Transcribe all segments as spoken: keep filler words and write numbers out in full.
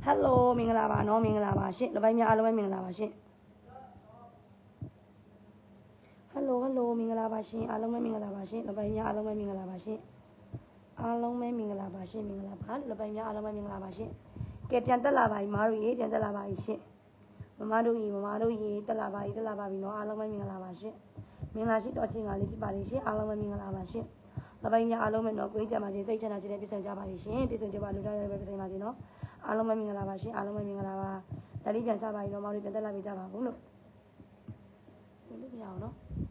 Hello မင်္ဂလာပါနော်မင်္ဂလာပါရှင်လူပိုင်းများအားလုံးပဲမင်္ဂလာပါရှင် Hello Hello မင်္ဂလာပါရှင်အားလုံးပဲမင်္ဂလာပါရှင်လူပိုင်းများအားလုံးပဲမင်္ဂလာပါရှင်အားလုံးပဲမင်္ဂလာပါရှင်မင်္ဂလာပါလူပိုင်းများအားလုံးပဲမင်္ဂလာပါရှင်ကဲပြန်တက်လာပါပြီမားတို့ရေပြန်တက်လာပါပြီရှင်မမတို့ရေမမတို့ရေတက်လာပါပြီတက်လာပါပြီနော်အားလုံးပဲမင်္ဂလာပါရှင်မင်္ဂလာရှိတော်ချင်းကလေးကြည့်ပါလိမ့်ရှင်အားလုံးပဲမင်္ဂလာပါရှင်လူပိုင်းများအားလုံးပဲနော်ကိုကြီးကြမှာချင်းစိတ်ချမ်းသာခြင်းနဲ့ပြည့်စုံကြပါလိမ့်ရှင်ပြည့်စုံကြပါလူတိုင်းရပဲပြည့်စုံပါစေနော်အားလုံးပဲမင်္ဂလာပါရှင်အားလုံးပဲမင်္ဂလာပါဒါလေးပြန်စားပါပြီနော်မောင်တို့ပြန်တက်လာပြီကြပါဘူးလို့ဘယ်လိုမရအောင်နော်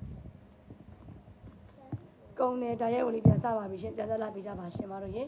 ကုန်းနေတရဲဝင်လေးပြန်စားပါပြီရှင်ပြန်တက်လာပြီကြပါရှင်မောင်တို့ရေ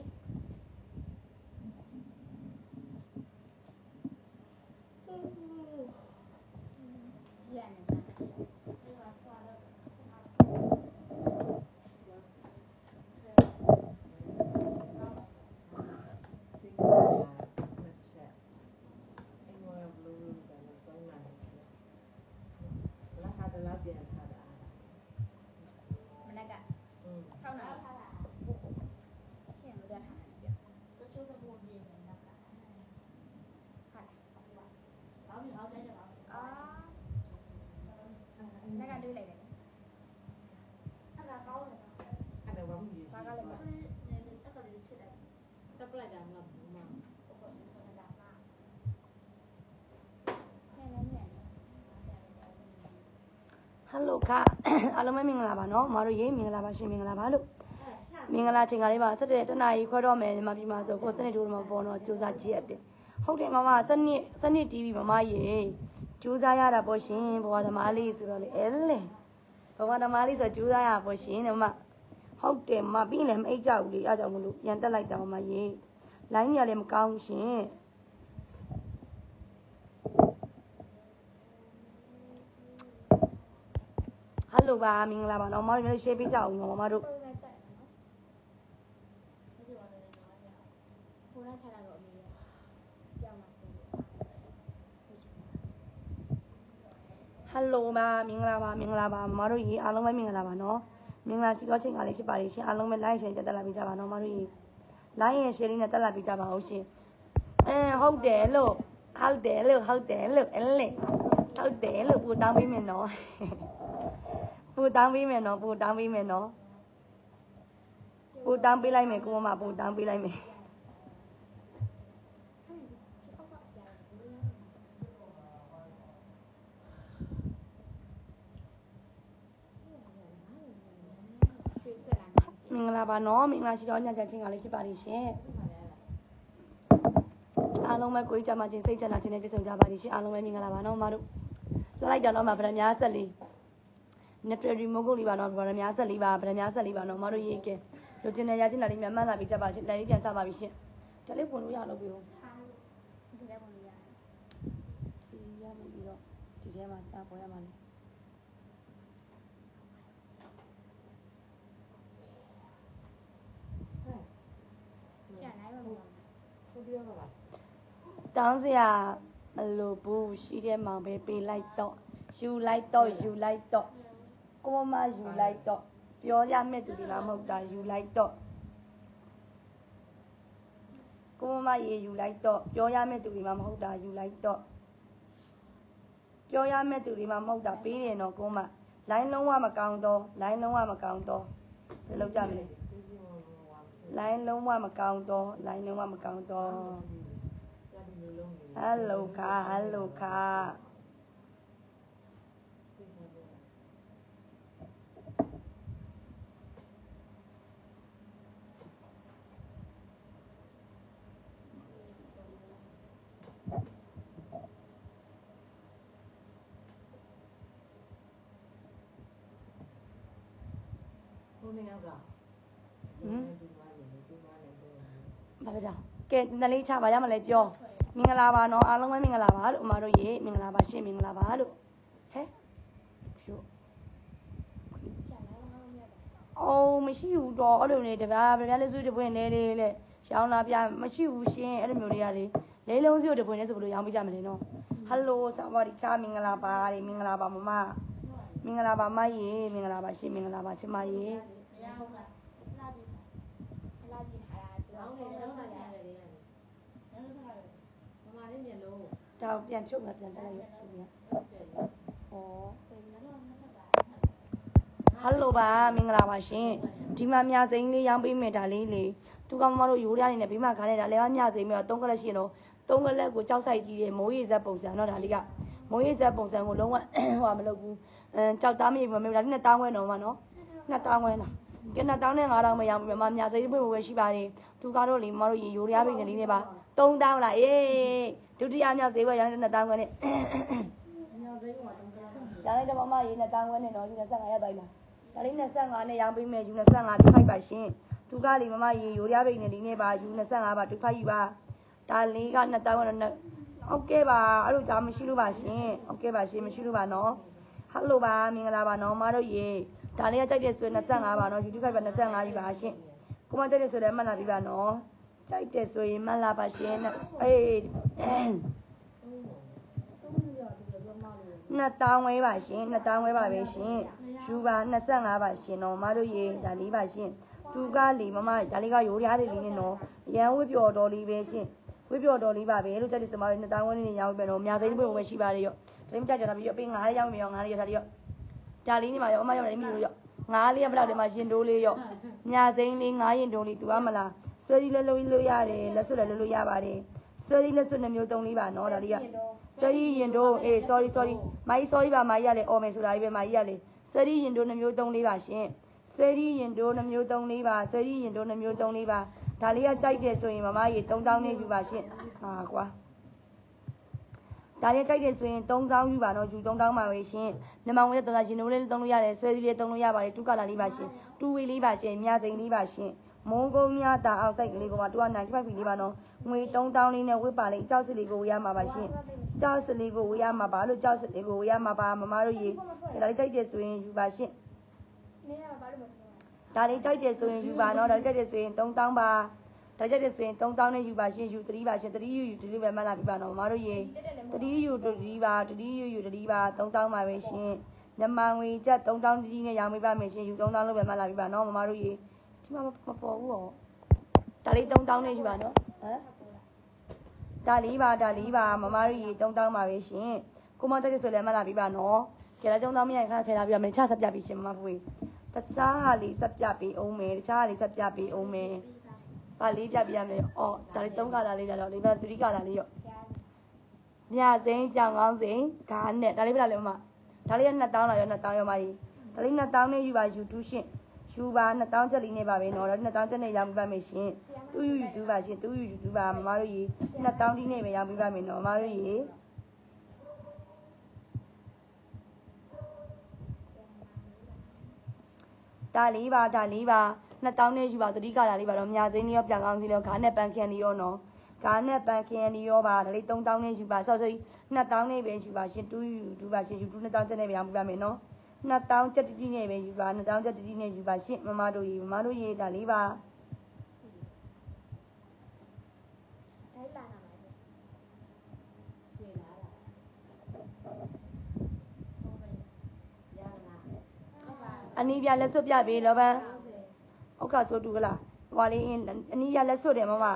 Hello ค่ะအားလုံးပဲမင်္ဂလာပါနော်မတို့ရေမင်္ဂလာပါရှင်မင်္ဂလာပါလို့မင်္ဂလာချိန်ကလေးပါဆက်တဲ့တနာရီခွဲတော့မယ်ညီမပြည်မှာဆိုကိုစနစ်ထိုးတော့မပေါ်တော့စူးစမ်းကြည့်ရတယ်ဟုတ်တယ်မမစနစ်စနစ် တီဗီ မမရေစူးစမ်းရတာပေါ့ရှင်ဘဝသမားလေးဆိုတော့လေအဲလေဘဝသမားလေးဆိုစူးစမ်းရပေါ့ရှင်မမဟုတ်တယ်မပြီးလည်းမအိတ်ကြဘူးလေအားကြောင့်မလို့ပြန်တက်လိုက်တာမမရေလိုင်းကြီးကလည်းမကောင်းရှင်Hello ပါမင်္ဂလာပါနော်မတို့မျိုး share ပေးကြအောင်နော်မတို့ Hello ပါမင်္ဂလာပါမင်္ဂလာပါမတို့ရေအားလုံးပဲမင်္ဂလာပါနော်မင်္ဂလာရှိသောချိန်ကလေးဖြစ်ပါလိမ့်ရှင်အားလုံးပဲ like share တက်လာပေးကြပါနော်မတို့ရေ like ရ share လေးနဲ့တက်လာပေးကြပါဦးရှင်အဲဟုတ်တယ်လို့ဟုတ်တယ်လို့ဟုတ်တယ်လို့အဲလေဟုတ်တယ်လို့ပူတောင်းပေးမယ်နော်ပူတောင်းပေးမယ်နော်ပူတောင်းပေးမယ်နော်ပူတောင်းပေးလိုက်မယ်ကိုမမပူတောင်းပေးလိုက်မယ်မင်္ဂလာပါနော်မင်္ဂလာရှိတော့ညချင်ချင်းကလေးဖြစ်ပါလိမ့်ရှင်အားလုံးပဲကိုကြီးကြမှာချင်းစိတ်ချမ်းသာခြင်းနဲ့ပြည့်စုံကြပါလိမ့်ရှင်အားလုံးပဲမင်္ဂလာပါနော်မတို့လိုက်တော့တော့မှာဗရမများဆက်လေးNaturally မိုးကုတ်လေးပါနော်ဗရမများဆက်လေးပါဗရမများဆက်လေးပါနော်မတို့ရေးကဲလူချင်းနဲ့ရချင်းလာလေးများမှန်းလာပြီးကြပါရှင်လည်းလေးပြန်စပါပြီရှင်ဒါလေးဝင်လို့ရလို့ပြောဒီလေးဝင်လို့ရဒီရမယ်ပြီးတော့ဒီထဲမှာစပေါ်ရမှာလေတောင်းစရာမလိုဘူးရှိတဲ့မောင်ပဲပေးလိုက်တော့ယူလိုက်တော့ယူလိုက်တော့ကိုမယူလိုက်တော့ပြောရမယ့်သူတွေမှမဟုတ်တာယူလိုက်တော့ကိုမရေယူလိုက်တော့ပြောရမယ့်သူတွေမှမဟုတ်တာယူလိုက်တော့ပြောရမယ့်သူတွေမှမဟုတ်တာပေးတယ်နော်ကိုမလိုင်းလုံးဝမကောင်းတော့လိုင်းလုံးဝမကောင်းတော့ဘယ်လိုကြမလဲလိုင်းလုံးဝမကောင်းတော့လိုင်းလုံးဝမကောင်းတော့ Hello ค่ะ Hello ค่ะอืมဘာပဲဒါကဲတလေးချပါရမလဲပြောမင်္ဂလာပါနော်အားလုံးပဲမင်္ဂလာပါလို့အမတို့ရေမင်္ဂလာပါရှင်မင်္ဂလာပါလို့ဟဲ့ဖြို့အိုးမရှိဘူးတော့အဲ့လိုနေတပြားဗျာလေးစုတပွင့်လေးလေးလေရောင်းလာပြမရှိဘူးရှင်အဲ့လိုမျိုးတွေကလေလေးလုံးစုတပွင့်လေးဆိုဘယ်လိုရောင်းပြကြမလဲနော်ဟယ်လိုစวัสดีค่ะမင်္ဂလာပါရေမင်္ဂလာပါမမမင်္ဂလာပါမရေမင်္ဂလာပါရှင်မင်္ဂလာပါချစ်မရေဒါပြန်ဖြုတ်မှပြန်တက်လိုက်ရဩဟယ်လိုပါမင်္ဂလာပါရှင်ဒီမှာမြစိမ်းလေးရောင်းပေးမယ်ဒါလေးလေသူကမမတို့ရိုးရနေနဲ့ဘေးမှာခါနေတာလည်းမြစိမ်းပြီးတော့သုံးကလက်ရှိတော့သုံးကလက်ကိုကြောက်ဆိုင်ကြည့်တယ်မိုးရေဇက်ပုံစံတော့ဒါလေးကမိုးရေဇက်ပုံစံကိုလုံးဝဟိုမလုပ်ဘူးအဲကြောက်သားမြေမမေဒါလေးနဲ့တောင်းဝဲတော့မှာနော်နှစ်တောင်းဝဲလားကဲနှစ်တောင်းနဲ့ငါးတောင်းမရောင်းပြီးမှမြစိမ်းပွင့်ပွင့်ရှိပါတယ်သူကတော့လေမမတို့ရိုးရပိတ်နေလေးနဲ့ပါသုံးတောင်းလားအေးဒုတိယမြောက်ဈေးဘက်ရောင်းတဲ့နှစ်တောင်းခွဲနဲ့မြောက်ဈေးကသုံးတောင်းရောင်းလိုက်တော့မမရေနှစ်တောင်းခွဲနဲ့တော့ယူနှစ်ဆက်ငါရက်တိုင်းလားဒါလေးနှစ်ဆက်ငါနဲ့ရောင်းပေးမယ်ယူနှစ်ဆက်ငါတူဖိုက်ပါရှင်သူကလေမမရေရိုးရပိတ်နေလေးနဲ့ပါယူနှစ်ဆက်ငါပါတူဖိုက်ယူပါဒါလေးကနှစ်တောင်းတော့ဟုတ်ကဲ့ပါအဲ့လိုကြာမရှိလို့ပါရှင်ဟုတ်ကဲ့ပါရှင်မရှိလို့ပါနော်ဟယ်လိုပါမင်္ဂလာပါနော်မတို့ရေဒါလေးကကြိုက်တဲ့ဆိုနှစ်ဆက်ငါပါနော်ယူတူဖိုက်ပါနှစ်ဆက်ငါယူပါရှင်ကိုမကြိုက်တဲ့ဆိုလည်းမှတ်လာပြီးပါနော်ကြိုက်တယ်ဆိုရင်မှတ်လာပါရှင်အေးနှစ်တောင်းဝဲပါရှင်နှစ်တောင်းဝဲပါပဲရှင်ယူပါနှစ်ဆက်ငါပါရှင်နော်မတို့ရေဒါလေးပါရှင်သူကလေမမဒါလေးကရိုးရားလေးလေးနဲ့နော်ရန်ဝှပျော်တော်လေးပဲရှင်ဝှပျော်တော်လေးပါပဲလို့ကြက်တဲ့စမတွေနှစ်တောင်းဝဲလေးနဲ့ရောင်းပြီးတော့အများစိမ်းပွင့်ပဲရှိပါတယ်ရောဒါလေးမကြကြတာပြီးတော့ပေးငါးလေးရောင်းပြီးရောငါးလေးရောဒါလေးရောဒါလေးနေမှာရောအမရောလည်းမလို့ရောငါးလေးကဘယ်လောက်လဲမှာရင်တိုးလေးရောအများစိမ်းလေးငါးရင်တိုးလေးသူကမလားဆွဲကြီးလည်းလုပ်လို့ရတယ်လက်စွပ်လည်းလုပ်လို့ရပါတယ်ဆွဲကြီးလက်စွပ်နှမျိုးသုံးလေးပါနော်ဒါလေးကဆွဲကြီးရင်တို့အေး sorry sorry မိုင်း sorry ပါမိုင်းရလေအော်မယ်ဆိုတာကြီးပဲမိုင်းရလေဆွဲကြီးရင်တို့နှမျိုးသုံးလေးပါရှင်ဆွဲကြီးရင်တို့နှမျိုးသုံးလေးပါဆွဲကြီးရင်တို့နှမျိုးသုံးလေးပါဒါလေးကကြိုက်တယ်ဆိုရင်မမကြီးသုံးတောင်းနဲ့ယူပါရှင်ဟာကွာဒါလေးကြိုက်တယ်ဆိုရင်သုံးတောင်းယူပါတော့ယူသုံးတောင်းပါပဲရှင်နမောင်လေးသုံးတာရင်တို့လေးသုံးလို့ရတယ်ဆွဲကြီးလေးသုံးလို့ရပါတယ်တူကလာလေးပါရှင်တူဝေးလေးပါရှင်မြစိန်လေးပါရှင်မုံကုန်းများတာအောင်ဆိုင်ကလေးကမှတူကနိုင်ဖိုက်ဖီလေးပါနော်ငွေသုံးတောင်းလေးနဲ့ဝစ်ပါလေးကြောက်စလေးကိုဝေးရမှာပါရှင်ကြောက်စလေးကိုဝေးရမှာပါလို့ကြောက်စလေးကိုဝေးရမှာပါမမတို့ရေဒါလေးကြိုက်တယ်ဆိုရင်ယူပါရှင်ဒါလေးကြိုက်တယ်ဆိုရင်ယူပါနော်ဒါကြိုက်တယ်ဆိုရင်သုံးတောင်းပါဒါကြိုက်တယ်ဆိုရင်သုံးတောင်းနဲ့ယူပါရှင်ယူသတိပါရှင်သတိယူယူဒီလိုပဲမှတ်လာပြီးပါနော်မမတို့ရေသတိယူသတိပါသတိယူယူသတိပါသုံးတောင်းပါပဲရှင်ညမငွေချက်သုံးတောင်းတီးနဲ့ရောင်းပေးပါမယ်ရှင်ယူသုံးတောင်းလို့ပဲမှတ်လာပြီးပါနော်မမတို့ရေဒီမှာမပေါ်ဘူးဟောဒါလေးသုံးတောင်းနဲ့ယူပါနော်ဟမ်ဒါလေးပါဒါလေးပါမမတို့ရေသုံးတောင်းပါပဲရှင်ကိုမတက်တဲ့ဆိုလည်းမှတ်လာပြီးပါနော်ကြဲလာသုံးတောင်းမရခါဖယ်လာပြီးပါမယ်ချဆက်ပြပြီးရှင်မမဖွေးတခြားဟာလေးဆက်ပြပြီးအောင်မယ်တခြားဟာလေးဆက်ပြပြီးအောင်မယ်ပါလေးပြပြရမယ်အော်ဒါလေးသုံးကလာလေးလာတော့လေးပါသတိကလာလေးရောမြစိမ်းကြောင်ကောင်းစိမ်းဂါနဲ့ဒါလေးပြလာလေမမဒါလေးကနှစ်တောင်းလာရောနှစ်တောင်းရောမကြီးဒါလေးနှစ်တောင်းနဲ့ယူပါယူတူးရှင်ယူပါနှစ်တောင်းချက်လေးနဲ့ပါပဲနော်ဒါနှစ်တောင်းချက်နဲ့ရောင်းပြပါမယ်ရှင်တူယူယူတူးပါရှင်တူယူယူတူးပါမမတို့ရေနှစ်တောင်းဒီနဲ့ပဲရောင်းပြပါမယ်နော်မမတို့ရေဒါလေးပါဒါလေးပါနှစ်တောင်းနဲ့ယူပါသတိကလာလေးပါတော့မြစိမ်းလေးရောပြန်ကောင်းစီရောခါနဲ့ပန်းခန်လေးရောနော်ခါနဲ့ပန်းခန်လေးရောပါဒါလေးသုံးတောင်းနဲ့ယူပါဆော့ဆော့နှစ်တောင်းနဲ့ပဲယူပါရှင်တူယူတူးပါရှင်ယူတူးနှစ်တောင်းချက်နဲ့ပဲရောင်းပြပါမယ်နော်နှစ်တောင်းချက်တီတီနဲ့ပဲယူပါနှစ်တောင်းချက်တီတီနဲ့ယူပါရှင့်မမတို့ရေမမတို့ရေဒါလေးပါအနီးပြလက်စွပ်ပြပေးလောပန်းဟုတ်ကဆိုတူကလားဟွာလေးအနီးပြလက်စွပ်တယ်မမ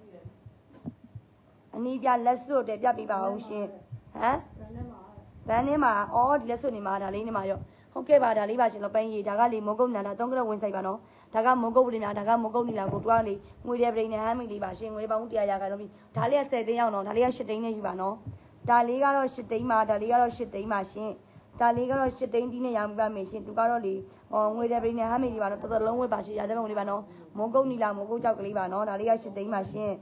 အနီးပြလက်စွပ်တယ်ပြပေးပါအောင်ရှင်ဟမ်ဗန်းထဲမှာအော်ဒီလက်စွပ်နေမှာဒါလေးနေမှာရောဟုတ်ကဲ့ပါဒါလေးပါရှင်လောပန်းကြီးဒါကလေမုံကုတ်နန္ဒသုံးကရဝင်ဆိုင်ပါနော်ဒါကမုံကုတ်ပြည်များဒါကမုံကုတ်နီလာကိုတွားလေငွေတဲ့ပြည်နဲ့ဟမ်းမီလေးပါရှင်ငွေပေါင်းတစ်ရာရာခိုင်တော့ပြီဒါလေးကဆယ်သိန်းအောင်နော်ဒါလေးကရှစ်သိန်းနဲ့ယူပါနော်ဒါလေးကတော့ရှစ်သိန်းပါဒါလေးကတော့ရှစ်သိန်းပါရှင်ဒါလေးကတော့ရှစ်သိန်းတီးနဲ့ရောင်းပြပါမယ်ရှင်သူကတော့လေဟောငွေတဲ့ပြည်နဲ့ဟမ်းမီလေးပါနော်တော်တော်လုံးဝပါရှင်ရာတဲ့ပုံလေးပါနော်မုံကုတ်နီလာမုံကုတ်ကြောက်ကလေးပါနော်ဒါလေးကရှစ်သိန်းပါရှင်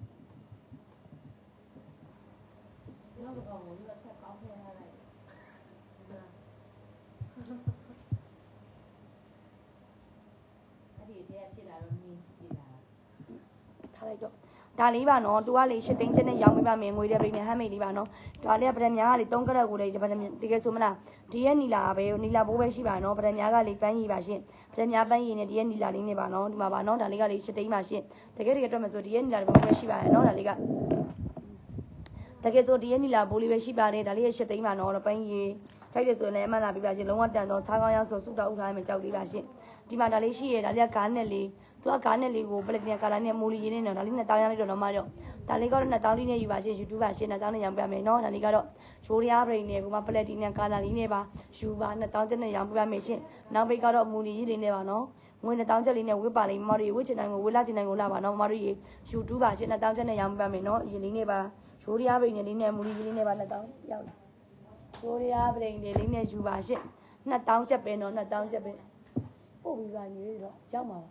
ထားလိုက်တော့ဒါလေးပါနော်သူကလေရှစ်သိန်းချက်နဲ့ရောင်းပေးပါမယ်ငွေတဲ့ပြည်နဲ့ဟမ်းမေလေးပါနော်ဒါလေးကဗဒမြားကလေသုံးကရက်ကိုလေဗဒမြတကယ်ဆိုမလားဒီရဲ့နီလာပဲနီလာဘိုးပဲရှိပါနော်ဗဒမြားကလေပန်းရည်ပါရှင်ဗဒမြားပန်းရည်နဲ့ဒီရဲ့နီလာလေးနဲ့ပါနော်ဒီမှာပါနော်ဒါလေးကလေရှစ်သိန်းပါရှင်တကယ်တကယ်တော့မဆိုဒီရဲ့နီလာဘိုးပဲရှိပါရဲ့နော်ဒါလေးကတကယ်ဆိုဒီရဲ့နီလာဘိုးလေးပဲရှိပါတယ်ဒါလေးရဲ့ရှစ်သိန်းပါနော်ပန်းရည်ကြိုက်တယ်ဆိုရင်လည်းအမှန်လာပြပါရှင်လုံးဝတန်တော့သားကောင်းရဆိုစုတောက်ဥထားမယ်ကြောက်လေးပါရှင်ဒီမှာဒါလေးရှိရဒါလေးကကားနဲ့လေသူကကားနဲ့လေးကိုပလက်တင်ကာလာနဲ့မိုးလီရင်းနေတော့ဒါလေးနှစ်တောင်းရလိုက်တော့တော့မတော့ဒါလေးကတော့နှစ်တောင်းလေးနဲ့ယူပါရှင် YouTube ပါရှင်နှစ်တောင်းနဲ့ရောင်းပြမယ်နော်ဒါလေးကတော့ရိုးရီယာဘရိန်နဲ့ကိုမပလက်တင်နဲ့ကာလာလေးနဲ့ပါယူပါနှစ်တောင်းချက်နဲ့ရောင်းပြမယ်ရှင်နောက်ပိတ်ကတော့မိုးလီရင်းလေးနဲ့ပါနော်ငွေနှစ်တောင်းချက်လေးနဲ့ဝစ်ပါလေးမမတို့ရေဝစ်ချင်တိုင်းကိုဝစ်လာချင်တိုင်းကိုလာပါနော်မမတို့ရေ YouTube ပါရှင်နှစ်တောင်းချက်နဲ့ရောင်းပြမယ်နော်အရင်လေးနဲ့ပါရိုးရီယာဘရိန်နဲ့လေးနဲ့မိုးလီရင်းလေးနဲ့ပါနှစ်တောင်းရောက်လာရိုးရီယာဘရိန်နဲ့လေးနဲ့ယူပါရှင်နှစ်တောင်းချက်ပဲနော်နှစ်တောင်းချက်ပဲပို့ပြီးပါညီလေးတော့ရောက်မှာပါ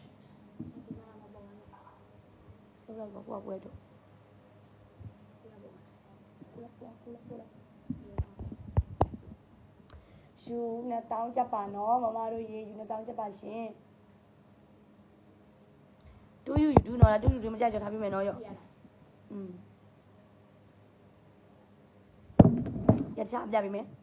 ဟုတ်လားကွာကွာတော့ယူနှစ်တောင်းချက်ပါနော်မမတို့ရေယူနှစ်တောင်းချက်ပါရှင်တူယူယူနော်လားတူယူတူမကြကြော်ထားပြမယ်နော်ရော့อืมရချပြပြမယ်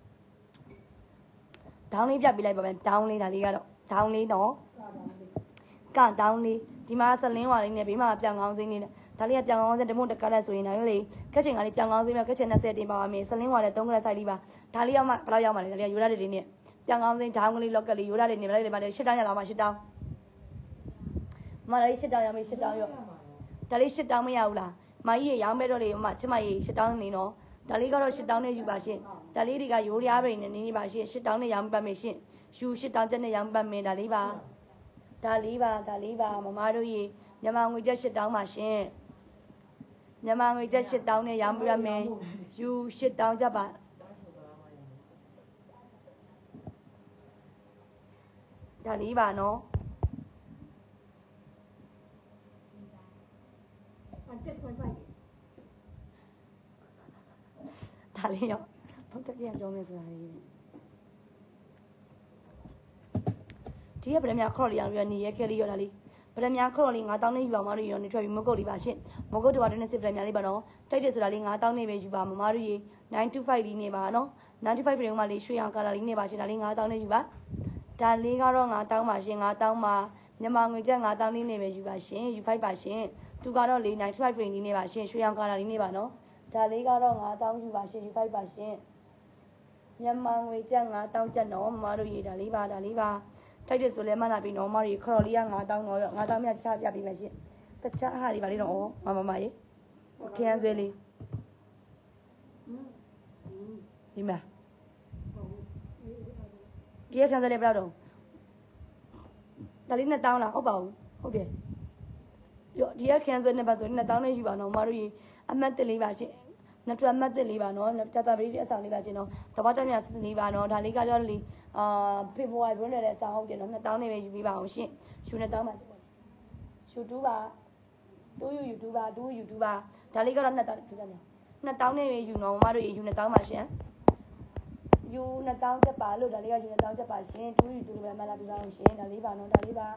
ဒေါင်းလေးပြပြလိုက်ပါမယ်ဒေါင်းလေးဒါလေးကတော့ဒေါင်းလေးနော်ကဒေါင်းလေးဒီမှာဆလင်းဝါလေးနဲ့ဘေးမှာပြောင်ကောင်းစိမ့်လေးနဲ့ဒါလေးကပြောင်ကောင်းစိမ့်တမို့တကက်လက်ဆိုရင်ဒါလေးကက်ချင်ကလေးပြောင်ကောင်းစိမ့်မှာကက်ချင်နှစ်ဆယ်တင်ပါပါမယ်ဆလင်းဝါလေးသုံးကလက်ဆိုင်လေးပါဒါလေးရောက်မှဘယ်လောက်ရောက်မှလဲဒါလေးကယူရတဲ့လေးနဲ့ပြောင်ကောင်းစိမ့်ဒေါင်းကလေးလောက်ကလေးယူရတဲ့နေဘယ်လိုက်လဲပါလဲရှစ်တောင်းရအောင်ပါရှစ်တောင်းမလေးရှစ်တောင်းရမယ်ရှစ်တောင်းရောဒါလေးရှစ်တောင်းမရဘူးလားမကြီးရေရောင်းမဲ့တော့လေမချစ်မကြီးရှစ်တောင်းနေနော်ဒါလေးကတော့ရှစ်တောင်းနဲ့ယူပါရှင်ဒါလေးတွေကရိုးရားပိန်နဲ့နေနေပါရှင်ရှစ်တောင်းနဲ့ရောင်းပတ်မယ်ရှင်ယူရှစ်တောင်းချက်နဲ့ရောင်းပတ်မယ်ဒါလေးပါဒါလေးပါဒါလေးပါမမတို့ရေမြန်မာငွေကျပ်ရှစ်တောင်းပါရှင်မြန်မာငွေကျပ်ရှစ်တောင်းနဲ့ရောင်းပတ်မယ်ယူရှစ်တောင်းချက်ပါဒါလေးပါနော်ဒါလေးရောဘုတ်တက်ပြန်ပြောမယ်ဆိုတာလေးဒီကဗရမခေါ်လေးအောင်ရနေရခဲလေးရောဒါလေးဗရမခေါ်လေးငါးတောင်းနဲ့ယူပါမတို့ရောနေထွက်ပြီးမကုတ်လေးပါရှင့်မကုတ်တော့တဲ့စစ်ဗရမလေးပါနော်တိုက်တယ်ဆိုတာလေးငါးတောင်းနဲ့ပဲယူပါမမတို့ရေnine to fiveလေးနေပါနော်nine to fiveပြင်ကမှလေးရွှေအောင်ကာလာလေးနေပါရှင့်ဒါလေးငါးတောင်းနဲ့ယူပါဒါလေးကတော့ငါးတောင်းပါရှင်ငါးတောင်းပါမြန်မာငွေကျပ်ငါးတောင်းလေးနေပဲယူပါရှင်ယူfiveပါရှင်သူကတော့လေးnine to fiveပြင်လေးနေပါရှင်ရွှေအောင်ကာလာလေးနေပါနော်ဒါလေးကတော့ငါးတောင်းယူပါရှင်ယူfiveပါရှင်မြန်မာငွေကျပ်ငါးတောင်းကျပ်နော်မမတို့ရေဒါလေးပါဒါလေးပါတိုက်တယ်ဆိုလဲမှတ်လာပြီနော်မရီခေါ်လေးကငါးတောင်းတော့ငါးတောင်းမြတ်တခြားပြပေးမယ်ရှင်တခြားဟာလေးပါလေးတော့ဩမမမရေခရမ်းဆွဲလေးဒီမှာဒီခရမ်းဆွဲလေးဘယ်တော့ဒါလေးနှစ်တောင်းလားဟုတ်ပါဘူးဟုတ်တယ်ရောဒီခရမ်းဆွဲနှစ်ပတ်ဆိုနှစ်တောင်းနဲ့ယူပါနော်မတို့ရေအမှတ်တလေးပါရှင်နှစ်ထွက်မှတ်တက်လေးပါနော်ကြာတာပရိတဲ့အဆောင်လေးပါရှင်နော်တပတ်ကြမြစစ်လေးပါနော်ဒါလေးကကြောလေးအာဖေဖော်ဝါရီဝင်တဲ့အဆောင်ဟုတ်တယ်နော်နှစ်တောင်းနဲ့ပဲယူပြီးပါအောင်ရှင်ယူနှစ်တောင်းပါရှင်ယူတူပါတူယူယူတူပါတူယူတူပါဒါလေးကတော့နှစ်တောင်းဒီကနေ့နှစ်တောင်းနဲ့ပဲယူနော်မမတို့ယူနှစ်တောင်းပါရှင်ယူနှစ်တောင်းချက်ပါလို့ဒါလေးကယူနှစ်တောင်းချက်ပါရှင်တူယူတူပဲမလာပြပါအောင်ရှင်ဒါလေးပါနော်ဒါလေးပါ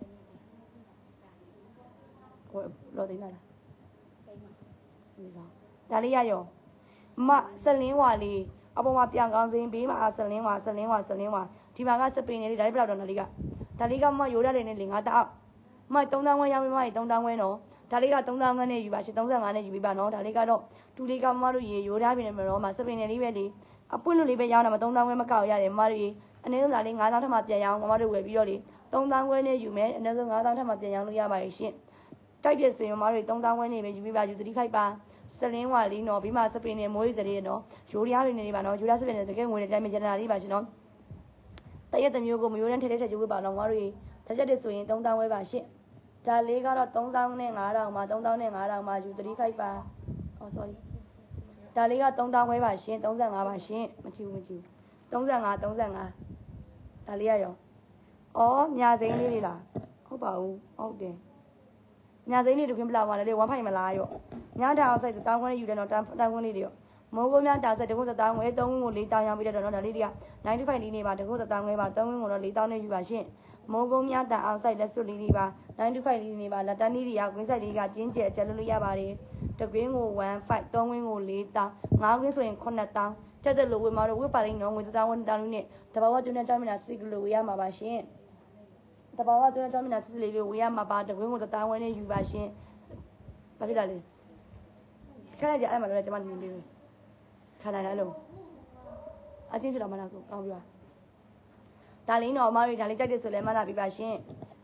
ဟိုလော်သိနေတာဒီပါဒါလေးရရောမဆလင်းဝါလေးအပေါ်မှာပြန်ကောင်းစင်းဘေးမှာဆလင်းဝါဆလင်းဝါဆလင်းဝါဒီမှာကစပင်လေးဒါလေးဘယ်တော့တော့ဒါလေးကဒါလေးကမရိုးရတယ်နဲ့လေငါတောက်မသုံးတောင်းဝဲရောင်းမမသုံးတောင်းဝဲနော်ဒါလေးကသုံးတောင်းဝဲနဲ့ယူပါရှင်သုံးဆယ်ငါနဲ့ယူပေးပါနော်ဒါလေးကတော့တူလေးကမမတို့ရေရိုးထားပြီနဲ့မတော့မစပင်လေးပဲလေအပွင့်လို့လေးပဲရောင်းတာမသုံးတောင်းဝဲမကောက်ရတယ်မမတို့ရေအနည်းဆုံးဒါလေးငါးတောင်းထပ်မှပြန်ရောင်းမမတို့ဝယ်ပြီးတော့လေသုံးတောင်းဝဲနဲ့ယူမယ်အနည်းဆုံးငါးတောင်းထပ်မှပြန်ရောင်းလို့ရပါရဲ့ရှင်တိုက်တဲ့ဆိုရင်မမတို့သုံးတောင်းဝဲနဲ့ပဲယူပေးပါယူသတိခိုက်ပါဆလင်းဝါလေးနော်ပြီးမှစပင်နဲ့မိုးရီစလေးနော်ရိုးရားတွေနေနေပါနော်ရိုးရားစပင်နဲ့တကယ်ငွေနဲ့တိုင်းမြကျန်တာလေးပါရှင်နော်တရက်တစ်မျိုးကိုမရိုးတန်းထဲထဲထည့်ပေးပါနော်ငါတို့ရေတစ်ချက်တည်းဆိုရင်သုံးတောင်းဝဲပါရှင်ဒါလေးကတော့သုံးတောင်းနဲ့ငါးတောင်းမှာသုံးတောင်းနဲ့ငါးတောင်းမှာယူသတိခိုက်ပါအော် sorry ဒါလေးကသုံးတောင်းဝဲပါရှင်သုံးဆယ်ငါပါရှင်မကြည့်ဘူးမကြည့်ဘူးသုံးဆယ်ငါသုံးဆယ်ငါဒါလေးရရောအော်ညာစိမ်းလေးလေးလားဟုတ်ပါဘူးဟုတ်တယ်ညာစိမ်းလေးတခွင်းပလာပါလေဝမ်းဖိုင်မလားရောညာတာအောင်ဆိုင်တောင်းခွန်းလေးယူတယ်နော်တောင်းခွန်းလေးတွေရောမိုးကုန်းများတာဆက်တခုတောင်းဝဲသုံးဝင်းကိုလေးတောင်းရောင်းပြီးတော့နော်ဒါလေးတွေကnine to fiveလေးနေပါတခုတောင်းဝဲပါသုံးဝင်းကိုတော့လေးတောင်းနဲ့ယူပါရှင်မိုးကုန်းများတာအောင်ဆိုင်လက်စွပ်လေးတွေပါnine to fiveလေးနေပါလက်တန်းလေးတွေကကွင်းဆိုင်လေးကကျင်းကျဲအကျက်လို့လို့ရပါတယ်တကွင်းကိုone fiveသုံးဝင်းကိုလေးတောင်းငါးကွင်းဆိုရင်ခုနှစ်တောင်းတက်တက်လို့ဝေမာတော့ဝေပါလိမ့်နော်ငွေတောင်းဝင်းတောင်းလေးနဲ့တဘာဝကျွန်းနဲ့ကြောင်းမြနာစိကလို့ဝေရမှာပါရှင်တဘာဝကျွန်းနဲ့ကြောင်းမြနာစိလေးလို့ဝေရမှာပါတကွင်းကိုတောင်းဝင်းနဲ့ယူပါရှင်ဘာဖြစ်လာလဲခဏကြာအဲ့မှာတော့ကျွန်မနေနေတယ်ခဏလာလို့အချင်းဖြစ်တော့မလားဆိုကောင်းပြီပါဒါလေးတော့အမတို့ဒါလေးကြိုက်တယ်ဆိုလဲမလာပြီပါရှင်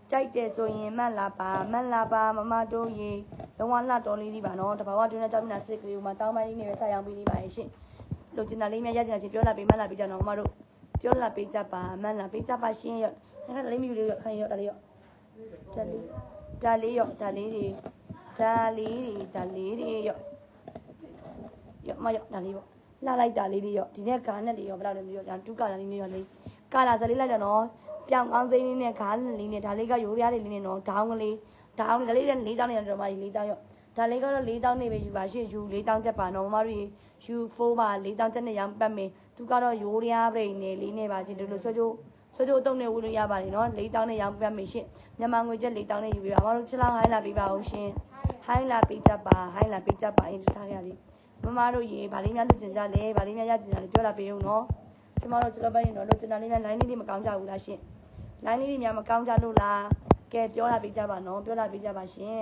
ကြိုက်တယ်ဆိုရင်မှတ်လာပါမှတ်လာပါမမတို့ရေလုံးဝလှတော်လေးဒီပါနော်တဘာဝတွင်းနဲ့ကြောက်မြတ်စစ်ကလေးကိုမှတောင်းပိုင်းလေးနဲ့ပဲဆက်ရောင်းပေးလေးပါရဲ့ရှင်လိုချင်တာလေးများရချင်တာချင်းပြောလာပေးမှတ်လာပေးကြတော့မမတို့ပြောလာပေးကြပါမှတ်လာပေးကြပါရှင်ရောခါလေးမြူလေးရောခိုင်ရောဒါလေးရောဒါလေးဒါလေးရောဒါလေးတွေဒါလေးတွေဒါလေးတွေရောရောမရောဒါလေးပေါ့လှလိုက်တာလေးတွေရောဒီနေ့ကားနဲ့တွေရောဘယ်လောက်လဲမသိရောဒါတူကာလာလေးနဲ့ရောလေးကာလာစလေးလိုက်တော့နော်ပြောင်းကောင်းစိမ့်လေးနဲ့ခါလေးနဲ့ဒါလေးကရိုးရလေးလေးနဲ့နော်ဒေါင်းကလေးဒေါင်းကလေးနဲ့လေးတောင်းနေတော့မှလေးတောင်းရောဒါလေးကတော့လေးတောင်းနေပဲယူပါရှင့်ယူလေးတောင်းချက်ပါနော်မမတို့ယူဖိုးပါလေးတောင်းချက်နဲ့ရောင်းပတ်မယ်သူကတော့ရိုးရပြိနေလေးနဲ့ပါချင်းဒီလိုဆွကြိုးဆွကြိုးအုံနဲ့ဝူလို့ရပါတယ်နော်လေးတောင်းနဲ့ရောင်းပတ်မယ်ရှင့်မြန်မာငွေချက်လေးတောင်းနဲ့ယူပေးပါမမတို့ချလာဟိုင်းလာပေးပါဦးရှင်ဟိုင်းလာပေးတတ်ပါဟိုင်းလာပေးတတ်ပါအင်းထားရလေးမမတို့ရေဗာလေးများလူကျင်ကြလဲဗာလေးများရကျင်ကြလဲပြောလာပေးဦးနော်ကျမတို့ချလာပိုင်းနော်လူကျင်တာလေးများလိုင်းလေးတွေမကောင်းကြဘူးလားရှင်လိုင်းလေးတွေများမကောင်းကြလို့လားကဲပြောလာပေးကြပါနော်ပြောလာပေးကြပါရှင်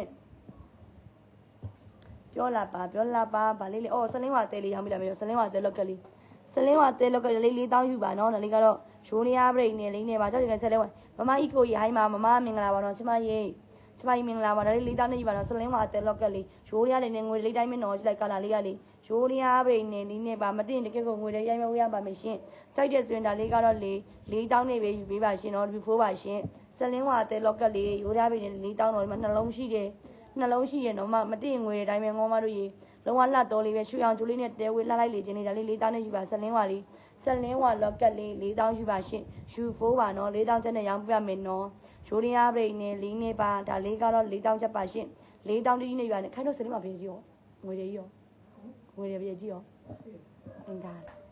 ပြောလာပါပြောလာပါဗာလေးလေးအော်စလင်းဝါတဲလေးရောင်းပြလာမယ်စလင်းဝါတဲလောက်ကလေးစလင်းဝါတဲလောက်ကလေးလေးတောင်းယူပါနော်ဒါလေးကတော့ရိုးနေရပရိနေလေးနဲ့ပါကြောက်ကြဆဲလဲမမအီကိုကြီးဟိုင်းမှာမမမင်္ဂလာပါနော်ကျမရေကျမကြီးမင်္ဂလာပါဒါလေးလေးတောင်းနေယူပါနော်စလင်းဝါတဲလောက်ကလေးရိုးရလေးနဲ့ငွေလေးတိုင်းမနော်ကြည့်လိုက်ကလာလေးကလေးရိုးနေရပရိနေလေးနဲ့ပါမတင်တကယ်ကိုငွေလေးရိုက်မဝေးရပါမယ်ရှင်ကြိုက်တဲ့ဆိုရင်ဒါလေးကတော့လေးလေးတောင်းနေပဲယူပေးပါရှင်နော်ဒီဖိုးပါရှင်စလင်းဝါတဲလောက်ကလေးရိုးရပရိနေလေးတောင်းတော့ဒီမှာနှလုံးရှိတယ်နှလုံးရှိရနော်မမတင်ငွေတွေတိုင်းပဲငေါမတို့ရေလုံးဝလှတော်လေးပဲရွှေအောင်ကျိုးလေးနဲ့တဲဝေးလှလိုက်လေခြင်းလေးဒါလေးလေးတောင်းနေယူပါစလင်းဝါလေးစလင်းဝါလောက်ကလေးလေးတောင်းယူပါရှင်ယူဖိုးပါနော်လေးတောင်းချက်နဲ့ရောင်းပြမယ်နော်ရိုးရပရိနေလေးနဲ့ပါဒါလေးကတော့လေးတောင်းချက်ပါရှင်လေးတောင်းတီးနဲ့ယူရတယ်ခိုင်းတော့စလင်းဝါပြေးကြီးရောငွေတွေရောငွေတွေပြေးကြီးရောအင်းဒါ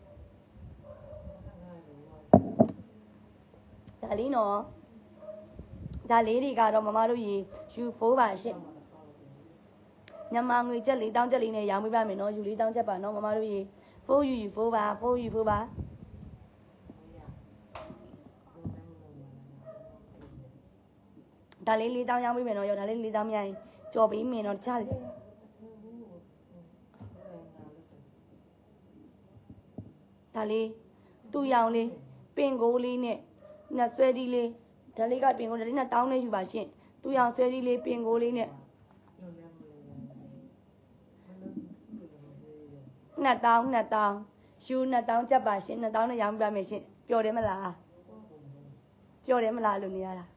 ဒါလေးနော်ဒါလေးတွေကတော့မမတို့ရေယူဖိုးပါရှင်မြန်မာငွေချက်လေးတောင်းချက်လေးနဲ့ရောင်းပေးပါမယ်နော်ယူလေးတောင်းချက်ပါနော်မမတို့ရေဖိုးယူယူဖိုးပါဖိုးယူဖိုးပါဒါလေးလေးတောင်းရောင်းပေးမယ်နော်ရောဒါလေးလေးတောင်းမြိုင်ကြော်ပေးမယ်နော်တခြားလေးဒါလေးတူရောင်လေးပင်ကိုလေးနဲ့နှက်ဆွဲဒီလေးဒါလေးကပင်ကိုဒါလေးနဲ့တောင်းနေယူပါရှင်တူရောင်ဆွဲဒီလေးပင်ကိုလေးနဲ့နှစ်တောင်းနှစ်တောင်းယူနှစ်တောင်းချက်ပါရှင်နှစ်တောင်းနဲ့ရောင်းပြမယ်ရှင်ပျော်တယ်မလားပျော်တယ်မလားလို့နေရတာ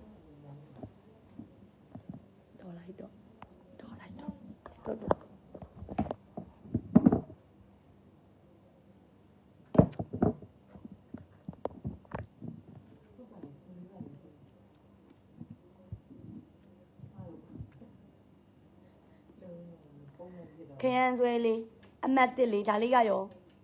တော်လိုက်တော့တော်လိုက်တော့တော်တော်ခရမ်းဆွဲလေးအမတ်တစ်လေးဒါလေးကရော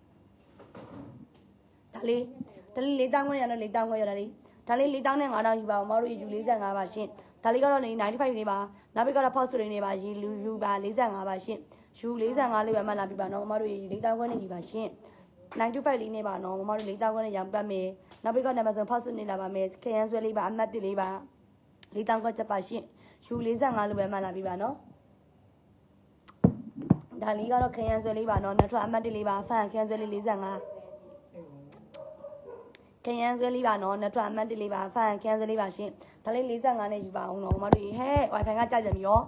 ဒါလေးဒါလေးလေးတောင်းခွင့်ရတော့လေးတောင်းခွင့်ရတာလေးဒါလေးလေးတောင်းနဲ့ငါးတောင်းယူပါမတို့ယူ၄၅ပါရှင်ဒါလေးကတော့နေ၉၅နေပါနောက်ပြီးကတော့ post တွေနေပါယူလူယူပါ၄၅ပါရှင်ယူ၄၅လေးပဲမှတ်လာပြပါနော်မတို့ယူလေးတောင်းခွင့်နဲ့ယူပါရှင်၉၅လေးနေပါနော်မတို့လေးတောင်းခွင့်နဲ့ရောင်းပတ်မယ်နောက်ပြီးတော့ Amazon post နေလာပါမယ်ခရမ်းဆွဲလေးပါအမတ်တစ်လေးပါလေးတောင်းခွင့်ချက်ပါရှင်ယူ၄၅လေးပဲမှတ်လာပြပါနော်ဒါလေးကတော့ခရမ်းဆွဲလေးပါနော်နောက်ထပ်အမတ်တစ်လေးပါဖန်ခရမ်းဆွဲလေး၄၅ခရမ်းဆွဲလေးပါနော်နောက်ထပ်အမတ်တစ်လေးပါဖန်ခရမ်းဆွဲလေးပါရှင်ဒါလေး၄၅နဲ့ယူပါအောင်နော်မတို့ဟဲ့ wifi ကကြာကြပြီရော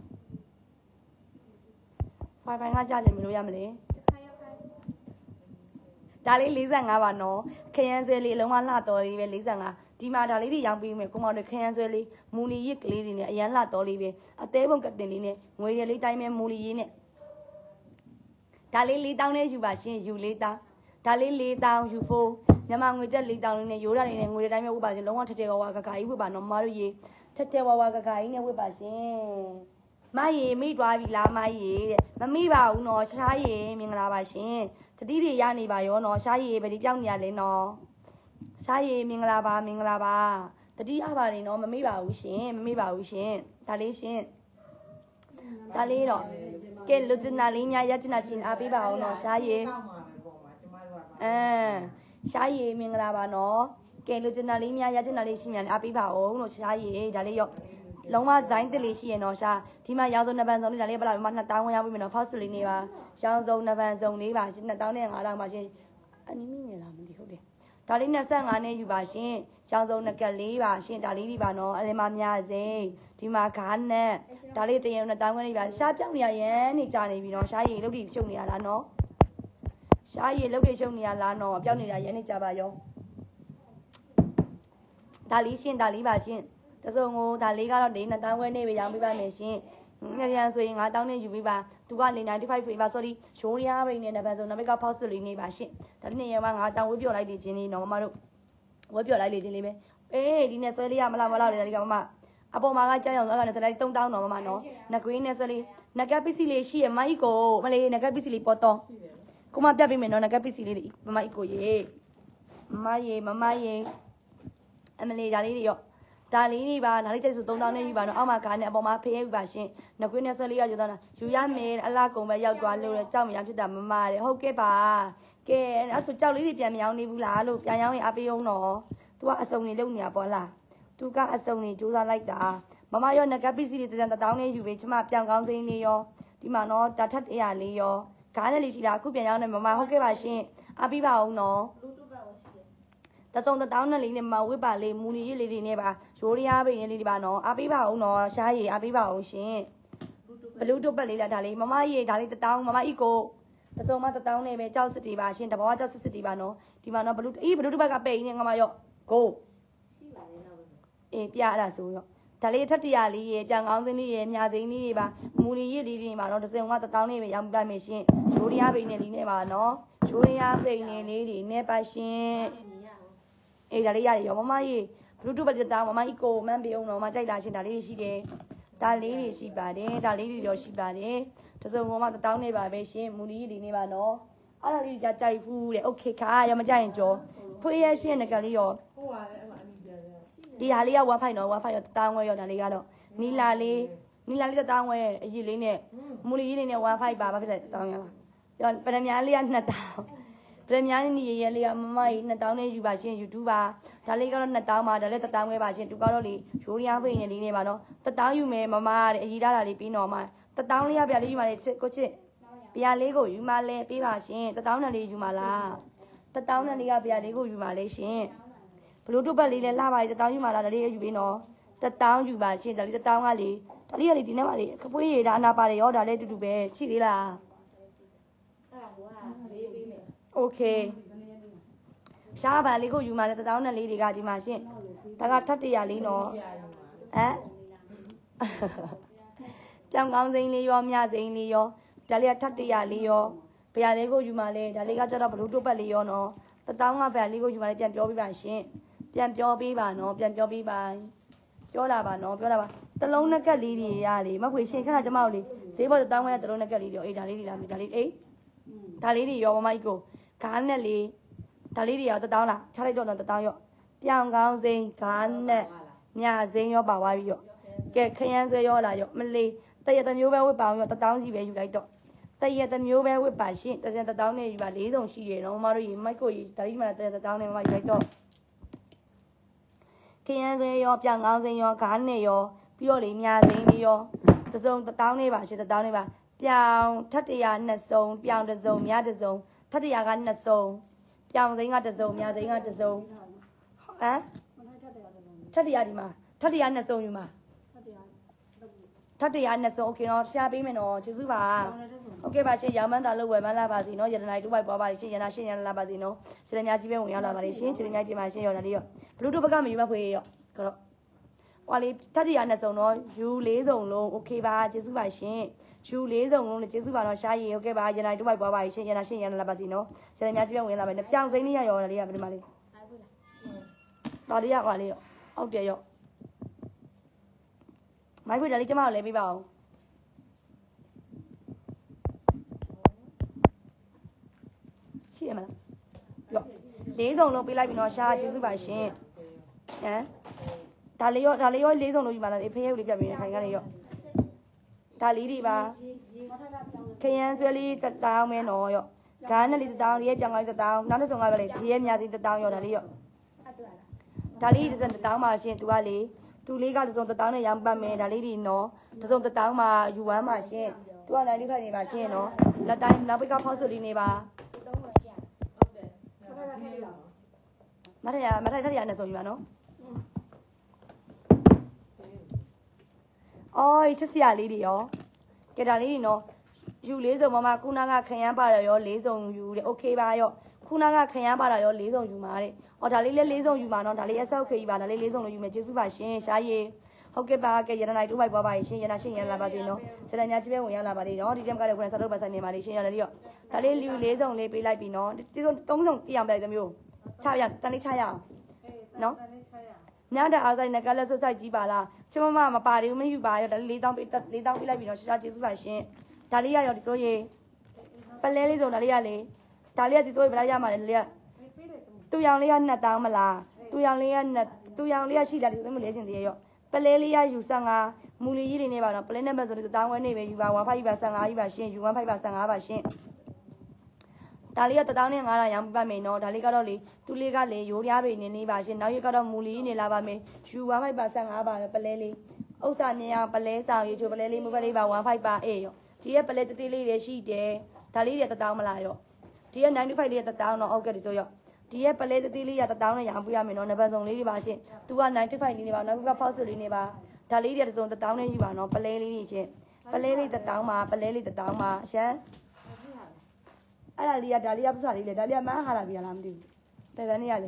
wifi ကကြာကြပြီလို့ရမလဲဒါလေး၄၅ပါနော်ခရမ်းဆွဲလေးအလုံးဝလှတော်လေးပဲ၄၅ဒီမှာဒါလေးတွေရောင်းပေးမယ်ကိုမောင်တွေခရမ်းဆွဲလေးမူလီရစ်ကလေးတွေနဲ့အရန်လှတော်လေးပဲအသေးပုံကတင်လေးနဲ့ငွေရလေးတိုင်းမဲ့မူလီရေးနဲ့ဒါလေး၄တောင်းနဲ့ယူပါရှင်ယူ၄တောင်းဒါလေး၄တောင်းယူဖို့မြန်မာငွေကျပ်၄တောင်းလေးနဲ့ရိုးတာလေးနဲ့ငွေတိုင်းမဲ့ဝတ်ပါရှင်လုံးဝထက်ထဲဝါဝါကကာကြီးဝတ်ပါနော်မမတို့ရေထက်ထဲဝါဝါကကာကြီးနဲ့ဝတ်ပါရှင်မရေမိသွားပြီလားမရေတဲ့မမိပါဘူးနော်ရှားရေမင်္ဂလာပါရှင်တတိတွေရနေပါရောနော်ရှားရေဗတိပြောင်းနေရလဲနော်ရှားရေမင်္ဂလာပါမင်္ဂလာပါတတိအပါနေနော်မမိပါဘူးရှင်မမိပါဘူးရှင်ဒါလေးရှင်ဒါလေးတော့ကဲလူကျင်နာလေးညာရကျင်နာရှင်အားပေးပါအောင်နော်ရှားရေအမ်ရှားရေမင်္ဂလာပါနော်ကဲလူကျင်နာလေးများရကျင်နာလေးရှိမြန်အားပေးပါအောင်လို့ရှားရေဒါလေးရောလုံးဝဇိုင်းတစ်လေးရှိရနော်ရှားဒီမှာရောင်စုံနှစ်ပန်စုံလေးဒါလေးဘယ်လောက်မှနှစ်တောင်းဝင်ရောက်ပြီမယ်နော်ဖောက်စလေးနေပါရောင်စုံနှစ်ပန်စုံလေးပါရှင်နှစ်တောင်းနဲ့ငါးတောင်းပါရှင်အနီးမိနေလားမသိဟုတ်တယ်ဒါလေးနှစ်ဆယ့်ငါနဲ့ယူပါရှင်ကျောင်းစုံငကက်လေးပါရှင်ဒါလေးဒီပါနော်အလင်းမများစေဒီမှာခါနဲ့ဒါလေးတရင်နဲ့တောင်းခွင့်လေးပါရှားပြောင်းနေရရန်နေကြနေပြီနော်ရှားရည်လုတ်တိချုပ်နေရလားနော်ရှားရည်လုတ်တိချုပ်နေရလားနော်ပြောင်းနေတာရန်နေကြပါရောဒါလေးရှင်ဒါလေးပါရှင်တစုံကိုဒါလေးကတော့ဒီနှစ်တောင်းခွင့်နေပဲရောင်းပေးပါမယ်ရှင်ငရန်ဆိုရင်ငါတောင်းနေယူပေးပါသူကနေninety-five free ပါ sorry ရိုးရရင်းနဲ့နံပါတ်ဆိုနံပါတ်က post လေးနေပါရှင်ဒါလေးနေရမှာငါတောင်းဝေးပြော့လိုက်နေချင်းလေးနော်မမတို့ဝေးပြော့လိုက်လေချင်းလေးပဲအေးဒီနဲ့ဆွဲလေးရမလားမလားလေဒီကမမအပေါ်မှာကကြောက်ရောက်သွားတာနဲ့စလိုက်သုံးတောင်းတော့မမနော်နကွေးနဲ့ဆွဲလေးနကက်ပစ္စည်းလေးရှိရမိုက်ကိုမလေးနကက်ပစ္စည်းလေးပေါ်တော့ကိုမပြတ်ပေးမယ်နော်နကက်ပစ္စည်းလေးမမိုက်ကိုရေမမရေမမရေအမလေးဒါလေးတွေရောဒါလေးတွေပါဒါလေးကျဆိုသုံးတောင်းနဲ့ယူပါတော့အောက်မှာကားနဲ့အပေါ်မှာဖေးရယူပါရှင်နကွေးနဲ့ဆွဲလေးရယူတော့ယူရမယ်အလားကုန်ပဲရောက်သွားလို့ကြောက်မရဖြစ်တာမမတဲ့ဟုတ်ကဲ့ပါကဲအဲ့ဆိုကြောက်လေးတွေပြန်မရောင်းနေဘူးလားလို့ပြန်ရောင်းရင်အပေးအောင်တော့သူကအစုံနေလုံနေတာပေါ့လားသူကအစုံနေစူးစမ်းလိုက်တာမမရောငကပစ္စည်းတွေတန်းတောင်းနေယူပေးချမပြောင်ကောင်းစိမ်းလေးရောဒီမှာနော်တာထက်တရလေးရောခါးနဲ့လေးရှိလားအခုပြန်ရောင်းနေမမဟုတ်ကဲ့ပါရှင်အပေးပါအောင်နော်တစုံတောင်းနဲ့လေးနဲ့မဝစ်ပါလေးမူလီရည်လေးတွေနဲ့ပါရိုးရရပိန်လေးတွေပါနော်အပေးပါအောင်နော်ရှားရည်အပေးပါအောင်ရှင်ဘလူးတုတ်ပတ်လေးလားဒါလေးမမရည်ဒါလေးတောင်းမမဤကိုတစုံမတောင်းနေပဲကြောက်စစ်တီပါရှင်တဘောကြောက်စစ်စစ်တီပါနော်ဒီမှာနော်ဘလူးအေးဘလူးတုတ်ပတ်ကပိန်နေငါမရော့ကိုအေးပြရတာဆိုရောဒါလေးထက်တရလေးရေပြန်ကောင်းစင်းလေးရေမြာစိမ်းလေးတွေပါမူလီရည်လေးတွေပါနော်တစုံကတောင်းနေပဲရောင်းပြမယ်ရှင်ရိုးရရပိန်လေးနဲ့ပါနော်ရိုးရရပိန်လေးတွေနဲ့ပါရှင်အေးဒါလေးရတယ်ရောမမကြီးဘလူးတူဘတ်တောင်းမမကြီးကိုမန်းပေးအောင်တော့မကြိုက်လာရှင်ဒါလေးရှိတယ်ဒါလေးတွေရှိပါတယ်ဒါလေးတွေတော့ရှိပါတယ်တစုံကမှတောင်းနေပါပဲရှင်မူလီလေးနေပါနော်အဲ့ဒါလေးကြကြိုက်ဖူးတဲ့โอเคခါရောမကြိုက်ရင်ကြောဖွေးရရှင်ငကလေးရောဟုတ်ပါရဲ့ဒီဟာလေးက wifi နော် wifi ရောတောင်းဝဲရောဒါလေးကတော့နီလာလေးနီလာလေးတောင်းဝဲအရည်လေးနဲ့မူလီလေးနဲ့ wifi ပါဘာဖြစ်လဲတောင်းရမှာရောပရမညာလေးကနှစ်တောင်းပရမညာနေရရလေးကမမကြီးနှစ်တောင်းနဲ့ယူပါရှင် YouTube ပါဒါလေးကတော့နှစ်တောင်းပါဒါလေးတစ်တောင်းဝဲပါရှင်သူကတော့လေရိုးရဖိနေလေးနဲ့ပါနော်တစ်တောင်းယူမယ်မမတဲ့အကြီးထားတာလေးပြီးတော့မှတစ်တောင်းလေးရပြလေးယူပါလေကိုချစ်ပြလေးကိုယူမလဲပေးပါရှင်တစ်တောင်းနဲ့လေးယူမလားတစ်တောင်းနဲ့လေးကပြလေးကိုယူမလဲရှင်ဘလူးတုတ်ပတ်လေးလည်းလှပါလေတစ်တောင်းယူမလားဒါလေးယူပေးနော်တစ်တောင်းယူပါရှင်ဒါလေးတစ်တောင်းကလေဒါလေးကလေဒီနေ့မှလေခပွေးရတာအနာပါတယ်ရောဒါလေးတူတူပဲချိသေးလားโอเคရှားပါလေးကိုယူมาလဲတတောင်းနဲ့လေးတွေကဒီမှာရှင်ဒါကထပ်တရလေးနော်ဟမ်ကြောင်ကောင်းစိမ်းလေးရောမြစိမ်းလေးရောဒါလေးကထပ်တရလေးရောဘယ်လေးကိုယူมาလဲဒါလေးကကျတော့ဘလူးတုတ်ပတ်လေးရောနော်တတောင်းကဘယ်လေးကိုယူมาလဲပြန်ပြောပြပါရှင်ပြန်ပြောပြပါနော်ပြန်ပြောပြပါပြောလာပါနော်ပြောလာပါတလုံးနှက်ကက်လေးတွေရလေမဖွေရှင်ခဏကျမတို့လေဈေးပေါ်တတောင်းကတလုံးနှက်ကက်လေးတွေအေးဒါလေးတွေလာပြီဒါလေးအေးဒါလေးတွေရောမမကြီးကိုခါနဲ့လေးဒါလေးတွေရောတတောင်းလားချလိုက်တော့တော့တတောင်းရောပြောင်ကောင်းစိမ်းခါနဲ့မြစိမ်းရောပါသွားပြီရောကဲခရမ်းဆွဲရောလာရောမလေးတရတမျိုးပဲဝစ်ပါအောင်ရောတတောင်းစီပဲယူလိုက်တော့တရတမျိုးပဲဝစ်ပါရှင်တစံတတောင်းနဲ့ယူပါလေးစုံရှိရနော်မမတို့ရေမိုက်ကိုရေဒါလေးမှတရတတောင်းနဲ့မမယူလိုက်တော့ခရမ်းဆွဲရောပြောင်ကောင်းစိမ်းရောခါနဲ့ရောပြီးတော့လေမြစိမ်းလေးရောတစုံတတောင်းနဲ့ပါရှင်တတောင်းနဲ့ပါပြောင်ထက်တရနှစ်စုံပြောင်တစ်စုံမြတစ်စုံထက်တရကနှစ်စုံပြောင်စိမ်းကတစ်စုံမြစိမ်းကတစ်စုံဟမ်ထက်တရဒီမှာထက်တရနှစ်စုံယူမှာထက်တရနှစ်စုံโอเคနော်ရှားပေးမယ်နော်ကျေးဇူးပါโอเคပါရှင်ရောင်မန်းတာလို့ဝယ်မန်းလာပါစီနော်ရတနာတူပိုက်ပွားပါရှင်ရနာရှင်ရလာပါစီနော်စရများကြီးပဲဝင်ရောက်လာပါလေရှင်ကျေးဇူးများကြီးပါရှင်ရော်ဒါလေးရောဘလူးတူဘက်ကမယူမဖွေရောကတော့ဟောလေထက်တရနှစ်စုံတော့ယူလေးစုံလုံးโอเคပါကျေးဇူးပါရှင်ယူလေးစုံလုံးနဲ့ကျေးဇူးပါတော့ရှားရည်ဟုတ်ကဲ့ပါရနိုင်တူပိုက်ပွားပါရှင်ရနာရှင်ရလာပါစီနော်စရများကြီးပဲဝင်လာပါနဲ့ပြောင်စိမ်းလေးရရော်ဒါလေးကဘယ်မှာလေးတော်လေးရပါလေရောဟုတ်တယ်ရောမိုက်ဖွေဒါလေးကျမတို့လဲပေးပါအောင်ရှိရမလားရောလေးစုံလုံးပေးလိုက်ပြီနော်ရှားကျေးဇူးပါရှင်ဟမ်ဒါလေးရောဒါလေးရောလေးစုံလုံးယူပါလားဖေးရုပ်လေးပြတ်ပြီးခိုင်ကနေရောဒါလေးတွေပါခရမ်းဆွဲလေးတတောင်းမဲနော်ရောဂါးနဲ့လေးတတောင်းလေးပြောင်းကောင်းတတောင်းနောက်တစ်စုံကပဲလေဒီရဲ့မြာစီတတောင်းရောဒါလေးရောဒါလေးတစ်စုံတတောင်းပါရှင်သူကလေသူလေးကတစ်စုံတတောင်းနဲ့ရောင်းပတ်မယ်ဒါလေးတွေနော်တစ်စုံတတောင်းမှာယူဝမ်းပါရှင်သူကလည်းလေးခိုင်နေပါရှင်နော်လက်တိုင်းနောက်ပိတ်ကဖောက်ဆွလေးနေပါမထရမထထရနဲ့ဆိုယူပါနော်အော်ချစ်စရာလေးတွေရောကဲဒါလေးတွေနော်ယူလေးစုံမမခုနကခရမ်းပါရရောလေးစုံယူတယ်โอเคပါရောခုနကခရမ်းပါရရောလေးစုံယူမှာတဲ့အော်ဒါလေးလေးလေးစုံယူမှာနော်ဒါလေးအဆောက်ခေးပါဒါလေးလေးစုံလို့ယူမယ်ကျေးဇူးပါရှင်ရှားရီဟုတ်ကဲ့ပါကဲရတနာတူပိုက်ပွားပါရှင်ရတနာရှင်ရလာပါစေနော်စရညာချစ်ပဲဝင်ရလာပါလေနော်ဒီတက်မကလည်းခုနစတော့ပါဆိုင်နေပါလေရှင်ရလည်းရောဒါလေးလူလေးစုံလေးပေးလိုက်ပြီနော်ဒီစုံသုံးစုံပြအောင်ပြလိုက်သမျိုးချရတန်လေးချရအောင်နော်ညတာအားဆိုင်နဲ့ကလည်းဆွတ်ဆိုင်ကြီးပါလားချမမမပါသေးဘူးမယူပါရောဒါလေးလေးတောင်းပေးလေးတောင်းပေးလိုက်ပြီနော်ရှားကျေးဇူးပါရှင်ဒါလေးရရောဒီဆိုရေပလဲလေးစုံဒါလေးရလေဒါလေးကဒီဆိုရေဘယ်လိုက်ရမှာလဲလေးကတူရောင်လေးကနှစ်တောင်းမလားတူရောင်လေးကနှစ်တူရောင်လေးကရှိလားဒီလိုမျိုးလဲခြင်းတည်းရောပလဲလေးရယူဆန်ငါမူလီကြီးတွေနေပါတော့ပလဲနဲ့ဘက်ဆိုတော့တောင်းဝဲနေပဲယူပါဝါဖိုက်ပါဆန်ငါကြီးပါရှင်ယူဝမ်းဖိုက်ပါဆန်ငါပါရှင်ဒါလေးကတတောင်းနဲ့ငါးရာရောင်းပြမယ်နော်ဒါလေးကတော့လေတူလေးကလေရိုးရားတွေနေနေပါရှင်နောက်ရက်ကတော့မူလီကြီးနေလာပါမယ်ယူဝမ်းဖိုက်ပါဆန်ငါပါပဲပလဲလေးဥစ္စာမြင်အောင်ပလဲဆောင်ရေချိုပလဲလေးမူပလဲလေးပါဝမ်းဖိုက်ပါအေးရောဒီရဲ့ပလဲတသေးလေးတွေရှိတယ်ဒါလေးတွေတတောင်းမလားရောဒီရဲ့ninety fiveလေးတတောင်းတော့ဟုတ်ကဲ့ဒီဆိုရောဒီရဲ့ပလဲတသေးလေးရတတောင်းနဲ့ရောင်းပြရမယ်နော်နံပါတ်စုံလေးတွေပါရှင်သူကninety fiveလေးနေပါနောက်ကဖောက်ဆွလေးနေပါဒါလေးတွေတစုံတတောင်းနဲ့ယူပါနော်ပလဲလေးတွေချင်းပလဲလေးတတောင်းပါပလဲလေးတတောင်းပါရှမ်းအဲ့ဒါလေးကဒါလေးကပစလေးလေဒါလေးကမဟာလာပြရလားမသိဘူးတယ်ဗန်နေရလေ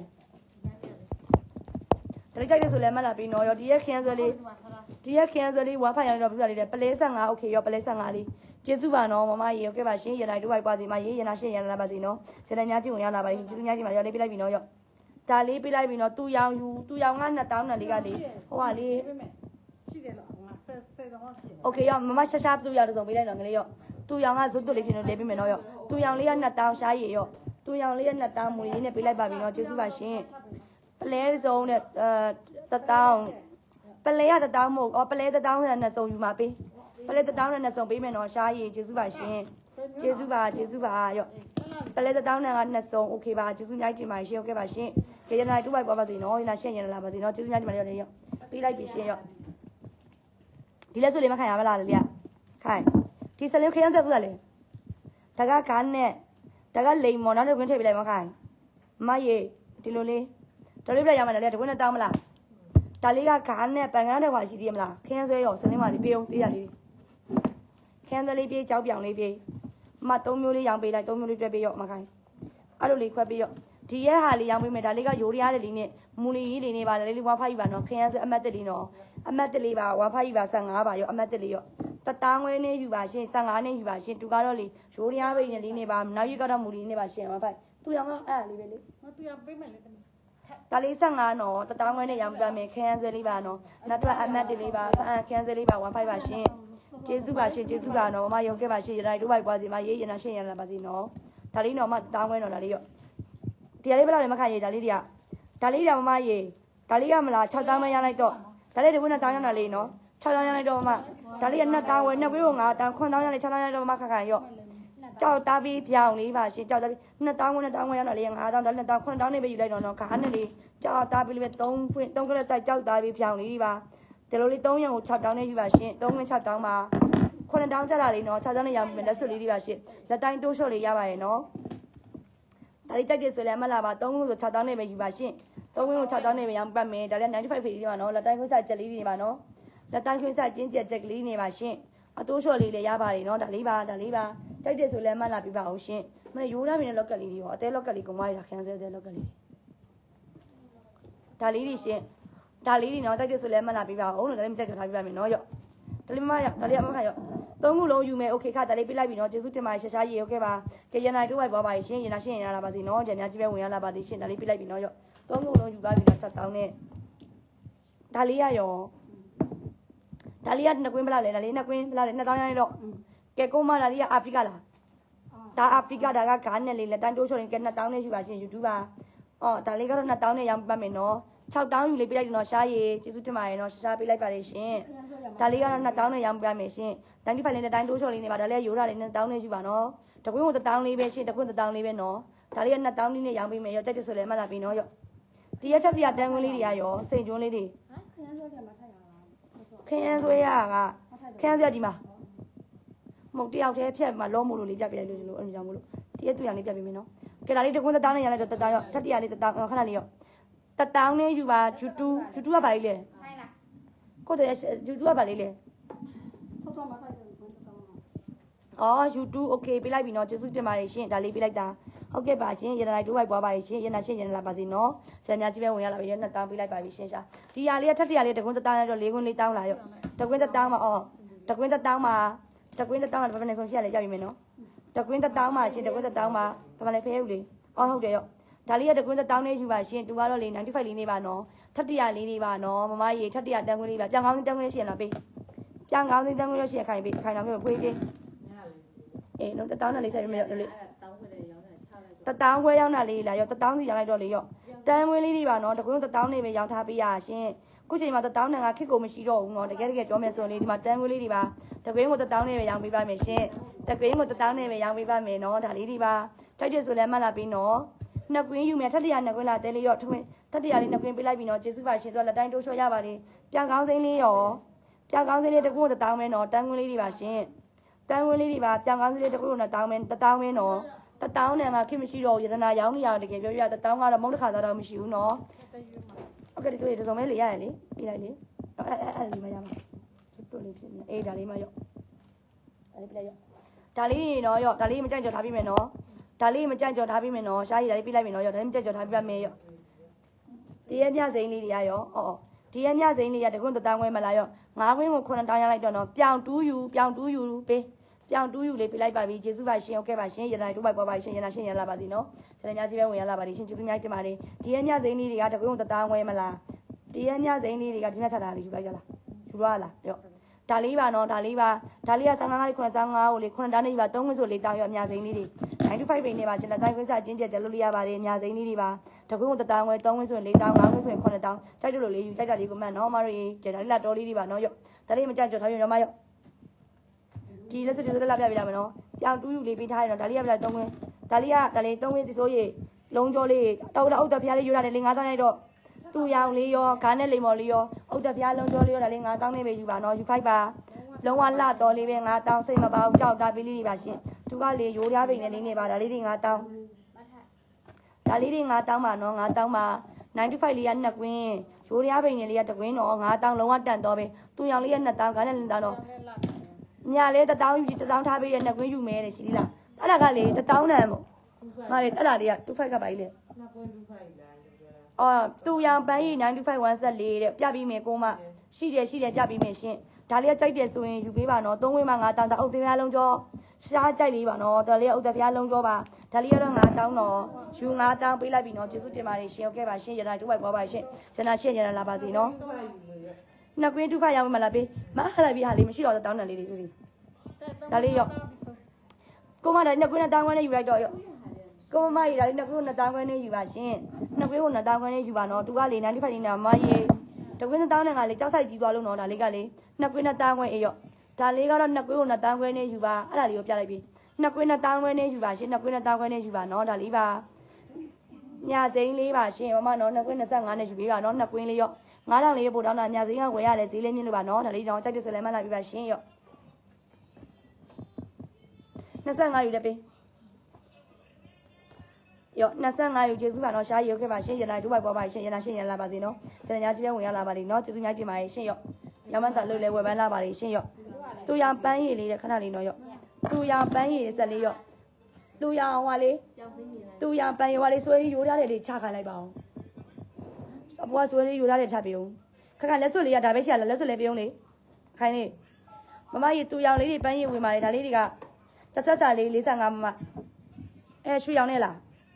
ဒါလေးကြိုက်တယ်ဆိုလည်းမလာပြီးနော်ရောဒီရဲ့ခင်းဆွဲလေးဒီရက်ခင်းဆွဲလေးဝါဖိုင်ရတော့ပြပြလေးတယ်ပလဲဆန်ငါโอเคရောပလဲဆန်ငါလေးကျေးဇူးပါနော်မမရေဟုတ်ကဲ့ပါရှင်ရနိုင်တို့ပိုက်ပွားစီမရေးရနာရှင်းရလာပါစီနော်စနေညချင်းဝင်ရလာပါရှင်ကျေးဇူးများကြီးပါရောလေးပြလိုက်ပြီနော်ရောဒါလေးပြလိုက်ပြီနော်သူရောင်ယူသူရောင်ကနှစ်တောင်းနဲ့လေးကလေဟိုကလေရှိတယ်လို့ငါဆက်ဆက်တော့ရှိတယ်โอเคရောမမရှာရှာသူရောင်တုံးပေးလိုက်တော့ငလေးရောသူရောင်ကဇွတ်တုလေးဖြစ်လို့လေးပြမယ်နော်ရောသူရောင်လေးကနှစ်တောင်းရှားရည်ရောသူရောင်လေးကနှစ်တောင်းမူလေးနဲ့ပေးလိုက်ပါပြီနော်ကျေးဇူးပါရှင်ပလဲစုံနဲ့အဲတတောင်းပလဲရတတောင်းမဟုတ်အော်ပလဲတတောင်းနဲ့နှစ်စုံယူမှာပေးပလဲတတောင်းနဲ့နှစ်စုံပေးမယ်နော်ရှားရည်ကျေးဇူးပါရှင်ကျေးဇူးပါကျေးဇူးပါရောပလဲတတောင်းနဲ့ကနှစ်စုံโอเคပါကျေးဇူးများတင်ပါရှင်ဟုတ်ကဲ့ပါရှင်ကျေးဇူးများတူပါပါစေနော်ရနာရှင်းရလာပါစေနော်ကျေးဇူးများတင်ပါရောရောပေးလိုက်ပြီရှင်ရောဒီလက်စွပ်လေးမခံရမလားလေလေခိုင်ဒီစလင်းခရမ်းဆက်ဘူးလားလေဒါကကားနဲ့ဒါကလိမ်မော်နောက်တစ်ခွင်းထည့်ပေးလိုက်မခိုင်မရေဒီလိုလေးတော်လေးပြရမှာလေတခွင်းနဲ့တောင်းမလားဒါလေးကကားနဲ့ပန်ကန်းတဲ့ကွာရှိသေးမလားခင်းဆွဲရောစလင်းမလေးပြေအောင်သေးရလေးခင်းဆွဲလေးပြေကြောက်ပြောင်လေးပြေမသုံးမျိုးလေးရောင်းပေးလိုက်သုံးမျိုးလေးတွဲပေးရောမခိုင်အဲ့လိုလေးခွဲပေးရောဒီရဲ့ဟာလေးရောင်းပေးမယ်ဒါလေးကရိုးရရတဲ့လေးနဲ့မူလီကြီးလေးနေပါလေးလေးဝါဖိုက်ပါနော်ခင်းဆွဲအမတ်တက်လေးနော်အမတ်တက်လေးပါဝါဖိုက်ပါဆန်ငါးပါရောအမတ်တက်လေးရောတတောင်းဝဲနဲ့ယူပါရှင်ဆန်ငါးနဲ့ယူပါရှင်သူကတော့လေရိုးရရပိတ်နဲ့လေးနေပါနောက်ရက်ကတော့မူလီနေပါရှင်ဝါဖိုက်သူရောင်းကအဲ့ဒါလေးပဲလေမသူရပေးမယ်လေဒါလေးဆက်ငါနော်တတောင်းဝဲနဲ့ရောင်းပြမယ်ခန်းစဲလေးပါနော်နောက်တော့အမတ်တလေးပါခန်းစဲလေးပါဝမ်ဖိုက်ပါရှင်ကျေးဇူးပါရှင်ကျေးဇူးပါနော်မမရုံခဲ့ပါရှင်ရတိုင်းတို့ပိုက်ပွားစီမရေးရနာရှင်းရလာပါစီနော်ဒါလေးနော်မတောင်းဝဲနော်ဒါလေးရောဒီလေးဘယ်လောက်လဲမခရေးဒါလေးတွေကဒါလေးတွေကမမရေးဒါလေးကမလား၆တောင်းမရလိုက်တော့ဒါလေးတခွန်းနဲ့တောင်းရတာလေးနော်၆တောင်းရလိုက်တော့မဒါလေးကနှစ်တောင်းဝဲနှစ်ပေးကိုငါတောင်းခွန်းတောင်းရလိုက်၆တောင်းရတော့မခခရရောကြောက်သားပြီးပြောင်းလေးပါရှင်ကြောက်သားပြီးနှစ်တောင်းခွန်းနှစ်တောင်းခွန်းရတော့လေးငါးတောင်းဒါနှစ်တောင်းခွန်းတောင်းနေပဲယူလိုက်တော့နော်ခါနဲ့လေးကြောက်သားပြီးလေးပဲ၃ခွန်း၃ကလေးစိုက်ကြောက်သားပြီးပြောင်းလေးပါဒီလိုလေး၃ရံကို၆တောင်းနဲ့ယူပါရှင်၃ခွန်း၆တောင်းပါခွန်းတောင်းကြတာလေးနော်၆တောင်းနဲ့ရမယ်လက်စွပ်လေးတွေပါရှင်လက်တိုင်းတိုးလျှော့လေးရပါရဲ့နော်ဒါလေးတက်ကြည့်ဆိုလည်းမလာပါ၃ခွန်းဆို၆တောင်းနဲ့ပဲယူပါရှင်၃ခွန်းကို၆တောင်းနဲ့ပဲရောင်းပတ်မယ်ဒါလည်းninety fiveဖေးလေးပါနော်လက်တိုင်းခွန်းစိုက်ချက်လေးတွေပါနော်လက်တိုင်းခွန်းစိုက်ကျင်းကျက်ချက်ကလေးနေပါရှင်အတိုးလျှော့လေးလည်းရပါတယ်နော်ဒါလေးပါဒါလေးပါကြိုက်တယ်ဆိုလည်းမလာပြပါအောင်ရှင်မနေ့ရိုးသားမင်းလောက်ကက်လေးတွေရောအသေးလောက်ကက်လေးကိုမရတာခန်းစဲတဲ့လောက်ကက်လေးဒါလေးတွေရှင်ဒါလေးတွေနော်ကြိုက်တယ်ဆိုလည်းမလာပြပါအောင်လို့ဒါလေးမကြိုက်ကြထားပြပါမယ်နော်ရောဒါလေးမမရဒါလေးအမခါရောသုံးခုလုံးယူမယ်โอเคခါဒါလေးပြလိုက်ပြီနော်ကျေးဇူးတင်ပါတယ်ရှာရှာရေးဟုတ်ကဲ့ပါကဲရနိုင်တို့ဝိုက်ပါပါရှင်ရနာရှင်းရလာပါစေနော်ကြံများကြီးပဲဝင်ရလာပါသေးရှင်ဒါလေးပြလိုက်ပြီနော်ရောသုံးခုလုံးယူပါပြီနော်ချက်တောင်းနဲ့ဒါလေးရရောဒါလေးကနှစ်ကွင်းဘလားလဲဒါလေးနှစ်ကွင်းဘလားလဲနှစ်တောင်းရရင်တော့ကဲကုန်းမဒါလေးကအာဖရိကလားဒါအာဖရိကဒါကဂါနဲ့လေးလက်တန်းတိုးချော်ရင်ကဲနှစ်တောင်းနဲ့ယူပါရှင် YouTube ပါအော်ဒါလေးကတော့နှစ်တောင်းနဲ့ရောင်းပတ်မယ်နော်၆တောင်းယူလေးပြလိုက်တယ်နော်ရှားရည်ကျေးဇူးတင်ပါတယ်နော်ရှားရှားပေးလိုက်ပါလေရှင်ဒါလေးကတော့နှစ်တောင်းနဲ့ရောင်းပတ်မယ်ရှင်တန်တီဖိုင်လေးနဲ့တိုင်းတိုးချော်လေးနေပါဒါလေးရိုးတာလေးနှစ်တောင်းနဲ့ယူပါနော်တကွင်းကိုတစ်တောင်းလေးပဲရှင်တကွင်းတစ်တောင်းလေးပဲနော်ဒါလေးကနှစ်တောင်းလေးနဲ့ရောင်းပေးမယ်ရောကြက်ကြက်ဆိုလည်းမှတ်လာပြီနော်ရောဒီရက်ထက်ပြတန်းကွင်းလေးတွေကရောစိန်ကျွန်းလေးတွေခင်းရမ်းဆွဲရကခင်းရမ်းဆွဲဒီမှာမဟုတ်တယောက်တည်းဖြတ်မှာလောမို့လို့လေးပြပြလိုက်လို့ဒီလိုအဲ့လိုကြောင့်မို့လို့ဒီရဲ့သူရလေးပြပြမယ်နော်ကဲဒါလေးတကွန်းတတောင်းနဲ့ရလိုက်တော့တတောင်းရောထက်တရလေးတတောင်းခဏလေးရောတတောင်းနဲ့ယူပါယူတူယူတူကပါလေလေကိုတဲ့ယူတူကပါလေလေအော်ယူတူโอเคပြလိုက်ပြီနော်ကျေးဇူးတင်ပါတယ်ရှင်ဒါလေးပြလိုက်တာဟုတ်ကဲ့ပါရှင်ရတနာတိုးဝိုက်ပွားပါရှင်ရတနာရှင်ရတနာပါစေနော်ဆယ်များကြီးပဲဝင်ရလာပြီရနှစ်တောင်းပြလိုက်ပါပြီရှင်ရှာဒီဟာလေးထက်တရလေးတကွင်းတတောင်းရတော့လေးကွင်းလေးတောင်းလာရောတကွင်းတတောင်းမှာအော်တကွင်းတတောင်းမှာတကွင်းတတောင်းမှာဘာမှမဆုံးရှိရလေကြပြီမယ်နော်တကွင်းတတောင်းမှာရှင်တကွင်းတတောင်းမှာဘာမှလည်းဖဲဦးလေအော်ဟုတ်တယ်ရောဒါလေးကတကွင်းတတောင်းလေးယူပါရှင်တူကတော့လေninety-fiveလေးနေပါနော်ထက်တရလေးနေပါနော်မမရေထက်တရတန်းကွင်းလေးပါပြန်ကောင်းတန်းကွင်းလေးရှင်လာပေးပြန်ကောင်းတန်းကွင်းလေးရှင်ခိုင်ပေးခိုင်တော်မျိုးဖွေးပေးအေးနော်တတောင်းနဲ့လေးဆိုင်မယ်လေတတောင်းခွဲရောက်တာလေးလာရောတတောင်းစီရောက်လိုက်တော့လေရောတန်းဝင်းလေးတွေပါနော်တကွင်းတတောင်းနေပဲရောက်ထားပေးရရှင်ခုချိန်မှာတတောင်းနဲ့ကခစ်ကိုမရှိတော့ဘူးနော်တကယ်တကယ်ပြောမယ်ဆိုရင်ဒီမှာတန်းဝင်းလေးတွေပါတကွင်းကိုတတောင်းနဲ့ပဲရောက်ပေးပါမယ်ရှင်တကွင်းကိုတတောင်းနဲ့ပဲရောက်ပေးပါမယ်နော်ဒါလေးတွေပါတိုက်တယ်ဆိုလည်းမှတ်လာပြီးနော်နှစ်ကွင်းယူမယ်ထက်တရနှစ်ကွင်းလာတဲလေးရောထမင်းထက်တရလေးနှစ်ကွင်းပေးလိုက်ပြီးနော်ကျေးဇူးပါရှင်တို့လက်တိုင်းတိုးချောရပါလေပြန်ကောင်းစိမ့်လေးရောပြန်ကောင်းစိမ့်လေးတကွင်းကိုတတောင်းမယ်နော်တန်းဝင်းလေးတွေပါရှင်တန်းဝင်းလေးတွေပါပြန်ကောင်းစိမ့်လေးတကွင်းကိုတတောင်းမယ်တတောင်းမယ်နော်တတောင်းနဲ့ကခင်မရှိတော့ရတနာရောင်းနေရတကယ်ပြောပြတတောင်းကတော့မုန်းတစ်ခါတော့မရှိဘူးနော်โอเคဒီဆိုရင်ဒီစုံမဲလေးရတယ်လေပြီးလိုက်လေအဲ့အဲ့အဲ့ဒီမှာရမှာတို့လေးဖြစ်နေအေးဒါလေးမရော့ဒါလေးပြလိုက်ရော့ဒါလေးနော်ရော့ဒါလေးမကြိုက်ကြော်ထားပြီးမယ်နော်ဒါလေးမကြိုက်ကြော်ထားပြီးမယ်နော်ရှားရည်ဒါလေးပြလိုက်မယ်နော်ရော့ဒါလေးမကြိုက်ကြော်ထားပြီးပါမယ်ရော့ဒီရဲ့မြစိမ့်လေးတွေရရောအော်ဒီရဲ့မြစိမ့်လေးရတကွန်းတတောင်းဝဲမလားရော့ငါးခွင်းကိုခုနှစ်တောင်းရလိုက်တော့နော်ပြောင်တူးယူပြောင်တူးယူပေးပြောင်တူးယူလေးပြလိုက်ပါပြီကျေးဇူးပါရှင်ဟုတ်ကဲ့ပါရှင်ရတနာတိုးပိုက်ပေါ်ပါရှင်ရတနာရှင်ရလာပါစီနော်ဆရာများကြီးပဲဝင်ရလာပါလိမ့်ရှင်ကျေးဇူးများတင်ပါတယ်ဒီရဲ့မြစိမ့်လေးတွေကတကွန်းတတောင်းဝဲမလားဒီရဲ့မြစိမ့်လေးတွေကဒီမြဆက်တာလေးယူလိုက်ကြလားယူရလားရော့ဒါလေးပါနော်ဒါလေးပါဒါလေးကဆန်းကားလေးခုနှစ်ဆန်းကားကိုလေခုနှစ်တောင်းနေပြီပါသုံးခွန်းဆိုလေးတောင်းရအများစိမ့်လေးတွေninety-fiveပိန်နေပါရှင်လက်တိုင်းခွင်းစားကျင်းကျက်ကြလို့ရပါတယ်အများစိမ့်လေးတွေပါတကွန်းတတောင်းဝဲသုံးခွန်းဆိုရင်လေးတောင်းငါးခွန်းဆိုရင်ခုနှစ်တောင်းကြိုက်တယ်လို့လေးယူကြိုက်တာလေးကိုမှတ်နော်မရီကြဒါလေးလာတော်လေးတွေပါနော်ရော့ဒါလေးမကြိုက်ကြော်ထားပြရောမရော့ဒီလက်စတီဆိုလက်ပြပြလာမယ်နော်ပြောင်တူးယူလေးပေးထားရတော့ဒါလေးကပြလာသုံးခွန်းဒါလေးကဒါလေးသုံးခွန်းဒီဆိုရေလုံးကြောလေးတောက်တောက်အုတ်တဖျားလေးယူရတယ်လေးငါးဆောင်ရိုက်တော့တူရောင်လေးရောဂါနဲ့လိမ္မော်လေးရောအုတ်တဖျားလုံးကြောလေးရောဒါလေးငါးတောင်းနေပဲယူပါနော်ယူfiveပါလုံးဝလှတော်လေးပဲငါးတောင်းစိတ်မပါဘူးကြောက်တာပေးလေးတွေပါရှင်သူကလေရိုးရားပိန်နဲ့လေးနေပါဒါလေးတွေငါးတောင်းဒါလေးတွေငါးတောင်းပါနော်ငါးတောင်းပါninety-fiveလေးကနှစ်ကွင်းရိုးရားပိန်နဲ့လေးကတစ်ကွင်းတော့ငါးတောင်းလုံးဝတန်တော့ပဲသူရောင်လေးကနှစ်တောင်းဂါနဲ့နှစ်တောင်းတော့ညာလေးတစ်တောင်းယူကြည့်တစ်တောင်းထားပေးရနှစ်ကွင်းယူမဲတယ်ရှိသေးလားအဲ့ဒါကလေတစ်တောင်းတန်ပေါ့ငါလေအဲ့ဒါလေးကtwenty-fiveကပါကြီးလေနှစ်ကွင်းtwenty-fiveလားအော်သူရောင်ပန်းကြီးninety-five one setလေးတဲ့ပြပြီးမယ်ကိုမရှိတယ်ရှိတယ်ပြပြီးမယ်ရှင်ဒါလေးကကြိုက်တယ်ဆိုရင်ယူပေးပါနော်သုံးဝင်းမှာငါတောင်းတာအုတ်တရားလုံးကျော်ရှားကြိုက်လေးပါနော်ဒါလေးကအုတ်တရားလုံးကျော်ပါဒါလေးကတော့ငါတောင်းတော့ယူငါတောင်းပေးလိုက်ပြီနော်ကျေးဇူးတင်ပါတယ်ရှင်ဟုတ်ကဲ့ပါရှင်ရတနာတိုးဝိုက်ပေါ်ပါရှင်ရတနာရှင်ရတနာလာပါစေနော်နှစ်ကွင်းtwenty-fiveရောင်းမလားပေးမဟာလာပြီဟာလေးမရှိတော့တောင်းတယ်လေးလေးသူစီဒါလေးရောကိုမဒါနှစ်ကွင်းနဲ့တောင်းခွန်းနဲ့ယူလိုက်တော့ရောကိုမမကြီးဒါလေးနှစ်ကွင်းနဲ့တောင်းခွန်းနဲ့ယူပါရှင်နှစ်ကွင်းကိုနှစ်တောင်းခွန်းနဲ့ယူပါနော်သူကလေninety-fiveလေးနဲ့မကြီးတကွင်းတောင်းတဲ့ကလေကြောက်ဆိုင်ကြီးသွားလို့နော်ဒါလေးကလေနှစ်ကွင်းနဲ့တောင်းခွန်းအေးရောဒါလေးကတော့နှစ်ကွင်းကိုနှစ်တောင်းခွန်းနဲ့ယူပါအဲ့ဒါလေးကိုပြလိုက်ပြီနှစ်ကွင်းနဲ့တောင်းခွန်းနဲ့ယူပါရှင်နှစ်ကွင်းနဲ့တောင်းခွန်းနဲ့ယူပါနော်ဒါလေးပါညာစိမ့်လေးပါရှင်မမနော်နှစ်ကွင်းtwenty-fiveနဲ့ယူပေးပါနော်နှစ်ကွင်းလေးရောငါးတောင်းလေးပို့တောင်းတာညာစိမ့်ကဝယ်ရတယ်ဈေးလေးမြင့်လို့ပါနော်ဒါလေးတော့ကြိုက်တယ်ဆိုလည်းမှတ်လိုက်ပြပါရှင်ရောtwenty-fiveယူတယ်ပေးရောtwenty-fiveယူကျေးဇူးပါနော်ရှားရုပ်ခဲ့ပါရှင်ရနိုင်ဒူဘိုက်ပေါ်ပါရှင်ရနိုင်ရှင်ရလာပါစေနော်စနေညကြီးပဲဝင်ရလာပါလိမ့်နော်ကျေးဇူးများတင်ပါတယ်ရှင်ရောရမန်တာလို့လဲဝယ်ပန်းလာပါလိမ့်ရှင်ရောသူရပန်းရည်လေးတဲ့ခဏလေးနော်ရောသူရပန်းရည်ဆက်လေးရောသူရဟွာလေးသူရပန်းရည်ဟွာလေးဆွဲလေးရိုးထားတယ်လေးချခိုင်းလိုက်ပါအောင်အပွားဆွဲလေးရိုးထားတယ်ချပြုံးခက်ခက်လက်စွပ်လေးကဒါပဲရှိရလားလက်စွပ်လေးပြုံးလေးခိုင်းလေးမမကြီးသူရောင်လေးတွေပန်းရည်ဝင်ပါလေဒါလေးတွေကဆက်ဆက်စာလေးforty-fiveမမအဲရွှေရောင်နဲ့လား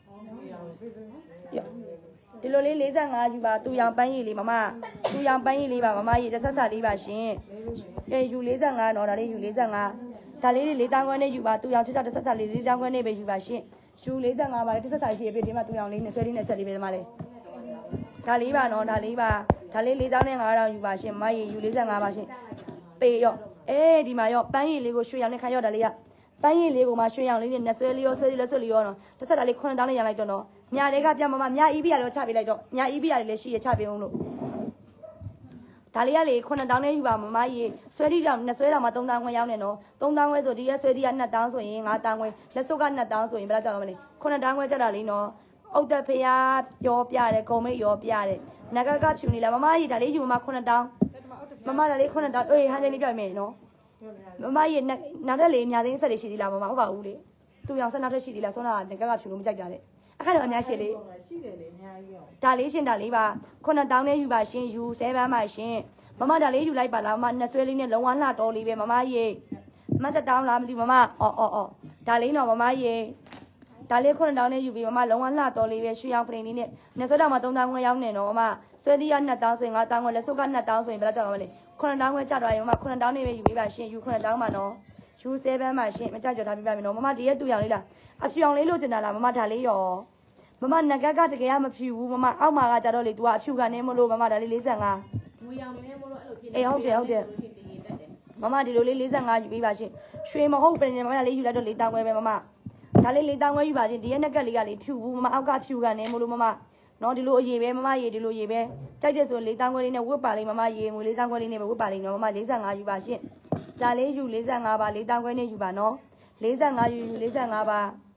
ဒီလိုလေးforty-fiveယူပါသူရောင်ပန်းရည်လေးမမသူရောင်ပန်းရည်လေးပါမမကြီးတစ်ဆက်ဆက်လေးပါရှင်အဲယူforty-fiveနော်ဒါလေးယူforty-fiveဒါလေးတွေ၄တောင်းခွဲနဲ့ယူပါသူရောင်ချက်ချက်တစ်ဆက်ဆက်လေး၄တောင်းခွဲနဲ့ပဲယူပါရှင်ယူforty-fiveပါလေတစ်ဆက်ဆက်ရှိအပြည့်ဒီမှာသူရောင်လေးနဲ့ဆွဲလေးနဲ့ဆက်လေးပဲဒီမှာလေဒါလေးပါနော်ဒါလေးပါဒါလေး၄တောင်းနဲ့၅တောင်းယူပါရှင်မမကြီးယူforty-fiveပါရှင်ပေရော့အေးဒီမှာရော့ပန်းရည်လေးကိုရွှေရောင်နဲ့ခါရော့ဒါလေးကပန်းရည်လေးကိုမှရွှေရောင်လေးနဲ့နှဆွဲလေးရောဆွဲလေးလက်ဆွဲလေးရောနော်တစ်ဆက်တာလေးnineတောင်းနဲ့ရလိုက်တော့နော်ညာတွေကပြမမညာအီးပြရတော့ချပေးလိုက်တော့ညာအီးပြရလေးရှိရချပေးအောင်လို့ဒါလေးကလေnineတောင်းနဲ့ယူပါမမကြီးဆွဲလေးတောင်နှဆွဲတောင်မှာthreeတောင်းခွဲရောက်နေနော်threeတောင်းခွဲဆိုဒီရက်ဆွဲလေးကtwoတောင်းဆိုရင်fiveတောင်းခွဲလက်စုပ်ကtwoတောင်းဆိုရင်ဘယ်လောက်ကြောက်ရမလဲnineတောင်းခွဲကြတာလေးနော်အောက်တက်ဖျားရောပြတယ်ဂုံမိတ်ရောပြတယ်နဂကဖြူနေလားမမကြီးဒါလေးယူမမခုနှစ်တောင်းမမဒါလေးခုနှစ်တောင်းအေးဟန်လေးပြမယ်နော်မမကြီးနောက်ထပ်လေးအများသိဆက်လေးရှိသေးလားမမဟုတ်ပါဘူးလေသူရောင်ဆက်နောက်ထပ်ရှိသေးလားဆုံးတာနဂကဖြူလို့မကြိုက်တာလေအခါတော့အများရှိလေရှိတယ်လေအများကြီးရောဒါလေးရှင်ဒါလေးပါခုနှစ်တောင်းနဲ့ယူပါရှင်ယူဆဲပန်းပါရှင်မမဒါလေးယူလိုက်ပါလားမမနှစ်ဆွဲလေးနဲ့လုံးဝလှတော်လေးပဲမမကြီးမသက်တောင်းလားမသိမမအော်အော်အော်ဒါလေးတော့မမကြီးဒါလေးခုနှစ်တောင်းနဲ့ယူပြီးမမလုံးဝလှတော်လေးပဲရွှေရောင်ဖရင်လေးနဲ့နှစ်ဆွဲတောင်းမှာသုံးတောင်းခွဲရောက်နေတော့မမဆွဲသီးရနှစ်တောင်းဆိုရင်ငါးတောင်းခွဲလက်စုပ်ကနှစ်တောင်းဆိုရင်ဘယ်လောက်ကြောက်မလဲခုနှစ်တောင်းခွဲကြတော့ရင်မမခုနှစ်တောင်းနဲ့ပဲယူပေးပါရှင်ယူခုနှစ်တောင်းပါနော်ယူဆဲပန်းပါရှင်မကြကြော်ထားပြပါမယ်နော်မမဒီရဲ့တူရောင်လေးလားအဖြူရောင်လေးလို့ကျင်တာလားမမဒါလေးရောမမနဂတ်ကတကယ်မဖြူဘူးမမအောက်မှာကကြတော့လေ तू ကအဖြူကနေမလို့မမဒါလေး၄၅ငွေရောင်လေးမလို့အဲ့လိုဖြစ်နေအေးဟုတ်တယ်ဟုတ်တယ်မမဒီလိုလေး၄၅ယူပေးပါရှင်ရွှေမဟုတ်ပြင်မမလေးယူလိုက်တော့၄တောင်းခွဲပဲမမဒါလေး၄တောင်းခွဲယူပါရှင်ဒီရဲ့နဂတ်လေးကလေဖြူဘူးမမအောက်ကဖြူကနေမလို့မမနော်ဒီလိုအရေးပဲမမရေဒီလိုရေပဲကြိုက်တဲ့ဆို၄တောင်းခွဲလေးနဲ့ဝတ်ပါလိမ့်မမရေငွေ၄တောင်းခွဲလေးနဲ့ပဲဝတ်ပါလိမ့်နော်မမ၄၅ယူပါရှင်ဒါလေးယူ၄၅ပါ၄တောင်းခွဲနဲ့ယူပါနော်၄၅ယူယူ၄၅ပါ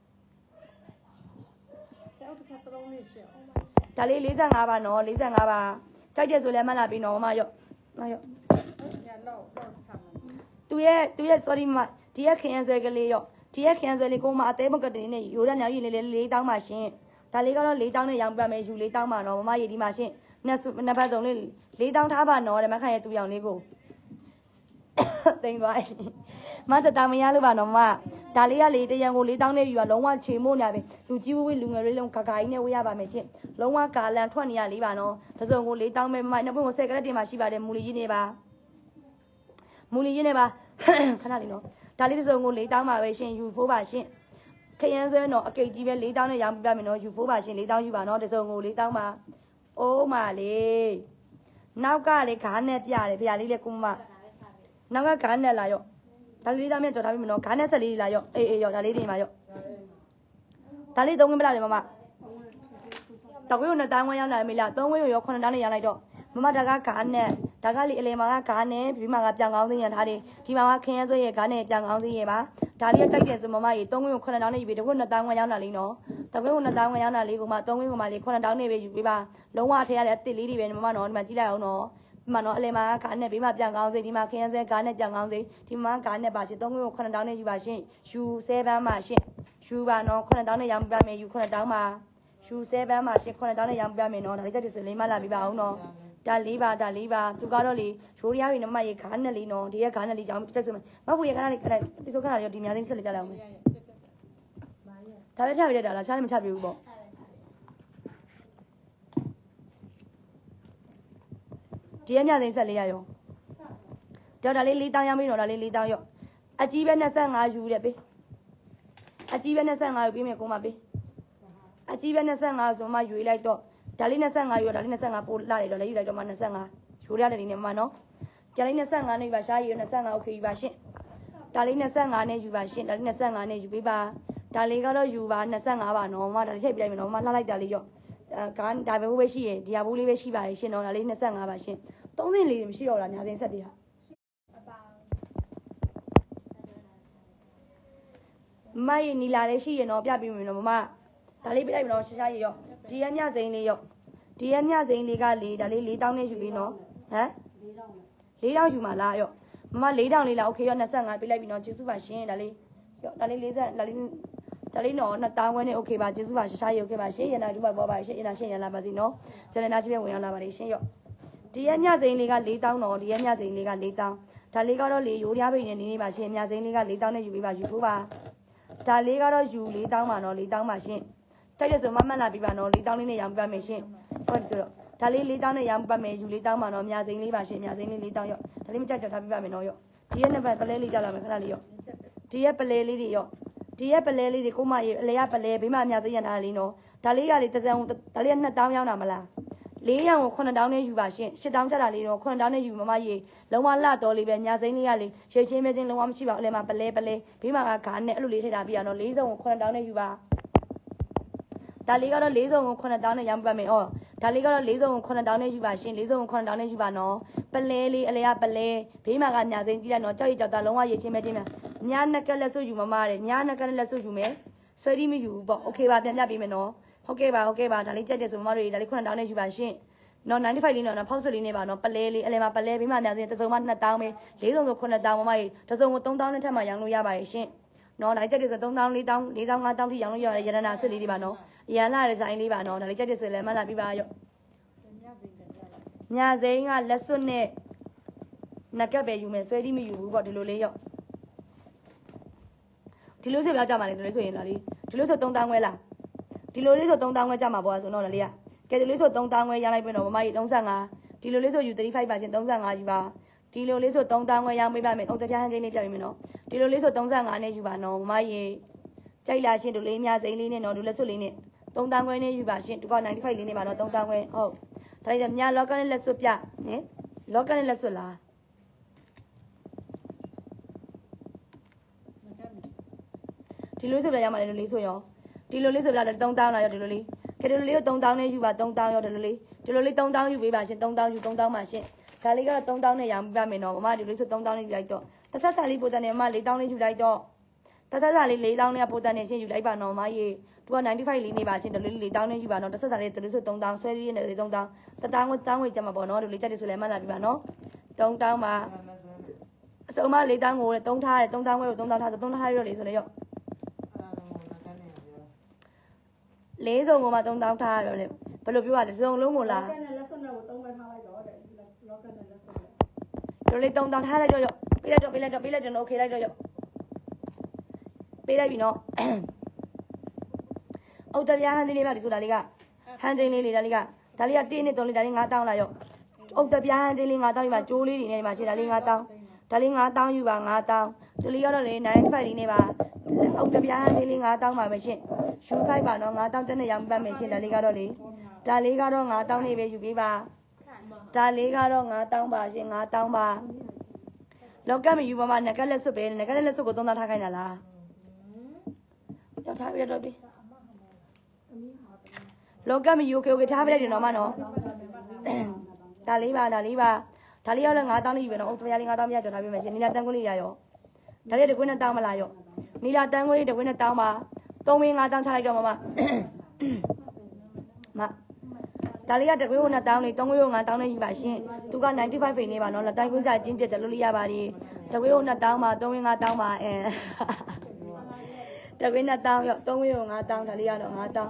ဒါလေး၄၅ပါနော်၄၅ပါကြိုက်တဲ့ဆိုလည်းမှတ်လာပြီနော်မမရော့မရော့သူရဲ့သူရဲ့ sorry မဒီရဲ့ခင်ရဆွဲကလေးရော့ဒီရဲ့ခင်ရဆွဲလေးကိုမအသေးမကတင်နေရိုးတဲ့ညောင်ကြီးလေးလေး၄တောင်းပါရှင်ဒါလေးကတော့၄တောင်းနဲ့ရောင်းပြမယ်ယူ၄တောင်းပါနော်မမရေဒီမှာရှင်နှစ်နှစ်ဖက်စုံလေး၄တောင်းထားပါနော်တဲ့မခန့်ရဲ့သူရောင်လေးကိုတိမ်သွားမတတာမရလို့ပါနော်မဒါလေးကလေတရံကို၄တောင်းနဲ့ပြီးပါလုံးဝချေမို့နေပြီလူကြီးဝေးလူငယ်လေးလုံးဂါဂါကြီးနဲ့ဝေးရပါမယ်ချင်းလုံးဝကာလန်ထွက်နေရလေးပါနော်တစုံကို၄တောင်းပဲမနှစ်ပွင့်ကိုဆယ်ကရက်တင်မှာရှိပါတယ်မူလီရင်းနေပါမူလီရင်းနေပါခဏလေးနော်ဒါလေးတစုံကို၄တောင်းပါပဲရှင်ယူဖိုးပါရှင်ခရမ်းဆွဲတော့အကိတ်ကြီးပဲ၄တောင်းနဲ့ရောင်းပြမယ်နော်ယူဖိုးပါရှင်၄တောင်းယူပါနော်တစုံကို၄တောင်းပါအိုးမလေးနောက်ကလေခါနဲ့ပြတယ်ဗျာလေးလေကုမနောက်ကခါနဲ့လာရော့ဒါလေးသားမြတ်ကြော်ထားပြီမနော်ခါနဲ့ဆက်လေးလာရော့အေးအေးရော့ဒါလေးတွေမှာရော့ဒါလေးသုံးခင်းပလာတယ်မမတောက်ခွေးကိုနှစ်တန်းဝန်းရောက်လာမေးလားသုံးခွေးကိုရောခုနှစ်တန်းနဲ့ရလိုက်တော့မမဒါကခါနဲ့ဒါကလေအလေမာကခါနဲ့ဒီမှာကပြန်ကောင်းသိရထားတယ်ဒီမှာကခင်းရဲဆွဲရဲ့ခါနဲ့ပြန်ကောင်းသိရပါဒါလေးကကြိုက်တယ်ဆိုမမရေသုံးခွေးကိုခုနှစ်တန်းနဲ့ယူပြီးတခွေးနှစ်တန်းဝန်းရောက်လာလေးနော်တခွေးကိုနှစ်တန်းဝန်းရောက်လာလေးကိုမှသုံးခွေးကိုမှလေးခုနှစ်တန်းနဲ့ပဲယူပေးပါလုံးဝအထက်ရတဲ့အစ်စ်လေးတွေပဲမမနော်ဒီမှာကြည့်လိုက်အောင်နော်ဒီမှာနော်အလေမာကခါနဲ့ဘေးမှာပြန်ကောင်းစေဒီမှာခင်းရဲဆွဲခါနဲ့ပြန်ကောင်းစေဒီမှာခါနဲ့ပါရှင်သုံးခွေးကိုခုနှစ်တန်းနဲ့ယူပါရှင်ယူဆဲပန်းပါရှင်ယူပါနော်ခုနှစ်တန်းနဲ့ရောင်းပြမယ်ယူခုနှစ်တန်းပါရှူဆဲပန်းမှာရှင်ခုနှစ်တောင်းနဲ့ရောင်းပြမယ်နော်ဒါလေးတက်တယ်ဆိုလေးမလာပြပါအောင်နော်ဒါလေးပါဒါလေးပါသူကတော့လေရိုးရရတွေနမရေခါနဲ့လေးနော်ဒီရဲ့ခါနဲ့လေးကြောင်းတက်ဆိုမယ်မဟုတ်ဘူးရခဏလေးခဏဒီဆိုခဏလေးဒီများသိဆက်လေးပြလိုက်အောင်မယ်ဒါပဲချပြလိုက်တာလားချားလည်းမချပြဘူးပေါ့ဒီရဲ့များသိဆက်လေးရရောတော့ဒါလေးလေးတောင်းရမယ်နော်ဒါလေးလေးတောင်းရောအကြီးပဲ၂၅ယူတဲ့ပေးအကြီးပဲ၂၅ယူပြီးမယ်ကိုမပေးအကြီးပဲ၂၅ဆိုမှယူလိုက်တော့ဒါလေး၂၅ယူဒါလေး၂၅ပို့လာတယ်တော့လည်းယူလိုက်တော့မှ၂၅ယူရတယ်ဒီနေ့မှနော်ဒါလေး၂၅နဲ့ယူပါရှားရီ၂၅โอเคယူပါရှင့်ဒါလေး၂၅နဲ့ယူပါရှင့်ဒါလေး၂၅နဲ့ယူပေးပါဒါလေးကတော့ယူပါ၂၅ပါနော်မဒါလေးချိန်ပြလိုက်မယ်နော်မလှလိုက်တာလေးရောအဲကားဒါပဲဘိုးပဲရှိရဒီဟာဘိုးလေးပဲရှိပါရဲ့ရှင့်နော်ဒါလေး၂၅ပါရှင့်သုံးစင်းလေးမရှိတော့လားညာစင်းဆက်တည်းဟာမမနီလာလေးရှိရနော်ပြပေးမယ်နော်မမဒါလေးပြလိုက်မလို့ရှားရှားရေရော့ဒီရမြစိန်လေးရော့ဒီရမြစိန်လေးကလေဒါလေး၄တောင်းနဲ့ယူပြီးနော်ဟမ်၄တောင်းယူမှာလားရော့မမ၄တောင်းလေးလားโอเคရော့၂၅ပြလိုက်ပြီနော်ကျေးဇူးပါရှင်ဒါလေးရော့ဒါလေး၄၀ဒါလေးဒါလေးနော်နှစ်တောင်းဝန်းနဲ့โอเคပါကျေးဇူးပါရှားရှားရေโอเคပါရှင်ရနာဒီမှာပေါ်ပါရှင်ရနာရှင်ရလာပါစီနော်ဇလနာချင်းပဲဝင်ရောက်လာပါလေရှင်ရော့ဒီရမြစိန်လေးက၄တောင်းနော်ဒီရမြစိန်လေးက၄တောင်းဒါလေးကတော့လေရိုးရပိနေနေနေပါရှင်မြစိန်လေးက၄တောင်းနဲ့ယူပေးပါယူဖို့ပါဒါလေးကတော့ယူ၄တောင်းပါနော်၄တောင်းပါရှင်တိုက်ရဆိုမမှတ်လာပြပါနော်၄တောင်းလေးနဲ့ရောင်းပြမယ်ရှင်ဟုတ်တယ်ဆိုတော့ဒါလေး၄တောင်းနဲ့ရောင်းပြမယ်ယူ၄တောင်းပါနော်မြာစိန်လေးပါရှင်မြာစိန်လေး၄တောင်းရော့ဒါလေးမကြက်ကြော်ထားပြပါမယ်နော်ရော့ဒီရဲ့နှစ်ပတ်ပလဲလေးကြောက်လာမယ်ခဏလေးရော့ဒီရဲ့ပလဲလေးတွေရော့ဒီရဲ့ပလဲလေးတွေကိုမရေအလဲရပလဲဘေးမှာမြာစိန်ရထားတာလေးနော်ဒါလေးကလေတစ်စံဒါလေးကနှစ်တောင်းရောက်တာမလားလေးရောင်ကိုခုနှစ်တောင်းနဲ့ယူပါရှင်ရှစ်တောင်းကြတာလေးတော့ခုနှစ်တောင်းနဲ့ယူမမရေလုံးဝလှတော်လေးပဲမြာစိန်လေးကလေရေချင်းမဲချင်းလုံးဝမရှိပါဘူးအလဲမှာပလဲပလဲဘေးမှာကဂါနဲ့အဲ့လိုလေးထည့်ထားပြရနော်လေးစုံကိုခုနှစ်တောင်းနဲ့ယူပါဒါလေးကတော့လေးစုံကိုခုနှစ်တောင်းနဲ့ရောင်းပြမယ်။အော်ဒါလေးကတော့လေးစုံကိုခုနှစ်တောင်းနဲ့ယူပါရှင်လေးစုံကိုခုနှစ်တောင်းနဲ့ယူပါနော်။ပလဲလေးအလဲရပလဲဘေးမှာကညာစိန်ကြည့်လိုက်နော်ကြောက်ရကြောက်တာလုံးဝရေချင်းမဲချင်းမဲညာနက်ကလက်ဆွယူမမတဲ့ညာနက်ကလက်ဆွယူမယ်။ဆွဲပြီးမယူဘူးပေါ့။ Okay ပါပြန်ပြပေးမယ်နော်။ဟုတ်ကဲ့ပါဟုတ်ကဲ့ပါဒါလေးကြက်တယ်ဆိုမမတို့ဒါလေးခုနှစ်တောင်းနဲ့ယူပါရှင်နော်ninety-fiveလေးနော်ဖောက်ဆွလေးနဲ့ပါနော်ပလဲလေးအလဲမှာပလဲပြီးမှများစင်းတစ်စုံမှနှစ်တောင်းပဲလေးစုံဆိုခုနှစ်တောင်းမမကြီးတစ်စုံကိုသုံးတောင်းနဲ့ထပ်မှရောင်းလို့ရပါရဲ့ရှင်နော်ဒါလေးကြက်တယ်ဆိုသုံးတောင်းလေးတောင်းလေးတောင်းငါးတောင်းထိရောင်းလို့ရရရနာစစ်လေးတွေပါနော်အရန်လာတဲ့ဆိုင်လေးပါနော်ဒါလေးကြက်တယ်ဆိုလည်းမလာပြပါရော့ညစိမ်းကလက်စွပ်နဲ့နက်ကပ်ပဲယူမယ်ဆွဲတိမယူဘူးပေါ့ဒီလိုလေးရော့ဒီလိုဆိုပြကြမှာလေဒီလိုဆိုရင်လားလေဒီလိုဆိုသုံးတောင်းခွဲလားဒီလိုလေးဆိုသုံးတောင်းခွဲကြမှာပေါ့ဆိုတော့လေကကဲဒီလိုဆိုသုံးတောင်းခွဲရလိုက်ပြီတော့မမကြီးthirty-fiveဒီလိုလေးဆိုယူthirty-fiveပါရှင်thirty-fiveယူပါဒီလိုလေးဆိုသုံးတောင်းခွဲရောင်းပေးပါမယ်။အောင်တပြားဟန်ချင်းလေးပြပေးမယ်နော်။ဒီလိုလေးဆိုthirty-fiveနဲ့ယူပါနော်မမကြီးကြိုက်လာရှင်တို့လေးများစိမ်းလေးနဲ့နော်ဒူလက်စွပ်လေးနဲ့သုံးတောင်းခွဲနဲ့ယူပါရှင်ဒီကောninety-fiveလေးနဲ့ပါနော်သုံးတောင်းခွဲဟုတ်ဒါကြမြလောကနဲ့လက်စွပ်ပြဟင်လောကနဲ့လက်စွပ်လားဒီလိုဆိုပြရမှာလေဒီလိုလေးဆိုရောဒီလိုလေးဆိုပြတယ်သုံးတောင်းလာရောဒီလိုလေးကဲဒီလိုလေးကိုသုံးတောင်းနဲ့ယူပါသုံးတောင်းရောဒီလိုလေးဒီလိုလေးသုံးတောင်းယူပေးပါရှင်သုံးတောင်းယူသုံးတောင်းပါရှင်ဒါလေးကတော့သုံးတောင်းနဲ့ရောင်းပြမယ်နော်မမဒီလိုဆိုသုံးတောင်းနဲ့ယူလိုက်တော့တစ်ဆက်ဆက်လေးပို့တန်နဲ့မမ၄တောင်းနဲ့ယူလိုက်တော့တစ်ဆက်ဆက်လေး၄တောင်းနဲ့ပို့တန်နဲ့ရှင်းယူလိုက်ပါနော်မမကြီးသူကninety-fiveလေးနေပါရှင်ဒီလိုလေး၄တောင်းနဲ့ယူပါနော်တစ်ဆက်ဆက်လေးဒီလိုဆိုသုံးတောင်းဆွဲလေးနဲ့သုံးတောင်းတစ်တောင်းကိုတောင်းဝေကြမှာပေါ့နော်ဒီလိုချက်တွေဆိုလည်းမလာပြပါနော်သုံးတောင်းပါအစုံမ၄တောင်းကိုသုံးထားတယ်သုံးတောင်းကိုသုံးတောင်းထားဆိုသုံးထားရတော့လေဆိုလေရော့လေးစုံကိုမှသုံးတောင်းထားရတော့လေဘယ်လိုပြောရလဲစုံလုံးကိုလားလောကနဲ့လက်စွပ်နဲ့ကိုသုံးပဲထားလိုက်တော့တဲ့လောကနဲ့လက်စွပ်နဲ့တို့လေးသုံးတောင်းထားလိုက်တော့ရော့ပေးလိုက်တော့ပေးလိုက်တော့ပေးလိုက်တော့โอเคလိုက်တော့ရော့ပေးလိုက်ပြီနော်အော်တပြားဟန်ချင်းလေးပါဒီဆိုတာလေးကဟန်ချင်းလေးလေးဒါလေးကဒါလေးကတင်းနဲ့သုံးလေးဒါလေး၅တောင်းလာရော့အော်တပြားဟန်ချင်းလေး၅တောင်းယူပါကျိုးလေးတွေနဲ့ဒီမှာရှင်းဒါလေး၅တောင်းဒါလေး၅တောင်းယူပါ၅တောင်းဒီလေးကတော့လေninety-fiveလေးနဲ့ပါအော်တပြားဟန်ချင်းလေး၅တောင်းပါပဲရှင်းရှူဖိုက်ပါနော်၅တောင်းတက်နဲ့ရောင်းပတ်မယ်ရှင်းဒါလေးကတော့လေဒါလေးကတော့၅တောင်းနေပဲယူပေးပါဒါလေးကတော့၅တောင်းပါရှင်၅တောင်းပါလောကမယူပါမငကက်လက်စွပ်ပဲငကက်လက်စွပ်ကိုသုံးသားထားခိုင်းတာလားရောက်ထားပြတော့ပြီလောကမယူโอเคโอเคထားပြလိုက်တယ်နော်မနော်ဒါလေးပါဒါလေးပါဒါလေးရောက်လဲ၅တောင်းလေးယူပဲနော်အိုးတရားလေး၅တောင်းပြကြော်ထားပြမယ်ရှင်နီလာတန်ခွလေးရရောဒါလေးတကွင်းနဲ့တောင်းမလားရောနီလာတန်ခွလေးတကွင်းနဲ့တောင်းပါသုံးမင်း၅တောင်းချလိုက်တော့မမမဒါလေးကတကွေးကိုနှစ်တောင်းလေးသုံးကွေးကိုငါးတောင်းလေးရှိပါရှင်သူကninety-fiveဖိနေပါနော်လက်တိုင်းကွင်းစားကျင်းကျက်တယ်လို့လို့ရပါတယ်တကွေးကိုနှစ်တောင်းပါသုံးကွေးငါးတောင်းပါအဲတကွေးနှစ်တောင်းရောသုံးကွေးကိုငါးတောင်းဒါလေးကတော့ငါးတောင်း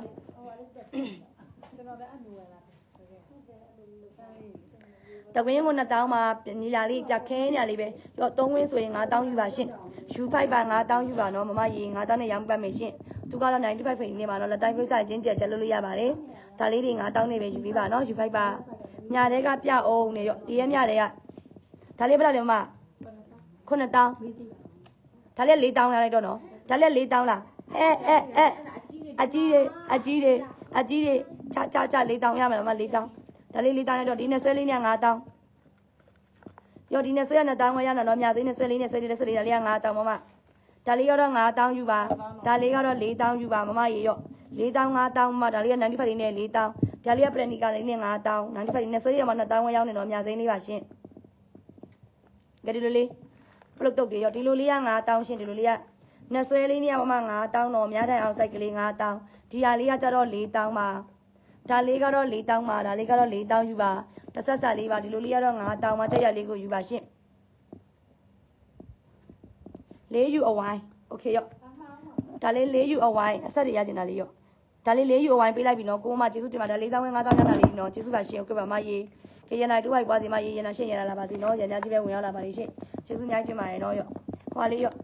တကွေးကိုနှစ်တောင်းပါညီလာလေးကြခဲညာလေးပဲရောသုံးကွေးဆိုရင်ငါးတောင်းယူပါရှင်ယူfiveပါငါးတောင်းယူပါနော်မမရေငါးတောင်းနဲ့ရောင်းပတ်မယ်ရှင်သူကတော့ninety-fiveဖိနေပါနော်လက်တိုင်းကွင်းစားကျင်းကျက်ချက်လို့လို့ရပါတယ်ဒါလေးတွေငါတောင်းနေပဲယူပေးပါနော်ယူfiveပါညာတဲကပြအောင်နေရောဒီရဲမြတဲကဒါလေးဘယ်လောက်လဲမမခုနှစ်တောင်းဒါလေး၄တောင်းလာလိုက်တော့နော်ဒါလေး၄တောင်းလားအဲအဲအဲအကြီးတွေအကြီးတွေအကြီးတွေချချချ၄တောင်းရမယ်မမ၄တောင်းဒါလေး၄တောင်းလိုက်တော့ဒီနဲ့ဆွဲလေးနဲ့၅တောင်းရောဒီနဲ့ဆွဲရနှစ်တောင်းမရတော့မြသေးနဲ့ဆွဲလေးနဲ့ဆွဲလေးနဲ့ဆွဲလေးဒါလေးက၅တောင်းမမဒါလေးကတော့၅တောင်းယူပါဒါလေးကတော့၄တောင်းယူပါမမရေရော၄တောင်း၅တောင်းမဒါလေးကninety-fiveလေးနဲ့၄တောင်းဒါလေးကပလန်နီကာလေးနဲ့၅တောင်းninety-fiveလေးနဲ့ဆွဲရမှာနှစ်တောင်းဝန်းရောက်နေတော့အများစိမ်းလေးပါရှင်ကြဒီလိုလေးပလုတ်တုတ်တွေရောဒီလိုလေးက၅တောင်းရှင်ဒီလိုလေးကနှစ်ဆွဲလေးနဲ့ကမမ၅တောင်းတော့အများတိုင်အောင်စိုက်ကလေး၅တောင်းဒီဟာလေးကကျတော့၄တောင်းပါဒါလေးကတော့၄တောင်းပါဒါလေးကတော့၄တောင်းယူပါတစ်ဆက်ဆက်လေးပါဒီလိုလေးကတော့၅တောင်းပါချက်ရလေးကိုယူပါရှင်လေးယူအဝိုင်းโอเคရောဒါလေးလေးယူအဝိုင်းအဆက်တွေရကျင်တာလေးရောဒါလေးလေးယူအဝိုင်းပေးလိုက်ပြီနော်ကိုမကျေးဇူးတင်ပါဒါ၄တောင်း၅တောင်းရတာလေးနော်ကျေးဇူးပါရှင်ဟုတ်ကဲ့ပါမရေခေရနာတူဝိုက်ပွားစီမရေရနာရှင်းရလာပါစီနော်ရန်များကြီးပဲဝင်ရောက်လာပါလိမ့်ရှင်ကျေးဇူးများတင်ပါတယ်နော်ရောဟွာလေးရော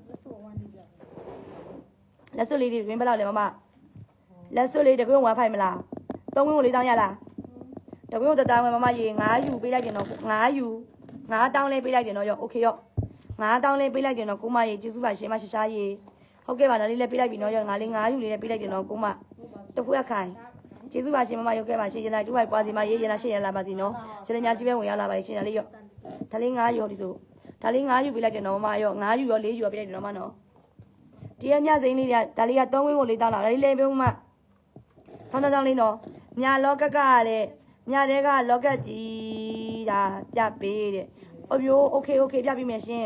လက်စွပ်လေးတွေရင်းဘယ်လောက်လဲမမလက်စွပ်လေးတကွင်းဝါဖိုင်မလားသုံးကွင်းကို၄တောင်းရလားတကွင်းကိုတတောင်းဝယ်မမရေ၅ယူပေးလိုက်တယ်နော်၅ယူ၅တောင်းလေးပေးလိုက်တယ်နော်ရောโอเคရောငါးတောင်းလေးပေးလိုက်တယ်နော်ကိုမရေကျေးဇူးပါရှင်မရှာရှာရေဟုတ်ကဲ့ပါဒါလေးလည်းပေးလိုက်ပြီနော်ရောငါလေးငါးယူလေးလည်းပေးလိုက်တယ်နော်ကိုမတခုရခိုင်ကျေးဇူးပါရှင်မမရုပ်ခဲ့ပါရှင်ရနာတူဝိုက်ပွားစီမရေရနာရှင်းရလာပါစီနော်ရှင်လည်းများကြီးပဲဝင်ရောက်လာပါရှင်ဒါလေးရောဒါလေးငါးယူဒီဆိုဒါလေးငါးယူပေးလိုက်တယ်နော်မမရောငါးယူရော၄ယူရောပေးလိုက်တယ်နော်မနော်ဒီရညစိမ်းလေးကဒါလေးကသုံးဝင်းကို၄တောင်းလာဒါလေးလည်းပေးဦးမဆောင်းတောင်းလေးနော်ညာလောကကလည်းညာတဲကလောကကြီးဒါပြပေးတဲ့အမျိုးโอเคโอเคပြပြီးမယ်ရှင်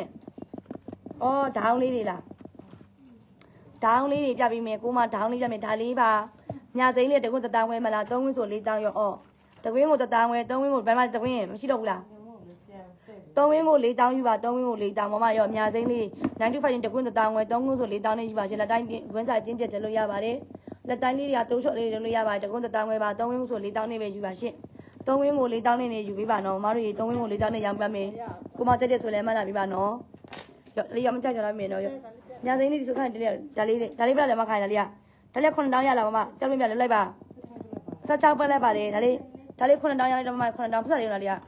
အော်ဒေါင်းလေးတွေလားဒေါင်းလေးတွေပြပြီးမယ်ကိုမဒေါင်းလေးပြမယ်ဒါလေးပါ nhà giấy liền được quân tao quên mà là tông nguyên số lý tao yo o được nguyên một tao quên tông nguyên một bài mà được nguyên mà chỉ đâu là tông nguyên một lý tao như bà tông nguyên một lý tao mà mà yo nhà giấy li nãy đi phải được quân tao quên tông nguyên số lý tao này như bà chỉ làတိုင်းquân giải chiến chết rồi ya bà đấy làတိုင်းli là tôi số đi rồi ya bà được quân tao quên bà tông nguyên số lý tao này về như bà shit tông nguyên một lý tao này này như bà nó mà rồi tông nguyên một lý tao này yang bà mẹ cô mà chết rồi lại mà là bà nó lý do mình chơi cho nó mẹ nó nhà giấy này số khai đi đại lý đại lý bà lại mà khai đại lý à đại lý con đào ya là mà cho mình bây giờ lấy bà sao cháu bây giờ bà đi đại lý đại lý con đào ya là mà con đào sao đi đại lý à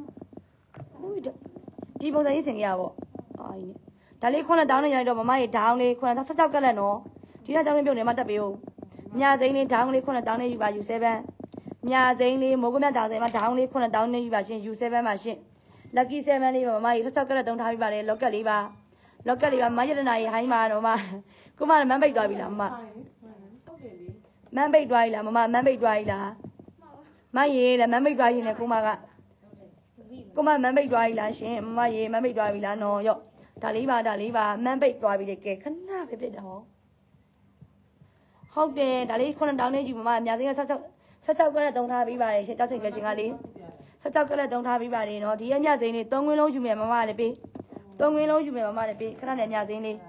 đi bao giờ đi sinh nhà bộ ai đại lý con đào này ya là mà mà đào này con đào sao cháu cái này nó đi ra cháu mình biểu này mà tập biểu nhà giấy này đào này con đào này như bà u seven nhà giấy này mỗi cái đào giấy mà đào này con đào này như bà xin u seven mà xin lucky seven này mà mà sao cháu cái này đông tháp bà đi lóc cái đi bà lóc cái đi bà mấy giờ này hay mà nó mà cô mà mình bây giờ bị làm mà mình bây giờ là mà mình bây giờ là mà gì là mình bây giờ này cô mà cả cô mà mình bây giờ là xin mà gì mình bây giờ là nó yo đại lý bà đại lý bà mình bây giờ bị cái khăn nào phải biết đó không để đại lý con đào này chỉ mà nhà sinh sao sao sao sao cái này đông tháp bị bà này sẽ cho chuyện cái chuyện gì sao sao cái này đông tháp bị bà này nó thì nhà sinh này tông nguyên lâu chụp mẹ mà mà này bị tông nguyên lâu chụp mẹ mà mà này bị khăn này nhà sinh này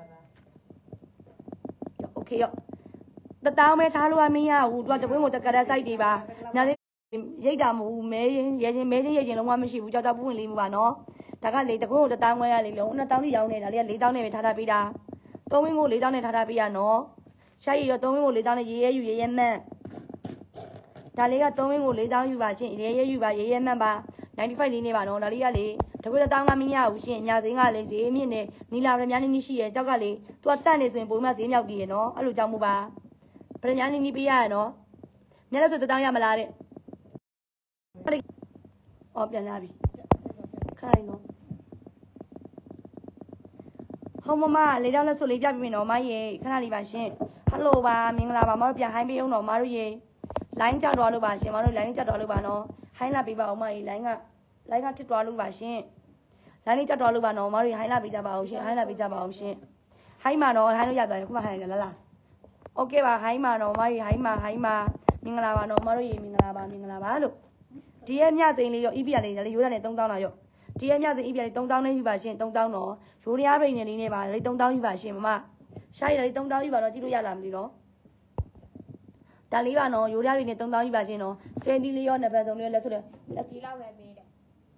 ok yo tao mới tháo luôn mi à, u tôi tôi muốn tất cả đã sai đi bà, nhà đấy giấy đàm u mấy giấy mấy giấy giấy lòng mà xíu cho tao buồn liền bà nó, tất cả lấy tất cả tôi tao mới lấy luôn, nó tao đi giàu này là lấy lấy tao này mới tháo ra bị đà, tao mới mua lấy tao này tháo ra bị à nó, sai rồi tao mới mua lấy tao này giấy giấy giấy mà, ta lấy cái tao mới mua lấy tao giấy bà xin giấy giấy bà giấy mà bà, này đi phải lấy này bà nó, ta lấy cái lấy, tất cả tao làm mi à, u xin nhà giấy ngà lấy giấy mi này, ni làm làm nhà này ni xí cho cái lấy, tôi tao này xin bố mà giấy nhau đi nó, alo chào mua bà. Bây giờ anh đi bây giờ nó, nhà nó sẽ tự tăng nhà mà lại đấy, ốp nhà nào đi, khai nó, không mà lấy đâu nó số lấy ra bên nó mà ye, khai đi bà xin, hello bà, mình là bà mà bây giờ hai bên ông nó mà rồi ye, lấy cho đồ luôn bà xin, mà rồi lấy cho đồ luôn bà nó, hai là bị bà ông mà lấy ngà, lấy ngà thích đồ luôn bà xin, lấy cho đồ luôn bà nó mà rồi hai là bị cho bà ông xin, hai là bị cho bà ông xin, hai mà nó hai nó nhập rồi không mà hai là là ok bà hãy mà nó mà hãy mà hãy mà mình là bà nó mà rồi mình là bà mình là bà được đi em nhà gì này ít này là lấy này tông tao nào rồi đi em nhà gì ít này tông tao này như bà xin tông tao nó số đi áp này này bà lấy tông tao như bà xin mà sai lấy tông tao như bà nó chỉ được làm gì đó ta lấy bà nó số đi áp này tông tao như bà xin nó xuyên đi lấy này bà giống như là số đấy là chỉ lao về về đấy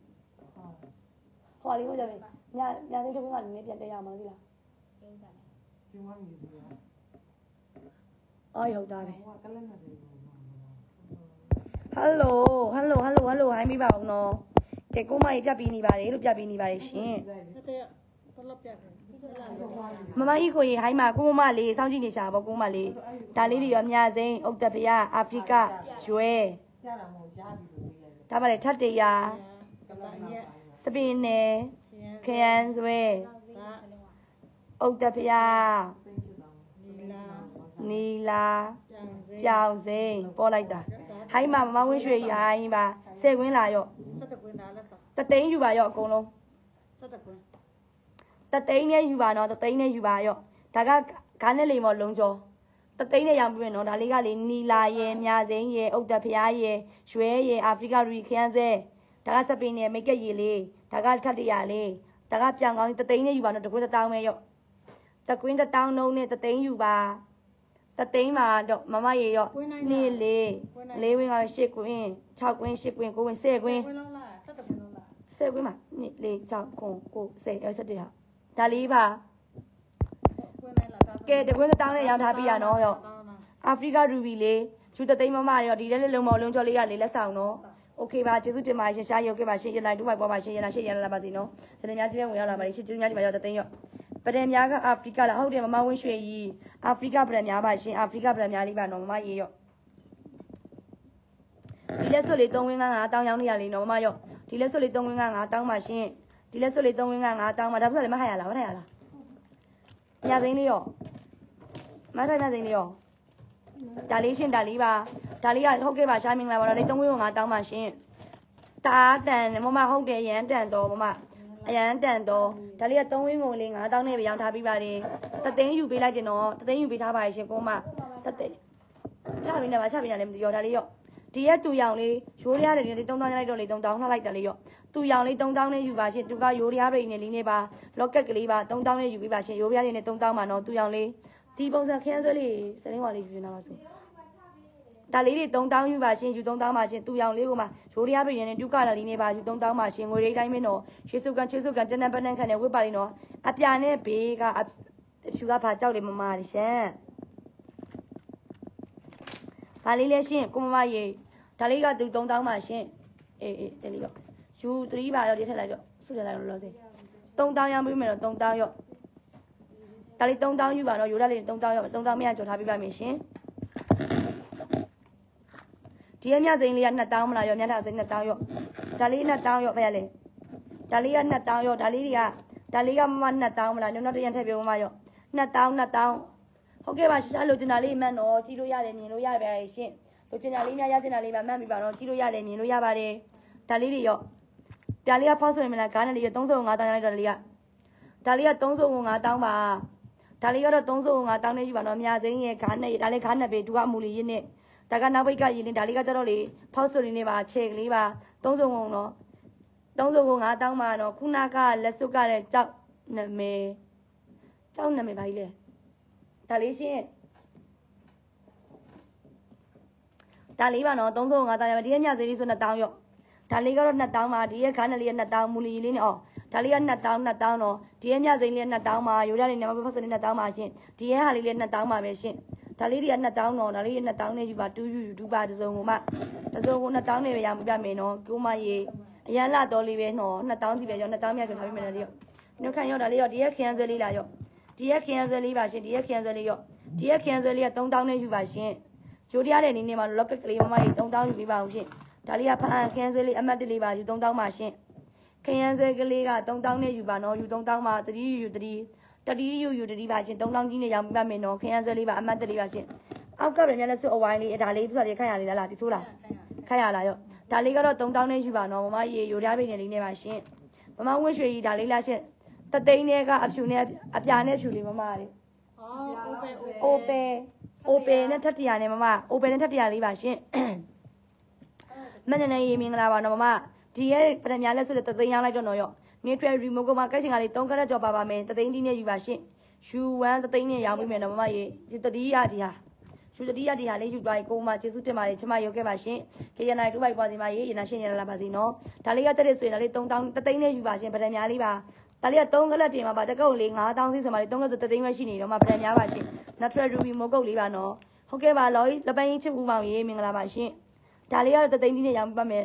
họ lấy bao giờ về nhà nhà sinh trong cái này tiền đây nào mà đi là ơi hậu ta này hello hello hello hello hai mươi bảo nó cái cô mày chả bị nị bà đấy lúc chả bị nị bà đấy xin mà mà ít coi hai mà cô mà lấy sao chỉ để xả bảo cô mà lấy ta lấy đi ở nhà dân Octavia Africa Joe ta bảo lấy thắt đấy à Spain nè Kansas Octavia Nila chào gì bỏ lại ta hãy mà mà nguyên suy hãy mà xe nguyên lại rồi ta tính như bà rồi con luôn ta tính này như bà nó ta tính này như bà rồi ta cái cái này lấy một lồng cho ta tính này làm bên nó đã lấy cái lấy Nila ye nhà dân ye Octavia ye Suez ye Africa rồi Kansas ta cái Spain này mấy cái gì lấy ta cái thắt đi à lấy ta cái chẳng có ta tính này như bà nó được cái ta tao mấy rồi ta quyến ta tao nấu này ta tính như bà ta tính mà được mà mà gì rồi nè lê lê quyên là ship quyên chào quyên ship quyên cô quyên xe quyên xe quyên mà nè lê chào cô cô xe ở sát đi hả ta lý bà cái được quyên tao này giao tháp bây nó rồi Africa Ruby lê chú ta tính mà mà rồi đi đến lồng màu lồng cho lê lê là sao nó ok bà chỉ giúp tiền mà sẽ sai ok bà sẽ lại đúng bài bà sẽ là sẽ là bà gì nó sẽ là nhà chỉ biết là bà sẽ chú nhà chỉ bà ta tính rồiประเด็นยาก็แอฟริกาละเขาเดี๋ยวมามาวิ่งช่วยยีแอฟริกาประเด็นยาบ้าชินแอฟริกาประเด็นยาลีบ้านน้องมาเยอะทีเล็กสุดเลยตรงวิ่งงานตั้งยังนี่อะไรน้องมาเยอะทีเล็กสุดเลยตรงวิ่งงานตั้งมาชินทีเล็กสุดเลยตรงวิ่งงานตั้งมาดับสุดเลยมาหายละมาหายละยาสิ่งนี้よมาใช่ยาสิ่งนี้よดาลีชินดาลีบ้าดาลีอ่ะเขาเก็บบ้าชามิงละบ้านเลยตรงวิ่งงานตั้งมาชินตาแต่มามาเขาเดี๋ยวยันแต่ตัวมาအရန်တန်တော့ဒါလေးကသုံးဝင်းကိုလေးငါးတောင်းနဲ့ပဲရောင်းထားပြီးပါတယ်တသိန်းယူပေးလိုက်တယ်နော်တသိန်းယူပေးထားပါရှင်ကိုမတသိန်းချချပေးနေပါချပေးနေလည်းမသိရောဒါလေးရောဒီရက်တူရောင်လေးရိုးရရတယ်ဒီသုံးတောင်းလိုက်တော့လေသုံးတောင်းလှလိုက်တယ်လေရောတူရောင်လေးသုံးတောင်းနဲ့ယူပါရှင်သူကရိုးရပိနေလေးနေပါလော့ကက်ကလေးပါသုံးတောင်းနဲ့ယူပေးပါရှင်ရိုးရလေးနဲ့သုံးတောင်းပါနော်တူရောင်လေးဒီပုံစံခရမ်းဆွဲလေးစလင်းဝါလေးယူနေတာပါဆိုဒါလေးတွေသုံးတောင်းယူပါရှင်ယူသုံးတောင်းပါရှင်တူရောင်လေးကိုမှရိုးရပိနေတူကလာလေးနေပါယူသုံးတောင်းပါရှင်ငွေရိတ်တိုင်းမင်းတော့ရွှေစုကန်ချွေးစုကန်ကျန်တဲ့ပန်းနှန်းခံနဲ့ဝစ်ပါလေးနော်အပြာနဲ့ဘေးကအဖြူကဘာကြောက်လေးမမာရှင်ဒါလေးလည်းရှင်ကိုမမရေဒါလေးကသူသုံးတောင်းပါရှင်အေးအေးတယ်လေးရောယူသရီးပါရောဒီထက်လိုက်တော့ဆုထက်လိုက်တော့လောစေသုံးတောင်းရမ်းပြီးမယ်တော့သုံးတောင်းရောဒါလေးသုံးတောင်းယူပါတော့ယူရလေးသုံးတောင်းရောသုံးတောင်းမရကြော်ထားပေးပါမယ်ရှင်ဒီရမြစိန်လေးကနှစ်တောင်းမလားရောမြတ်တာစိန်နှစ်တောင်းရောဒါလေးနှစ်တောင်းရောဖရလေဒါလေးကနှစ်တောင်းရောဒါလေးတွေကဒါလေးကမမနှစ်တောင်းမလားနောက်တစ်ရံထည့်ပြောမမရောနှစ်တောင်းနှစ်တောင်းဟုတ်ကဲ့ပါရှာရှာလိုချင်တာလေးမှန်တော့ကြည့်လို့ရတယ်မြင်လို့ရပါရဲ့ရှင်လိုချင်တာလေးများရချင်တာလေးမှမှန်ပြီပါတော့ကြည့်လို့ရတယ်မြင်လို့ရပါတယ်ဒါလေးတွေရောဒါလေးကဖောက်ဆိုနေမလားကားနဲ့လေးရသုံးစုံငါးတောင်းရလိုက်တော့လေးကဒါလေးကသုံးစုံငါးတောင်းပါဒါလေးကတော့သုံးစုံငါးတောင်းနေယူပါတော့အများစိမ်းရဲ့ကားနဲ့ဒါလေးကားနဲ့ပဲသူကအမူလီရင်းနဲ့ဒါကနောက်ဘိတ်ကရင်းနဲ့ဒါလေးကကျတော့လေဖောက်ဆိုနေနေပါခြေကလေးပါသုံးစုံကုန်တော့သုံးစုံငါးတောင်းပါတော့ခုနကလက်စွပ်ကတဲ့ကြောက်နမေကြောက်နမေပါကြီးလေဒါလေးရှင်းဒါလေးပါနော်သုံးစုံငါးတောင်းရပါဒီရဲ့မြသေးလေးဆိုနှစ်တောင်းရောဒါလေးကတော့နှစ်တောင်းပါဒီရဲ့ခါနဲ့လေးကနှစ်တောင်းမူလီလေးနဲ့အော်ဒါလေးကနှစ်တောင်းနှစ်တောင်းတော့ဒီရဲ့မြစိမ်းလေးနှစ်တောင်းပါရိုးရလေးနဲ့မဖောက်စလေးနှစ်တောင်းပါရှင်ဒီရဲ့ဟာလေးလေးနှစ်တောင်းပါပဲရှင်ဒါလေးတွေကနှစ်တောင်းတော့ဒါလေးတွေနှစ်တောင်းနဲ့ယူပါတူးယူယူတူးပါတစ်စုံကိုမှတစ်စုံကိုနှစ်တောင်းနဲ့ပဲရမှာပြမယ်နော်ကိုမရေအရန်လာတော်လေးပဲနော်နှစ်တောင်းစီပဲရောနှစ်တောင်းမြတ်ကြော်ထားပေးမယ်လေရောနှုတ်ခမ်းရောဒါလေးရောဒီရဲ့ခရမ်းဆွဲလေးလာရောဒီရဲ့ခရမ်းဆွဲလေးပါရှင်ဒီရဲ့ခရမ်းဆွဲလေးရောဒီရဲ့ခရမ်းဆွဲလေးကသုံးတောင်းနဲ့ယူပါရှင်ဂျိုးတရားတဲ့နေနေမှာလော့ကက်ကလေးမမကြီးသုံးတောင်းယူပေးပါအောင်ရှင်ဒါလေးကဖန်ခရမ်းဆွဲလေးအမတ်တလေးပါယူသုံးတောင်းပါရှင်ခရမ်းဆွဲကလေးကသုံးတောင်းနဲ့ယူပါနော်ယူသုံးတောင်းပါတတိယူယူတတိတတိယူယူတတိပါရှင်သုံးတောင်းကြီးနဲ့ရောင်းပြမယ်နော်ခရမ်းဆွဲလေးပါအမတ်တလေးပါရှင်အောက်ကပဲများလက်စွပ်အဝိုင်းလေးဒါလေးသူကလေးခိုက်ရလေးလားလားဒီဆိုးလားခိုက်ရလားရောဒါလေးကတော့သုံးတောင်းနဲ့ယူပါနော်မမရေရိုးရားပိနေလေးနဲ့ပါရှင်မမဝင်းရွှေကြီးဒါလေးလားရှင်တသိန်းနဲ့ကအဖြူနဲ့အပြာနဲ့ဖြူလေးမမလေး哦，欧贝欧贝。 အိုပယ်အိုပယ်နဲ့ထက်တရာနဲ့မမအိုပယ်နဲ့ထက်တရာလေးပါရှင်မနက်နဲ့ရေမင်္ဂလာပါနော်မမဒီရဲ့ပထမလက်စွပ်တသိန်းရောင်းလိုက်တော့နော်ရော neutral remote ကမှကက်ရှင်ကလေးသုံးကရက်ကြော်ပါပါမယ်တသိန်းဒီနဲ့ယူပါရှင်ယူဝမ်းတသိန်းနဲ့ရောင်းပြီးမယ်နော်မမရေဒီတတိယဒီဟာယူတတိယဒီဟာလေးယူသွားရင်ကိုမကျေးဇူးတင်ပါတယ်ချမရုပ်ခဲ့ပါရှင်ခေရနိုင်တူပိုက်ပွားစီမရေရနာရှင်ရလာပါစီနော်ဒါလေးကတက်တဲ့ဆိုရင်ဒါလေးသုံးတောင်းတသိန်းနဲ့ယူပါရှင်ပထမလေးပါဒါလေးကသုံးကလက်တင်မှာပါတကုတ်လေးငါးတောင်းစီဆိုမှလေးသုံးကလက်ဆိုတသိန်းပဲရှိနေတော့မှပထမပါရှင် natural ruby မိုးကုတ်လေးပါနော်ဟုတ်ကဲ့ပါလော်လပန်းကြီးချစ်ဦးမောင်ရေမင်္ဂလာပါရှင်ဒါလေးကတော့တသိန်းဒီနဲ့ရောင်းပြပါမယ်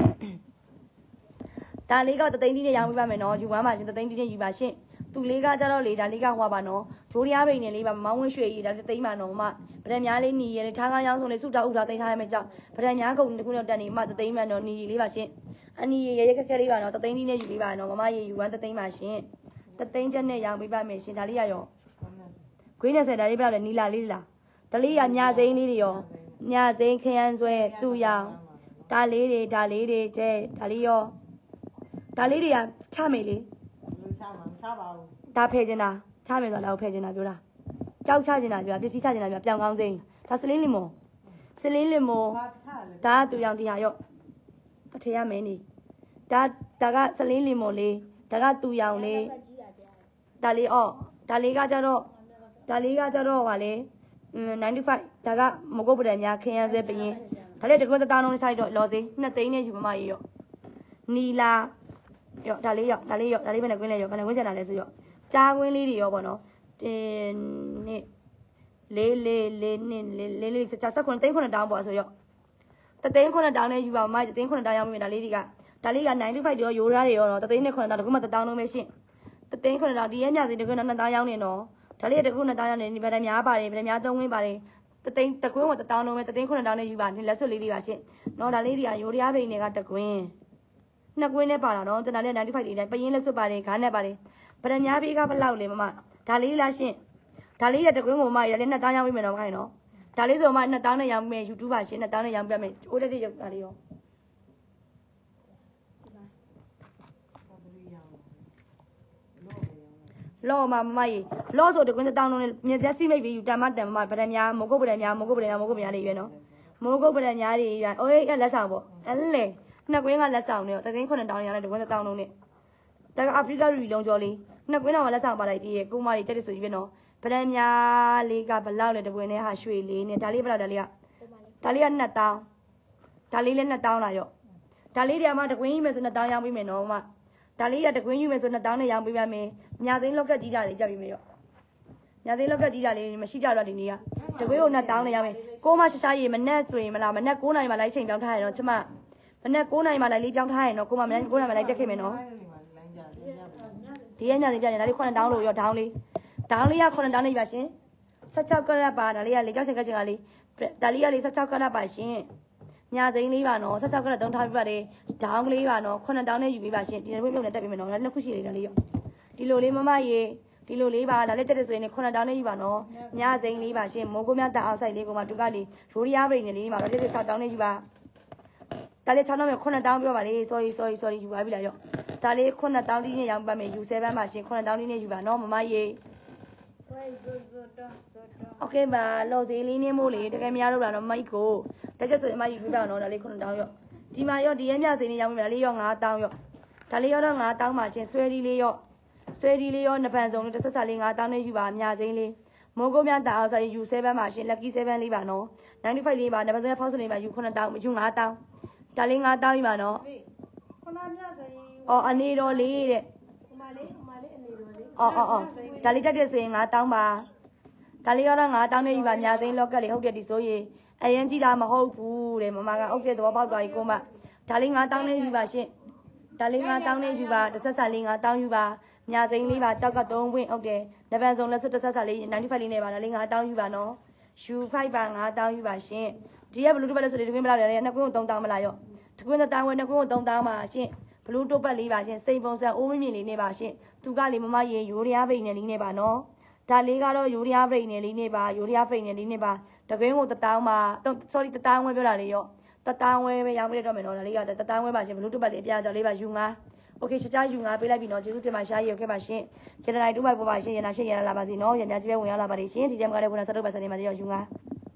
ဒါလေးကတသိန်းဒီနဲ့ရောင်းပြပါမယ်နော်ယူဝမ်းပါရှင်တသိန်းဒီနဲ့ယူပါရှင်သူလေးကကြတော့လေဒါလေးကဟွာပါနော်ဂျိုးရရားပိန်နေလေးပါမောင်းဝင်းရွှေကြီးဒါတသိန်းပါနော်မဗရံများလေးညီရဲထားကားရောင်းဆုံးလေးစုတောက်ဥစားသိမ်းထားရမယ်ကြောက်ဗရံများကုန်တစ်ခုတော့တက်နေမှတသိန်းမှန်တော့ညီလေးပါရှင်အနီရဲရဲခက်ခဲလေးပါနော်တသိန်းဒီနဲ့ယူပေးပါနော်မမရေယူဝမ်းတသိန်းပါရှင်တသိန်းချက်နဲ့ရောင်းပေးပါမယ်ရှင်ဒါလေးရရောခွေးနဲ့ဆယ်ဒါလေးပြတော့လေနီလာလေးလားဒါလေးရညာစိမ်းလေးတွေရောညာစိမ်းခရမ်းဆွဲသူ့ရောင်ဒါလေးတွေဒါလေးတွေကျဲဒါလေးရောဒါလေးတွေကချမေလေချမှာချပါဘူးဒါဖယ်ချင်တာချမယ်ဆိုတော့ဖယ်ချင်တာပြောတာကြောက်ချချင်တာပြောပစ္စည်းချချင်တာပြောပြောင်းကောင်းစိမ်းဒါစလင်းလင်မောစလင်းလင်မောဒါသူရောင်တရားရော့အထေရမင်းနေဒါဒါကစလင်းလင်မောလေးဒါကသူရောင်လေးဒါလေးအော့ဒါလေးကကြတော့ဒါလေးကကြတော့ဟာလေninety fiveဒါကမကုတ်ပဒံများခင်းရဆဲပရင်ဒါလေးတကွန်းတောင်းလုံးဆိုင်တော့လော်စေးနှစ်သိန်းနဲ့ယူမမရေရော့နီလာရော့ဒါလေးရော့ဒါလေးရော့ဒါလေးဘယ်နဲ့ကွင်းလဲရော့ဘယ်နဲ့ကွင်းချင်တာလဲဆိုရော့ကြားကွင်းလေးတွေရောပေါ့နော်တင်းနှစ်လေးလေးလေးနှစ်လေးလေးလေးစက်ခွန်းသိန်းခွန်းတောင်းပေါ့ဆိုရော့တသိန်းခွန်းတောင်းနဲ့ယူပါမမတသိန်းခွန်းတောင်းရောက်ပြီဒါလေးတွေကဒါလေးကninety fiveတွေရောရိုးသားတွေရောတော့တသိန်းနဲ့ခွန်းတောင်းတခုမှတတောင်းလုံးပဲရှင့်တသိန်းခွန်းတောင်းဒီရဲ့မြစီတခုနဲ့နှစ်တောင်းရောက်နေတော့ဒါလေးတခုနှစ်တောင်းရောက်နေဒီဗဒံများပါတယ်ဗဒံများသုံးဝင်းပါတယ်တသိန်းတကွင်းကတတောင်းလုံးပဲတသိန်းခွန်းတောင်းနဲ့ယူပါဒီလက်စွပ်လေးတွေပါရှင့်နော်ဒါလေးတွေကရိုးရားပိန်တွေကတကွင်းနှစ်ကွင်းနဲ့ပါတာနော်တနာနဲ့ninety fiveတွေတိုင်းပရင်လက်စွပ်ပါတယ်ခါနဲ့ပါတယ်ဗဒံများပေးကဘလောက်လဲမမဒါလေးလားရှင့်ဒါလေးရတကွင်းကိုမရလည်းနှစ်တောင်းရောက်ပြီမယ်နော်ခိုင်းနော်ဒါလေးဆိုမှနှစ်တောင်းနဲ့ရောင်းမယ် YouTube ပါရှင့်နှစ်တောင်းနဲ့ရောင်းပြမယ်အိုးတက်တဲ့ရုပ်ဒါလေးရောလောမမကြီးလောဆိုတကွင်းတောင်းလုံးနဲ့မြေသက်စီမိတ်ပြီးယူတမတန်မဗရံများမိုးကုတ်ဗရံများမိုးကုတ်ဗရံများမိုးကုတ်ဗရံလေးရွေးနော်မိုးကုတ်ဗရံများတွေရွေးအိုးလက်ဆောင်ပေါ့အဲ့လေနှစ်ကွင်းကလက်ဆောင်နဲ့တကင်းခုနှစ်တောင်းရတဲ့တကွင်းတောင်းလုံးနဲ့တကအာဖရိကရီလုံးကျော်လေးနှစ်ကွင်းတော့လက်ဆောင်ပါလိုက်တည်းရဲ့ကိုမကြီးတက်တဲ့ဆိုရွေးနော်ဗရံများလေးကဘလောက်လဲတကွင်းနဲ့ဟာရွှေလေးနဲ့ဒါလေးဘလောက်ဒါလေးကဒါလေးကနှစ်တောင်းဒါလေးလည်းနှစ်တောင်းလာရော့ဒါလေးတွေကမှတကွင်းကြီးမယ်ဆိုနှစ်တောင်းရောင်းပေးမယ်နော်မဒါလေးကတကွင်းယူမယ်ဆိုနှစ်တောင်းနဲ့ရောင်းပေးပါမယ်ညာသိန်းလောက်ကက်ကြီးတာလေးကြပ်ပြီးမယ်ရောညာသိန်းလောက်ကက်ကြီးတာလေးမရှိကြတော့ဒီနေ့ကတကွင်းကိုနှစ်တောင်းနဲ့ရောင်းမယ်ကိုမရှာရှာရေမနဲ့ဆိုရင်မလားမနဲ့9နိုင်မှလိုက်ချိန်ပြောင်းထားရတော့ချမမနဲ့9နိုင်မှလိုက်လေးပြောင်းထားရတော့ကိုမမနဲ့9နိုင်မှလိုက်တက်ခဲ့မယ်နော်ဒီရညာသိန်းပြရင်ဒါလေး9တောင်းလို့ရောဒေါင်းလေးဒေါင်းလေးက9တောင်းနဲ့ပါရှင်16ကရက်ပါဒါလေးကလေးကြောက်ချင်ကချင်ကလေးဒါလေးကလေး16ကရက်ပါရှင်ညာစိမ်းလေးပါနော်ဆက်ဆောက်ကလည်းတုံးထားပြပါတယ်ဒေါင်းကလေးပါနော်ခုနှစ်တောင်းနဲ့ယူပေးပါရှင်ဒီနေ့ပြုတ်နဲ့တက်ပေးမယ်နော်ဒါနှစ်ခုရှိသေးတယ်လေးရောဒီလိုလေးမမရေဒီလိုလေးပါဒါလေးတက်တဲ့ဆိုရင်ခုနှစ်တောင်းနဲ့ယူပါနော်ညာစိမ်းလေးပါရှင်မိုးကုန်းမြတအောင်ဆိုင်လေးကိုမှတူကလေးရိုးရီယားဘရိတ်နဲ့လေးပါတော့တက်တဲ့ဆောက်တောင်းနဲ့ယူပါဒါလေး6တောင်းနဲ့ခုနှစ်တောင်းပြောပါလေ sorry sorry sorry ယူပါပြီလားရောဒါလေးခုနှစ်တောင်းလေးနဲ့ရောင်းပါမယ်ယူ7ပါရှင်ခုနှစ်တောင်းလေးနဲ့ယူပါနော်မမရေโอเคပါလော်စီလေးနေမို့လေတကယ်များတော့တာတော့မိုက်ကိုတက်ချက်ဆိုရင်မိုက်ယူပြပါတော့ဒါလေးခုနှစ်တောင်းရော့ဒီမှာရော့ဒီရဲမြစိန်လေးရောင်းပြပါလေးရော9တောင်းရော့ဒါလေးရောတော့9တောင်းပါရှင်ဆွဲဒီလေးရော့ဆွဲဒီလေးရောနှစ်ပန်စုံလေးတစ်ဆက်ဆက်လေး9တောင်းနဲ့ယူပါမြစိန်လေးမိုးကုန်းမြတာအောင်ဆိုင်ယူ7ပါရှင် lucky 7လေးပါနော်95လေးပါနံပါတ်ဖောက်စလေးပါယူ9တောင်းယူ9တောင်းဒါလေး9တောင်းယူပါနော်ခုနမြစိန်အော်အနေတော်လေးတဲ့ဟိုမလေးဟိုမလေးအနေတော်လေးအော်အော်အော်ဒါလေးတက်တဲ့ဆိုရင်9တောင်းပါဒါလေးရောတော့9တောင်းနဲ့ယူပါညာစိမ်းလောက်ကက်လေးဟုတ်တယ်ဒီဆိုရင်အရင်ကြည့်တာမဟုတ်ဘူးတဲ့မမကဟုတ်တဲ့သဘောပေါက်သွားပြီကိုမဒါလေး9တောင်းနဲ့ယူပါရှင့်ဒါလေး9တောင်းနဲ့ယူပါတစ်ဆက်ဆက်လေး9တောင်းယူပါညာစိမ်းလေးပါကြောက်က3ဝင်းဟုတ်တယ်နဗန်စုံလက်စွပ်တစ်ဆက်ဆက်လေး95လေးနဲ့ပါဒါလေး9တောင်းယူပါနော်ယူ5ပါ9တောင်းယူပါရှင့်ဒီကဘလူးတူပတ်လက်ဆိုလေးတကွင်းဘလောက်လဲနှစ်ကွင်းကို3တောင်းမလားရော့တကွင်းတစ်တောင်းဝဲနှစ်ကွင်းကို3တောင်းပါရှင့်ဘလူးတူပတ်လေးပါရှင့်စိန်ပုံစံအိုးမမြင့်လေးနဲ့ပါရှင့်သူကလေးမမရေရိုးရရားပိတ်နေလေးနဲ့ပါနော်ဒါလေးကတော့ယူရီးယားဖိတ်နေလေးနေပါယူရီးယားဖိတ်နေလေးနေပါတကွင်းကိုတတောင်းပါ sorry တတောင်းဝဲပြောတာလေးရောတတောင်းဝဲပဲရောင်းပြတော့မယ်နော်ဒါလေးကတတောင်းဝဲပါရှင်ဘလူးတူပတ်လေးအပြားကြော်လေးပါယူငါโอเคရှာရှာယူငါပေးလိုက်ပြီနော်ကျေးဇူးတင်ပါရှာရေခဲ့ပါရှင်ကျန်တဲ့တူပိုက်ပေါ်ပါရှင်ရနာရှင်းရလာပါစီနော်ရညာကြီးပဲဝင်ရောက်လာပါလိမ့်ရှင်ဒီတည်းမှာလည်းဘုရားဆက်တော့ပါစနေမှာကြောက်ယူငါ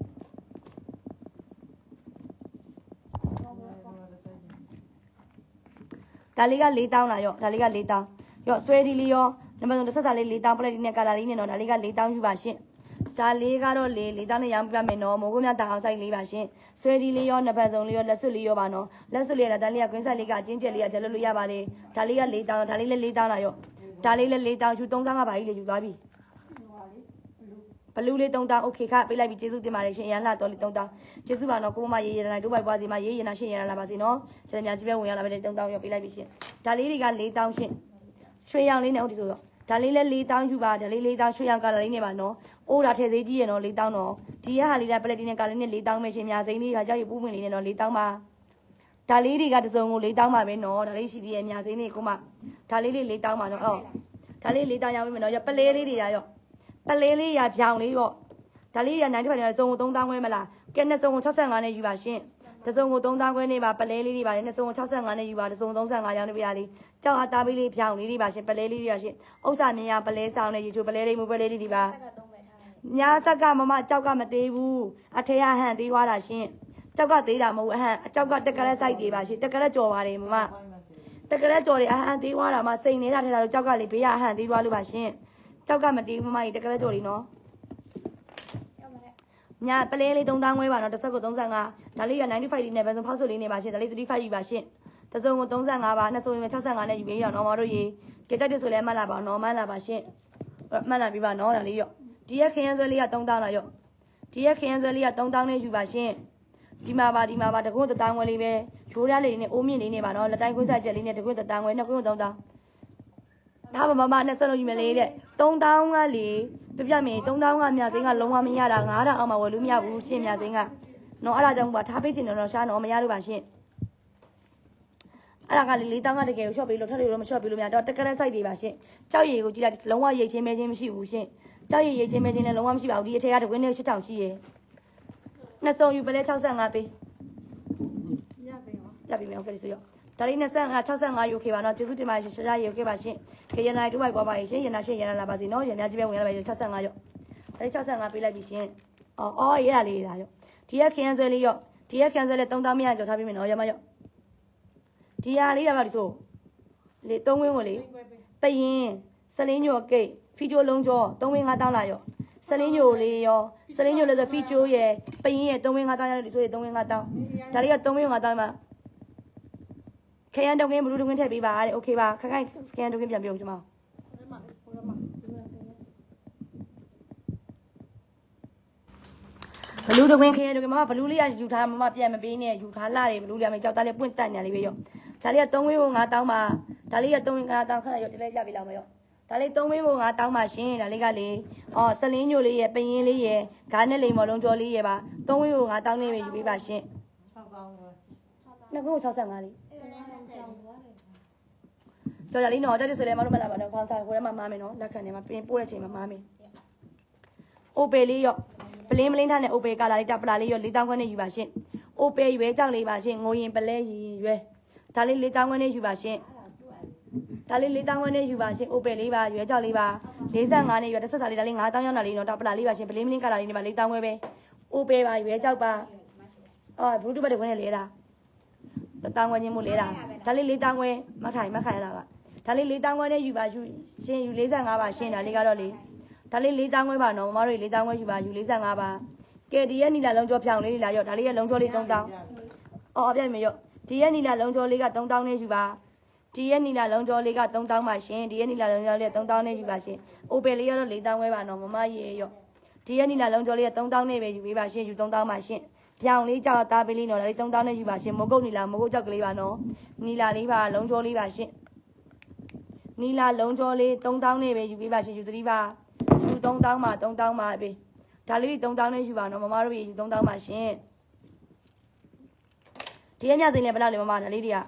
ဒါလေးက၄တောင်းလာရောဒါလေးက၄တောင်းရောဆွဲဒီလေးရောနံပါတ်တစ်ဆက်စာလေး၄တောင်းပလက်ဒီနဲ့ကာလာလေးနဲ့တော့ဒါလေးက၄တောင်းယူပါရှင်ဒါလေးကတော့လေ၄တောင်းနဲ့ရောင်းပြမယ်နော်မိုးကုန်းမြတာအောင်ဆိုင်လေးပါရှင်ဆွဲဒီလေးရောနံပါတ်စုံလေးရောလက်စွပ်လေးရောပါနော်လက်စွပ်လေးကဒါလေးကကွင်းဆက်လေးကအချင်းကျက်လေးကကျလို့လို့ရပါတယ်ဒါလေးက၄တောင်းဒါလေးလည်း၄တောင်းလာရောဒါလေးလည်း၄တောင်းယူ၃တောင်းကပါကြီးလေယူသွားပြီဘလူးလေး၃တောင်းโอเคခပေးလိုက်ပြီကျေးဇူးတင်ပါတယ်ရှင်အရန်လှတော်လေး၃တောင်းကျေးဇူးပါနော်ကိုမမရေးရတိုင်းတိုးပိုက်ပွားစီမှာရေးရနာရှင်းရလာပါစီနော်ဆရာများကြီးပဲဝင်ရောက်လာပါလေ၃တောင်းရောပေးလိုက်ပြီရှင်ဒါလေးတွေက၄တောင်းရှင်ရွှေရောင်လေးနဲ့ဟုတ်ဒီဆိုတော့ဒါလေးလည်း၄တောင်းယူပါဒါလေး၄တောင်းရွှေရောင်ကာလာလေးနဲ့ပါနော်အိုးဒါထည့်သေးကြီးရနော်၄တောင်းတော့ဒီရဟာလေးလည်းပလက်တီနဲ့ကာလေးနဲ့၄တောင်းပဲရှင်များစိမ်းလေးဒါကြောက်ရပူးဝင်လေးနဲ့တော့၄တောင်းပါဒါလေးတွေကတစုံကို၄တောင်းပါပဲနော်ဒါလေးရှိသေးရဲ့များစိမ်းလေးကိုမဒါလေးလေး၄တောင်းပါနော်ဟုတ်ဒါလေး၄တောင်းရောင်းပြီနော်ရပလဲလေးတွေရရောပလဲလေးရဖြောင်လေးရောဒါလေးရနိုင်တစ်ဖက်နဲ့စုံကို၃တောင်းခွဲမလားကဲနှစ်စုံကို65နဲ့ယူပါရှင်တစုံကို၃တောင်းခွဲနေပါပလဲလေးတွေပါလေနှစ်စုံကို65နဲ့ယူပါတစုံ35ရောင်းနေပြရလေးကြောက်အသားပေးလေးဖြောင်လေးတွေပါရှင်ပလဲလေးတွေရရှင်ဥစ္စာမြင်ရပလဲဆောင်နဲ့ရေချိုပလဲလေးမူပလဲလေးတွေပါညာဆက်ကမမကြောက်ကမသေးဘူးအထေရဟန်သေးသွားတာရှင်ကြောက်ကသေးတာမဟုတ်အဟန်အကြောက်ကတက်ကရက်စိုက်တွေပါရှင်တက်ကရက်ကြော်ပါတယ်မမတက်ကရက်ကြော်တွေအဟန်သေးသွားတာမှစိန်နေတာထဲတာကြောက်ကလေးဘေးရအဟန်သေးသွားလို့ပါရှင်ကြောက်ကမသေးဘူးမမကြီးတက်ကရက်ကြော်လေးနော်ညာပလဲလေး၃တောင်းခွဲပါနော်တစ်ဆက်ကို35ဒါလေးက95လေးနဲ့ပဲဆိုဖောက်ဆွလေးနေပါရှင်ဒါလေး35ယူပါရှင်တစ်စုံကို35ပါနှစ်စုံကို65နဲ့ယူပေးရအောင်နော်မတို့ရေကြက်တက်ဆိုလဲမှတ်လာပါနော်မှတ်လာပါရှင်မှတ်လာပြီပါနော်ဒါလေးရောဒီရက်ခရမ်းဆွဲလေးက၃တောင်းလာရောဒီရက်ခရမ်းဆွဲလေးက၃တောင်းနဲ့ယူပါရှင်ဒီမှာပါဒီမှာပါတကွန်းတစ်တောင်းခွဲလေးပဲရိုးရလေးနဲ့အိုးမြင့်လေးနဲ့ပါနော်လက်တိုင်းခွင်းဆက်ချက်လေးနဲ့တကွန်းတစ်တောင်းခွဲနှစ်ကွန်း၃တောင်းဒါမှမမနဲ့ဆက်လို့ယူမယ်လေတဲ့၃တောင်းကလေပြပြမင်း၃တောင်းကမြစိမ်းကလုံးဝမရတာ၅တောင်းအောင်မှဝယ်လို့မရဘူးရှင်မြစိမ်းကနော်အဲ့ဒါကြောင့်ပါထားပေးချင်တော့ရှားနော်မရလို့ပါရှင်အဲ့ဒါကလေ၄တောင်းကတကယ်ကိုရှော့ပေးလို့ထပ်လို့တော့မရှော့ပေးလို့မရတော့တက်ကရက်ဆိုင်တွေပါရှင်ကြောက်ရည်ကိုကြည့်လိုက်လုံးဝရိတ်ချင်းမဲချင်းမရှိဘူးရှင်ကြောက်ရည်ရိတ်ချင်းမဲချင်းလည်းလုံးဝမရှိပါဘူးဒီအထက်ကတကွင်းနဲ့၈တောင်ရှိရယ်နှစ်စုံယူပလဲ65ပေးရပြီရောရပြီမယ်ဟုတ်ကဲ့ဆိုရောဒါလေးနဲ့ဆက်ငါ65ယူခဲ့ပါနော်ကျေးဇူးတင်ပါတယ်ရှာရှာယူခဲ့ပါရှင်ခေရနိုင်တူပိုက်ပေါ်ပါရှင်ရနာရှင်ရနာလာပါစေနော်ရများကြီးပဲဝင်လာပါ65ရောဒါလေး65ပေးလိုက်ပြီရှင်အော်အော်ရရလေးလာရောဒီရက်ခင်းဆွဲလေးရောဒီရက်ခင်းဆွဲလေး3000မြတ်ကြော်ထားပြီးမယ်နော်ရမရောဒီဟာလေးရပါဒီဆိုလေ3ဝင်းကိုလေပရင်စလင်းညိုကိတ်ဖီချိုလုံးကျော်3ဝင်း5000လာရောစလင်းညိုလေးရောစလင်းညိုလည်းဆိုဖီချိုရဲ့ပရင်ရဲ့3ဝင်း5000ရတယ်ဒီဆိုရေ3ဝင်း5000ဒါလေးက3ဝင်း5000မှာခရမ်းတုံးကင်းဘလူးတုံးကင်းထည့်ပေးပါတဲ့โอเคပါခက်ခိုင်စကန်တုံးကင်းပြန်ပြုံးချင်ပါဘလူးတုံးကင်းခရမ်းတုံးကင်းမမဘလူးလေးရယူထားမမပြန်မပေးနဲ့ယူထားလာတယ်ဘလူးလေးမကြောက်သားလေးပွင့်တက်ညာလေးပဲရောဒါလေးက3ဝင်းကို5000မှာဒါလေးက3ဝင်း5000ခဏရောဒီလေးကြပြလောက်မရောဒါလေး3ဝင်းကို5000မှာရှင်ဒါလေးကလေအော်စလင်းညိုလေးရဲ့ပရင်လေးရဲ့ဂါနဲ့လိမ်မော်လုံးကျော်လေးရဲ့ပါ3ဝင်းကို5000နဲ့ပဲယူပေးပါရှင်နှစ်ခု65လေးကျော်ကြလေးနော်တက်တယ်ဆိုလဲမတို့မလာပါနဲ့ခေါင်းစားကိုထဲမှာမားမယ်နော်လက်ခံထဲမှာပြင်ပို့တဲ့ချိန်မှာမားမယ်အိုပေလေးရောပလင်းမလင်းထားတဲ့အိုပေကလာလေးတပ်ပလာလေးရော4000ခွန်းနဲ့ယူပါရှင်အိုပေရွယ်ကြောက်လေးပါရှင်ငိုရင်ပလဲရီရွယ်ဒါလေး4000ခွန်းနဲ့ယူပါရှင်ဒါလေး4000ခွန်းနဲ့ယူပါရှင်အိုပေလေးပါရွယ်ကြောက်လေးပါ45နဲ့ရွယ်တစ်ဆက်စာလေးဒါလေး5000ရောက်လာလေးနော်တပ်ပလာလေးပါရှင်ပလင်းမလင်းကလာလေးနေပါ4000ခွဲပဲအိုပေပါရွယ်ကြောက်ပါအော်ဘူးတူဘက်တွေခွန်းနဲ့လဲတာတောင်းဝင်းချင်းမို့လဲတာဒါလေး4000ခွဲမထိုင်မခိုင်ရတာကဒါလေး4000ခွဲနဲ့ယူပါယူရှင်ယူ45ပါရှင်ဒါလေးကတော့လေဒါလေး4000ခွဲပါနော်မမတို့4000ခွဲယူပါယူ45ပါကဲဒီရဲ့နီလာလုံးကျော်ဖြောင်းလေးလေးလာရောဒါလေးရဲ့လုံးကျော်လေး3000အော်အပြည့်မရောဒီရဲ့နီလာလုံးကျော်လေးက3000နဲ့ယူပါဒီရဲ့နီလာလုံးကျော်လေးက3000ပါရှင်ဒီရဲ့နီလာလုံးကျော်လေးက3000နဲ့ယူပါရှင်အိုပယ်လေးကတော့4000ခွဲပါနော်မမရေရောဒီရဲ့နီလာလုံးကျော်လေးက3000နဲ့ပဲယူပေးပါရှင်ယူ3000ပါရှင်ဖြောင်းလေးကြောက်သားပေးလေးနော်ဒါလေး3000နဲ့ယူပါရှင်မကုတ်နီလာမကုတ်ကြောက်ကလေးပါနော်နီလာလေးပါလုံးကျော်လေးပါရှင်နီလာလုံးကျော်လေး3000နဲ့ပဲယူပေးပါရှင်ယူ3ပါယူ3000မှာ3000မှာပဲဒါလေး3000နဲ့ယူပါနော်မမတို့ရေယူ3000ပါရှင်ဒီရမြစိန်လည်းဘယ်လောက်လဲမမဒါလေးတွေက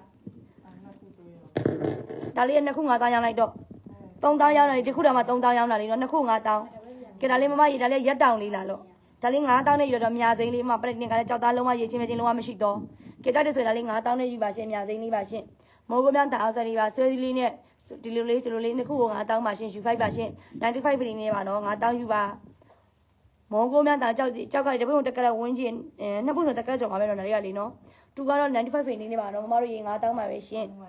ဒါလေးကနှစ်ခု5000ရောင်းလိုက်တော့3000ရောင်းလာတယ်ဒီခုတော့မှ3000ရောင်းလာလေနော်နှစ်ခု5000ကဲဒါလေးမမရေဒါလေးရက်တောင်လေးလာလို့ဒါလေး5000နဲ့ယူတော့မြစိန်လေးမပလက်တင်ကလည်းကြောက်သားလုံးဝရေချင်းမချင်းလုံးဝမရှိတော့ကဲတက်တယ်ဆိုရင်ဒါလေး5000နဲ့ယူပါရှင်မြစိန်လေးပါရှင်မိုးကမြတာအောင်စလေးပါဆွဲလေးနဲ့ဒီလိုလေးဒီလိုလေးနှစ်ခုကို5000ပါရှင်ယူ5ပါရှင်95ပလီနေပါနော်5000ယူပါမောင်ကိုမြတာကြောက်ကြောက်ကတပုတ်တက်ကရဝင်းချင်းအဲနှစ်ပုတ်ဆိုတက်ကရကြော်ပါပဲတော့ဒါလေးကလေနော်သူကတော့95ပလီနေပါနော်မမတို့ရေ5000ပါပဲရှင်ဟမ်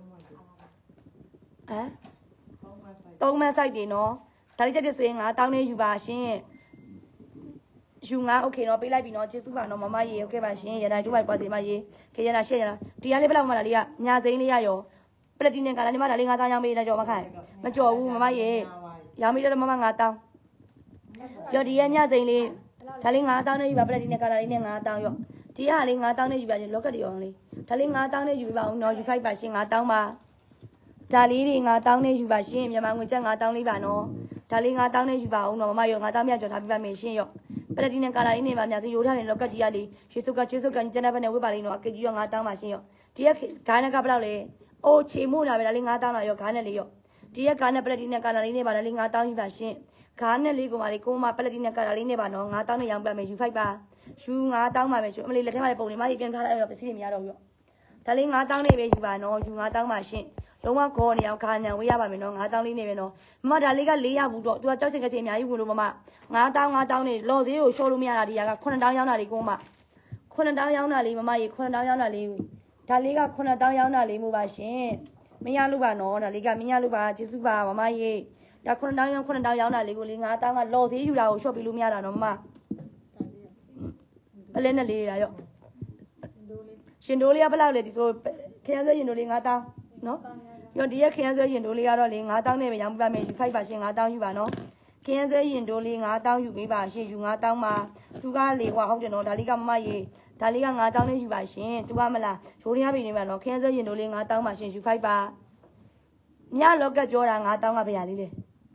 သုံးမဆိုင်တယ်နော်ဒါလေးချက်တဲ့ဆိုရင်5000နဲ့ယူပါရှင်ယူငါโอเคနော်ပေးလိုက်ပြီနော်ကျေးဇူးပါနော်မမရေโอเคပါရှင်ရနိုင်တူပိုက်ပွားစီမရေခေရနာရှက်ရနာဒီကလေးဘယ်လောက်မှလာလေးကညာစိမ့်လေးရရောပလက်တီနမ်ကလည်းညီမဒါလေး5000ရောင်းပေးလိုက်ကြော်မခိုင်မကြော်ဘူးမမရေရောင်းပေးတော့မမ5000ကြော်ဒီရဲ့ညစိမ့်လေးဒါလေး5000နဲ့ယူပါပလက်တီနမ်ကလည်းလေးနဲ့5000ရောဒီဟာလေး5000နဲ့ယူပါရှင်လောကတ်တီရောလေးဒါလေး5000နဲ့ယူပေးပါဦးနော်ယူ5ပါရှင်5000ပါဒါလေးတွေ5000နဲ့ယူပါရှင်မြန်မာငွေကျပ်5000လေးပါနော်ဒါလေး5000နဲ့ယူပါဦးနော်မမရော5000မြတ်ကြော်ထားပေးပါမယ်ရှင်ရောပလက်တီနမ်ကာလာလေးနေပါများစီရိုးထားတဲ့လောကတ်ကြီးကလေးရွှေစုကကျွေးစုကကျန်တဲ့ဘက်နဲ့ဝတ်ပါလိမ့်နော်အကကြီးရော5000ပါရှင်ရောဒီရက်ဂိုင်းနက်ကဘယ်လောက်လဲအိုးချေမို့လာပဲဒါလေး5000လာရောဂါနဲ့လေးရောဒီရက်ဂါနဲ့ပလက်တီနမ်ကာလာလေးနေပါဒါလေး5000ယူပါရှင်ဂါနဲ့လေးကိုမလေးကိုမပလက်တီနမ်ကာလာလေးနေပါနော်5000နဲ့ရောင်းပြမယ်ယူ5ပါယူ5000ပါပဲရှင်အမလေးလက်ထဲမှာလည်းပုံနေမကြီးပြန်ထားလိုက်ရောပစ္စည်းတွေမရတော့ဘူးရောဒါလေး5000နဲ့ပဲယူပါနော်ယူ5000ပါရှင်လုံးဝခေါ်နေအောင်ဂါညံဝေးရပါမယ်နော်5000လေးနေပဲနော်မမဒါလေးက၄ရဘူးတော့သူကကြောက်ချင်ကချင်အများကြီးဝင်လို့မမ5000 5000နဲ့လော်သေးကိုရှော့လို့မရတာဒီက9000ရောင်းတာလေးကိုမ9000ရောင်းတာလေးမမကြီး9000ရောင်းတာလေးဒါလေးက9000ရောင်းတာလေးမို့ပါရှင်မရလို့ပါနော်ဒါလေးကမရလို့ပါကျေးဇူးပါမမကြီးဒါ9000ရောင်း9000ရောင်းတာလေးကိုလေ5000ကလော်သေးယူတာကိုရှော့ပြီးလို့မရတာနော်မမပလဲနဲ့လေးရရောရှင်တိုးလေးကဘယ်လောက်လဲဒီဆိုခရမ်းဆွဲရင်တိုးလေး5000နော်ရောဒီရက်ခရမ်းဆွဲရင်တိုးလေးကတော့လေ5000နဲ့ပဲရောင်းပြပါမယ်ယူ5ပါရှင်5000ယူပါနော်ခရမ်းဆွဲရင်တိုးလေး5000ယူပေးပါရှင်ယူ5000မှာသူကလေဟွာဟုတ်တယ်နော်ဒါလေးကမမရေဒါလေးက5000နဲ့ယူပါရှင်သူကမလားရိုးရရပြီနေမှာနော်ခရမ်းဆွဲရင်တိုးလေး5000ပါရှင်ယူ5ပါမြလောက်ကပြောတာ5000ကဘယ်ရလေးလဲ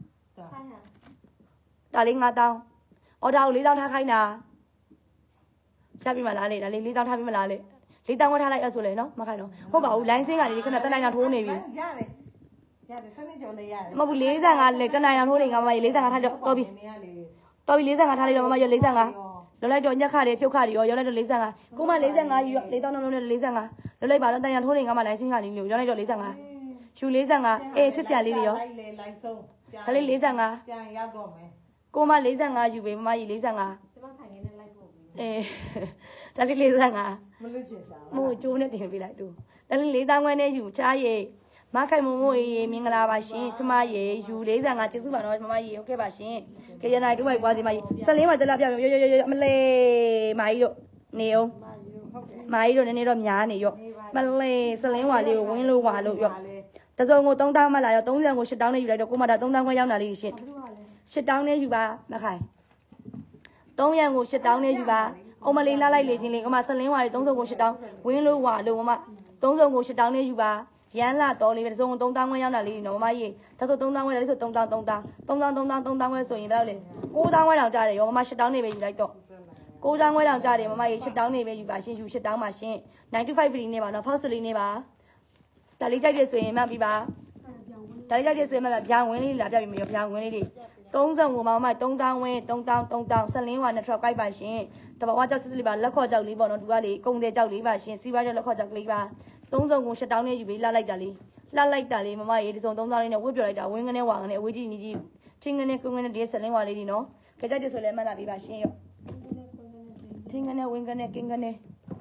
ဒါလေး5000အော်ဒါကို4000ထားခိုင်းတာရှာပြီမလားလေဒါလေး4000ထားပြီမလားလေလေးတောင်းဝတ်ထားလိုက်ရဆိုလေနော်မခိုင်တော့ဟုတ်ပါဘူးလိုင်းစင်းကလေခဏတက်နိုင်အောင်ထိုးနေပြီရတယ်ရတယ်စနေကြော်လေးရတယ်မဟုတ်ဘူး45လေတက်နိုင်အောင်ထိုးနေကမမကြီး45ထားတော့တော်ပြီတော်ပြီ45ထားလိုက်တော့မမရ45 လွတ်လိုက်တော့ညက်ခါတွေဖြုတ်ခါတွေရောရောက်လိုက်တော့၄၅ကိုမ၄၅ယူ၄တောင်းလုံးနဲ့၄၅လွတ်လိုက်ပါတော့တန်ရထိုးနေငါမှလိုင်းစင်းခါလေးလို့ရောက်လိုက်တော့၄၅ယူ၄၅အေးချစ်စရာလေးတွေရောလိုက်လေလိုက်ဆုံးဒါလေး၄၅ပြန်ရောက်တော့မယ်ကိုမ၄၅ယူပေးမမကြီး၄၅ကျမဆိုင်နေနဲ့လိုက်ဖို့ပြီးအေးဒါလေး၄၅မလွတ်ချင်စားမို့ကျိုးနဲ့တင်ပေးလိုက်သူဒါလေး၄တောင်းခွဲနဲ့ယူချားရေမခိုင်မမို့ရေမင်္ဂလာပါရှင်ကျမရေယူ၄၅ကျေးဇူးပါတော့မမကြီးဟုတ်ကဲ့ပါရှင်ခေရနိုင်တို့ဝိုက်ပွားစီမကြီးဆက်လင်းမှာတက်လာပြပြရရရမလေးမာကြီးတို့နေအောင်မာကြီးတို့နည်းနည်းတော့များနေရော့မလေးဆက်လင်းဝါလေးကိုဝင်းလို့ဝါလို့ရော့တစုံကို၃တောင်းမှလာရော၃တောင်းကို၈တောင်းနဲ့ယူလိုက်တော့ကိုမတာ၃တောင်းခွဲရောက်လာလေးရှင်၈တောင်းနဲ့ယူပါမခိုင်၃ရံကို၈တောင်းနဲ့ယူပါအုံမလေးလာလိုက်လေချင်းလေးကမဆက်လင်းဝါလေး၃စုံကို၈တောင်းဝင်းလို့ဝါလို့မမ၃စုံကို၈တောင်းနဲ့ယူပါရန်လာတော်လေးပဲတစုံ၃တောင်းခွဲရောက်လာလေးနော်မမကြီးဒါဆို၃တောင်းခွဲလေးဆို၃တောင်း၃တောင်း၃တောင်း၃တောင်း၃တောင်းခွဲဆိုရင်ဘယ်လောက်လဲ၉တောင်းခွဲတောင်ကြားတယ်ရောမမ၈တောင်းနေပဲယူလိုက်တော့၉တောင်းခွဲတောင်ကြားတယ်မမကြီး၈တောင်းနေပဲယူပါရှင်ယူ၈တောင်းပါရှင်နင်းတူ၅ free နေပါနော်ဖောက်စလေးနေပါဒါလေးကြိုက်တယ်ဆိုရင်မှတ်ပြီးပါဒါလေးကြိုက်တယ်ဆိုရင်မှတ်ဗျာဝင်လေးလာပြပြီးမရောဗျာဝင်လေးလေး၃စုံကိုမမ၃တောင်းဝင်း၃တောင်း၃တောင်းဆက်လင်းဝါနဲ့ထွက်ကိုက်ပါရှင်တဘာဝကြောက်စစ်လေးပါလက်ခေါ်ကြောက်လေးပေါ့နော်သူကလေကုံတဲ့ကြောက်လေးပါရှင်စီးပွားကြောက်လက်ခေါ်ကြောက်ကလေးပါသုံးစုံကို၈တောင်းနဲ့ယူပြီးလှလိုက်တာလေးလှလိုက်တာလေးမမရေဒီစုံသုံးတောင်းလေးနဲ့ဝှက်ပြလိုက်တာဝင်းကနေဝါကနေအဝေးကြီးညီကြီးချင်းကနေကုန်းကနေဒီဆက်လင်းဝါလေးဒီနော်ကြက်ကြက်တယ်ဆိုလဲမှတ်လာပြီးပါရှင်ရောချင်းကနေဝင်းကနေကင်းကနေ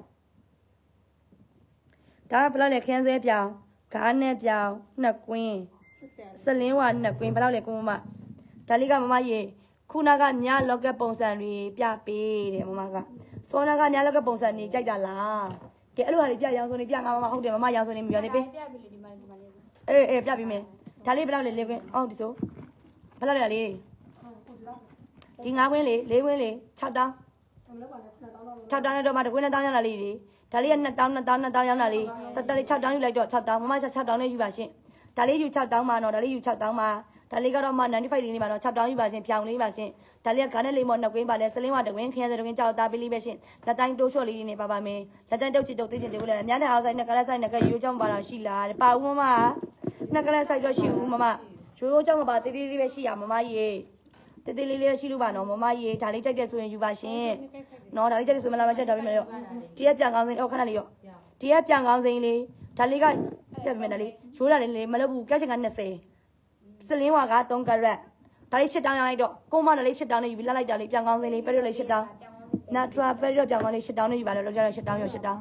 ဒါဘယ်လောက်လဲခန်းစဲပြောင်းဂါးနဲ့ပြောင်းနှစ်ကွင်းဆက်လင်းဝါနှစ်ကွင်းဘယ်လောက်လဲကိုမမဒါလေးကမမရေခုနကညလော့ကက်ပုံစံတွေပြပေးတယ်မမကစောနာကညလော့ကက်ပုံစံတွေကြိုက်တာလားကဲအဲ့လိုဟာလေးပြရောင်စုံလေးပြငါမမဟုတ်တယ်မမရောင်စုံလေးမပြောသေးပေးပြပြီလေဒီမှာဒီမှာလေးအေးအေးပြပြီးမယ်ဒါလေးဘယ်လောက်လဲလေးကွင်းအော်ဒီဆိုဘယ်လောက်လဲလေးဒီငါးကွင်းလေးလေးကွင်းလေး၆တောင်း၆တောင်းနဲ့တော့မှတကွင်းနဲ့တောင်းရတာလေးတွေဒါလေးက၂တောင်း၂တောင်း၂တောင်းရောက်တာလေးတတလေး၆တောင်းယူလိုက်တော့၆တောင်းမမ၆တောင်းနဲ့ယူပါရှင်ဒါလေးယူ၆တောင်းပါတော့ဒါလေးယူ၆တောင်းပါဒါလေးကတော့မှ၉၅လေးနေပါတော့၆တောင်းယူပါရှင်ဖြောင်လေးပါရှင်ဒါလေးကဂါနဲ့လေးမော်နှစ်ကွင်းပါလဲစလင်းဝတကွင်းခရမ်းစတကွင်းကြောက်သားပေးလေးပဲရှင်လက်တိုင်းတိုးလျှော့လေးနေပါပါမယ်လက်တိုင်းတုတ်ချစ်တုတ်သိချင်တယ်ကိုလည်းအများနဲ့အောင်ဆိုင်နဲ့ကလက်ဆိုင်နဲ့ကရိုးကြောင်းပါတော့ရှိလားပါဦးမမနှစ်ကလက်ဆိုင်တော့ရှိဦးမမရိုးရိုးကြောင်းမပါတေးသေးလေးပဲရှိရမမကြီးတေးသေးလေးလေးရှိလို့ပါနော်မမကြီးဒါလေးကြိုက်တဲ့ဆိုရင်ယူပါရှင်နော်ဒါလေးကြိုက်တဲ့ဆိုမလားမကြက်တော့ပြီမလို့ဒီကပြန်ကောင်းစိန်အော်ခဏလေးရောဒီကပြန်ကောင်းစိန်လေးဒါလေးကပြတ်ပြီမယ်ဒါလေးရိုးတာလေးမလုပ်ဘူးကက်ချင်က၂၀စလင်းဝါက၃ကရက်ဒါလေး၈တောင်းရလိုက်တော့ကိုမဒါလေး၈တောင်းနဲ့ယူပြီးလှလိုက်တာလေးပြန်ကောင်းစိန်လေးပဲရလေး၈တောင်းနာထရာပဲရပြန်ကောင်းလေး၈တောင်းနဲ့ယူပါတော့လောက်ကြတော့၈တောင်းရော၈တောင်း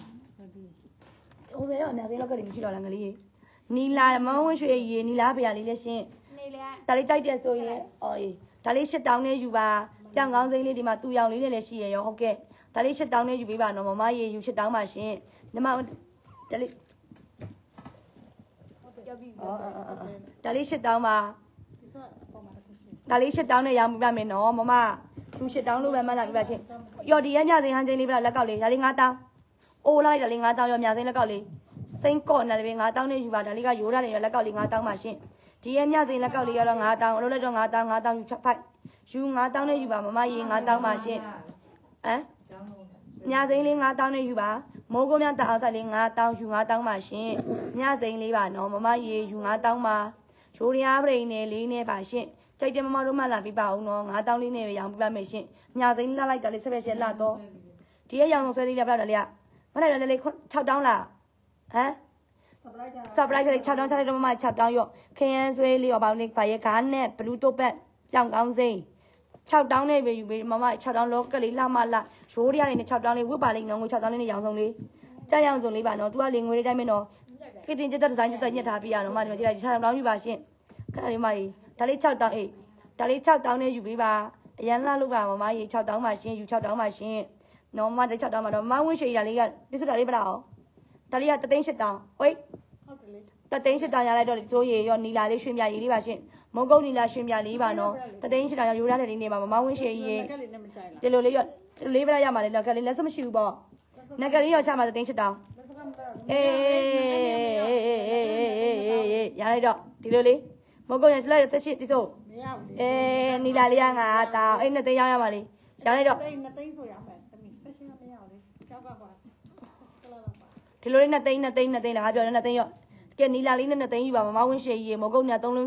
ဟိုရောအများကြီးလောက်ကလေးမရှိတော့လားငလေးနီလာမဝင်းရွှေရေနီလာဖေရလေးလည်းရှင်းနေလေဒါလေးကြိုက်တယ်ဆိုရင်အော်အေးဒါလေး၈တောင်းနဲ့ယူပါပြန်ကောင်းစိန်လေးဒီမှာတူရောင်လေးလည်းရှိရရောဟုတ်ကဲ့ဒါလေး၈တောင်းနဲ့ယူပေးပါနော်မမရေယူ၈တောင်းပါရှင်ညီမဒါလေးအော်ဒါလေး၈တောင်းပါဒါလေး၈တောင်းနဲ့ရောင်းပြမယ်နော်မမသူ၈တောင်းလို့ပဲမှတ်လာပြပါရှင်ရော်ဒီရဲ့ညစိန်ဟန်ချင်းလေးပြလက်ကောက်လေးဒါလေး၅တောင်းအိုးလိုက်ဒါလေး၅တောင်းရောညစိန်လက်ကောက်လေးစိန်ကော့နဲ့လည်း၅တောင်းနဲ့ယူပါဒါလေးကရိုးထားတယ်ရောလက်ကောက်လေး၅တောင်းပါရှင်ဒီရဲ့ညစိန်လက်ကောက်လေးကတော့၅တောင်းအလုပ်လိုက်တော့၅တောင်း၅တောင်းယူချက်ဖိုက်ယူ၅တောင်းနဲ့ယူပါမမရေ၅တောင်းပါရှင်ဟမ်ညစိန်လေး၅တောင်းနဲ့ယူပါမိုးကုန်းမြတအောင်ဆက်လေး၅တောင်းယူ၅တောင်းပါရှင်ညစိန်လေးပါနော်မမရေယူ၅တောင်းပါရိုးရရားပရိန်နဲ့လေးနဲ့ပါရှင်ကြိုက်တယ်မမတို့မှလာပြပါအောင်နော်၅တောင်းလေးနဲ့ပဲရောင်းပြပါမယ်ရှင်ညစိန်လှလိုက်တာလေးဆက်ပဲရှယ်လှတော့ဒီရဲ့ရောင်ဆွဲသေးတယ်ဘယ်လောက်လဲလေးကမလိုက်တယ်လေး၆တောင်းလားဟမ်ဆပ်ပလိုက်လေး၆တောင်း၆တောင်းမမ၆တောင်းရော့ခရမ်းဆွဲလေးရောပေါင်းလေးပါရဲ့ဂါနဲ့ဘလူးတိုပတ်ပြောင်းကောင်းစိန်၆တောင်းနဲ့ပဲယူပေးမမ၆တောင်းလောကလေးလှမလှရိုးရရနေ၆တောင်းလေးဝစ်ပါလေးနော်ငွေ၆တောင်းလေးနဲ့ရောင်စုံလေးကြာရောင်စုံလေးပါနော်သူကလေငွေလေးတိုင်းမနော်ခေတင်ကျက်ဒီဇိုင်းကျက်ညက်ထားပြရနော်မဒီမှာကြည့်လိုက်၆တောင်းယူပါရှင်ခဏလေးမကြီးဒါလေး၆တောင်းအေးဒါလေး၆တောင်းနဲ့ယူပေးပါအရန်လှလို့ပါမမကြီး၆တောင်းပါရှင်ယူ၆တောင်းပါရှင်နော်မတဲ့၆တောင်းပါတော့မဝင်းရွှေရလေးကဒီစတာလေးပလားအောင်ဒါလေးကတသိန်း၈တောင်းဝိတ်ဟုတ်တယ်လေတသိန်း၈တောင်းရလိုက်တော့ဆိုရေရောနီလာလေးရွှေမြရေးလေးပါရှင်မုံကုတ်နီလာရွှေမြလေးပါနော်တသိန်း၈တောင်းရိုးထားတဲ့လေးနေပါမဝင်းရွှေရေဒီလိုလေးရောလေးပလားရမှာလေကလေးလက်စမရှိဘူးပေါ့နက်ကလေးရောချမှာတသိန်း၈တောင်းအေးရလိုက်တော့ဒီလိုလေးမုံကုတ်နဲ့လက်သက်ရှိဒီဆိုမရဘူးအေးနီလာလေးကငါတောင်းအဲ့နှစ်သိန်းရရမှာလေရလိုက်တော့နှစ်သိန်းဆိုရမယ်တမီဆက်ရှင်းမရဘူးလေကြောက်ကပါဒီလိုလေးနှစ်သိန်းနှစ်သိန်းနှစ်သိန်းလားငါပြောတယ်နှစ်သိန်းရော့ကဲနီလာလေးနဲ့နှစ်သိန်းယူပါမမဝင်းရွှေကြီးရေမုံကုတ်နဲ့သုံးလုံးစီး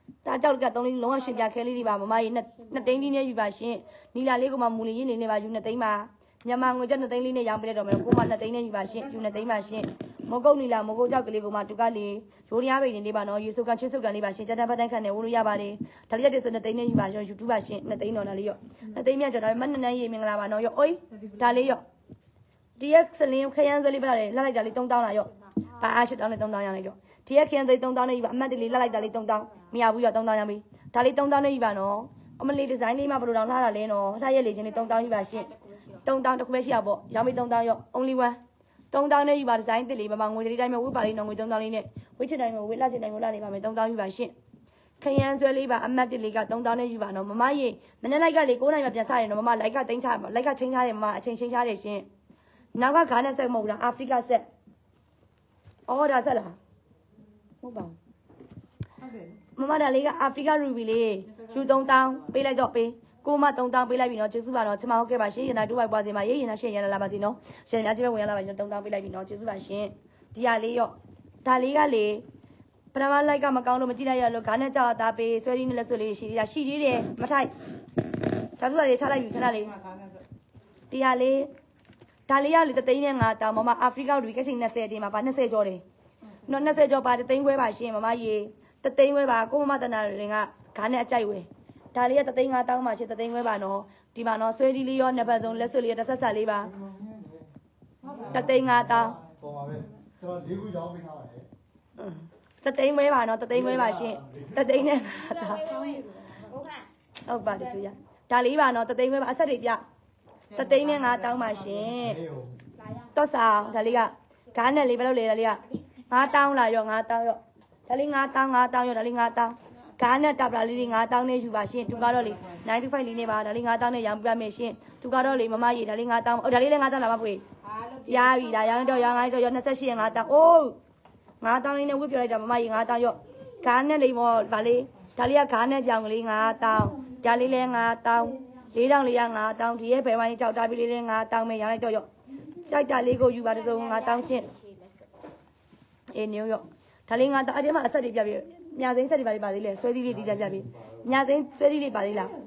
ဒါကြောက်ကသုံးလေးလုံးဝရှင်ပြခဲလေးတွေပါမမကြီးနှစ်နှစ်သိန်းလေးနဲ့ယူပါရှင်နီလာလေးကမှမူလီရင်းနေနေပါယူနှစ်သိန်းပါမြန်မာငွေကျပ်နှစ်သိန်းလေးနဲ့ရောင်းပေးလိုက်တော့မယ်ကိုမနှစ်သိန်းနဲ့ယူပါရှင်ယူနှစ်သိန်းပါရှင်မကုတ်နီလာမကုတ်ကြောက်ကလေးကမှတူကလေးရိုးရရားပိန်လေးပါနော်ရေစုပ်ကန်ချွတ်စုပ်ကန်လေးပါရှင်ကြက်တန်းဖတ်တိုင်းခံနေဝလို့ရပါတယ်ဒါလေးရက်တည်းဆိုနှစ်သိန်းနဲ့ယူပါရှင်ယူတူပါရှင်နှစ်သိန်းတော့လားလေးရောနှစ်သိန်းမြတ်ကြော်ဒါပေမဲ့နှစ်နန်းရေးမင်္ဂလာပါနော်ရောအိုးဒါလေးရောဒီရက်စလင်းခရမ်းဆွဲလေးပါလေလှလိုက်တာလေးသုံးတောင်းလာရောဘာအားရှစ်တောင်းနဲ့သုံးတောင်းရလိုက်တော့ဒီရက်ခရမ်းသိန်းသုံးတောင်းနဲ့ယူပါအမှတ်တလေးလှလိုက်တာလေးသုံးတောင်းမရဘူးရောသုံးတောင်းရပြီဒါလေးသုံးတောင်းနဲ့ယူပါနော်အမလေးဒီဇိုင်းလေးမှဘယ်လိုတောင်းထားတာလဲနော်ထားရက်လေးချင်းလေးသုံးတောင်းယူပါရှင်သုံးတောင်းတစ်ခုပဲရှိရပေါ့ရောင်းပြီးသုံးတောင်းရော only one သုံးတောင်းနဲ့ယူပါဒီဇိုင်းတစ်လေးပါမငွေလေးတိုင်းမှာဝစ်ပါလေးနော်ငွေသုံးတောင်းလေးနဲ့ဝစ်ချစ်တိုင်းကိုဝစ်လက်ချစ်တိုင်းကိုလာနေပါမယ်သုံးတောင်းယူပါရှင်ခရမ်းဆွဲလေးပါအမှတ်တစ်လေးကသုံးတောင်းနဲ့ယူပါနော်မမရေမနေ့လိုက်ကလေကိုးနိုင်မှပြန်စားတယ်နော်မမလိုက်ကတိန်းထားလိုက်ကချင်းထားတယ်မမအချိန်ချင်းထားတယ်ရှင်နောက်ကဂါနဲ့ဆက်မဟုတ်လားအာဖရိကဆက်အော်ဒါဆက်လားဟုတ်ပါဘူးမမဒါလေးကအာဖရိကရူဘီလေးယူသုံးတောင်းပေးလိုက်တော့ပေးကိုမသုံးတောင်းပေးလိုက်ပြီနော်ကျေးဇူးပါနော်ချမဟုတ်ခဲ့ပါရှင်ရင်နာတူဝိုက်ပွားစီမှာရေးရင်နာရှင်းရလာပါစီနော်ရှင်များကြီးပဲဝင်ရလာပါရှင်သုံးတောင်းပေးလိုက်ပြီနော်ကျေးဇူးပါရှင်ဒီဟာလေးရောဒါလေးကလေပထမလိုက်ကမကောင်းလို့မကြည့်လိုက်ရလို့ဂါနဲ့ကြောက်တာပေးဆွဲရင်းနဲ့လက်ဆွဲလေးရှိသေးတာရှိသေးတယ်မထိုက်ဒါတို့ကလေးချလိုက်ပြီခဏလေးဒီဟာလေးဒါလေးရလေတသိန်းနဲ့ငါတောင်းမမအာဖရိကလူကချင်း၂၀တင်မှာပါ၂၀ကျော်တယ်နော်၂၀ကျော်ပါတသိန်းခွဲပါရှင်မမရေတသိန်းခွဲပါကိုမမတနာရင်ကဂါနဲ့အကြိုက်ဝဲဒါလေးကတသိန်းငါတောင်းပါရှင်တသိန်းခွဲပါနော်ဒီမှာနော်ဆွဲဒီလေးရောနှစ်ပတ်စုံလက်ဆွဲလေးတစ်ဆက်ဆက်လေးပါတသိန်းငါတောင်းပေါ်ပါပဲကျွန်တော်လေးခုရောင်းပေးထားပါတယ်တသိန်းခွဲပါနော်တသိန်းခွဲပါရှင်တသိန်းနဲ့တောင်းဟုတ်ပါတယ်ဆိုရဒါလေးပါနော်တသိန်းခွဲပါအဆက်တွေပြတသိန်းနဲ့ငါတောင်းပါရှင်တော့ဆောင်ဒါလေးကဂါနဲ့လေးဘယ်လိုလဲဒါလေးကငါတောင်းလာရောငါတောင်းရောဒါလေးငါတောင်းငါတောင်းရောဒါလေးငါတောင်းဂါနဲ့တပ်လာလေးတွေငါတောင်းနဲ့ယူပါရှင်သူကတော့လေနိုင်တီဖိုင်လေးနဲ့ပါဒါလေးငါတောင်းနဲ့ရောင်းပြမယ်ရှင်သူကတော့လေမမရေဒါလေးငါတောင်းအော်ဒါလေးလည်းငါတောင်းလာပါဖွေရပြီဒါရောင်းတော့ရောင်းငါတော့ရော၂၈ရက်ငါတောင်းအိုးငါတောင်းလေးနဲ့ဝစ်ပြလိုက်တာမမရေငါတောင်းရောဂါနဲ့လေးမော်ဒါလေးဒါလေးကဂါနဲ့ကြောင်ကလေးငါတောင်းဒါလေးလည်းငါတောင်းလေးတောင်းလေးရငါတောင်းဒီရဲ့ဘယ်ဝိုင်းကြောက်တာပြီးလေးလေးငါတောင်းမယ်ရောင်းလိုက်တော့ရောစိုက်တာလေးကိုယူပါတစုံငါတောင်းချင်းအေးနေရောဒါလေးငါတောင်းအထဲမှာအဆက်တွေပြပြညာစိမ်းဆက်တွေပါလေးပါသေးလေဆွဲသီးလေးတီးကြပြပြညာစိမ်းဆွဲသီးလေးပါသေးလား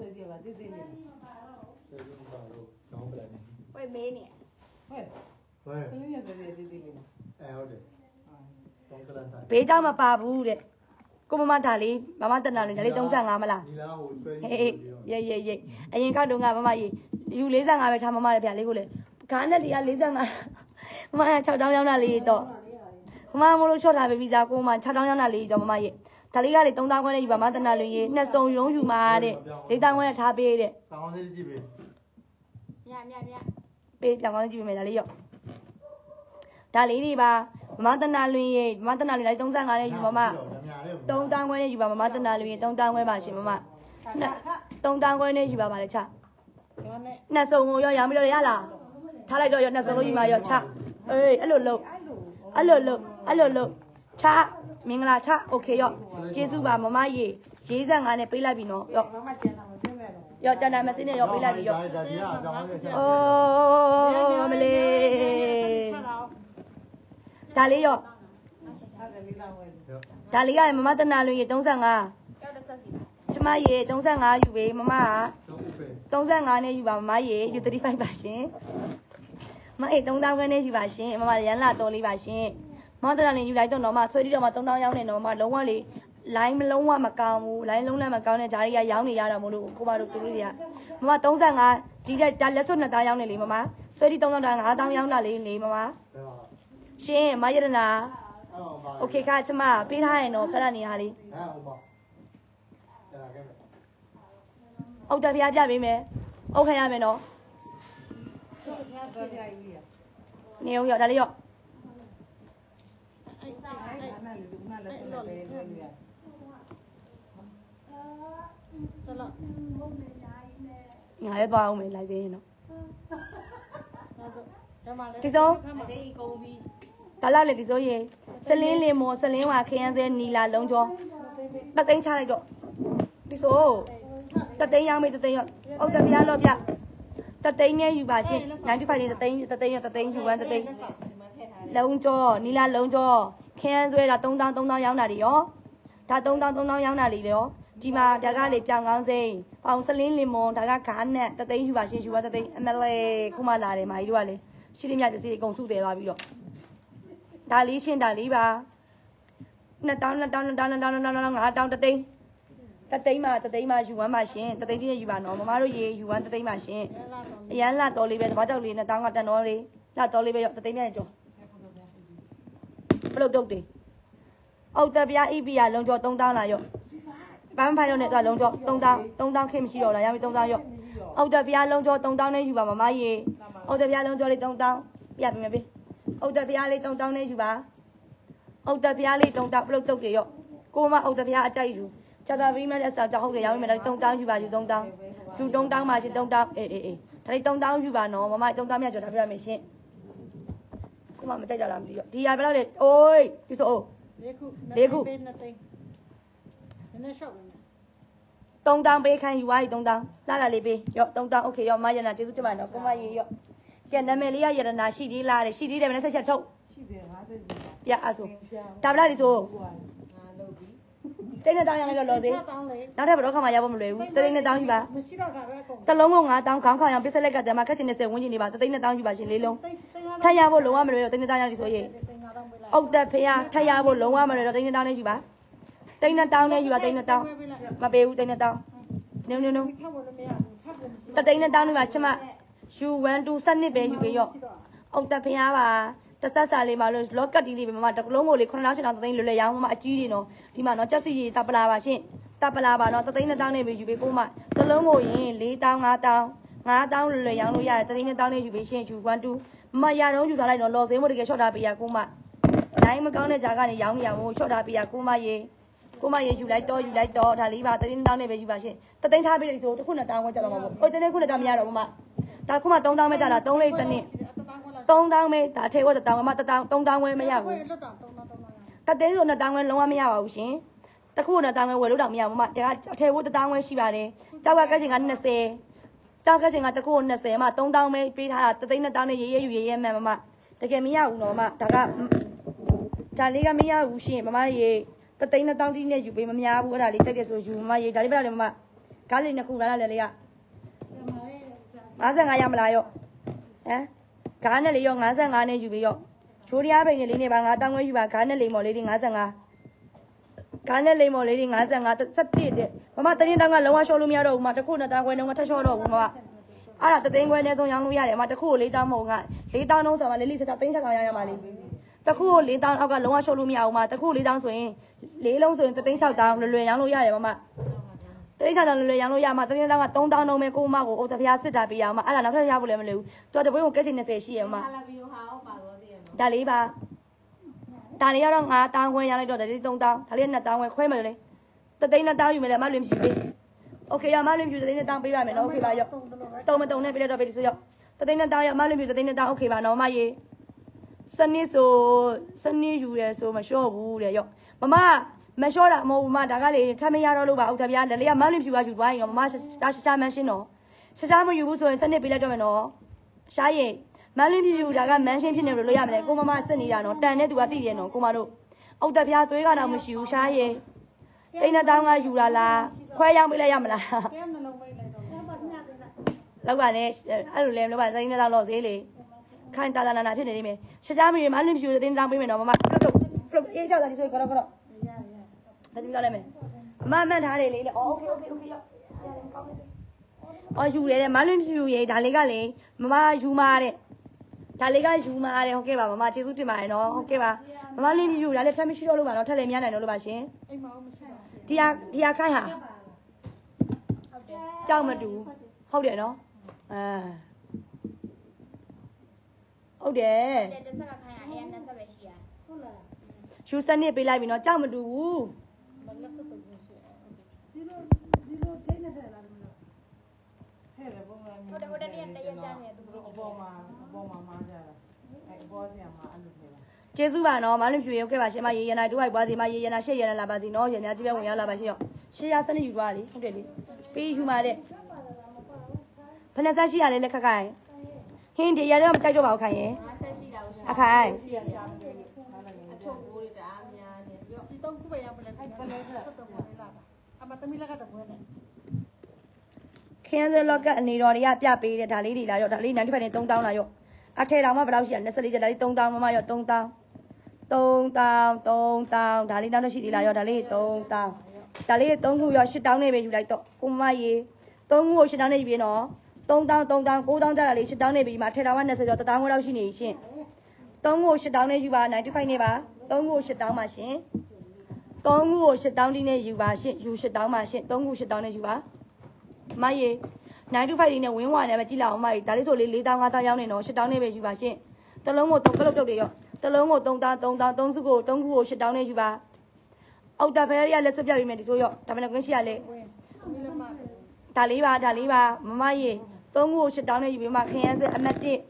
ဝေးမေးနေဟဲ့ဟဲ့လေးရသေးသေးသေးလေးအဲဟုတ်တယ်ဘေးကြောင့်မပါဘူးတဲ့ကိုမမဒါလေးမမတနာလေးဒါလေး၃၅မလားဒီလားဟိုဆွဲဟေးရေးရေးရေးအရင်ကောက်တုန်းကမမကြီးယူ၄၅ပဲထားမမလည်းဗျာလေးကိုလေဂါနဲ့လေးက၄၅မမက၆တောင်းရောက်တာလေးတော့မမမလို့ချော့ထားပဲပြီးသားကိုမ၆တောင်းရောက်တာလေးတော့မမကြီးဒါလေးကလေ၃တောင်းခွဲနဲ့ယူပါမတနာလေးရေနှစ်စုံရုံးယူမှာတဲ့၄တောင်းခွဲနဲ့ထားပေးတဲ့တောင်းလေးကြည့်ပေးမြမြမြပေးပြောင်းကောင်းကြည့်ပေးမယ်ဒါလေးရောဒါလေးတွေပါမမတနာလွင်ရေမမတနာလွင်လေး၃၅နဲ့ယူပါမ၃တောင်းခွဲနဲ့ယူပါမမတနာလွင်ရေ၃တောင်းခွဲပါရှင်မမ၃တောင်းခွဲနဲ့ယူပါပါလေချနှစ်စုံကိုရောရောင်းပြီးတော့ရလားထားလိုက်တော့ရောနှစ်စုံလို့ယူမှာရောချအေးအဲ့လိုလို့အဲ့လိုလို့အဲ့လိုလို့ချမင်္ဂလာချโอเคရောကျေးဇူးပါမမရေရေးစံငါနဲ့ပေးလိုက်ပြီနော်ရောမမကျန်တာမစင်းနဲ့တော့ရောကျန်တာမစင်းနဲ့ရောပေးလိုက်ပြီရောဒါဒီကအကြောင်းလေးဆက်အိုးမလေးဒါလေးရောဒါလေးကမမတနာလွင်ရေ၃၅ကြောက်တစ်ဆက်စီကျမရေ၃၅ယူပေးမမက၃၅နဲ့ယူပါမမရေယူ၃၅ပါရှင်မအေး၃တောင်းခန်းနဲ့ယူပါရှင်မမရန်လာတော်လေးပါရှင်မောင်တနာလေးယူလိုက်တော့တော့မဆွဲတီးတော့မှ၃တောင်းရောင်းနေတော့မလုံးဝလေလိုင်းမလုံးဝမကောင်းဘူးလိုင်းလုံးလည်းမကောင်းတဲ့ဂျာရီကရောင်းနေရတာမို့လို့ကိုမတို့သူတို့တွေကမမ၃၅ဒီတက်ဒါလက်စွပ်နှစ်တောင်းရောင်းနေလေမမဆွဲတီး၃တောင်းတာ၅တောင်းရောင်းတာလေးလေမမရှင်မရတနာโอเคခါကျမပေးထားရင်တော့ခဏနေဟာလေးဟဲ့ဟုတ်ပါဒါကဲအုတ်တပြားပြပေးမယ်အုတ်ခံရမယ်နော်နေအောင်ရဒါလေးရောငါလည်းသွားအောင်မယ်လိုက်သေးရင်နော်ဒီစုံဒါလောက်လေဒီစုံရေစလင်းလင်မော်စလင်းဝါခရမ်းစဲနီလာလုံးကျော်တသိန်းချလိုက်တော့ဒီစုံတသိန်းရောင်းမေးတသိန်းရောအုတ်တပြားလော့ပြတသိန်းနဲ့ယူပါရှင်၉၅နဲ့တသိန်းတသိန်းရတသိန်းယူဝမ်းတသိန်းလုံးကျော်နီလာလုံးကျော်ခရမ်းဆွဲတာ၃တောင်း၃တောင်းရောင်းတာတွေရောဒါသုံးတောင်းသုံးတောင်းရောင်းတာလေးရောဒီမှာဒါကလေပြောင်ကောင်းစိမ်းပေါင်စလင်းလင်မွန်ဒါကဂါနဲ့တသိန်းယူပါရှင်ယူပါတသိန်းအမလေးခုမှလာတယ်မာကြီးတို့ကလေရှိလိမ့်မြပစ္စည်းအကုန်စုတယ်သွားပြီးတော့ဒါလေးရှင်းဒါလေးပါနှစ်တောင်းနှစ်တောင်းနှစ်တောင်းနှစ်တောင်းနှစ်တောင်းငါးတောင်းတသိန်းတသိန်းမှာတသိန်းမှာယူဝမ်းပါရှင်တသိန်းတည်းယူပါနော်မမတို့ရေယူဝမ်းတသိန်းပါရှင်အရန်လာတော်လေးပဲတပတ်ကြောက်လေးနှစ်တောင်းကတန်တော်လေးလာတော်လေးပဲရောတသိန်းမြန်ကျော်ဘလုတ်တုတ်တယ်အောက်တပြားအိပီယာလုံးကျော်သုံးတောင်းလာရောပန်းဖိုင်တော့နဲ့ကလုံးကျော်သုံးတောင်းသုံးတောင်းခင်မရှိတော့လားရပြီသုံးတောင်းရောအောက်တပြားလုံးကျော်သုံးတောင်းနဲ့ယူပါမမရေအောက်တပြားလုံးကျော်လေးသုံးတောင်းပြပြမယ်ပြီအောက်တပြားလေးသုံးတောင်းနဲ့ယူပါအောက်တပြားလေးသုံးတောင်းဘလုတ်တုတ်တယ်ရောကိုမအောက်တပြားအကြိုက်ယူချာတာပြီးမဲ့အစားကြောက်ဟုတ်တယ်ရောင်းမယ်ဒါသုံးတောင်းယူပါယူသုံးတောင်းယူသုံးတောင်းပါရှင်သုံးတောင်းအေးအေးအေးဒါလေးသုံးတောင်းယူပါနော်မမသုံးတောင်းမြတ်ကျော်ဒါပြရမယ်ရှင်ကိုမမကြိုက်ကြလားမသိရောဒီရဘယ်လောက်လဲအိုးဒီဆိုအိုးလေးခုလေးခုနှစ်သိန်းနည်းနည်းရှော့ပါမယ်သုံးတောင်းပေးခိုင်းယူသွားပြီသုံးတောင်းလာလာလေးပေးရော့သုံးတောင်းโอเคရော့မရနာကျေးဇူးတင်ပါတော့ကိုမရေရော့ကဲနာမည်လေးရရနာရှိသေးလားတဲ့ရှိသေးတယ်မနေ့ဆက်ချက်ထုတ်ရှိတယ်ห้าสิบပြအဆိုဒါဗလာဒီဆိုတိတ်နဲ့တောင်းရမယ်လို့လို့သေးနောက်ထပ်ဘယ်တော့ခါမှရဖို့မလွယ်ဘူးတိတ်နဲ့တောင်းယူပါမရှိတော့တာပဲအကုန်တလုံးကငါးတောင်းခေါင်းခေါင်းအောင်ပစ္စလက်ကတည်းကခက်ချင်တဲ့ဝင်းကျင်နေပါတိတ်နဲ့တောင်းယူပါရှင်လေးလုံးထပ်ရဖို့လုံးဝမလွယ်တော့တိတ်နဲ့တောင်းရပြီဆိုရင်အုတ်တက်ဖေးထပ်ရဖို့လုံးဝမလွယ်တော့တိတ်နဲ့တောင်းနဲ့ယူပါတိတ်နဲ့တောင်းနဲ့ယူပါတိတ်နဲ့တောင်းမပေးဘူးတိတ်နဲ့တောင်းနုံနုံနုံထပ်ဖို့လည်းမရဘူးထပ်ဖို့မရှိတတိန်းနဲ့တောင်းနေပါချမယူ one two စနစ်ပဲယူပေးရော့အောက်တက်ဖျားပါတဆက်စာလေးမှာလို့လော့ကတ်တီလေးပဲမမတကလုံးကိုလေးခုနှစ်တောင်းရှစ်တောင်းတသိန်းလွယ်လွယ်ရောင်းမမအကြီးတွေနော်ဒီမှာနော်ကြက်စီကြီးတပ်ပလာပါရှင်တပ်ပလာပါနော်တသိန်းနဲ့တောင်းနေပဲယူပေးကိုမတလုံးကိုရင်လေးတောင်းငါးတောင်းငါးတောင်းလွယ်လွယ်ရောင်းလို့ရတယ်တသိန်းနဲ့တောင်းနေယူပေးရှင်ယူ one two မမရတော့ယူထားလိုက်တော့လော်စင်းမို့တကယ်ရှော့ထားပေးရကိုမနိုင်မကောင်းတဲ့ဂျာကနေရောင်းနေရမို့ရှော့ထားပေးရကိုမရေကိုမရေယူလိုက်တော့ယူလိုက်တော့ဒါလေးပါတသိန်းတောင်းနေပဲယူပါရှင်တသိန်းထားပေးလိုက်ဆိုတစ်ခုနဲ့တောင်းခွင့်ကြတော့မှာပေါ့ဟိုတနေ့ခုနဲ့တောင်းမရတော့ဘူးမဒါခုမှသုံးတောင်းပဲကြတာသုံးလေးစနစ်သုံးတောင်းပဲဒါထဲဝတ်တောင်းမှတတောင်းသုံးတောင်းဝဲမရဘူးတသိန်းဆိုနှစ်တောင်းဝဲလုံးဝမရပါဘူးရှင်တခုနဲ့တောင်းဝဲဝယ်လို့တော့မရဘူးမဒါကအထဲဝတ်တောင်းဝဲရှိပါတယ်ကြောက်ကကက်ချင်ကနှစ်ဆယ်ကြောက်ကကက်ချင်ကတခုကိုနှစ်ဆယ်မှသုံးတောင်းပဲပေးထားတာတသိန်းနဲ့တောင်းနဲ့ရေးရေးယူရေးရေးမှန်မမတကယ်မရဘူးနော်မဒါကဒါလေးကမရဘူးရှင်မမရေတသိန်းနဲ့တောင်းတိနဲ့ယူပေးမများဘူးအဲ့ဒါလေးတက်တယ်ဆိုယူမမရေဒါလေးပြတယ်မမကားလေးနှစ်ခုလာလာလေလေးကငါးငါးရမလားရော့ဟမ်ဂါးနဲ့လေးရောငါးငါးနဲ့ယူပြီးရော့ချိုးတရားပိန်နဲ့လေးနဲ့ပါငါတောင်းခွဲယူပါဂါးနဲ့လေးမော်လေးတွေငါးငါးဂါးနဲ့လေးမော်လေးတွေငါးငါးဆက်ပြည့်တဲ့မမတရင်တောင်းကလုံးဝရှော့လို့မရတော့ဘူးမတခုနဲ့တောင်းခွဲလုံးဝထက်ရှော့တော့ဘူးမမအဲ့ဒါတသိန်းခွဲနဲ့သုံးရောင်းလို့ရတယ်မတခုကိုလေးတောင်းမဟုတ်ငါလေးတောင်းလုံးဆိုမှလေးလေးဆက်သိန်းဆက်ကောင်ရရမှာလေတခုကိုလေးတောင်းအောက်ကလုံးဝရှော့လို့မရဘူးမတခုလေးတောင်းဆိုရင်လေးလုံးဆိုရင်သိန်း၆တောင်းလွယ်လွယ်ရောင်းလို့ရတယ်မမတိတ်ချာချာလွယ်လွယ်ရောင်းလို့ရမှာတရင်တောင်းကသုံးတောင်းလုံးပဲကိုမကိုအိုတဖျားစစ်တာပေးရအောင်မအဲ့ဒါနောက်ထပ်ရဖို့လည်းမလွယ်ဘူးတော်တပွေးကိုကက်ချင်နှစ်ဆယ်ရှိရမှာဒါလေးပါဒါလေးကတော့ငါးတောင်းခွဲရလိုက်တော့ဒါလေးသုံးတောင်းဒါလေးနှစ်တောင်းခွဲခွဲမယ်လေတသိန်းနှစ်တောင်းယူမယ်လေအမလွင်ဖြူပေးโอเคရအမလွင်ဖြူတသိန်းနှစ်တောင်းပေးပါမယ်နော်โอเคပါရောတုံမတုံနဲ့ပေးလိုက်တော့ပေးဒီဆိုရောတသိန်းနှစ်တောင်းရအမလွင်ဖြူတသိန်းနှစ်တောင်းโอเคပါနော်မရေစနစ်ဆိုစနစ်ယူရဲဆိုမလျှော့ဘူးတဲ့ရောမမမလျှော့တာမဟုတ်ဘူးမဒါကလေထမရတော့လို့ပါအောက်တပြားလေလေးကမလွင်ဖြူကယူသွားရင်ရောမမရှာရှာမန်းရှင်းတော့ရှာရှာမယူဘူးဆိုရင်စနစ်ပေးလိုက်တော့မယ်နော်ရှားရင်မလွင်ဖြူဒါကမန်းရှင်းဖြစ်နေလို့လို့ရမယ်ကိုမမစစ်နေတာနော်တန်တဲ့သူကသိတယ်နော်ကိုမတို့အောက်တပြားသွေးကတော့မရှိဘူးရှားရင်တိန်းတောင်းကယူလာလားခွဲရောင်းပေးလိုက်ရမလားလောက်ပါနဲ့အဲ့လိုလဲလောက်ပါတိန်းတောင်းတော့ဈေးလေခိုင်တာတာနာနာဖြစ်နေနေမယ်ရှာရှာမယူမလွင်ဖြူတိန်းတောင်းပေးမယ်နော်မမအေးကြောက်တာဒီဆိုရင်ကတော့ကတော့ဒါကြည့်ကြလိုက်မယ်မမှတ်ထားတယ်လေအော်โอเคโอเคโอเคရောအော်ယူတယ်မလွင်ဖြူရေဒါလေးကလေမမယူမာတဲ့ဒါလေးကယူမာတဲ့ဟုတ်ကဲ့ပါမမကျေးဇူးတင်ပါတယ်နော်ဟုတ်ကဲ့ပါမမလွင်ဖြူဒါလေးထပ်မရှိတော့လို့ပါနော်ထပ်လည်းမရနိုင်တော့လို့ပါရှင်အိမ်မအောင်မရှိပါဘူးဒီဟာဒီဟာခိုင်းဟာကြောက်မတူဟုတ်တယ်နော်အာဟုတ်တယ်တစ်ဆက်ကခိုင်းရအဲနှစ်ဆက်ပဲရှိရဟုတ်လားယူစနစ်ပေးလိုက်ပြီနော်ကြောက်မတူဘူးဒီလိုဒီလိုဒိတ်နေတယ်လားမလို့ဟဲ့လေဘုံကဟိုတဟိုတနေ့တရက်ကြနေသူတို့အပေါ်မှာအပေါ်မှာမားကြတာအဲအပေါ်ဆီမှာအဲ့လိုပဲကျေးဇူးပါနော်မလွင်ဖြူရေဟုတ်ကဲ့ပါရှင်မရေရနာတို့ဟိုက်ပွားစီမရေရနာရှေ့ရနာလာပါစီနော်ရနာကြည့်ပဲဝင်ရလာပါရှင်ရောရှေ့ရစနစ်ယူသွားလေဟုတ်တယ်လေပေးယူมาတဲ့ဘယ်နဲ့ဆက်ရှိရလဲလက်ခက်ခိုင်ဟင်းဒီရတော့မကြိုက်တော့ပါဘူးခိုင်ရဲ့ဆက်ရှိတာကိုရှာအခိုင်အထုပ်ကိုတအားများနေရောဒီတော့ခုပဲရောက်ပလဲခိုင်းအမသမီးလည်းကတော့ဘယ်နဲ့ခင်းစဲလော့ကအနေတော်တွေကပြပေးတယ်ဒါလေးတွေလာရောဒါလေးninety fiveနဲ့three thousandလာရောအထဲတောင်မှဘယ်လောက်ရှိရtwenty-fourကျက်ဒါလေးthree thousandမမရောthree thousand three thousand three thousandဒါလေးနောက်တစ်ရှိသေးလာရောဒါလေးthree thousandဒါလေးthreeခုရောeight thousandနဲ့ပဲယူလိုက်တော့ကိုမမရေthreeခုကိုeight thousandနဲ့ယူပြီးနော်three thousand three thousand nine thousandကျတာလေးeight thousandနဲ့ပြီးမှအထဲတောင်မှtwentyကျော်one thousandလောက်ရှိနေရှင်threeခုကိုeight thousandနဲ့ယူပါninety fiveနဲ့ပါthreeခုကိုeight thousandပါရှင်threeခုကိုeight thousandနဲ့ယူပါရှင်ယူeight thousandပါရှင်threeခုeight thousandနဲ့ယူပါမရေninety fiveလေးနဲ့ဝင်းဝါနဲ့ပဲကြည့်လိုက်အောင်မကြီးဒါလေးဆိုလေးfour thousand five thousandရောင်းနေတော့eight thousandနဲ့ပဲယူပါရှင်တလုံးကိုသုံးကလုတ်တုတ်တွေရောတလုံးကိုthree thousand three thousandသုံးစုကိုသုံးခုကိုeight thousandနဲ့ယူပါအောက်တာဖဲရလက်စွပ်ပြပြီးမယ်ဒီဆိုရောဒါမှလည်းကွင်းရှိရလေဒါလေးပါဒါလေးပါမမရေသုံးခုကိုeight thousandနဲ့ယူပြီးမှခရမ်းစအမတ်one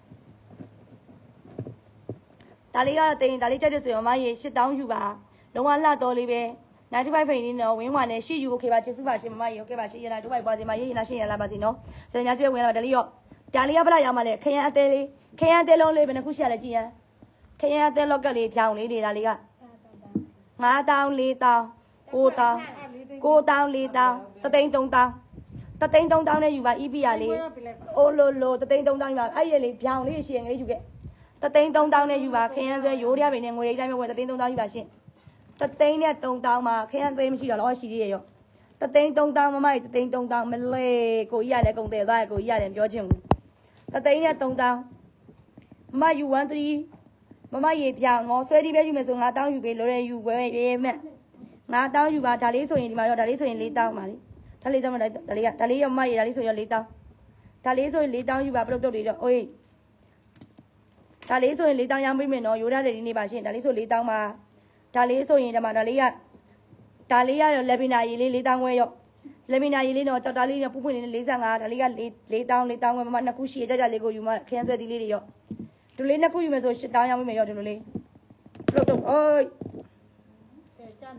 ဒါလေးကတင်ဒါလေးကြိုက်တဲ့ဆိုရောမရေeight thousandယူပါလုံးဝလှတော်လေးပဲninety fiveဖိန်လေးနော်ဝင်းဝါနဲ့ရှေ့ယူโอเคပါကျေးဇူးပါရှင်မမရေโอเคပါရှေ့ရလာဒုပိုက်ပွားစီမရေးရလာရှေ့ရလာပါစီနော်ဆိုရင်များကျေးဝင်လာပါဒါလေးရောဒါလေးကဘလောက်ရမှာလဲခရမ်းအသေးလေးခရမ်းအသေးလုံးလေးဘယ်နှခုရှိရလဲကြည်ရန်ခရမ်းအသေးလော့ကက်လေးဖြောင်းလေးတွေဒါလေးကfive thousand four thousand four thousand four thousand four thousand three thousand three thousand three thousandနဲ့ယူပါ E P ရလေးအိုလိုလိုthree thousandယူပါအဲ့ရလေးဖြောင်းလေးရှင်လေးယူခဲ့three thousandနဲ့ယူပါခရမ်းဆွဲရိုးရပင်နဲ့ငွေလေးတိုင်းပဲဝင်three thousandယူပါရှင်three thousandနဲ့three thousandမှာခရမ်းသေးမရှိတော့တော့ရှိသေးရဲ့ရောthree thousandမမကြီးthree thousandမလဲကိုကြီးရလဲကုန်တယ်သွားကိုကြီးရတယ်ပြောချင်ဘူးthree thousandနဲ့three thousandမမယူone threeမမရေပြောင်းနော်ဆွဲဒီပဲယူမယ်ဆိုfive thousandယူပေးလိုရဲယူဝဲရဲမဲ့five thousandယူပါဒါလေးဆိုရင်ဒီမှာရောဒါလေးဆိုရင်four thousandပါလေဒါလေးတော့မဒါလေးကဒါလေးရောမမရေဒါလေးဆိုရင်four thousandဒါလေးဆိုရင်four thousandယူပါပလုတ်တုတ်တွေတော့အိုးဒါလေးဆိုရင်four thousandရောင်းပေးမယ်နော်ရိုးထားတယ်ဒီနေ့ပါရှင်ဒါလေးဆိုfour thousandပါဒါလေးဆိုရင်ဒီမှာဒါလေးကဒါလေးရတော့လက်ပင်နာရေလေးfour thousandခွဲရောလက်ပင်နာရေလေးတော့ကြောက်တာလေးနဲ့ပူပွင့်လေးနဲ့forty-fiveဒါလေးကfour thousand four thousandခွဲမမနှစ်ခုရှိရကြကြလေးကိုယူမခရမ်းဆွဲသီးလေးတွေရောဒီလေးနှစ်ခုယူမယ်ဆိုeight thousandရောင်းပေးမယ်ရောဒီလိုလေးပလုတ်တုတ်အိုးဒီ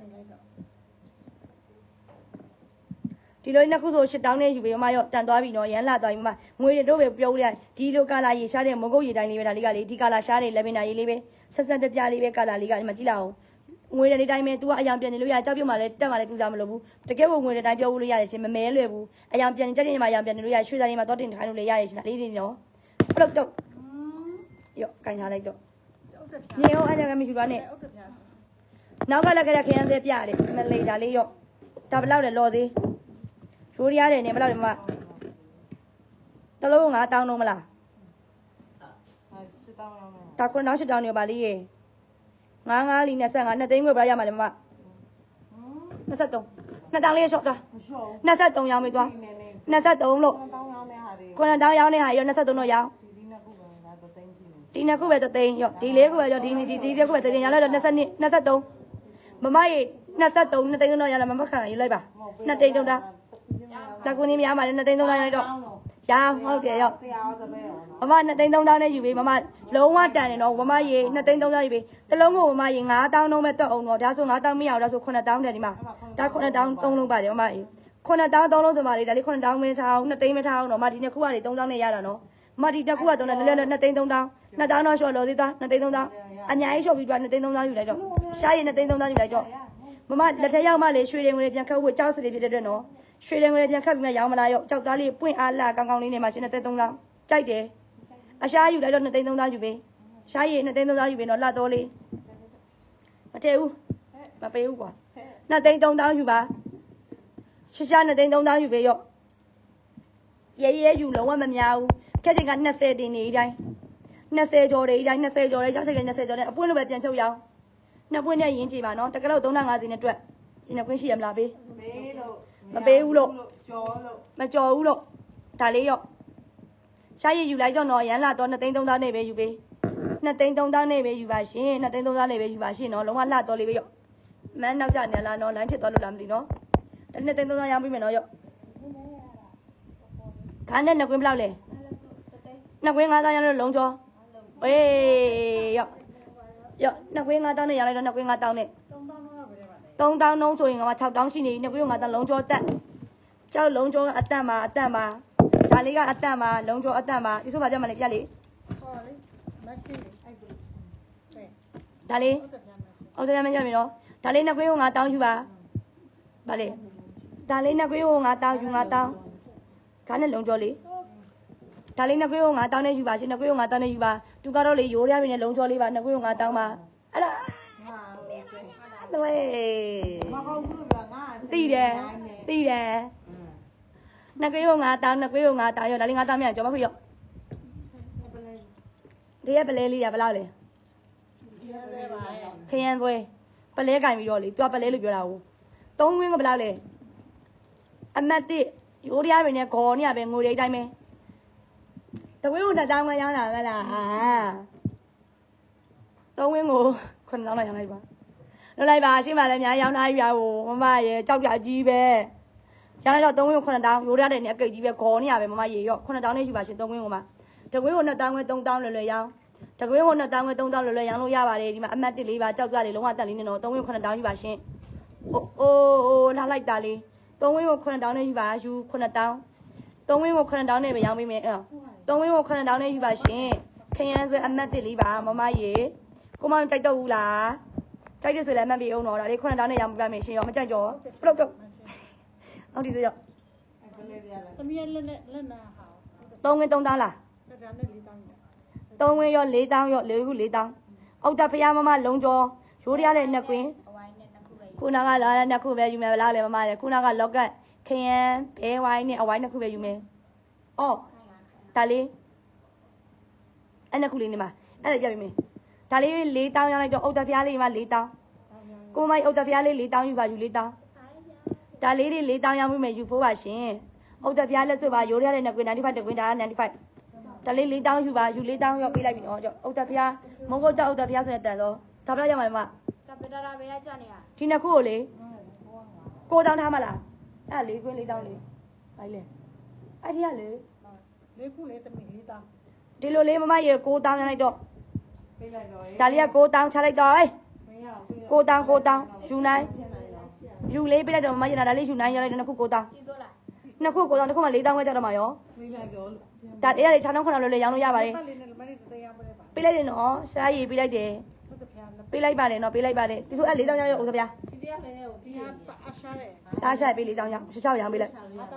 လိုနှစ်ခုဆိုeight thousandနဲ့ယူပေးမမရောတန်သွားပြီနော်ရမ်းလာသွားပြီမမငွေတွေတို့ပဲပြောလို့ရဒီလိုကာလာရေရှားတဲ့မုံကုတ်ရေတိုင်းလေးပဲဒါလေးကလေဒီကာလာရှားတဲ့လက်ပင်နာရေလေးပဲဆက်ဆက်ပြပြလေးပဲကာလာလေးကဒီမှာကြည့်လိုက်အောင်ငွေတွေတိုင်းပဲ तू ကအယောင်ပြန်နေလို့ရကြောက်ပြုတ်မှလည်းတက်မှလည်းပြူစားမလို့ဘူးတကယ်ကိုငွေတွေတိုင်းပြောလို့ရတယ်ရှင်မမဲလွယ်ဘူးအယောင်ပြန်နေကြတဲ့နေမှာအယောင်ပြန်နေလို့ရရွှေစားနေမှာတော့တင်ခိုင်းလို့လည်းရရရှင်ဒါလေးတွေနော်ပလုတ်တုတ်ရောကင်ထားလိုက်တော့ညေအောင်အဲ့ဒါကမရှိပါနဲ့နောက်ကလည်းခရခရမ်းသေးပြရတယ်မလေးဒါလေးရောဒါဘလောက်လဲလော်သေးရိုးရရတယ်နေဘလောက်လဲမမတလုံးfive thousandလုံးမလားဒါခုနောက်eight thousandနေပါလေးရေfive fiveလေးtwenty-five twoသိန်းခွဲပြရမှာလေမမtwenty-three two thousandလေးရှော့သွားtwenty-threeရောင်းမေးသွားtwenty-threeလို့nine thousandရောင်းနေဟာရောtwenty-threeတော့ရောင်းဒီနှစ်ခုပဲthreeသိန်းရောဒီလေးခုပဲရောဒီဒီဒီလေးခုပဲthreeသိန်းရောင်းလိုက်တော့twenty-two twenty-threeမမရေtwenty-three twoသိန်းတော့ရလာမမခံယူလိုက်ပါtwoသိန်းတော့တကူနေများမှာလည်းtwoသိန်းတော့ရလိုက်တော့ရအောင်ဟုတ်တယ်ရောမမtwoသိန်းthree thousandနဲ့ယူပေးမမလုံးဝတန်တယ်နော်မမရေtwoသိန်းthree thousandယူပေးတလုံးကိုမမရေfive thousandလုံးပဲတွက်အောင်တော့ဒါဆိုfive thousandမရအောင်ဒါဆိုseven thousandတယ်ဒီမှာဒါseven thousand threeလုံးပါတယ်မမရေseven thousand threeလုံးဆိုမှလေဒါလေးseven thousandပဲထားအောင်twoသိန်းပဲထားအောင်တော့မဒီနှစ်ခုကနေthree thousandနဲ့ရတာနော်မဒီတစ်ခုကသုံးတယ်လည်းလည်းtwoသိန်းthree thousand two thousandတော့ရှော့လို့သေးသားtwoသိန်းthree thousandအညာကြီးရှော့ပြီးတော့twoသိန်းthree thousandယူလိုက်တော့ရှားရင်twoသိန်းthree thousandယူလိုက်တော့မမလက်ထက်ရောက်မှလေရွှေတွေငွေတွေပြန်ခတ်ဖို့ကြောက်စလေးဖြစ်တဲ့အတွက်နော်ရွှေတွေငွေတွေပြန်ခတ်ပြီးမှရောင်းမလားရောကြောက်သားလေးပွင့်အားလာကောင်းကောင်းလေးနဲ့မှရှင်twoသိန်းthree thousandကြိုက်တယ်အရှားယူလိုက်တော့twoသိန်းthree thousandယူပေးရှားရည်twoသိန်းthree thousandယူပေးတော့လှတော်လေးမထည့်ဘူးမပေးဘူးကွာtwoသိန်းthree thousandယူပါရှားရှားtwoသိန်းthree thousandယူပေးရောရဲရဲယူလုံးဝမများဘူးခက်ချင်ကtwentyတင်နေတိုင်းtwentyကျော်တွေတိုင်းtwentyကျော်တွေကြောက်ချက်ကtwentyကျော်တွေအပွင့်လိုပဲပြန်ချုပ်ရအောင်နှစ်ပွင့်နဲ့ရင်းကြည့်ပါနော်တကယ်လို့three thousand five hundredနဲ့တွက်ဒီနှစ်ပွင့်ရှိရမလားပေးပေးလို့မပေးဘူးလို့ကြော်လို့မကြော်ဘူးလို့ဒါလေးရောရှားရည်ယူလိုက်တော့နော်ရန်လာတော့twoသိန်းthree thousandနဲ့ပဲယူပေးtwoသိန်းthree thousandနဲ့ပဲယူပါရှင်twoသိန်းthree thousandနဲ့ပဲယူပါရှင်နော်လုံးဝလှတော့လေးပဲရောမန်းနောက်ကျနေလားနော်လမ်းဖြစ်သွားလို့လားမသိနော်twoသိန်းthree thousandရောင်းပေးမယ်နော်ရောခါနဲ့နှစ်ကွင်းဘယ်လောက်လဲနှစ်ကွင်းfive thousandရောင်းလို့လုံးကျော်အေးရောရောနှစ်ကွင်းfive thousandနဲ့ရောင်းလိုက်တော့နှစ်ကွင်းfive thousandနဲ့three thousandလုံးဆိုရင်ကsix thousandရှိနေနှစ်ကွင်းfive thousandလုံးကျော်တက်ကျောက်လုံးကျော်အတန့်ပါအတန့်ပါဒါလေးကအတန့်ပါလုံးကျော်အတန့်ပါဒီဆိုပါပြမလေးပြလေဟောလေမချင်းလေးအဲ့ဒါဒါလေးဟုတ်တယ်မကြပြီနော်ဒါလေးနှစ်ခွေးကိုငါတောင်းယူပါဗါလေဒါလေးနှစ်ခွေးကိုငါတောင်းယူငါတောင်းခါနဲ့လုံးကြောလေးဒါလေးနှစ်ခွေးကိုငါတောင်းနေယူပါရှင်နှစ်ခွေးကိုငါတောင်းနေယူပါသူကတော့လေရိုးရပြီနဲ့လုံးကြောလေးပါနှစ်ခွေးကိုငါတောင်းပါအဲ့ဒါ对，对的，对的。那个用牙刀，那个用牙刀，要哪里牙刀面做乜嘢用？你一不理你又不撈你？佢人會不理解咪咗你，做不理你表啦喎。當然我不撈你，阿乜啲有啲阿邊嘅講呢阿邊我哋睇咩？但係我那當我養哪個啦？當然我困難啦養哪個？nó lại bà xin bà làm nhà nhau này bà ồ mà về trong nhà gì về cho nên là tôi nguyên con đào vô ra đây nè cái gì về có nhà về mà gì vậy con đào này chỉ bà xin tôi nguyên mà tôi nguyên con đào nguyên tông tao lời lời nhau tôi nguyên con đào nguyên tông tao lời lời nhau nó ra bà đây đi mà ăn mát đi bà trong ra đi lúc mà ta đi nó tôi nguyên con đào như bà xin ô ô ô nó lại ta đi tôi nguyên con đào này như bà chú con đào tôi nguyên con đào này về nhau với mẹ à tôi nguyên con đào này như bà xin khi anh rồi ăn mát đi bà mà mà gì cô mà chạy đâu là chạy đi rồi lại mà bị ông nó đã đi con đào này làm bà mẹ xin mà chạy gió đâu đâu ông đi rồi tôi nguyên tông tao là tôi nguyên yo lý tao yo lý lý tao ông ta phải mà mà lông cho chú đi ăn nè quyến cô nào cái là nè cô về dùng mẹ lao lên mà mà cô nào cái lóc cái khi em bé vay nè ở vay nè cô về dùng mẹ ô ta lý anh nè cô lý nè mà anh là giờ mẹ ta lý lý tao nhau này cho ông ta phải lý mà lý tao cô mày ông ta phải lý lý tao như vậy lý tao ta lý đi lý tao nhau với mẹ dùng phố bà xin ông ta phải lý số bà vô đi ăn nè quyến ninety five được quyến đã ninety five ta lấy lý tao chú bà chú lý tao cho bị lại bị nó cho ông ta phía mong có cho ông ta phía sẽ tận rồi thắp ra cho mày mà thì nào cô lấy cô tao tham mà là à lấy quên lý tao lấy ai lấy ai đi à lấy lấy cô lấy tao mình lấy tao thì lo lấy mà mai giờ cô tao này đó ta lấy cô tao trả lại đó ấy cô tao cô tao chú này chú lấy bây giờ mà giờ là lấy chú này giờ đây nó cô tao nó cô cô tao nó không mà lấy tao ngay cho nó mà yo ta để đây cháu nó không nào lấy giang nó ra bà đi bị lấy đi nó sai gì bị lấy đi bị lấy bà đi nó bị lấy bà đi thì số lấy tao nhau ông sao vậy ta sai bị lấy tao nhau sao vậy bị lấy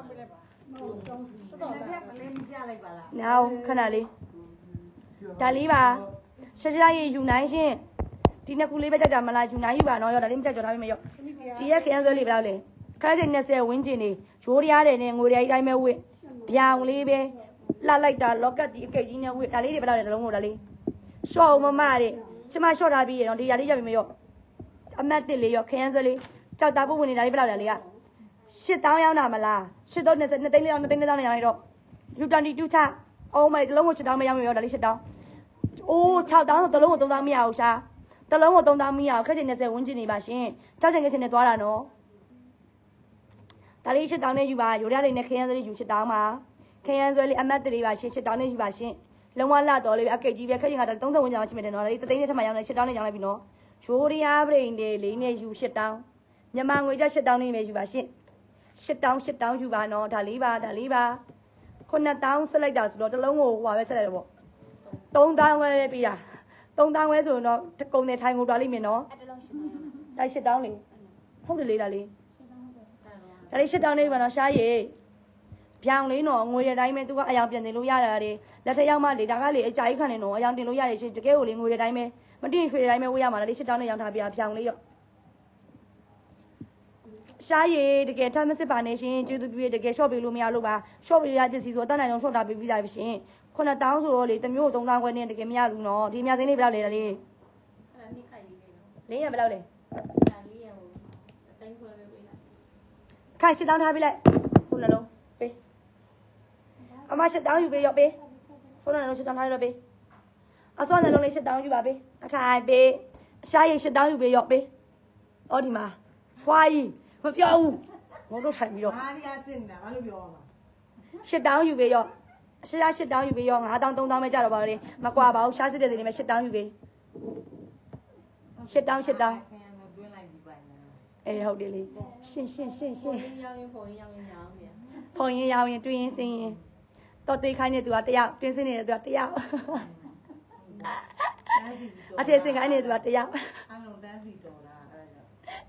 nào khăn nào đi ta lấy bà sai sai gì dùng này xin thì nó cũng lấy bây giờ mà là dùng này bà nói rồi đã lấy bây giờ cho nó bây giờ thì cái em rồi lấy bao lấy cái gì nó sẽ win gì này chú đi ăn này ngồi đây đây mấy vị biang lấy bé là lại ta lóc cái gì cái gì này vị đã lấy đi bao giờ đã lông rồi đã lấy số mà mà đi chứ mà số ra bị nó đi ăn đi cho mình mấy giờ ăn mát đi lấy cái em rồi lấy cháu ta bố mình đã lấy bao giờ lấy à shit tao nhau nào mà là shit tao này sẽ nó tính nó tính tao này này rồi chú ta đi chú cha ô mày lông một shit tao mày nhau mày đã lấy shit tao ô cháu tao tao lông một tông tao mày ao sao tao lông một tông tao mày ao cái gì này sẽ win gì này bà xin cháu chẳng cái gì này toa là nó ta lấy shit tao này chú bà chú ra đây này cái em rồi chú shit tao mà cái em rồi lấy ăn mát đi bà xin shit tao này chú bà xin lông hoa là tao lấy à cái gì vậy cái gì người ta tông tao win nhau chỉ mình nó lấy tao tính này thằng mày này shit tao này chẳng lại bị nó chú đi à bây giờ lấy này chú shit tao nhưng mà người ta shit tao này mày chú bà xin shit tao shit tao chú bà nó ta lấy bà ta lấy bà con nào tao sẽ lấy đào rồi tao lông hồ hòa với sẽ lấy được tông tao với bây giờ tông tao với rồi nó công này thay ngủ đó lấy mình nó đây shit tao này không được lấy là lấy đây shit tao này mà nó sai gì biang lấy nó ngồi ở đây mày tôi có ai biang tiền lúa ra đi là thấy mà lấy đá lấy trái khăn này nó ai tiền lúa ra thì cái hồ lấy ngồi ở đây mày mà đi về đây mày quay mà lấy shit tao này yang thà biang biang lấy sai gì thì cái thằng mình sẽ bán này xin chứ tôi biết cái shop bị lùm nhau luôn bà shop bị cái gì rồi tao này trong shop đã bị bị đại bị xin con là tao rồi lấy taoမျိုးtông tao quen này cái nhau luôn nó thì nhau thế này bao lấy là đi lấy là bao lấy khai shit tao thà bị lại con là đâu bé à mà shit taoอยู่bé bé số này nó shit tao thà rồi bé à số này nó lấy shit taoอยู่bà bé à khai bé sai gì shit taoอยู่bé bé ở đi mà khoai mà phiêu nó đâu thành rồi shit down you về rồi shit shit down you về rồi ngã tao tông tao mới ra được vào đi mà qua bảo sao sẽ gì mà shit down you về shit down shit down ê hậu đi đi xin xin xin xin phồng như nhau như tuyên xin tao tùy khai như tụi tao tuyên xin này tụi tao à thế xin cái này tụi tao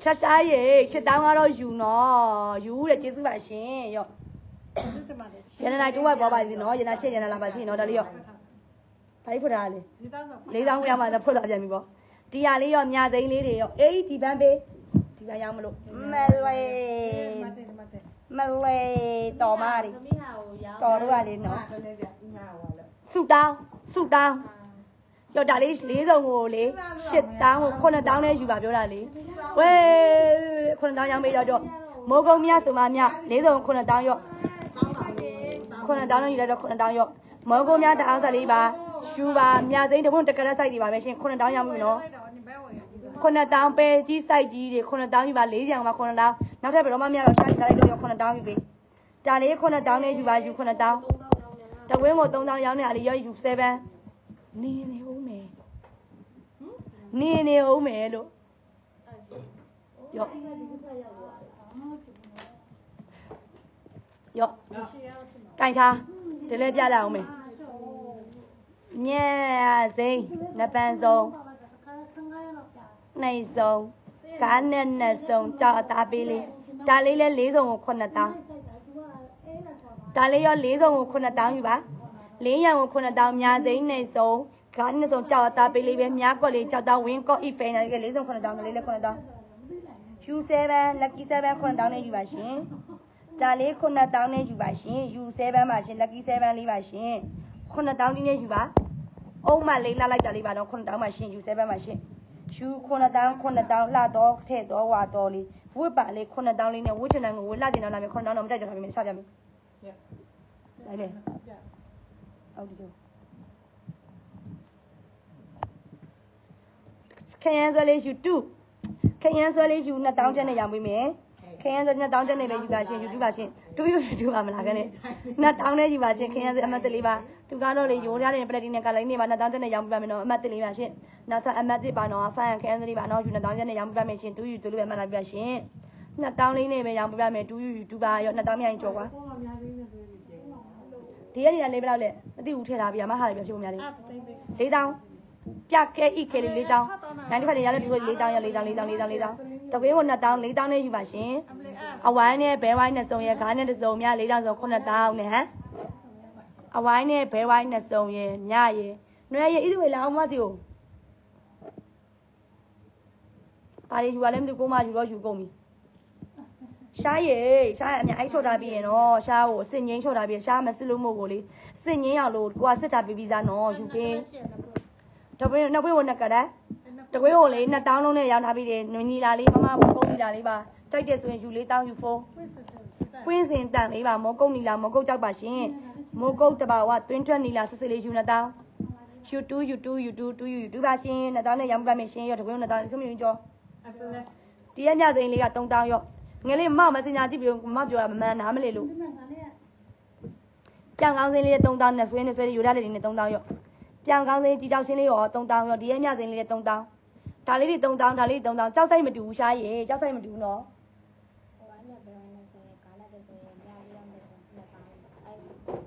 ရှာရှာရေရှစ်တောင်းကတော့ယူနော်ယူတဲ့ကျေးဇူးပါရှင်ရော့ရန်နိုင်တိုးဝိုက်ပေါ်ပါစီနော်ရန်နိုင်ရှစ်ရန်နိုင်လာပါစီနော်ဒါလေးရော့ဖိုက်ဖွတ်တာလေလေးတောင်းရမှာဖွတ်လာပြန်ပြီပေါ့ဒီဟာလေးရော့မြစိမ့်လေးတွေရော့အေးဒီပန်းပေးဒီပန်းရောက်မလို့မလွယ်မလွယ်တော်မားတွေသမီးဟာကိုရောင်းတော်တော့ကလေးနော်ကလေးပြငါဟောလဲစုတောင်းစုတောင်းရော့ဒါလေးလေးစုံကိုလေရှစ်တောင်းကိုခုနှစ်တောင်းနဲ့ယူပါပြောတာလေဝဲခုနှစ်တောင်းရောက်မေးတော့တော့မိုးကုံမြဆိုမှမြလေးစုံခုနှစ်တောင်းရော့ခုနှစ်တောင်းနဲ့ယူလိုက်တော့ခုနှစ်တောင်းရော့မော်ကုံမြတအောင်ဆက်လေးပါရှူပါမြစိမ့်တပွန်းတကရက်ဆိုင်တွေပါပဲရှင်ခုနှစ်တောင်းရောက်ပြီနော်ခုနှစ်တောင်းပဲကြီးစိုက်ကြီးတွေခုနှစ်တောင်းယူပါလေးချံမှာခုနှစ်တောင်းနောက်ထပ်ဘယ်တော့မှမရတော့ရှားထားလိုက်တော့ခုနှစ်တောင်းယူပြီဒါလေးခုနှစ်တောင်းနဲ့ယူပါယူခုနှစ်တောင်းတဝင်းမို့သုံးတောင်းရောက်နေအလေးရောယူเซเว่นနေနေဦးမယ်နေနေဦးမယ်လို့ရော့ရော့ကင်ထားဒီလဲပြလိုက်အောင်မယ်ညစိမ့်နပန်းစုံနိုင်စုံကားနဲ့နဲ့စုံကြောက်အသားပေးလေးဒါလေးလဲလေးစုံကိုခုနှစ်တောင်းဒါလေးရောလေးစုံကိုခုနှစ်တောင်းယူပါလေးရံကိုခုနှစ်တောင်းမြစိမ့်နဲ့စုံကားနဲ့စုံကြောက်အသားပေးလေးပဲမြကွက်လေးကြောက်သားဝင်းကော့အီဖိန်လေးလေးစုံခုနှစ်တောင်းလေးလဲခုနှစ်တောင်းယူเซเว่น lucky เซเว่นခုနှစ်တောင်းနဲ့ယူပါရှင်ဒါလေးခုနှစ်တောင်းနဲ့ယူပါရှင်ယူเซเว่นပါရှင် lucky เซเว่นလေးပါရှင်ခုနှစ်တောင်းလေးနဲ့ယူပါအုံးမလေးလာလိုက်တာလေးပါတော့ခုနှစ်တောင်းပါရှင်ယူเซเว่นပါရှင်ယူခုနှစ်တောင်းခုနှစ်တောင်းလှတော့ထဲ့တော့ဝါတော့လေးဝစ်ပါလေးခုနှစ်တောင်းလေးနဲ့ဝစ်ချင်တယ်ကိုဝစ်လှချင်တယ်လာမယ်ခုနှစ်တောင်းတော့မကြိုက်ကြတာပဲမချပြမယ်လိုက်လေအော်ဒီဆိုခရမ်းစွဲလေးယူတူခရမ်းစွဲလေးယူနှစ်တောင်းချက်နဲ့ရောင်းပေးမယ်ခရမ်းစွဲနှစ်တောင်းချက်နဲ့ပဲယူပါရှင်ယူတူပါရှင်တူယူတူပါမလားကနေနှစ်တောင်းနဲ့ယူပါရှင်ခရမ်းစွဲအမတ်တလေးပါသူကတော့လေရိုးရတဲ့ပလက်တီနဲ့ကလိုင်းနေပါနှစ်တောင်းချက်နဲ့ရောင်းပေးပါမယ်နော်အမတ်တလေးပါရှင်နောက်ဆက်အမတ်တစ်ပါနော်ဖန်ခရမ်းစွဲလေးပါနော်ယူနှစ်တောင်းချက်နဲ့ရောင်းပေးပါမယ်ရှင်တူယူတူလို့ပဲမှတ်လာပြပါရှင်နှစ်တောင်းလေးနဲ့ပဲရောင်းပေးပါမယ်တူယူတူပါရောနှစ်တောင်းမြိုင်ကြော်ကွာဒီရက်နေလေးဘယ်လောက်လဲမသိဘူးထည့်ထားပြမဟာလေးပြဖြိုးများလေးလေးတောင်းပြကဲဤခဲလေးလေးတောင်းနိုင်တစ်ဖက်လေးရလဲဒီလိုလေးတောင်းရလေးတောင်းလေးတောင်းလေးတောင်းလေးတောင်းတကွေးကိုနှစ်တောင်းလေးတောင်းနဲ့ယူပါရှင်အဝိုင်းနဲ့ဘဲဝိုင်းနဲ့စုံရခါနဲ့တစုံများလေးတောင်းဆိုခုနှစ်တောင်းနဲ့ဟမ်အဝိုင်းနဲ့ဘဲဝိုင်းနဲ့စုံရညရနွဲရဤသူဝေလာအောင်မစီကိုပါရီယူရလဲမသိကိုမယူတော့ယူကုန်ပြီရှားရရှားရအမြအိုက်ချော့တာပြီးရင်တော့ရှားကိုအစစ်ငင်းချော့တာပြီးရှားမစစ်လို့မို့ကိုလေစစ်ငင်းရလို့ကိုကစစ်တာပြီးပြီးသားနော်ယူပေးတပွေးနှစ်ပွေးကိုနှစ်ကတဲ့တကွေးကိုလေနှစ်တောင်းလုံးနဲ့ရောင်းထားပြီးတယ်ညီလာလေးမမမကုန်းညီလာလေးပါကြိုက်တယ်ဆိုရင်ယူလေးတောင်းယူဖို့ပွင့်စင်တန်လေးပါမကုန်းညီလာမကုန်းကြောက်ပါရှင်မကုန်းတဘာဝတွင်းထွက်ညီလာစစ်စစ်လေးယူနှစ်တောင်းယူတူယူတူယူတူတူယူတူပါရှင်နှစ်တောင်းနဲ့ရောင်းပါမယ်ရှင်ရောတကွေးကိုနှစ်တောင်းစုံမြင်ကြောဒီရက်ညစိန်လေးကသုံးတောင်းရောငယ်လေးမောက်မစင်ညာကြည့်ပြီးမပြောတာမမှန်နားမလေလို့ကြောင်ကောင်းစင်းလေးသုံးတောင်းနဲ့ဆွေးနေဆွေးယူရတဲ့လေးနဲ့သုံးတောင်းရောကြောင်ကောင်းစင်းကြည်တောက်ရှင်းလေးရောသုံးတောင်းရောဒီရက်ညစိန်လေးနဲ့သုံးတောင်းဒါလေးတွေသုံးတောင်းဒါလေးသုံးတောင်းကြောက်ဆိုင်မတူဘူးရှားရေကြောက်ဆိုင်မတူဘူးနော်ဟိုဝိုင်းနဲ့ဘယ်ဝိုင်းနဲ့ဆိုရင်ကားလက်တဲ့ဆိုရင်ညလေးရောက်နေဆိုလက်ပါအဲ့ဟမ်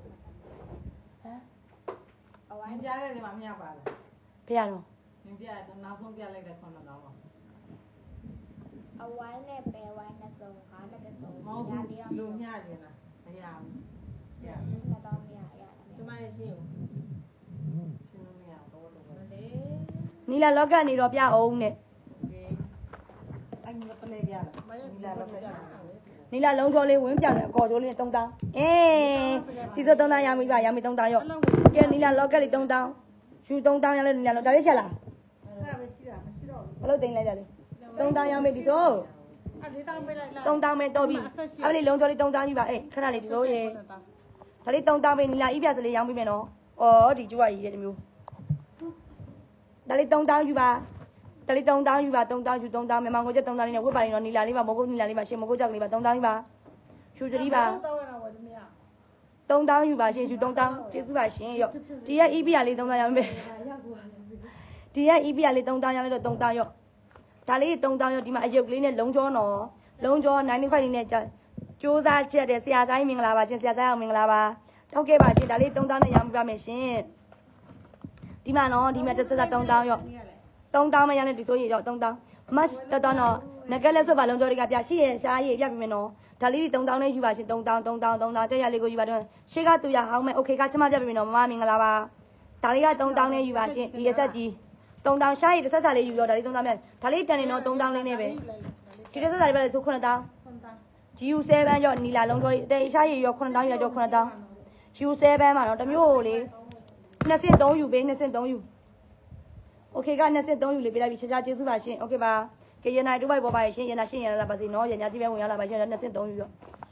အဝိုင်းပြရတယ်မှာမရပါလားဖေရတော့နင်ပြတော့နောက်ဆုံးပြလိုက်တဲ့ခုနှစ်တောင်းပါအဝိုင်းနဲ့ဘယ်ဝိုင်းနဲ့ဆိုကားလက်တဲ့ဆိုမဟုတ်ညလေးရောက်လူမျှကျင်လားမရဘူးရနှစ်တောင်းမရရတာကျမရဲ့ရှင်းကိုရှင်းလို့မရတော့လို့မလေးနီလာလော့ကနေတော့ပြအောင်နဲ့အဲ့ဒီကပလေးပြလားဒီလာတော့ပြတာနီလာလုံးကျော်လေးဝင်းပြောင်တယ်အကော်ကျော်လေးနဲ့သုံးတောင်းအေးဒီဆိုသုံးတောင်းရမိပါရမိသုံးတောင်းရောကဲနီလာလော့ကလေးသုံးတောင်းယူသုံးတောင်းရလဲနီလာလော့ဒါလေးချက်လားအဲ့ဒါပဲရှိတာမရှိတော့ဘူးဘယ်လိုတင်လိုက်ကြလဲသုံးတောင်းရမိဒီဆိုအဲ့လေးတောင်းပေးလိုက်လားသုံးတောင်းပဲတော့ပြီအဲ့လေးလုံးကျော်လေးသုံးတောင်းယူပါအေးခဏလေးဒီဆိုရေဒါလေးသုံးတောင်းပဲနီလာဤပြစလေးရောင်းပြီးမယ်နော်ဩဒီကျူကကြီးရဲ့ဒီမျိုးဒါလေးသုံးတောင်းယူပါဒါလေးသုံးတောင်းယူပါသုံးတောင်းယူသုံးတောင်းမြန်မာငွေချက်သုံးတောင်းလေးနဲ့ဝတ်ပါရင်တော့နီလာလေးပါမဟုတ်နီလာလေးပါရှင်မဟုတ်ကြောက်ကလေးပါသုံးတောင်းယူပါရှူကြရီပါတောင်းရတာဝယ်မရသုံးတောင်းယူပါရှင်ယူသုံးတောင်းကျေးဇူးပါရှင်ရော့ဒီရက် E P ရလေးသုံးတောင်းရမယ်ဒီရက် E P ရလေးသုံးတောင်းရလဲတော့သုံးတောင်းရော့ဒါလေးသုံးတောင်းရော့ဒီမှာအယုတ်ကလေးနဲ့လုံးကျော်နော်လုံးကျော်ninety fiveလေးနဲ့ကြိုးစားချက်တဲ့ဆရာဆိုင်မင်္ဂလာပါရှင်ဆရာဆိုင်အောင်မင်္ဂလာပါထောက်ခဲ့ပါရှင်ဒါလေးသုံးတောင်းနဲ့ရောင်းပြပါမယ်ရှင်ဒီမှာနော်ဒီမှာတစ်သက်သုံးတောင်းရော့သုံးတောင်းမရနဲ့ဒီဆိုရေရော့သုံးတောင်းမတ်တော်တော်နော်နကလက်စွပ်ပါလုံးကြောတွေကပြရှိရရှားရပြပြမယ်နော်ဒါလေးတွေ3000နဲ့ယူပါရှင်3000 3000 3000တက်ရလေးကိုယူပါတော့ရှေ့ကသူရဟောင်းမဲ့โอเคကချမပြပြမယ်နော်မမမင်္ဂလာပါဒါလေးက3000နဲ့ယူပါရှင်ဒီအဆက်ကြီး3000ရှားရတစ်ဆက်စာလေးယူတော့ဒါလေး3000မြတ်ဒါလေးတန်နေတော့3000လေးနဲ့ပဲဒီတစ်ဆက်စာလေးပဲဆို9000 ဂျီ ယူ seven ရောနီလာလုံးကြောအသေးရှားရရော9000ရရော9000 ဂျီ ယူ seven မှာတော့တမျိုးလေနှစ်စင်3ယူပေးနှစ်စင်3ယူโอเคကနှစ်စင်3ယူလေးပေးလိုက်ပြီရှားရှားကျေးဇူးပါရှင်โอเคပါကရနိုင်တူပိုက်ပေါ်ပါရှင်ရနာရှင်းရလာပါစေနော်ရညာကြီးပဲဝင်ရလာပါရှင်နှစ်စင်3ယူရော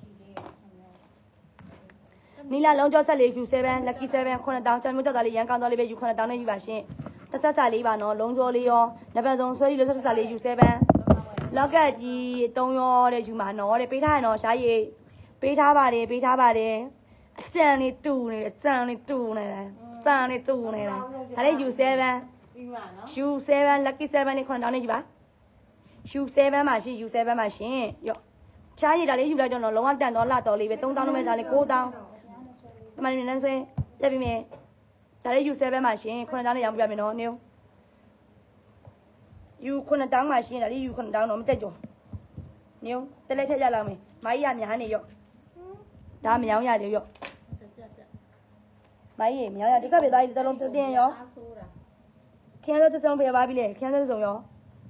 နီလာလုံးကြောဆက်လေး ယူ seven lucky seven 9000ကျန်မျိုးတက်သားလေးရန်ကောင်းသားလေးပဲယူ9000နဲ့ယူပါရှင်တစ်ဆက်စာလေးပါနော်လုံးကြောလေးရောနှစ်ပတ်စုံဆွဲလေးလို့ဆက်စာလေး ယူ seven လောက်ကတ်ကြီး3ရောတဲ့ယူမှာနော်တဲ့ပေးထားရနော်ရှားရည်ပေးထားပါတယ်ပေးထားပါတယ်အကြံလေးတူနေတယ်အကြံလေးတူနေတယ်ကြံလေးတူနေတယ်ဒါလေး ယူ seven ပြီးပါနော်ယူ seven lucky seven လေး9000နဲ့ယူပါ ယူ seven မှာရှိ ယူ seven မှာရှင်ရော့ချားရည်ဒါလေးယူလိုက်တော့လုံးဝတန်တော့လှတော်လေးပဲ3000လုံးပဲဒါလေး9000ဒီမှာနေနေဆွဲပြပြမယ်ဒါလေး ယူ seven မှာရှင်9000နဲ့ရောင်းပြမယ်နော်နေယူ 9000မှာရှင်ဒါလေး ယူ 9000တော့မတက်ကြောနေတက်လက်ထက်ရလာမယ်မိုင်းရများနေရော့ဒါမရောင်းရတယ်ရော့မိုင်းရမြောင်းရဒီကပ်ပြသားကြီးတစ်လုံးတင်းရောခင်းရတဲ့သုံးပြပါပြီလေခင်းရတဲ့သုံးရော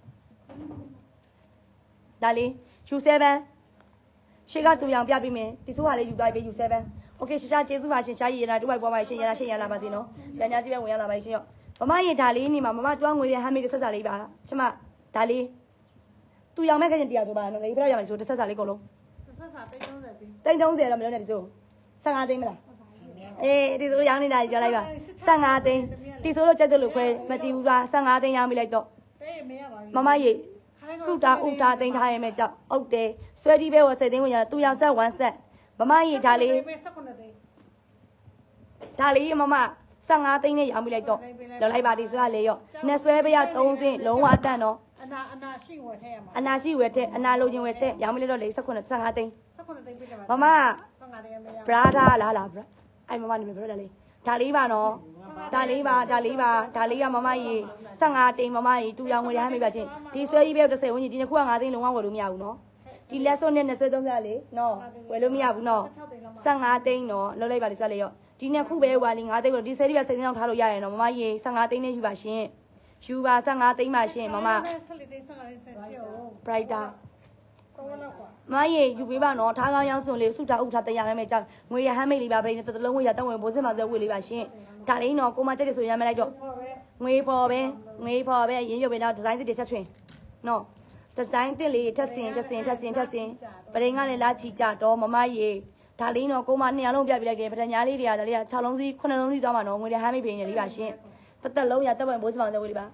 ဒါလေး ယူ seven ရှေ့ကတူအောင်ပြပြီးမယ်ဒီဆိုးဟာလေးယူသွားပြီ ယူ seven โอเคရှာရှာကျေးဇူးပါရှင်ရှားရည်ရတာတူပိုက်ပေါ်ပါရှင်ရတာရှင်ရလာပါစေနော်ရှာညာကြီးပဲဝင်ရလာပါရှင်ရောမမရေဒါလေးနေမှာမမတွားငွေတဲ့ဟမ်းမေးဆက်စားလေးပါချမဒါလေးတူအောင်မဲ့ခဲ့ရင်တရားဆိုပါနော်လေဖျောက်ရမယ်ဆိုတစ်ဆက်စားလေးကုန်လုံးတစ်ဆက်စားတိတ်30ပြီတိတ်30တော့မလို့နဲ့ဒီဆို15သိန်းမလားအေးဒီဆိုရောင်းနေတာကြောက်လိုက်ပါ15သိန်းဒီဆိုတော့ကြက်တယ်လို့ခွဲမတီးဘူးလား15သိန်းရောင်းပြီးလိုက်တော့တေးမရပါဘူးမမရေစုတာဥတာသိန်းထားရမယ်ကြောက်ဟုတ်တယ်ဆွဲတီးပဲဝယ်စိတ်သိန်းဝင်ရတူရောင်ဆက်1ဆက်မမရေဒါလေးဒါလေးမမ15သိန်းနဲ့ရောင်းပြီးလိုက်တော့လော်လိုက်ပါဒီဆိုရလေရောနှစ်ဆွဲပေးရ3စင်းလုံးဝအတန့်တော့အနာအနာရှိဝယ်ထဲရမှာအနာရှိဝယ်ထဲအနာလိုချင်ဝယ်ထဲရောင်းပြီးလိုက်တော့လေ15 15သိန်း 15သိန်းပေးတယ်မမဘရာဒါလားလားဘရာအဲ့မမနေမပြောတယ်လေဒါလေးပါနော်ဒါလေးပါဒါလေးပါဒါလေးကမမရေ15တိန်မမရေတူရောင်ငွေရဟမ်းမိပါချင်းဒီဆွဲကြီးပဲ30ဝန်းကျင်ဒီနှစ်ခုက5သိန်းလုံးဝဝယ်လို့မရဘူးနော်ဒီလက်စွပ်နဲ့20 30လေနော်ဝယ်လို့မရဘူးနော်15သိန်းနော်လောက်လိုက်ပါလိစက်လေရောဒီနှစ်ခုပဲဟိုပါလေ5သိန်းလို့ဒီဆယ်လေးပဲစိတ်ကြောင်းထားလို့ရရနော်မမရေ15သိန်းနဲ့ယူပါရှင်ယူပါ15သိန်းပါရှင်မမ brighter မရေယူပေးပါနော်ထားကောင်းရောင်းစွန်လေးစုထားဥထားတရားရမယ်ကြောင့်ငွေရဟမ်းမိတ်လေးပါပြိနေတလုံးဝရတောင်းဝင်ဘိုးစင်မှာဆိုဝေလေးပါရှင်ဒါလေးနော်ကိုမကြက်တယ်ဆိုရမ်းမလိုက်တော့ငွေဖော်ပဲငွေဖော်ပဲရင်းရုပ်ပဲတော့ဒီဇိုင်းတစ်တစ်ချက်ထွင်နော်ဒီဇိုင်းတစ်လေးထက်စင်ထက်စင်ထက်စင်ထက်စင်ပရိန်ကလည်းလာချီကြတော့မမရေဒါလေးနော်ကိုမနှစ်ယောက်လုံးပြပြလိုက်တယ်ပထညာလေးတွေကဒါလေးက6လုံးစီ9လုံးစီသွားမှာနော်ငွေရဟမ်းမိတ်ပြိနေလေးပါရှင်တသက်လုံးရတောင်းဝင်ဘိုးစင်မှာဆိုဝေလေးပါ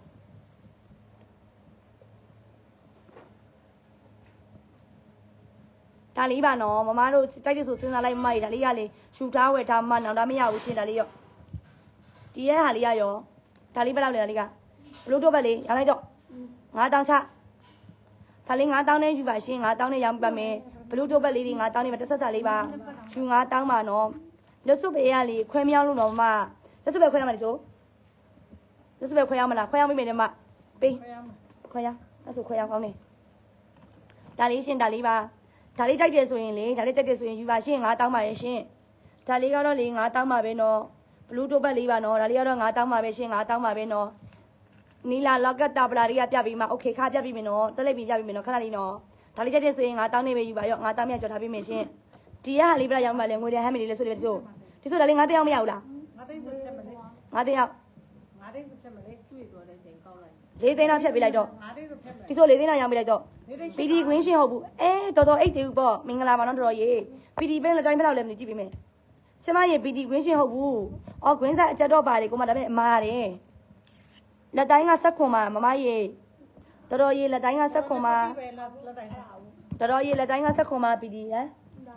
ဒါလေးပါနော်မမတို့တိုက်တယ်ဆိုစဉ်းစားလိုက်မမကြီးဒါလေးကလေရှူထားဝယ်ထားမနောင်တာမရဘူးရှင်ဒါလေးရောဒီရဲ့ဟာလေးရရောဒါလေးဘယ်လောက်လဲဒါလေးကဘလို့တော့ပဲလေရောင်းလိုက်တော့9000ချဒါလေး9000နဲ့ယူပါရှင်9000နဲ့ရောင်းပါမယ်ဘလို့တော့ပဲလေးတွေ9000နဲ့ပဲတစ်ဆက်ဆက်လေးပါယူ9000ပါနော်လက်စွပ်ပဲရလေခွဲမြောင်းလို့တော့မလက်စွပ်ပဲခွဲရမှာလေဆိုလက်စွပ်ပဲခွဲရမလားခွဲရမိမယ်တဲ့မပေးခွဲရအဲ့ဆိုခွဲရကောင်းနေဒါလေးရှင်ဒါလေးပါဒါလေးကြိုက်တယ်ဆိုရင်လေဒါလေးကြိုက်တယ်ဆိုရင်ယူပါရှင်9000ပါရဲ့ရှင်ဒါလေးကတော့လေ9000ပါပဲနော်ဘလူးတိုးဘက်လေးပါနော်ဒါလေးကတော့9000ပါပဲရှင်9000ပါပဲနော်နီလာလော့ကတ်တာပလာလေးကပြပြီးမှโอเคခါပြပြီးမယ်နော်တက်လိုက်ပြီးပြပြီးမယ်နော်ခဏလေးနော်ဒါလေးကြိုက်တယ်ဆိုရင်9000နဲ့ပဲယူပါရော9000မြတ်ကြော်ထားပြီးမယ်ရှင်ဒီကဟာလေးပြရောင်းပါလေငွေတဲ့ဟမ်းမီလေးလေးဆိုတယ်ဒီဆိုဒီဆိုဒါလေး9000ရောက်မရဘူးလား 9000ဆိုဖြတ်မလဲ 9000ရောက် 9000ဆိုဖြတ်မလဲကျွေးသွားတဲ့ချိန်ကောက်လိုက်၄သိန်းလောက်ဖြတ်ပေးလိုက်တော့ 9000ဆိုဖြတ်မလဲဒီဆို၄သိန်းလောက်ရောင်းပေးလိုက်တော့ပီဒီကွင်းရှင်ဟုတ်ဘူးအဲတော်တော်အိတ်သေးဘူးပေါ့မင်္ဂလာပါနော်တော်တော်ရေပီဒီပင်းလက်တိုင်းဘက်လောက်လဲမသိကြည့်ပေးမယ်ဆမရေပီဒီကွင်းရှင်ဟုတ်ဘူးအော်ကွင်းစားအကြက်တော့ပါတယ်ကိုမဒါပေမဲ့အမားတယ်လက်တိုင်းကဆက်ခွန်မှာမမရေတော်တော်ရေလက်တိုင်းကဆက်ခွန်မှာတော်တော်ရေလက်တိုင်းကဆက်ခွန်မှာပီဒီဟမ်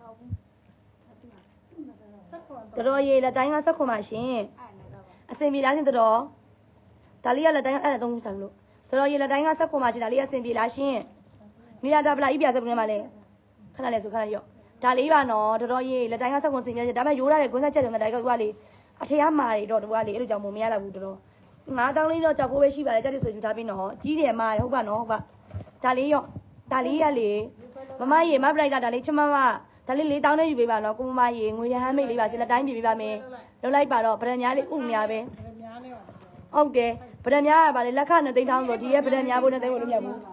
တော်တော်ရေလက်တိုင်းကဆက်ခွန်မှာရှင်အစင်ပြေလားရှင်တော်တော်ဒါလေးကလက်တိုင်းကအဲ့ဒါသုံးခုစားလို့တော်တော်ရေလက်တိုင်းကဆက်ခွန်မှာရှင်ဒါလေးကအစင်ပြေလားရှင်မိလာတာပလာဤပြဆက်ပုံထဲမှာလဲခဏလဲဆိုခဏရော့ဒါလေးပါနော်တော်တော်ရေးလက်တိုင်းကဆက်ကုန်စင်ပြချက်ဒါပေမဲ့ရိုးရတဲ့ကွင်းဆက်ချက်တွေမှာဒါကသူကလေအထေးအမာတွေတော့သူကလေအဲ့လိုကြောင့်မမရတော့ဘူးတော်တော်9000လေးတော့ကြောက်ဖို့ပဲရှိပါတယ်ကြက်တွေဆိုယူထားပြီးနော်ကြီးတယ်မာတယ်ဟုတ်ပါနော်ဟုတ်ပါဒါလေးရော့ဒါလေးရလေမမရေမပလိုက်တာဒါလေးချမမဒါလေးလေးတောင်းနဲ့ယူပေးပါနော်ကိုမမရေငွေရဟန်းမိတ်လေးပါစီလက်တိုင်းပြပေးပါမယ်လုံးလိုက်ပါတော့ဗရံများလေးဥများပဲဟုတ်တယ်ဗရံများကပါလေလက်ခနဲ့သိန်းထောင်းဆိုဒီရဲ့ဗရံများဖို့နဲ့သိန်းဖို့လို့မရဘူး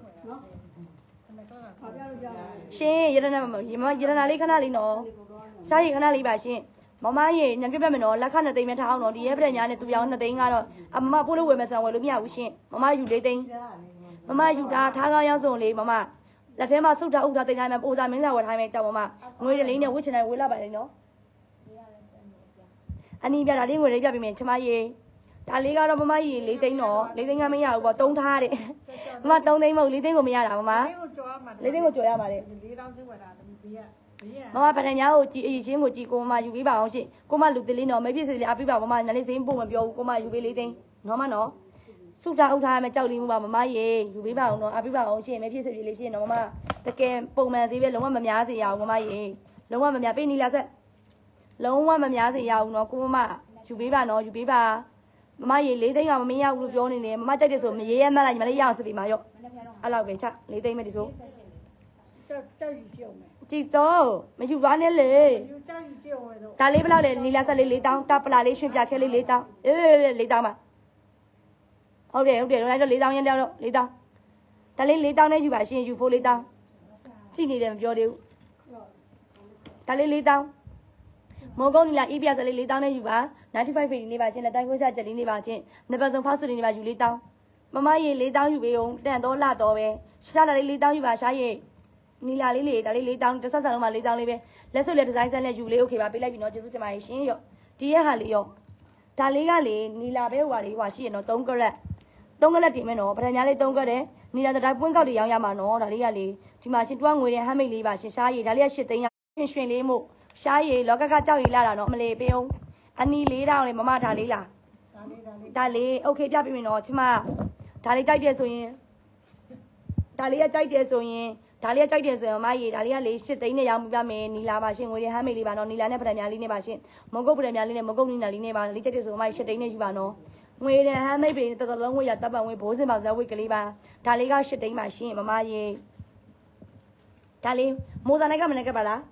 ရှင်ရတနာမရမရတနာလေးခဏလေးနော်ရှားရီခဏလေးပါရှင်မမရေညံပြပြမယ်နော်လက်ခနဲ့သိန်းမဲ့ထောင်းနော်ဒီရဲ့ဗရံများနဲ့သူရောင်းနှစ်သိန်းကတော့အမပို့လို့ဝယ်မယ်ဆိုတော့ဝယ်လို့မရဘူးရှင်မမယူလေးသိန်းမမယူတာထားကောင်းရောက်စုံလေးမမလက်ထဲမှာစုထားဥထားသိမ်းထားမယ်ပိုစာမင်းစာဝယ်ထားမယ်ကြောက်မမငွေလေးနဲ့ဝှချင်တိုင်းဝေးလာပါလေနော်အနီးပြဒါလေးငွေလေးပြပေးမယ်ချမရေဒါလေးကတော့မမရေလေးသိန်းတော့လေးသိန်းကမရဘူးပေါ့တုံးထားတယ်မမသုံးသိန်းမဟုတ်လေးသိန်းကိုမရတာမမလေးသိန်းကိုကြော်ရပါလေလေးတောင်းသိဝတ်တာဘေးကဘေးကမမဗဒံများကိုကြည်အရင်ရှင်းကိုကြည်ကိုမယူပေးပါအောင်ရှင်ကိုမလူတလေးနော်မပြည့်စုံလေးအပြပေးပါမမညလေးစိမ့်ပို့မပြောဘူးကိုမယူပေးလေးသိန်းနော်မနော်စုထားဥထားရမယ်ကြောက်လေးမှုပါမမရေယူပေးပါအောင်နော်အပြပါအောင်ရှင်မပြည့်စုံလေးဖြစ်နော်မမတကယ်ပုံမှန်သေးပဲလုံးဝမများစေရအောင်မမရေလုံးဝမများပေးနီလာဆက်လုံးဝမများစေရအောင်နော်ကိုမမယူပေးပါနော်ယူပေးပါမမရေလေးသိန်းကမမရဘူးလို့ပြောနေတယ်မမကြိုက်တယ်ဆိုမရေရဲမှတ်လိုက်ညီမလေးရအောင်စပြီမာရော့အဲ့လောက်ပဲချလေးသိန်းမဲ့ဒီဆိုကြောက်ကြောက်ကြီးကြုံမယ်ကြည်တော့မယူသွားနဲ့လေယူကြောက်ကြီးကြုံမယ်တော့ဒါလေးဘယ်လောက်လဲနီလာဆက်လေးလေးတောင်းတပလာလေးရွှင်ပြခဲလေးလေးတောင်းအေးလေးတောင်းပါဟုတ်တယ်ဟုတ်တယ်တော့လိုက်တော့လေးတောင်းရင်းတော့လေးတောင်းဒါလေးလေးတောင်းနဲ့ယူပါရှင်ယူဖို့လေးတောင်းကြည့်နေတယ်မပြောသေးဘူးဒါလေးလေးတောင်းမော်ကုန်းနီလာအီးပြဆက်လေးလေးတောင်းနဲ့ယူပါninety-fiveဖေးနေပါရှင်လက်တိုင်းခွဲစားချက်လေးနေပါချင်းနှစ်ပတ်စုံဖောက်စုနေပါယူလေးတောင်းမမရေလေးတောင်းယူပေးအောင်တန်တော့လှတော့ပဲရှားလာလေးလေးတောင်းယူပါရှားရေနီလာလေးလေးဒါလေးလေးတောင်းတစ်ဆက်ဆက်လုံးမှာလေးတောင်းလေးပဲလက်စွပ်လက်ဒီဇိုင်းဆက်လက်ယူလေးโอเคပါပေးလိုက်ပြီနော်ကျေးဇူးတင်ပါတယ်ရှင်ရော့ဒီရဲ့ဟာလေးရော့ဒါလေးကလေနီလာပဲဟိုဟာလေးဟိုဟာရှိရနော်သုံးကရက်သုံးကရက်တင်မယ်နော်ဗရံများလေးသုံးကရက်တယ်နီလာတိုင်းပွင့်ကောက်တွေရောင်းရမှာနော်ဒါလေးကလေဒီမှာရှင်တွားငွေတဲ့ဟမ်းမိတ်လေးပါရှင်ရှားရီဒါလေးကရှစ်သိန်းရွှင်ရွှင်လေးမို့ရှားရီလောကကကြောက်ရီလာတာနော်မလေးပေးအောင်အနီလေးတောင်းလေမမဒါလေးလားဒါလေးဒါလေးဒါလေးโอเคပြပေးမယ်နော်ချမဒါလေးကြိုက်တယ်ဆိုရင်ဒါလေးကကြိုက်တယ်ဆိုရင်ဒါလေးကကြိုက်တယ်ဆိုရင်မရေဒါလေးကလေရှစ်သိန်းနဲ့ရောင်းပြမယ်နီလာပါရှင်ငွေရဟမ်းမိတ်လေးပါနော်နီလာနဲ့ဗရံများလေးနဲ့ပါရှင်မုံကုတ်ဗရံများလေးနဲ့မုံကုတ်နီလာလေးနဲ့ပါလေးကြိုက်တယ်ဆိုရင်မရှစ်သိန်းနဲ့ယူပါနော်ငွေရဟမ်းမိတ်ပေးတော်တော်လုံးဝရတပ်ပံငွေဘိုးစင်ပါဇဝိတ်ကလေးပါဒါလေးကရှစ်သိန်းပါရှင်မမရေဒါလေးမိုးစာနိုင်ကမနဲ့ကပါလား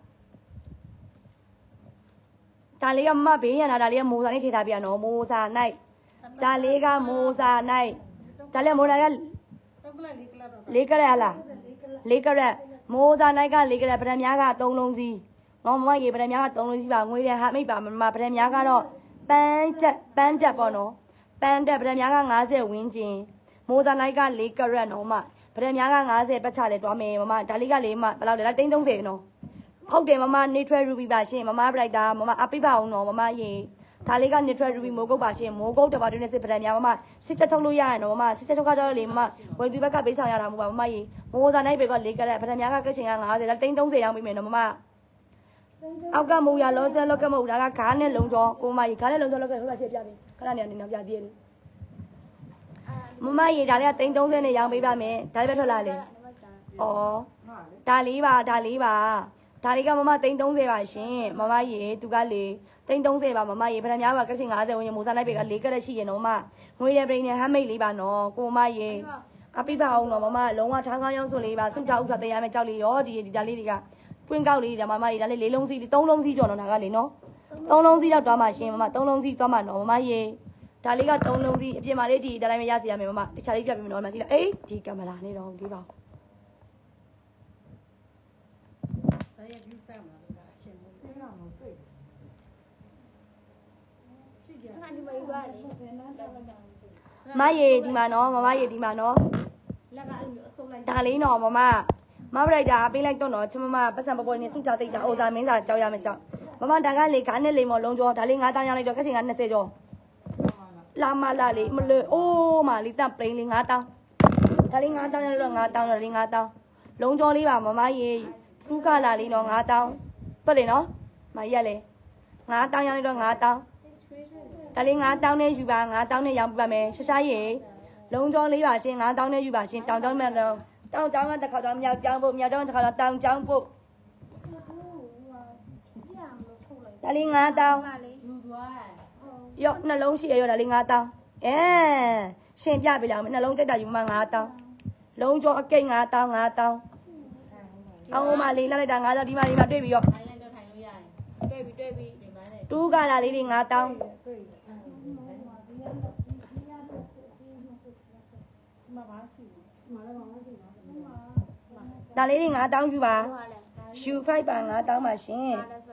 ဒါလေးကမမဘေးရတာဒါလေးကမိုးစာနဲ့ထေထားပြနော်မိုးစာနိုင်ဒါလေးကမိုးစာနိုင်ဒါလေးမိုးစာကလေးကရက်ဟလားလေးကရက်မိုးစာနိုင်ကလေးကရက်ဗရံများကသုံးလုံးစီးနော်မမရေဗရံများကသုံးလုံးစီးပါငွေရဟမ်းမိတ်ပါမမဗရံများကတော့ပန်းချက်ပန်းချက်ပေါ့နော်ပန်းတက်ဗရံများကငါးဆယ်ဝင်းကျင်မိုးစာနိုင်ကလေးကရက်နော်မဗရံများကငါးဆယ်ပတ်ချလဲတွားမယ်မမဒါလေးကလေးမဘယ်လောက်လဲလားသိန်းသုံးဆယ်နော်ဟုတ်တယ်မမ neutral ruby ပါရှင်မမ brighter မမအပိပါအောင်နော်မမရေဒါလေးက neutral ruby မိုးကုတ်ပါရှင်မိုးကုတ်တပါတွင်းနဲ့စစ်ဗရံများမမစစ်ချက်ထုတ်လို့ရရနော်မမစစ်ချက်ထုတ်ကတော့လေမမဝယ်ဒီဘက်ကပေးဆောင်ရတာမဟုတ်ပါမမရေမိုးစာနိုင်ပဲကလေးကရက်ဗရံများကကချင်ကငါးဆယ်လားသိန်းသုံးဆယ်ရောင်းပေးမယ်နော်မမအောက်ကမူရလောစလောက်ကမူဒါကခါးနဲ့လုံကျော်ကိုမကြီးခါးနဲ့လုံကျော်လောက်ကဟုတ်လားရှင်းပြပေးခဏနေနေတော့ပြသေးတယ်မမရေဒါလေးကသိန်းသုံးဆယ်နဲ့ရောင်းပေးပါမယ်ဒါလေးပဲထွက်လာလေဩဒါလေးပါဒါလေးပါဒါလေးကမမသိန်းသုံးဆယ်ပါရှင်မမရေသူကလေသိန်းသုံးဆယ်ပါမမရေဗရံများပါကချင်ငါးဆယ်ဝင်မိုးစားလိုက်ပဲကလေးကရက်ရှိရနော်မငွေရပြင်းနဲ့ဟမ်းမိတ်လေးပါနော်ကိုမရေအပိပါအောင်နော်မမလုံးဝထားကောင်းရောက်စွန်လေးပါစုထောက်ဥစွာတရားမဲ့ကြောက်လေးရောဒီဒီဒါလေးတွေကတွင်းကောက်လေးဒါမမရေဒါလေးလေးလုံးစီသုံးလုံးစီကျော်တော့ဒါကလေနော်သုံးလုံးစီတော့တွားမှာရှင်မမသုံးလုံးစီတွားမှာနော်မမရေဒါလေးကသုံးလုံးစီအပြင်မှာလေးဒီဒါတိုင်းမရစီရမယ်မမတခြားလေးပြပြမယ်နော်မကြည့်လိုက်အေးဒီကင်မရာနေတော့ဒီပါမရေဒီမှာနော်မမရေဒီမှာနော်လက်ကအဲ့လိုအစုပ်လိုက်ဒါလေးနော်မမမဘရိုက်တာပေးလိုက်တော့နော်ချမမပတ်စံပပေါ်နေစုချသိတာအိုစာမင်းစာကြောက်ရမယ်ကြောက်မမဒါကလေခါနဲ့လေမော်လုံးကျော်ဒါလေးငါးတောင်းရလိုက်တော့ကချင်ကနှစ်ဆယ်ကျော်လာမလာလေမလို့အိုးမလေးတပ်ပလိန်လေးငါးတောင်းဒါလေးငါးတောင်းရတော့ငါးတောင်းတော့လေးငါးတောင်းလုံးကျော်လေးပါမမရေထူးကလာလေးနော်ငါးတောင်းတွက်လေနော်မကြီးရလေငါးတောင်းရလိုက်တော့ငါးတောင်းဒါလေးငါးတောင်းနဲ့ယူပါငါးတောင်းနဲ့ရောင်းပြပါမယ်ရှာရှာရေလုံးကျော်လေးပါရှင်ငါးတောင်းနဲ့ယူပါရှင်တောင်တောင်းမဲ့တော့တောင်တောင်းကတစ်ခါတော့မြောက်တောင်းဖို့မြောက်တောင်းတစ်ခါတော့တောင်တောင်းဖို့ဒါလေးငါးတောင်းရော့နှလုံးရှိရရော့ဒါလေးငါးတောင်းအဲရှင်ပြပေးလောက်မယ်နှလုံးကြိုက်တာယူမှငါးတောင်းလုံးကျော်အကိတ်ငါးတောင်းငါးတောင်းအောင်မလေးလိုက်လိုက်တာငါးတောင်းဒီမှာဒီမှာတွေ့ပြီရောထိုင်လိုက်တော့ထိုင်လို့ရတယ်တွေ့ပြီတွေ့ပြီဒီမှာလေတူးကလာလေးတွေငါးတောင်းဒါလေးတွေငါးတောင်းယူပါယူဖိုက်ပါငါးတောင်းပါရှင်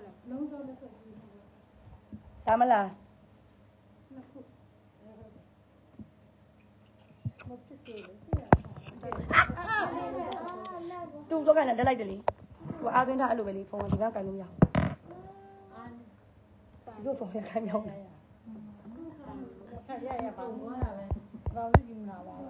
ဒါမလားတူတော့ကနေတက်လိုက်တယ်လေသူအားသွင်းထားအဲ့လိုပဲလေဖုန်းကဒီကကန်လို့မရဘူးဒီလိုဖုန်းရခိုင်းမြောင်းတယ်ရရပါဘူးဘောတာပဲတော့လည်းဒီမနာပါဘူး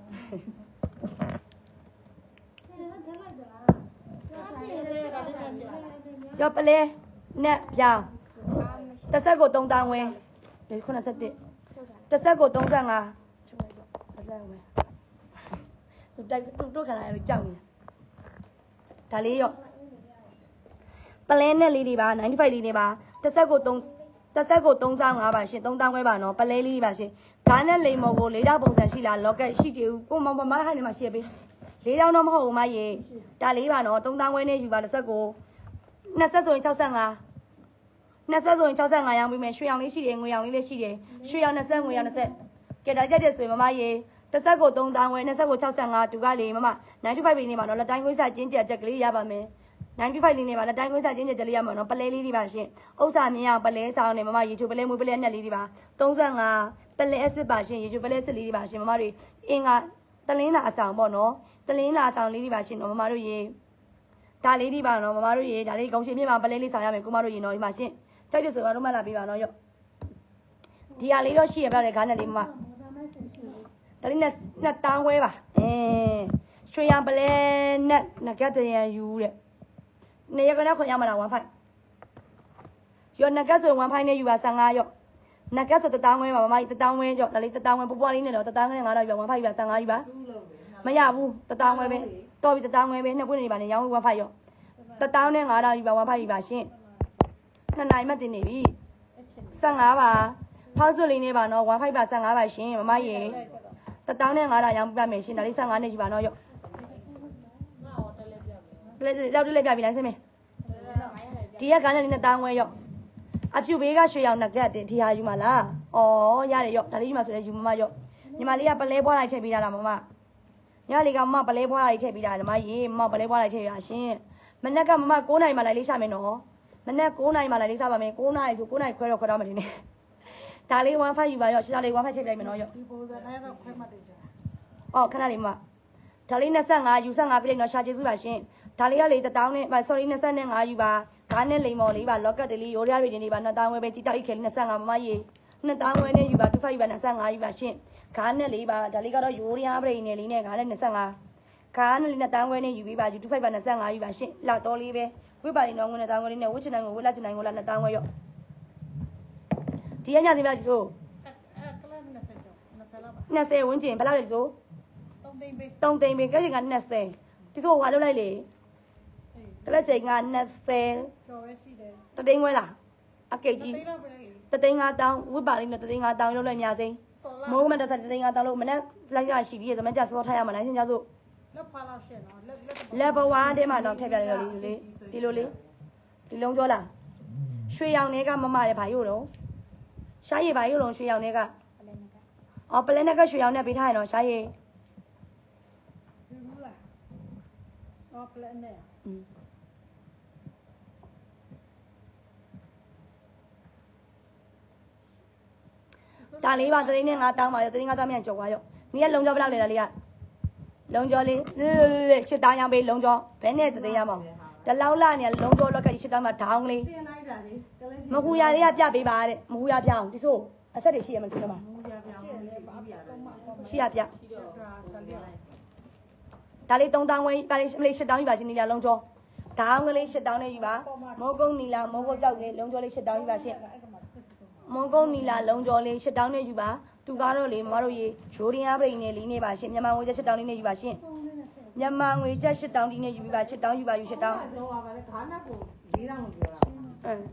ရောပလဲနဲ့ပြောင်းတစ်ဆက်ကိုသုံးတောင်းဝင်းဒီခုနစ်ဆက်တစ်တစ်ဆက်ကိုသုံးဆယ့်ငါချုပ်လိုက်တော့အဲ့ဒါဝင်းသူတိုက်တို့ခဏလေးကြောက်နေဒါလေးရောပလဲနဲ့လေးတွေပါninety fiveလေးတွေပါတစ်ဆက်ကိုသုံးတစ်ဆက်ကိုသုံးဆငါးပါရှင်သုံးတောင်းခွဲပါနော်ပလဲလေးပါရှင်ဒါနဲ့လိမ်မော်ကိုလေးတောက်ပုံစံရှိလားလော့ကက်ရှိကြဘူးကိုမမမဟိုင်းနေမှာရှေ့ပေးလေးတောင်းတော့မဟုတ်ဘူးမရေဒါလေးပါနော်သုံးတောင်းခွဲနဲ့ယူပါတစ်ဆက်ကိုနှစ်ဆက်ဆိုရင်65နှစ်ဆက်ဆိုရင်65ရောင်းပြီးမယ်ရွှေရောင်လေးရှိတယ်ငွေရောင်လေးလည်းရှိတယ်ရွှေရောင်နှစ်ဆက်ငွေရောင်နှစ်ဆက်ကဲဒါကြက်တဲ့ဆိုရင်မမရေတစ်ဆက်ကိုသုံးတောင်းခွဲနှစ်ဆက်ကို65တူကလေးမမninety fiveလေးနေပါနော်လက်တိုင်းခွေးစားကျင်းကျက်ချက်ကလေးရပါမယ်ninety fiveလေးနေပါလက်တိုင်းခွေးစားကျင်းကျက်ချက်လေးရမှာနော်ပလဲလေးတွေပါရှင်ဥစ္စာမြင်အောင်ပလဲဆောင်နေမမရေချိုပလဲမွေးပလဲနဲ့လေးတွေပါ35ပလဲအစ်စ်ပါရှင်ရေချိုပလဲစစ်လေးတွေပါရှင်မမတွေအင်္ဂါတလင်းလာအဆောင်ပေါ့နော်တလင်းလာအဆောင်လေးတွေပါရှင်နော်မမတို့ရေဒါလေးဒီပါနော်မမတို့ရေဒါလေးဂုံရှင်မြင့်မှာပလဲလေးဆောင်ရမယ်ကိုမတို့ရေနော်ဒီမှာရှင်ကြိုက်တယ်ဆိုတော့မှလာပေးပါနော်ရော့ဒီဟာလေးတော့ရှိရပြတဲ့ခါနဲ့လေးမမဒါလေးနဲ့နှစ်တောင်းခွဲပါအင်းရွှေရံပလဲနဲ့ငကတ်တရံယူတဲ့နေရကနဲ့ခွန်ရမှာလားone fiveရော့ငကတ်ဆိုone fiveနဲ့ယူပါfifty-fiveရော့ငကတ်ဆိုတစ်တောင်းခွဲပါမမကြီးတစ်တောင်းခွဲကြော့ဒါလေးတစ်တောင်းခွဲပွားပွားလေးနဲ့တော့တစ်တောင်းခွဲနဲ့ငါးတော့ယူပါone fiveယူပါfifty-fiveယူပါမရဘူးတစ်တောင်းခွဲပဲတော်ပြီတစ်တောင်းခွဲပဲနှစ်ပွင့်နေပါနဲ့ရောင်းone fiveရော့တစ်တောင်းနဲ့ငါးတော့ယူပါone fiveယူပါရှင်နှစ်နိုင်မှတင်နေပြီfifty-fiveပါဖောက်စွလေးနေပါနော်one fiveပါfifty-fiveပါရှင်မမရေတစ်တောင်းနဲ့ငါးတော့ရောင်းပြမယ်ရှင်ဒါလေးfifty-fiveနဲ့ယူပါနော်ရော့လောက်တက်လက်ပြပြီလားစင်မေဒီရက်ကလည်းနှစ်တောင်းခွဲရော့အဖြူဘေးကရွှေရောင်နက်တက်တင်ဒီဟာယူမလားဩရတယ်ရော့ဒါလေးယူမှာဆိုလဲယူမမရော့ညီမလေးကပလဲပွားလိုက်ထည့်ပေးတာလားမမညီမလေးကမမပလဲပွားလိုက်ထည့်ပေးတာညီမရေမမပလဲပွားလိုက်ထည့်ရရှင်မနက်ကမမ9နိုင်မှလိုက်လေးရှာမယ်နော်မနက်9နိုင်မှလိုက်လေးစားပါမယ်9နိုင်ဆို9နိုင်ခွဲတော့ခွဲတော့မှတင်နေဒါလေးone fiveယူပါရော့ရှာလေးone fiveထည့်ပြလိုက်မယ်နော်ရော့ဒီပုံစံအဲ့တော့ခွဲမှတ်တယ်ကြာအော်ခဏလေးမဒါလေးtwenty-fiveယူfifty-fiveပြလိုက်နော်ရှာကျေးဇူးပါရှင်ဒါလေးကလေတစ်တောင်းနဲ့ sorry twenty-fiveယူပါကားနဲ့လိမ်မော်လေးပါလော့ကတ်တလေးရိုးရရီတွေနေပါနှစ်တောင်းဝဲပဲကြည့်တောက်အိတ်ခဲလေးtwenty-fiveမမရေနှစ်တောင်းဝဲနဲ့ယူပါtwenty-fiveယူပါtwenty-fiveယူပါရှင်ကားနဲ့လေးပါဒါလေးကတော့ရိုးရပရိနေလေးနဲ့ကားနဲ့twenty-fiveကားနဲ့လေးနှစ်တောင်းဝဲနဲ့ယူပြီးပါယူtwenty-fiveပါtwenty-fiveယူပါရှင်လောက်တော်လေးပဲဝိပါရင်တော့ငွေနှစ်တောင်းဝဲလေးနဲ့ဝှချင်နိုင်ကိုဝှလက်ချင်နိုင်ကိုလာနှစ်တောင်းဝဲရော့ဒီရညစီမလားဒီဆိုအဲ့ကလည်းနှစ်ဆက်ကျော်နှစ်ဆက်လောက်ပါ twentyဝန်းကျင်ဘယ်လောက်လဲဒီဆိုသုံးသိန်းပေးသုံးသိန်းပဲကဲချင်ကtwentyဒီဆိုဟွာလုပ်လိုက်လေကလက်ချိန်ကtwenty ကျော်ပဲရှိတယ်တသိန်းဝဲလားအကိတ်ကြီးသိန်းလောက်ပဲလေတသိန်း၅တောင်းဝိပါလိမ့်နဲ့တသိန်း၅တောင်းလုပ်လိုက်များစိမိုးမတက်ဆက်တသိန်း၅တောင်းလို့မနေ့လိုက်ရရှိပြီးရဆိုမှကြစောထားရမှာလိုက်စင်ကြဆိုလက်ဖားလောက်ရှင်းနော်လက်လက်လက်ဘဝတဲမှာတော့ထည့်ပြလိုက်လို့လေဒီလိုလေဒီလုံးကြောလားရွှေရောင်တွေကမမရဲ့ဘာရို့တော့ရှားရည်ဘာရို့တော့ရွှေရောင်တွေကအော်ပလဲနဲ့ကရွှေရောင်နဲ့ပေးထားရတော့ရှားရည်ဘူးလားအော်ပလန်နဲ့ဒါလေးပါတသိန်းနဲ့၅တောင်းပါရောတသိန်း၅တောင်းမြန်ကြော်သွားရောနီးကလုံးကြောဘယ်လောက်လဲလားလေးကလုံးကြောလေးရှစ်တောင်းရောင်းပေးလုံးကြောဘယ်နဲ့တသိန်းရမအောင်တလောက်လာနေလုံးကြောလောက်ကရှစ်တောင်းမှာဒေါင်းလေးတင်လိုက်တာလေမဟူရလေးကပြပေးပါတဲ့မဟူရပြအောင်ဒီဆိုအဆက်တွေရှိရမချင်းတော့မှာမူရပြောင်းလေပါပြတော့မှာရှိရပြရှိတော့ဒါလေးလိုက်ဒါလေးသုံးတောင်းဝဲပါလေးမလေးရှစ်တောင်းယူပါရှင်နီလာလုံးကြောဒေါင်းကလေးရှစ်တောင်းနဲ့ယူပါမိုးကုန်းနီလာမိုးကုန်းကြောက်လေးလုံးကြောလေးရှစ်တောင်းယူပါရှင်မုံကုန်းနီလာလုံးကြောလေးရှစ်တောင်းနဲ့ယူပါသူကားတော့လေမတို့ရေရိုးရင်းအားပရိနဲ့လေးနေပါရှင်မြန်မာငွေချက်ရှစ်တောင်းလေးနဲ့ယူပါရှင်မြန်မာငွေချက်ရှစ်တောင်းဒီနဲ့ယူပြီးပါရှစ်တောင်းယူပါယူရှစ်တောင်းတော့ပါလေခါနက်ကို၄တောင်းကိုပြောတာအင်း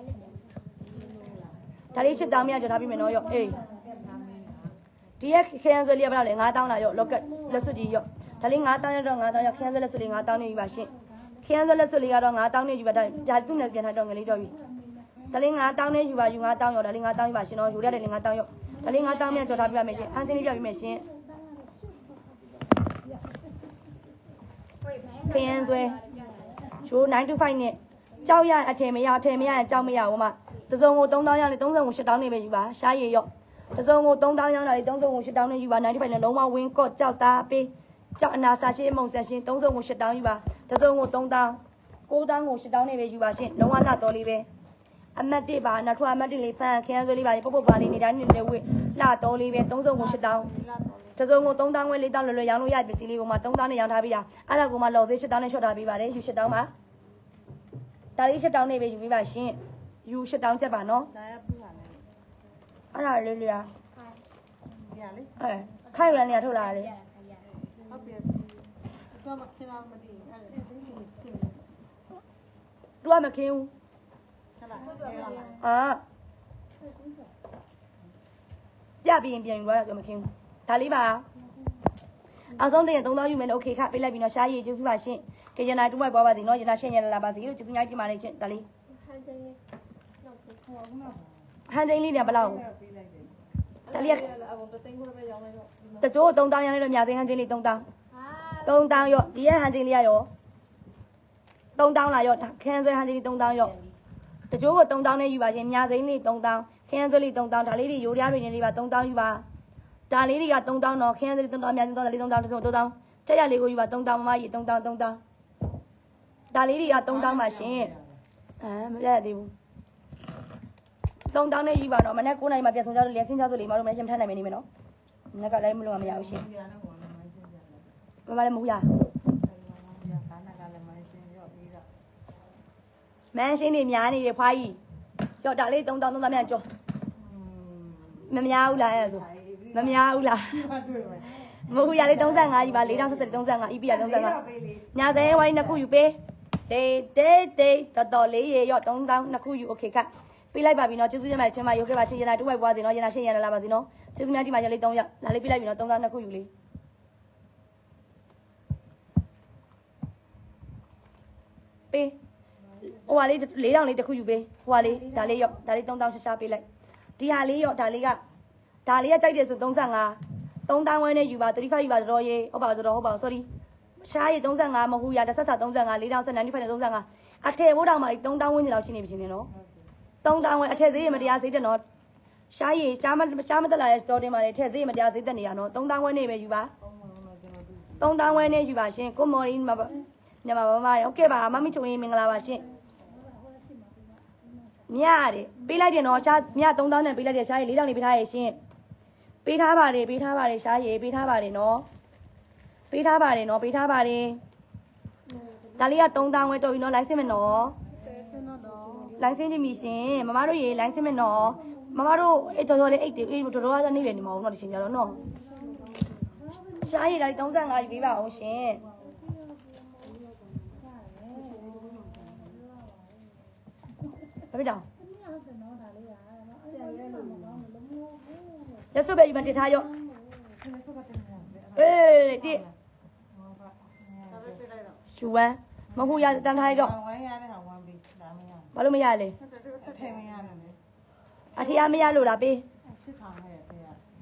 ဒါလေးရှစ်တောင်းမြကြော်ထားပြီးမယ်နော်ရော့အေးဒီရက်ခရမ်းဆွဲလေးဘယ်လောက်လဲ၅တောင်းလားရော့လော့ကက်လက်စွပ်ကြီးရော့ဒါလေးငါးတောင်းရတော့ငါးတောင်းရခရမ်းစလက်ဆိုလေးငါးတောင်းနေယူပါရှင်ခရမ်းစလက်ဆိုလေးကတော့ငါးတောင်းနေယူပါဒါဒါသူ့နဲ့ပြန်ထားတော့ငလေးတော့ပြီဒါလေးငါးတောင်းနေယူပါယူငါးတောင်းရောဒါလေးငါးတောင်းယူပါရှင်တော့ယူရတယ်လေးငါးတောင်းရောဒါလေးငါးတောင်းမြန်ကြော်ထားပြပါမယ်ရှင်အန်းစင်းလေးပြပြမယ်ရှင်ခရမ်းဆွဲရှိုး nine to five နဲ့ကြောက်ရအထည်မရအထည်မရကြောက်မရဟိုမှာတစုံကိုသုံးတောင်းရလေသုံးစုံကိုရှစ်တောင်းနေပဲယူပါရှားရည်ရော့တစုံကိုသုံးတောင်းရလာလေသုံးစုံကိုရှစ်တောင်းနေယူပါ nine to five နဲ့လုံးဝဝင်းကော့ကြောက်သားပေးကြောက်အနာစာရှင်းမုံဆက်ရှင်းသုံးစုံကိုရှစ်တောင်းယူပါတစုံကိုသုံးတောင်းကိုးတောင်းကိုရှစ်တောင်းနေပဲယူပါရှင်လုံးဝလှတော်လေးပဲအမတ်တစ်ပါနောက်ထပ်အမတ်တစ်လေးဖန်ခရမ်းဆွဲလေးပါပုတ်ပုတ်ပါလေးနေတိုင်းနေနေဝိလှတော်လေးပဲသုံးစုံကိုရှစ်တောင်းတစုံကိုသုံးတောင်းဝဲလေးတောင်းလွယ်လွယ်ရောင်းလို့ရပစ္စည်းလေးကိုမှသုံးတောင်းနဲ့ရောင်းထားပေးတာအဲ့ဒါကိုမှလော်စေးရှစ်တောင်းနဲ့ချော့ထားပေးပါတယ်ယူရှစ်တောင်းပါဒါလေးရှစ်တောင်းနေပဲယူပေးပါရှင်ယူရှစ်တောင်းချက်ပါနော်ဒါရပြပါလေအဲ့ဒါလေးလေးอ่ะရလေအဲခိုင်ရနေထုတ်လာလေဟုတ်ပြီတော့မခင်းအောင်မတည်အဲ့ဒါသိနေသိနေတူကမခင်းဘူးဟုတ်လားအာပြပြီးရင်ပြန်ယူသွားတာမခင်းဘူးဒါလေးပါအောင်ဆုံးတင်သုံးတောင်းယူမယ်နော်โอเคခပေးလိုက်ပြီနော်ရှားရည်ကျေးဇူးပါရှင်ကရနာတူမိုက်ပွားပါသည်နော်ရနာရှင်းရလာပါစီလို့ကျေးဇူးများကြီးပါလေချင်းဒါလေးဟန်ချင်းလေးနောက်ဆုံးခေါ်မှာဟန်ချင်းလေးเนี่ยဘယ်လောက်ဒါလေးအကုန်တသိန်းခွဲပဲရောင်းလိုက်တော့တကြိုးသုံးတောင်းရမ်းလို့မြာသိဟန်ချင်းလေးသုံးတောင်းသုံးတောင်းရော့ဒီရဟန်ချင်းလေးရရောသုံးတောင်းလာရော့ခန်းဆွဲဟန်ချင်းလေးသုံးတောင်းရော့တကြိုးကိုသုံးတောင်းနဲ့ယူပါရှင်မြာသိန်းလေးသုံးတောင်းခန်းဆွဲလေးသုံးတောင်းဒါလေးတွေရိုးရတွေနေလေးပါသုံးတောင်းယူပါဒါလေးတွေကသုံးတောင်းတော့ခန်းဆွဲလေးသုံးတောင်းအများကြီးသုံးတောင်းလေးသုံးတောင်းတစ်စုံသုံးတောင်းချက်ရလေးကိုယူပါသုံးတောင်းမမကြီးသုံးတောင်းသုံးတောင်းဒါလေးတွေကသုံးတောင်းပါရှင်အာမပြရသေးဘူးသုံးတောင်းနဲ့ယူပါတော့မနေ့ကိုးနိုင်မှပြန်ဆောင်ကြလို့လျှက်စင်းကြဆိုလေးမတို့လည်းရှင်းထားနိုင်မယ်နေမယ်နော်မနေ့ကလည်းမလို့မရဘူးရှင်မမလည်းမဟုတ်ရမန်းရှင်းနေများနေတယ်ဖွားကြီးကြော့ဒါလေးသုံးတောင်းသုံးတောင်းမြန်ကြော့မများဘူးလားအဲ့ဆိုမများဘူးလားမဟုတ်ရလေးသုံးဆယ့်ငါးကြီးပါ၄တောင်းဆက်ဆက်သုံးဆယ့်ငါး E P ရသုံးဆယ့်ငါးညာစဲဝိုင်းနှစ်ခုယူပေးဒေးဒေးဒေးတော်တော်လေးရေရော့သုံးတောင်းနှစ်ခုယူโอเคခပေးလိုက်ပါပြီနော်ကျေးဇူးတင်ပါတယ်ချင်းမရုပ်ခဲ့ပါချင်းရနာတူဝိုက်ပွားစီနော်ရနာရှင်းရလာပါစီနော်ကျေးဇူးများဒီမှာရလေးသုံးရက်ဒါလေးပေးလိုက်ပြီနော်သုံးတောင်းနှစ်ခုယူလေးပေးဟိုဟာလေးလေးတောင်းလေးတစ်ခုယူပေးဟိုဟာလေးဒါလေးရော့ဒါလေးသုံးတောင်းရှာရှာပေးလိုက်ဒီဟာလေးရော့ဒါလေးကဒါလေးကကြိုက်တယ်ဆိုသုံးဆယ့်ငါးသုံးတောင်းဝဲနဲ့ယူပါ35ယူပါတော်တော်ရေးဟုတ်ပါတော်တော်ဟုတ်ပါ sorry ရှားရေးသုံးဆယ့်ငါးမဟုတ်ရတစ်ဆက်စာသုံးဆယ့်ငါးလေးတောင်းဆက်95နဲ့သုံးဆယ့်ငါးအထည်ဘိုးတောင်မှသုံးတောင်းဝင်းကျင်လောက်ချင်းနေပြီရှင်နော်သုံးတောင်းဝဲအထည်သေးရမတရားသေးတဲ့နော်ရှားရေးရှားမရှားမတက်လာတဲ့တော်တင်ပါလေထည်သေးမတရားသေးတဲ့နေရနော်သုံးတောင်းဝဲနေပဲယူပါသုံးတောင်းဝဲနဲ့ယူပါရှင်ကိုမော်ရီညမမမဟုတ်ကဲ့ပါမမီချုံရင်မင်္ဂလာပါရှင်မြရတယ်ပေးလိုက်တယ်နော်ရှားမြသုံးတောင်းနဲ့ပေးလိုက်တယ်ရှားရေးလေးတောင်းနေပေးထားရဲ့ရှင်ပေးထားပါတယ်ပေးထားပါတယ်ရှားရေးပေးထားပါတယ်နော်ပေးထားပါတယ်နော်ပေးထားပါတယ်ဒါလေးကသုံးတောင်းဝဲတော်ပြီနော်လိုင်းစင်မယ်နော်လိုင်းစင်ကြည့်မိရှင်မမတို့ရေလိုင်းစင်မယ်နော်မမတို့အဲ့တော်တော်လေးအိတ်အေးတော်တော်ကနေလေနေမအောင်နော်ဒီရှင်ကြတော့နော်ရှားရေးဒါလေးသုံးဆယ့်ငါးယူပေးပါအောင်ရှင်ဘာဖြစ်တော့လက်စုပ်ပဲယူမတင်ထားရော့အေးတိရှူဝမ်းမဟုတ်ရတန်းထားရော့ဝမ်းရတဲ့ဟာဝမ်းပြီးဒါမရဘာလို့မရလဲအထည်မရနဲ့လေအထည်မရလို့လားပေးစစ်ထားခဲ့တယ်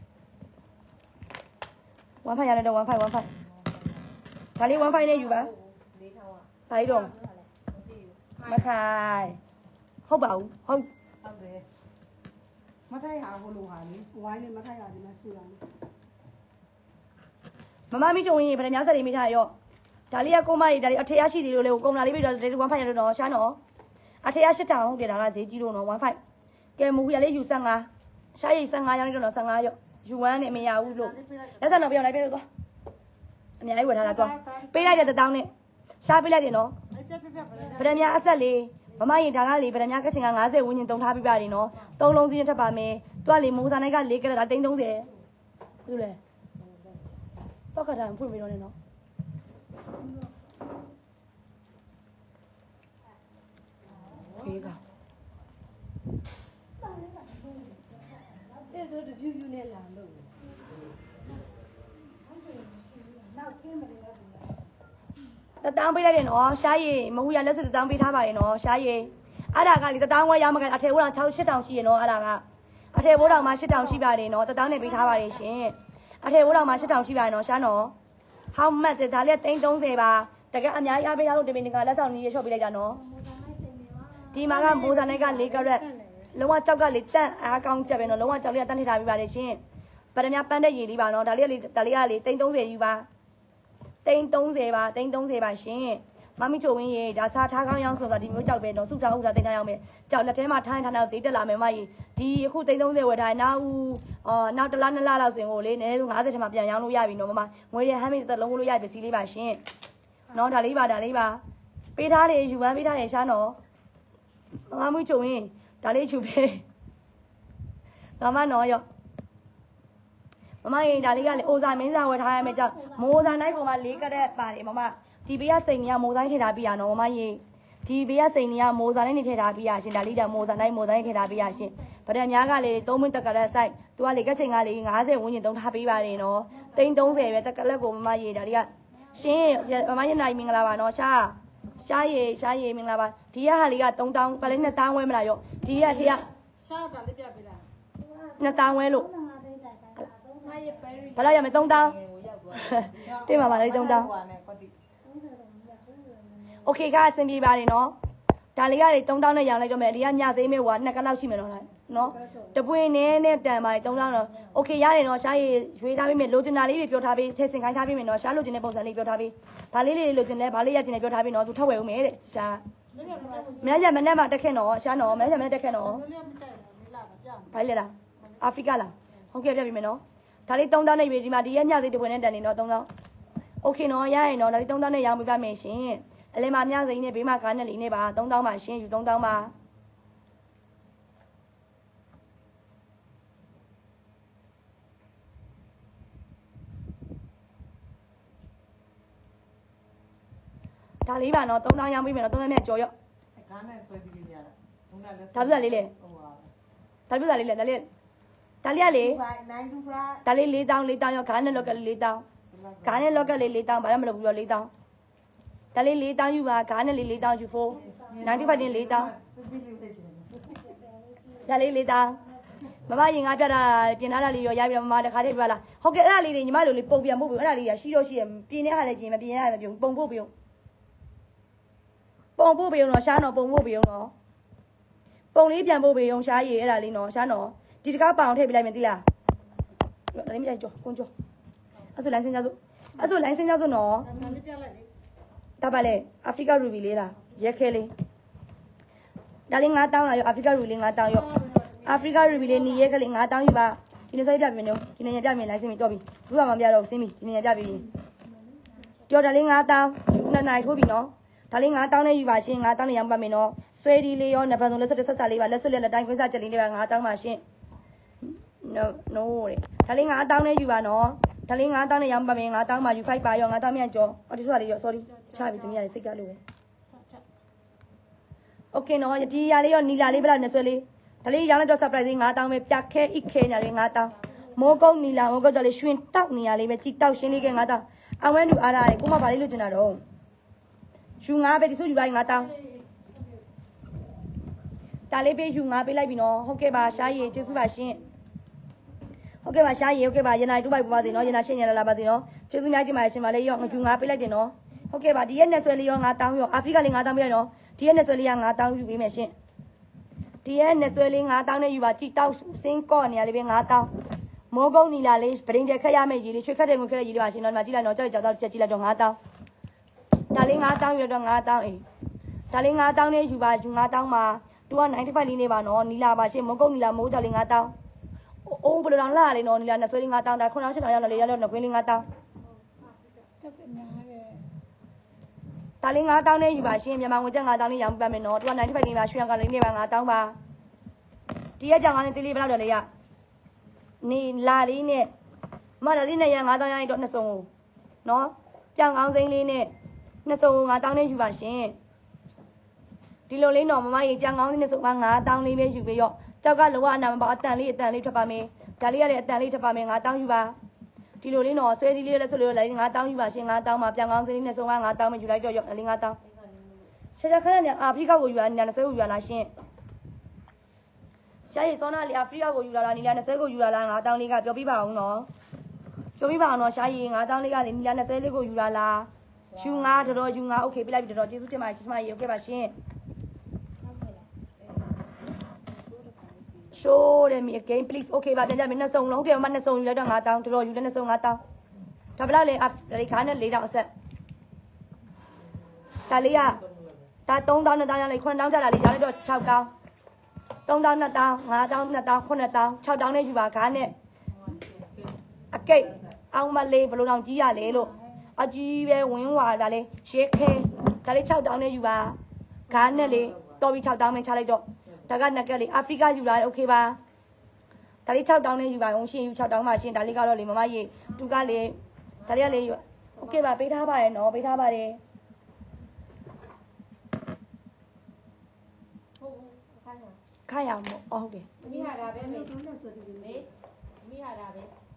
ဝမ်းဖိုင်ရတယ်တော့ဝမ်းဖိုင်ဝမ်းဖိုင်ဒါလေးဝမ်းဖိုင်နဲ့ယူပါလေးထောင်းပါဘာလို့တော့မခိုင်ဟုတ်ပါဘူးဟုတ်ဟုတ်တယ်မထိုက်ဟာဟိုလိုဟာလေဝိုင်းနဲ့မထိုက်ရတယ်မဆူတာမမမီးကြုံရင်ဗရမများဆက်လေးမိထားရော့ဒါလေးကကိုမကြီးဒါလေးအထည်ရရှိသေးလို့လေကိုကုံလာလေးပြီးတော့ဒီဝမ်းဖိုင်ရတော့ရှားနော်အထည်ရရှစ်တောင်ဟုတ်တယ်ဒါကဈေးကြီးလို့နော်ဝမ်းဖိုင်ကဲမူရလေးယူဆယ့်ငါးရှားရိတ်ဆယ့်ငါးရောင်းနေတော့ဆယ့်ငါးရော့ယူဝမ်းနဲ့မရဘူးလို့လက်ဆက်တော့ပြောင်းလိုက်ပြတော့အများကြီးဝယ်ထားတာတော့ပေးလိုက်တဲ့တထောင်နဲ့ရှားပေးလိုက်တယ်နော်ဗရမများအဆက်လေးမမရင်ဒါကလေဗရမများကချင်က၅၀ဝန်းကျင်တုံထားပြပြတယ်နော်သုံးလုံးစီးနဲ့ထပ်ပါမယ်တွားလေမိုးစားနိုင်က၄ကရက်ဒါတိန်း၃၀ဟုတ်လေတော့ခါတိုင်းဖွင့်ပြီးတော့နေနော်ဖေးကအဲ့တော့ဒီဖြူဖြူနဲ့လာလို့လာတတောင်းပေးလိုက်တယ်နော်ရှားရည်မဟုတ်ရလက်စစ်တတောင်းပေးထားပါတယ်နော်ရှားရည်အဲ့ဒါကလေတတောင်းဝဲရမကန်အထည်ဘိုးတော်ရှစ်ထောင်ရှိရနော်အဲ့ဒါကအထည်ဘိုးတော်မှာရှစ်ထောင်ရှိပါတယ်နော်တတောင်းနဲ့ပေးထားပါတယ်ရှင်အထည်ဘိုးတော်မှာရှစ်ထောင်ရှိပါတယ်နော်ရှားနော် how much ဒါလေးတိန်းသုံးဆယ်ပါတကယ်အများကြီးအားပေးထားလို့ဒီမိနစ်ကလက်ဆောင်ကြီးရလျှော့ပေးလိုက်တာနော်ဒီမှာကမိုးစာနိုင်က၄ကရက်လုံးဝကြောက်ကလေတန့်အားကောင်းချက်ပဲနော်လုံးဝကြောက်လေးကတန့်ထည့်ထားပေးပါတယ်ရှင်ပရမပန်းတဲ့ရေလေးပါနော်ဒါလေးကလေဒါလေးကလေတိန်းသုံးဆယ်ယူပါတိန်းသုံးဆယ်ပါတိန်းသုံးဆယ်ပါရှင်မမီချိုဝင်းရေဒါစားထားကောင်းရောင်းဆိုတာဒီမျိုးကြောက်ပဲနော်စုထားဥထားတိန်းထားရောင်းပဲကြောက်လက်ထဲမှာထိုင်းထားတော့ဈေးတက်လာမယ်မကြီးဒီအခုတိန်းသုံးဆယ်ဝယ်ထားနောက်အော်နောက်တစ်လားနှစ်လားလောက်ဆိုရင်ကိုလေနည်းနည်းဆုံး၅၀ချက်မှပြန်ရောင်းလို့ရပြီနော်မမငွေရဟမ်းမိတစ်လုံးလို့ရပစ္စည်းလေးပါရှင်နော်ဒါလေးပါဒါလေးပါပေးထားတယ်ယူပန်းပေးထားတယ်ရှားနော်မမီချိုဝင်းဒါလေးယူပေးမမနော်ရောမမရေဒါလေးကလေအိုဇာမင်းစာဝယ်ထားရမယ်ကြောက်မိုးစာနိုင်ကောင်ကလေးကတဲ့ပါတယ်မမဒီဘေးကစိန်ကြီးကမိုးဆိုင်ထည့်ထားပြရနော်မမရေဒီဘေးကစိန်ကြီးကမိုးစာနိုင်နေထည့်ထားပြရရှင်ဒါလေးတောင်မိုးစာနိုင်မိုးဆိုင်ထည့်ထားပြရရှင်ဗဒံများကလေသုံးမိနစ်တက်ကရက်ဆိုင်သူကလေကက်ချိန်ကလေ၅၀ဝန်းကျင်သုံးထားပေးပါတယ်နော်တိန်းသုံးဆယ်ပဲတက်ကလက်ကိုမမရေဒါလေးကရှင်မမရေနိုင်မင်္ဂလာပါနော်ရှားရှားရေရှားရေမင်္ဂလာပါဒီကဟာလေးကသုံးတောင်းကလေးနှစ်တောင်းဝဲမလားရောဒီကထေးကရှားတာလေးပြပေးလားနှစ်တောင်းဝဲလို့ဘာလို့ရမလဲသုံးတောင်းတိတ်ပါပါလေသုံးတောင်းโอเคကအဆင်ပြေပါတယ်နော်ဒါလေးကလေသုံးတောင်းနဲ့ရောင်းလိုက်တော့မယ်ဒီကညဈေးမဲ့ဟိုကနှစ်ကလောက်ရှိမယ်နော်နော်တပွင့်နဲ့နဲ့တန်ပါတယ်သုံးတောင်းတော့โอเคရတယ်နော်ရှားရည်ရွေးထားပေးမယ်လိုချင်တာလေးတွေပြောထားပေးထည့်စင်ခိုင်းထားပေးမယ်နော်ရှားလိုချင်တဲ့ပုံစံလေးပြောထားပေးဘာလေးလေးလိုချင်လဲဘာလေးရချင်လဲပြောထားပေးနော်သူထောက်ဝယ်ဦးမယ်တဲ့ရှားမနေ့ကမနေ့မှတက်ခဲ့နော်ရှားနော်မနေ့ကမနေ့တက်ခဲ့နော်ဘာလဲလားအာဖရိကလားဟုတ်ကဲ့ပြပြီမယ်နော်ဒါလေးသုံးတောင်းနဲ့ပြီဒီမှာဒီရက်ညဈေးတပွင့်နဲ့တန်နေနော်သုံးတောင်းโอเคနော်ရရင်နော်ဒါလေးသုံးတောင်းနဲ့ရောင်းပေးပါမယ်ရှင်အလဲမှာညဈေးနဲ့ဘေးမှာကားနဲ့လေးနဲ့ပါသုံးတောင်းပါရှင်ယူသုံးတောင်းပါဒါလေးပါနော်သုံးတောင်းရောင်းပေးမယ်နော်သုံးတောင်းမြတ်ကြော်ရော့ကားနဲ့ဆွဲပြီးလေးရတာဘုံကလည်းဒါပြလေးလေဟုတ်ပါဒါပြလေးလေဒါလေးဒါလေးကလေနိုင်တူပါဒါလေးလေးတောင်းလေးတောင်းရောခါနဲ့လောက်ကလေးလေးတောင်းခါနဲ့လောက်ကလေးလေးတောင်းဘာမှမလုပ်ဘူးရောလေးတောင်းဒါလေးလေးတောင်းယူပါခါနဲ့လေးလေးတောင်းယူဖို့ninety fiveတင်လေးတောင်းဒါလေးလေးတောင်းမမရင်ငါပြတာပြင်ထားတာလေးရောရပြီမမတခါတည်းပြလာဟုတ်ကဲ့အဲ့ဒါလေးတွေညီမတို့လေးပုံပြန်ဖို့ပြီအဲ့ဒါလေးကရှိတော့ရှိရပြင်တဲ့ဟာလည်းပြင်မပြင်ရမပြင်ပုံဖို့ပြုံပုံဖို့ပြုံတော့ရှားတော့ပုံဖို့ပြုံတော့ပုံလေးပြန်ဖို့ပြုံရှားရည်အဲ့ဒါလေးနော်ရှားတော့ဒီတကားပအောင်ထည့်ပြလိုက်မယ်သိလားဒါလေးမကြိုက်ကြောကွန်ကြောအဲ့ဆိုလိုင်းစင်ကြစို့အဲ့ဆိုလိုင်းစင်ကြစို့နော်ဒါလေးပြလိုက်လေဒါပါလေအာဖရိကရူဘီလေးလားရက်ခဲလေးဒါလေးငါးတောင်းလာရောအာဖရိကရူဘီလေးငါးတောင်းရောအာဖရိကရူဘီလေးနီရဲခဲလေးငါးတောင်းယူပါဒီနေ့စိုက်ပြပြင်နော်ဒီနေ့ရပြပြင်လိုင်းစင်ပြီးတော့ပြီဘူးကမှမပြတော့စင်းပြီဒီနေ့ရပြပြင်ကြော်ဒါလေးငါးတောင်းနှစ်နိုင်ထိုးပြီနော်ဒါလေးငါးတောင်းနဲ့ယူပါရှင်ငါးတောင်းနဲ့ရောင်းပါမယ်နော်ဆွဲဒီလေးရောနံပါတ်ဆုံးလက်ဆက်ဆက်ဆက်လေးပါလက်ဆွလက်လက်တိုင်းခွင်းစားချက်လေးတွေပါငါးတောင်းပါရှင်no no တဲ့ဒါလေးငါးတောင်းနဲ့ယူပါနော်ဒါလေးငါးတောင်းနဲ့ရောင်းပါမယ်ငါးတောင်းမှာယူfiveပါရောငါးတောင်းမြန်ကြောအော်ဒီဆိုတာလေးရော sorry ချပြီတမီးရစိတ်ကလို့ပဲ okay နော်ဒီရလေးရောနီလာလေးဘယ်လောက်နဲ့ဆွဲလေးဒါလေးရောင်းလိုက်တော့ surprise လေးငါးတောင်းပဲပြခဲအိခဲညာလေးငါးတောင်းမိုးကုန်းနီလာမိုးကုန်းတော့လေးရွှင်တောက်နေရလေးပဲကြည်တောက်ရှင်းလေးကငါးတောင်းအဝဲလူအားရတယ်ကိုမဘာလေးလို့ကျင်တာတော့ယူငါးပဲဒီစုယူလိုက်ငါးတောင်းဒါလေးပေးယူငါးပေးလိုက်ပြီနော်ဟုတ်ကဲ့ပါရှားရည်ကျေးဇူးပါရှင်ဟုတ်ကဲ့ပါရှားရေဟုတ်ကဲ့ပါရနိုင်တူပိုက်ပါပါစေနော်ရနာရှင်းရလာပါစေနော်ကျေးဇူးများကြီးပါရှင်ပါလေးရောငါယူငါပေးလိုက်တယ်နော်ဟုတ်ကဲ့ပါဒီရက်နဲ့ဆွဲလေးရောငါတောင်းရောအာဖရိကလေးငါတောင်းပေးလိုက်နော်ဒီရက်နဲ့ဆွဲလေးကငါတောင်းယူပေးမယ်ရှင်ဒီရက်နဲ့ဆွဲလေးငါတောင်းနဲ့ယူပါကြည်တောက်စင်းကော့နေရလေးပဲငါတောင်းမိုးကုန်းနီလာလေးပရင်းတဲ့ခက်ရမယ်ရေလေးရွှေခက်တဲ့ငွေခက်တဲ့ရေလေးပါရှင်နော်ဒီမှာကြည့်လိုက်နော်ကြောက်ကြောက်တော့ချက်ကြည့်လိုက်တော့ငါတောင်းဒါလေးငါတောင်းရတော့ငါတောင်းအေးဒါလေးငါတောင်းနဲ့ယူပါယူငါတောင်းမှာသူကninety fiveလေးနေပါနော်နီလာပါရှင်မိုးကုန်းနီလာမိုးကြောက်လေးငါတောင်းအိုးဘယ်လိုတောင်လာလေနော်နီလာနဲ့ဆွဲလေးငါတောင်းတာခုနကရှင်းအောင်ရောက်တော့လေရောက်တော့နှကွင်းလေးငါတောင်းတက်ပြများတယ်ဒါလေးငါတောင်းနဲ့ယူပါရှင်မြန်မာငွေကျပ်ငါတောင်းလေးရောင်းပြမယ်နော်သူကninety fiveလေးပါရွှေရောင်ကလေးနေပါငါတောင်းပါဒီရက်ကြောင်ငါနဲ့တေးလေးဘယ်လောက်တော့လေရနေလာလေးနဲ့မတော်လေးနဲ့ရငါတောင်းရရင်တော့နှစ်စုံကိုနော်ကြောင်ကောင်းစိမ့်လေးနဲ့နှစ်စုံကိုငါတောင်းနဲ့ယူပါရှင်ဒီလိုလေးနော်မမကြီးကြောင်ကောင်းစိမ့်နှစ်စုံကငါတောင်းလေးပဲယူပေးရောကြောက်ကလောကအနာမပါအတန်လေးအတန်လေးထွက်ပါမယ်ဒါလေးရတဲ့အတန်လေးထွက်ပါမယ်ငါတောင်းယူပါဒီလိုလေးနော်ဆွဲဒီလေးလည်းဆိုလို့လည်းငါတောင်းယူပါရှင်ငါတောင်းမှာပြန်ကောင်းစင်းလေးနဲ့ဆုံးကငါတောင်းမယူလိုက်တော့ရောလေးငါတောင်းရှာရှာခဏနဲ့အာဖရိကကိုယူလာနေလားဆွဲကိုယူလာရှင်ရှာရီစောနာလေးအာဖရိကကိုယူလာလားနီလာနဲ့ဆွဲကိုယူလာလားငါတောင်းလေးကပြောပြပါအောင်နော်ပြောပြပါအောင်နော်ရှာရီငါတောင်းလေးကလေနီလာနဲ့ဆွဲလေးကိုယူလာလားယူငါတော်တော်ယူငါโอเคပြလိုက်ပြီတော်တော်ကျေးဇူးတင်ပါတယ်ချစ်မကြီးโอเคပါရှင်ရှိုးတယ် me again please okay ပါပြန်ကြမယ်နှစ်စုံလုံးတယ်မနှစ်စုံယူလိုက်တော့ငါတောင်းတော်တော်ယူတယ်နှစ်စုံငါတောင်းဒါဘယ်လောက်လဲဒီခါနဲ့၄တောင်းအဆက်ဒါလေးကဒါ၃တောင်းနဲ့တောင်းရလိုက်ခုနှစ်တောင်းကြတာလေးရလိုက်တော့၆တောင်း၃တောင်း၂တောင်း၅တောင်း၂တောင်းခုနှစ်တောင်း၆တောင်းနဲ့ယူပါခါနဲ့အကိတ်အောင်မလေးဘယ်လိုတောင်ကြီးရလဲလို့အကြီးပဲဝင်းဝါဒါလေးရှေးခဲဒါလေး၆တောင်းနဲ့ယူပါခါနဲ့လေတော်ပြီး၆တောင်းနဲ့ချလိုက်တော့ဒါကနက်ကက်လေးအာဖရိကယူလာတယ်โอเคပါဒါလေး၆တောင်းနဲ့ယူပါအောင်ရှင်ယူ၆တောင်းပါရှင်ဒါလေးကတော့လေမမကြီးတူကလေဒါလေးကလေโอเคပါပေးထားပါရဲ့နော်ပေးထားပါတယ်ခိုင်းရအောင်ဟုတ်တယ်မိဟာတာပဲမေမေမိဟာတာပဲ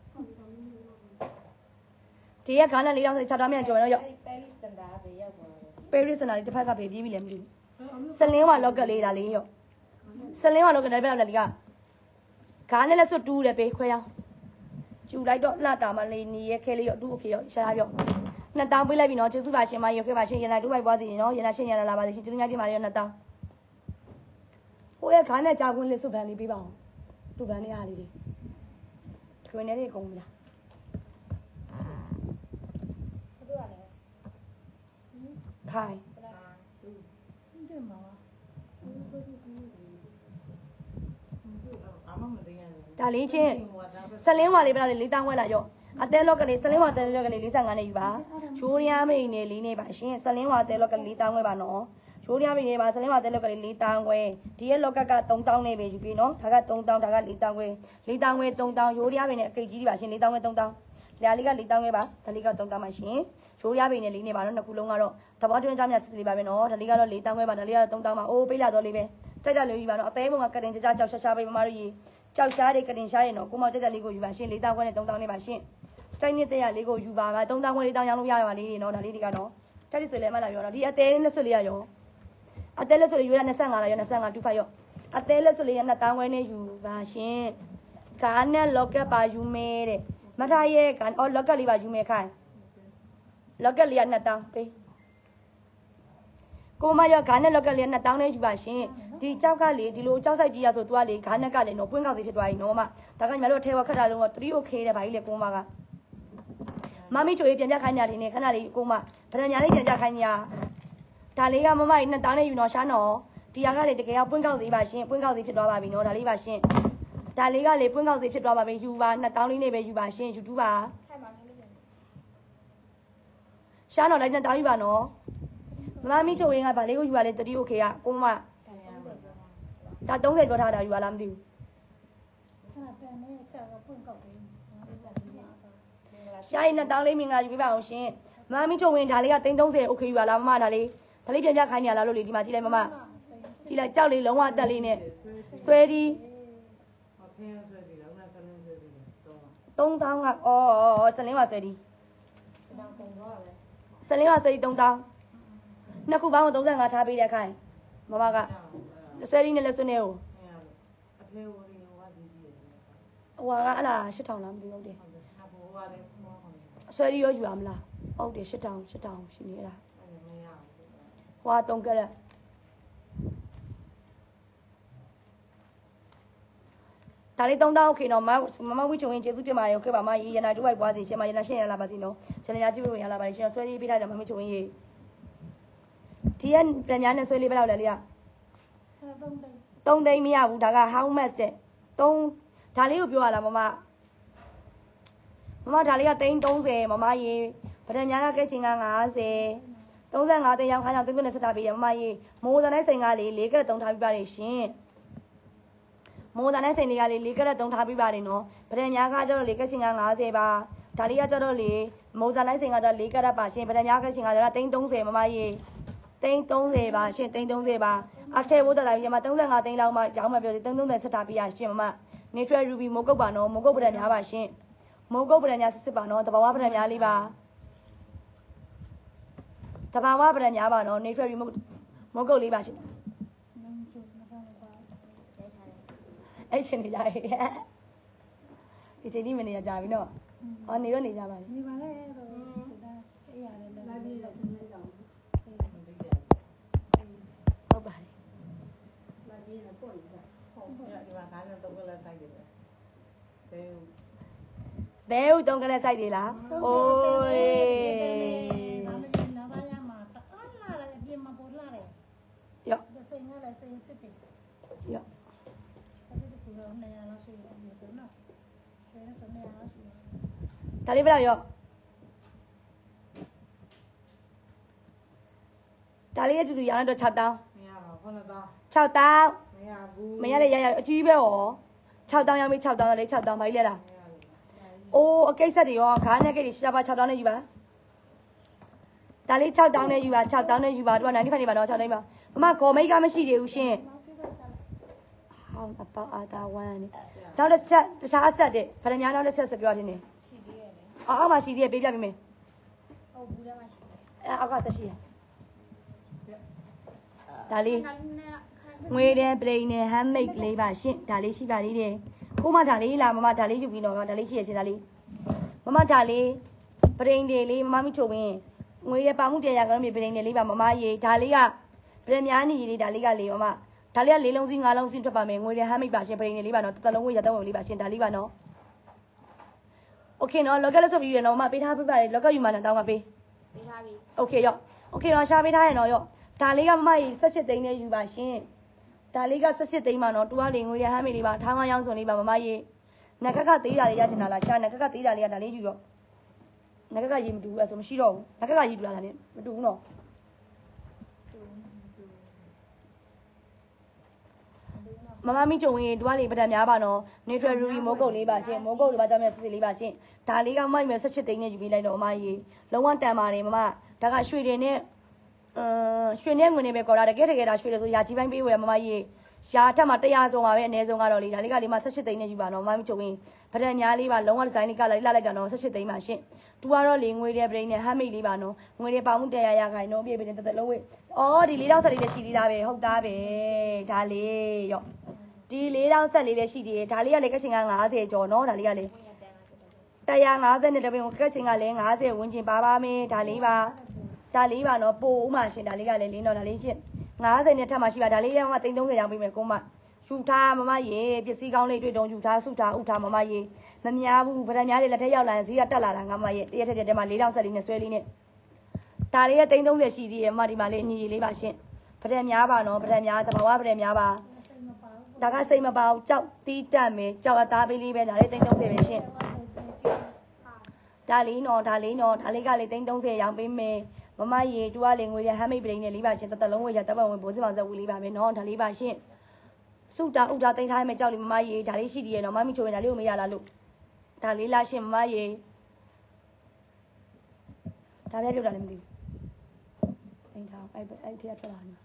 ဒီရက်ခါနဲ့၄တောင်းဆို၆တောင်းမြန်ကျော်တော့ရောပဲရစ်စင်တာပဲရောက်သွားတယ်ပဲရစ်စင်တာလေးတစ်ဖက်ကပဲပြေးပြီလဲမသိဘူးစလင်းဝါလော့ကက်လေးဒါလေးရောစလင်းဝါလော့ကက်ဒါပဲလဲဒီကခါနဲ့လက်စွတ်တူးတယ်ပေးခွဲရအောင်ကျူလိုက်တော့လှတာမလေးနေရဲခဲလေးရောတူးโอเคရောရှားရောနှစ်တောင်းပေးလိုက်ပြီနော်ကျေးဇူးပါရှင်မရောခဲ့ပါရှင်ရနာတူးပိုက်ပွားစီနော်ရနာရှင်ရနာလာပါစီရှင်ကျူးညတိမာရောနှစ်တောင်းဟိုရဲ့ခါနဲ့ကြာခွင်းလေးစွတ်ပန်လေးပေးပါအောင်တူပန်လေးအားလေးတွေခွင်းနေလေးကုန်ပြီလားဘယ်သူကလဲခိုင်းတယ်မှာဒါလေးချင်းစလင်းဝါလေးဘယ်လောက်လဲ၄တောင်းဝဲလာရောအတဲလော့ကလေးစလင်းဝါတဲလော့ကလေး၄၅နဲ့ယူပါချိုးရမ်းမိနေလေးနေပါရှင်စလင်းဝါတဲလော့ကလေး၄တောင်းဝဲပါနော်ချိုးရမ်းမိနေပါစလင်းဝါတဲလော့ကလေး၄တောင်းဝဲဒီရဲ့လော့ကက၃တောင်းနဲ့ပဲယူပြီးနော်ဒါက၃တောင်းဒါက၄တောင်းဝဲ၄တောင်းဝဲ၃တောင်းရိုးရမ်းမိနေအကိတ်ကြီးတွေပါရှင်၄တောင်းဝဲ၃တောင်းလျာလေးက၄တောင်းဝဲပါဒါလေးက၃တောင်းပါရှင်ချိုးရမ်းမိနေလေးနေပါနော်နှစ်ခုလုံးကတော့သဘောတွင်းကြောင်းမြစစ်လေးပါပဲနော်ဒါလေးကတော့၄တောင်းဝဲပါဒါလေးကတော့၃တောင်းပါအိုးပေးလာတော့လေးပဲကြိုက်ကြလို့ယူပါနော်အသေးပုံကကတင်ကြကြကြောက်ရှာရှာပဲမမတို့ကြီးကြောက်ရှားတွေကတင်ရှားရင်တော့ကိုမောင်ကြက်ကြက်လေးကိုယူပါရှင်၄တောင်းခွဲနဲ့၃တောင်းနဲ့ပါရှင်ကြိုက်နေတဲ့ရလေးကိုယူပါပါ၃တောင်းခွဲ၄တောင်းရောင်းလို့ရပါလေးတွေနော်ဒါလေးတွေကတော့ကြက်တိဆွေလဲမှလာပြောတော့ဒီအသေးလက်ဆွေလေးရရောအသေးလက်ဆွေလေးယူရ၂၅လားရော၂၅ ၂၅ရောအသေးလက်ဆွေလေးရ၂တောင်းခွဲနဲ့ယူပါရှင်ကားနဲ့လော့ကက်ပါယူမဲတဲ့မထားရဲကအော်လော့ကက်လေးပါယူမဲခိုင်းလော့ကက်လေးက၂တောင်းပေးကိုမရခါနဲ့လောက်ကလေးနှစ်တောင်းနဲ့ယူပါရှင်ဒီကြောက်ကလေဒီလိုကြောက်ဆိုင်ကြီးရဆိုသူကလေခါနဲ့ကလည်းနော်ပွင့်ကောက်စီဖြစ်သွားပြီနော်မဒါကညီမတို့ထဲဝခက်တာလုံးက၃ okay တဲ့ဘာကြီးလေကိုမကမမီချိုရေးပြန်ပြခိုင်းညာဒီနေ့ခဏလေးကိုမဗရညာလေးပြန်ပြခိုင်းညာဒါလေးကမမကြီးနှစ်တောင်းနဲ့ယူနော်ရှားနော်ဒီဟာကလေတကယ်ကပွင့်ကောက်စီပါရှင်ပွင့်ကောက်စီဖြစ်သွားပါပြီနော်ဒါလေးပါရှင်ဒါလေးကလေပွင့်ကောက်စီဖြစ်သွားပါပြီယူပါနှစ်တောင်းလေးနဲ့ပဲယူပါရှင်ယူတူးပါရှားနော်လိုက်နှစ်တောင်းယူပါနော်မမမီချိုရင်ကဗာလေးကိုယူရလေတတိโอเคကကိုမဒါ၃၀ပြောထားတာယူရလားမသိဘူးရှားရင်နှစ်တောင်းလေးမင်္ဂလာယူပေးပါအောင်ရှင်မမမီချိုဝင်ဒါလေးက၃၃၀โอเคယူရလားမမဒါလေးဒါလေးပြန်ပြခိုင်းနေရလားလို့လေဒီမှာကြည့်လိုက်မမကြည့်လိုက်ကြောက်လေးလုံးဝအသက်လေးနဲ့ဆွဲဒီ၃တောင်းကအော်စလင်းပါဆွဲဒီစလင်းပါဆွဲဒီ၃တောင်းနှစ်ခုပေါင်း၃၅ထားပေးတဲ့ခိုင်းမမကဆွဲရင်းနဲ့လက်စွပ်နဲ့ဟိုအဖေဝရီဟိုကဒီကြီးဟိုကအဲ့ဒါ၈ထောင်လားမသိဘူးတယ်ဆွဲရရောယူရမလားဟုတ်တယ်၈ထောင်၈ထောင်ရှိနေအဲ့ဒါဟိုက၃ကရက်ဒါလေး၃တောင်းโอเคနော်မမမဝိချုံရင်ကျေးဇူးတင်ပါတယ်โอเคပါမရေရနာတူဝိုက်ပွားစီရှင်မရနာရှင်းရလာပါစီနော်ရှင်ရကြည့်လို့ရလာပါရှင်ဆွဲရပေးထားကြမမချုံရင်ဒီကပြန်များနဲ့ဆွဲလေးဘယ်လောက်လဲလေက၃သိန်းမရဘူးဒါက how much တဲ့၃ဒါလေးကိုပြောရလားမမမမဒါလေးကသိန်း၃၀မမရေဗဒံများကကဲချင်းက၅၀၃၅သိန်းရောက်ခါကြောင့်သိန်းနဲ့ဆက်ထားပေးရမမရေမိုးစံနဲ့စိန်ကလေး၄ကရက်၃ထားပြပါလေရှင်မိုးစံနဲ့စိန်လေးကလေး၄ကရက်၃ထားပြပါတယ်နော်ဗဒံများကကျတော့လေကဲချင်းက၅၀ပါဒါလေးကကျတော့လေမိုးစံနဲ့စိန်ကကျတော့၄ကရက်ပါရှင်ဗဒံများကဲချင်းကကျတော့သိန်း၃၀မမရေသိန်း၃၀ပါရှင်သိန်း၃၀ပါအထက်ဘိုးတက်လာပြီမ၃၅သိန်းလောက်မှရောင်းမှပြောတယ်၃၃၀ဆက်ထားပြရရှင်မမ Natural Ruby မိုးကုတ်ပါနော်မိုးကုတ်ပဒံများပါရှင်မိုးကုတ်ပရံများစစ်စစ်ပါနော်တဘာဝပရံများလေးပါတဘာဝပရံများပါနော် natural remote မိုးကုတ်လေးပါရှင်အဲ့ချင်းနေကြရဲ့ဒီချိန်ဒီမနေရကြပြီနော်အော်နေတော့နေကြပါလေနေပါလေတော့ဒါအေးရတယ်လည်းလာပြီးတော့နေကြအောင်ဟုတ်ပါတယ်လာပြီးတော့ပို့ရတာဟုတ်ကဲ့ဒီမှာခါနဲ့တော့ကလည်းဆိုင်တယ်ပဲဘယ်ဘဲဥတုံးကလေးစိုက်တယ်လားအိုးဒါလည်းနာပါရမှာအားလာတယ်အပြင်မှာပေါ်လာတယ်ရော့ဒါစိန်ကလည်းစိန်စစ်တယ်ရော့ဆက်ပြီးကူတော့နေရလို့ရှိရင်ဒီဆိုနော်ဒါလည်းဆိုနေရလို့ရှိရင်ဒါလေးပြတော့ရော့ဒါလေးရဲ့တူတူရောင်းတော့6တောင်းမရပါခုနတော့ 6တောင်းမရဘူးမရလေရရအကြီးပဲဟော6တောင်းရောင်းပြီး6တောင်းလေး6တောင်းဘာကြီးလဲလားအိုးအကိစ္စတွေရောခါနဲ့ကိတ်တွေရှားပါ6တောင်းနဲ့ယူပါဒါလေး6တောင်းနဲ့ယူပါ6တောင်းနဲ့ယူပါသူကနိုင်ဖိုင်နေပါတော့6တောင်းပါမမခေါ်မိတ်ကမရှိသေးဘူးရှင်ဟောင်းအပေါအာသာဝမ်းနေတော့တစ်ချက်တခြားဆက်တဲ့ဗရမများတော့တစ်ချက်ဆက်ပြောတင်နေရှိသေးရဲ့လေအော်အောက်မှာရှိသေးတယ်ပေးပြပေးမယ်ဟုတ်ဘူးလည်းမရှိဘူးအဲအောက်ကသက်ရှိရဒါလေးခါနဲ့ငွေတဲ့ပရိန်နဲ့ဟမ်းမိတ်လေးပါရှင်ဒါလေးရှိပါသေးတယ်ကိုမဒါလေးလားမမဒါလေးယူပြီးတော့ဒါလေးရှိရရှင်ဒါလေးမမဒါလေးပရိန်တွေလေးမမမိချိုဝင်ငွေတဲ့ပါမှုတရားကတော့မြေပရိန်တွေလေးပါမမရေဒါလေးကပရိန်များနေလေးဒါလေးကလေးမမဒါလေးကလေးလုံးစီးငါးလုံးစီးထွက်ပါမယ်ငွေတဲ့ဟမ်းမိတ်ပါရှင်ပရိန်တွေလေးပါနော်တစ်လုံးဝရတော့ဝင်လေးပါရှင်ဒါလေးပါနော်โอเคနော်လောကလက်စုပ်ပြီးရနော်မပေးထားပြပါလေလောကယူမှတော့တောင်းပါပေးပေးထားပြီโอเคရောโอเคတော့ရှာပေးထားရနော်ရောဒါလေးကမမကြီး၁၈သိန်းနဲ့ယူပါရှင်ဒါလေးက၁၈သိန်းပါနော်တူကလေးငွေရဟမ်းမေလေးပါထားငါရောင်းစုံလေးပါမမကြီးနခက်ကသေးတာလေးရချင်တာလားရှာနခက်ကသေးတာလေးကဒါလေးယူရောနခက်ကရေမတူဘူးအဲ့ဆိုမရှိတော့ဘူးနခက်ကရေတူလာတာနဲ့မတူဘူးနော်မမမီကြုံရင်တူကလေးပဒံများပါနော် neutral ruby မိုးကုတ်လေးပါရှင်မိုးကုတ်လေးပါကြောင်းမြတ်စစ်စစ်လေးပါရှင်ဒါလေးကမမကြီး၁၈သိန်းနဲ့ယူပေးလိုက်တော့မမကြီးလုံးဝတန်ပါတယ်မမဒါကရွှေတွေနဲ့အမ်ရွှေနဲ့ငွေနဲ့ပဲကော်တာတကယ်တကယ်ဒါရွှေတယ်ဆိုရာကြီးပိုင်းပေးဝယ်မမကြီးရာထက်မှာတရားကျော်ပါပဲအနည်းဆုံးကတော့လေဒါလေးကလေးမှ၁၈သိန်းနဲ့ယူပါတော့မမချုပ်ရင်ဗဒံများလေးပါလုံးဝဒီဇိုင်းလေးကလိုက်လာလိုက်တာတော့၁၈သိန်းပါရှင့်တူကတော့လေငွေတဲ့ပရိန်နဲ့ဟမ်းမိတ်လေးပါနော်ငွေတဲ့ပေါင်မှုတရားရခိုင်တော့ပြည့်ပြည့်တက်တက်လုံးဝေးအော်ဒီလေးတောက်ဆက်လေးလည်းရှိသေးတာပဲဟုတ်သားပဲဒါလေးရော့ဒီလေးတောက်ဆက်လေးလည်းရှိသေးတယ်ဒါလေးကလေကချင်က၅၀ကျော်နော်ဒါလေးကလေတရား၅၀နဲ့တပင်ကချင်ကလည်း၅၀ဝန်းကျင်ပါပါမယ်ဒါလေးပါဒါလေးပါနော်ပို့ဥမာရှင်ဒါလေးကလည်းလင်းတော့ဒါလေးရှင့်၅၀နဲ့ထပ်မှရှိပါဒါလေးရောမှ၃၀ရောင်းပေးမယ်ကိုမယူထားမမရေပစ္စည်းကောင်းလေးတွေ့တော့ယူထားစုထားဥထားမမရေမများဘူးဗဒံများတွေလက်ထက်ရောက်လာရင်ဈေးကတက်လာတာငါမရေတရက်ထက်တက်မှာ၄တောင်ဆက်လေးနဲ့ဆွဲလေးနဲ့ဒါလေးရဲ့၃၀ရှိသေးရဲ့မဒီမှာလေးအညီလေးပါရှင့်ဗဒံများပါနော်ဗဒံများသဘာဝဗဒံများပါဒါကစိတ်မပါဘူးကြောက်တီးတက်မယ်ကြောက်အသားပေးလေးပဲဒါလေး၃၀ပဲရှင့်ဒါလေးနော်ဒါလေးနော်ဒါလေးကလေး၃၀ရောင်းပေးမယ်မမရေတူကလေငွေရဟမ်းမိတ်ပရိန်နဲ့လေးပါရှင်တသက်လုံးဝရတပ်ပတ်ဝင်ဘိုးစမောင်ဆက်ဝီလေးပါမယ်နော်ဒါလေးပါရှင်စုတာဥတာတိန်ထားမယ်ကြောက်လေးမမရေဒါလေးရှိသေးရဲ့နော်မမချိုရင်ဒါလေးကိုမရလားလို့ဒါလေးလားရှင်မမရေဒါပဲပြုတ်တာလည်းမသိဘူးတိန်ထားအဲ့အဲ့ထက်ထွက်လာနေ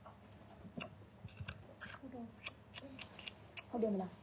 ဟုတ်တယ်မလား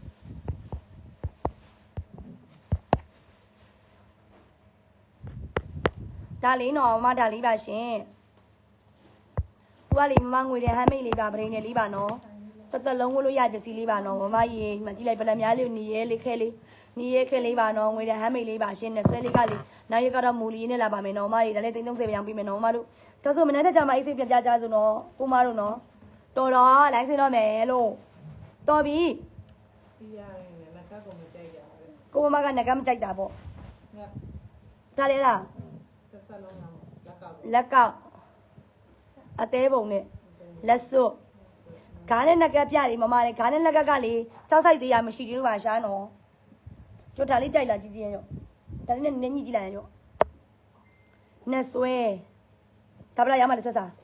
ဒါလေးနော်မမဒါလေးပါရှင်သူကလေမမငွေတဲ့ဟမ်းမိတ်လေးပါပရိန်နဲ့လေးပါနော်တသက်လုံးဝလို့ရပစ္စည်းလေးပါနော်မမရေမကြည့်လိုက်ပလက်များလေးနီရဲလေးခဲလေးနီရဲခဲလေးပါနော်ငွေတဲ့ဟမ်းမိတ်လေးပါရှင်နဲ့ဆွဲလေးကလေနောက်ရက်ကတော့မူလီနဲ့လာပါမယ်နော်မမရေဒါလေး၃၃၀ပဲရောင်းပေးမယ်နော်မမတို့ဒါဆိုမနေ့ကကြာမှအိတ်စိတ်ပြပြကြဆိုနော်ကိုမတို့နော်တော်တော့လိုင်းစင်းတော့မယ်လို့တော်ပြီဒီရရင်လည်းကကောမကြိုက်ကြဘူးကိုမမကငကမကြိုက်တာပေါ့ငါဒါလေလားသက်သက်လုံးအောင်လက်ကောက်လက်ကောက်အသေးပုံနဲ့လက်စွပ်ဂါးနဲ့ငကပြလေမမလေဂါးနဲ့လက်ကကလေကြောက်ဆိုင်သေးရမရှိသေးလို့ပါရှားနော်ကျို့ဒါလေးတိုက်လာကြည့်ကြည့်ရောဒါလေးနဲ့နည်းညှိကြည့်လိုက်ရောနဲ့ဆွဲဒါပလာရမလေးဆက်စား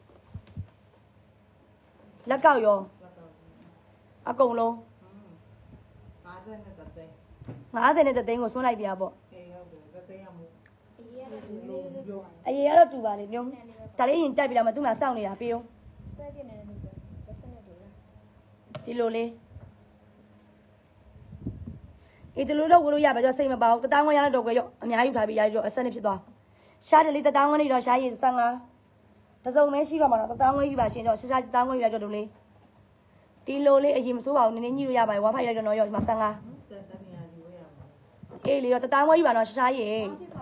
လက်ကောက်ရောလက်ကောက်အကုန်လုံးငါးဆယ်နဲ့တသိန်း၅၀နဲ့တသိန်းကိုဆွန်းလိုက်ပြပေါ့အေးဟုတ်တယ်တသိန်းရမို့အေးရတယ်ဒီလေးလေးပြောအရေးကတော့တူပါလေမျိုးဒါလေးရင်တိုက်ပြလာမှသူ့မှာစောင့်နေတာပြေးအောင်ဆွဲပြနေတယ်လို့ပြောဘယ်စနစ်တွေလဲဒီလိုလေးအေးဒီလိုတော့ဝလို့ရပါကြောစိတ်မပါဘူးတသားငွေရတဲ့တော့ကွယ်ရောအများကြီးထားပြီးရရောအဆက်နဲ့ဖြစ်သွားရှားတယ်လေတသားငွေနေတော့ရှားရည်ဆန်လားတစုံမဲရှိတော့မှာတော့တသားငွေယူပါရှင်တော့ရှားရှားတသားငွေယူရတော့တို့လေဒီလိုလေးအရင်မစိုးပါဘူးနည်းနည်းညှိလို့ရပါဝါဖိုက်ရတော့ရောဒီမှာဆန်လားအေးလေရောတသားငွေယူပါတော့ရှားရှားရည်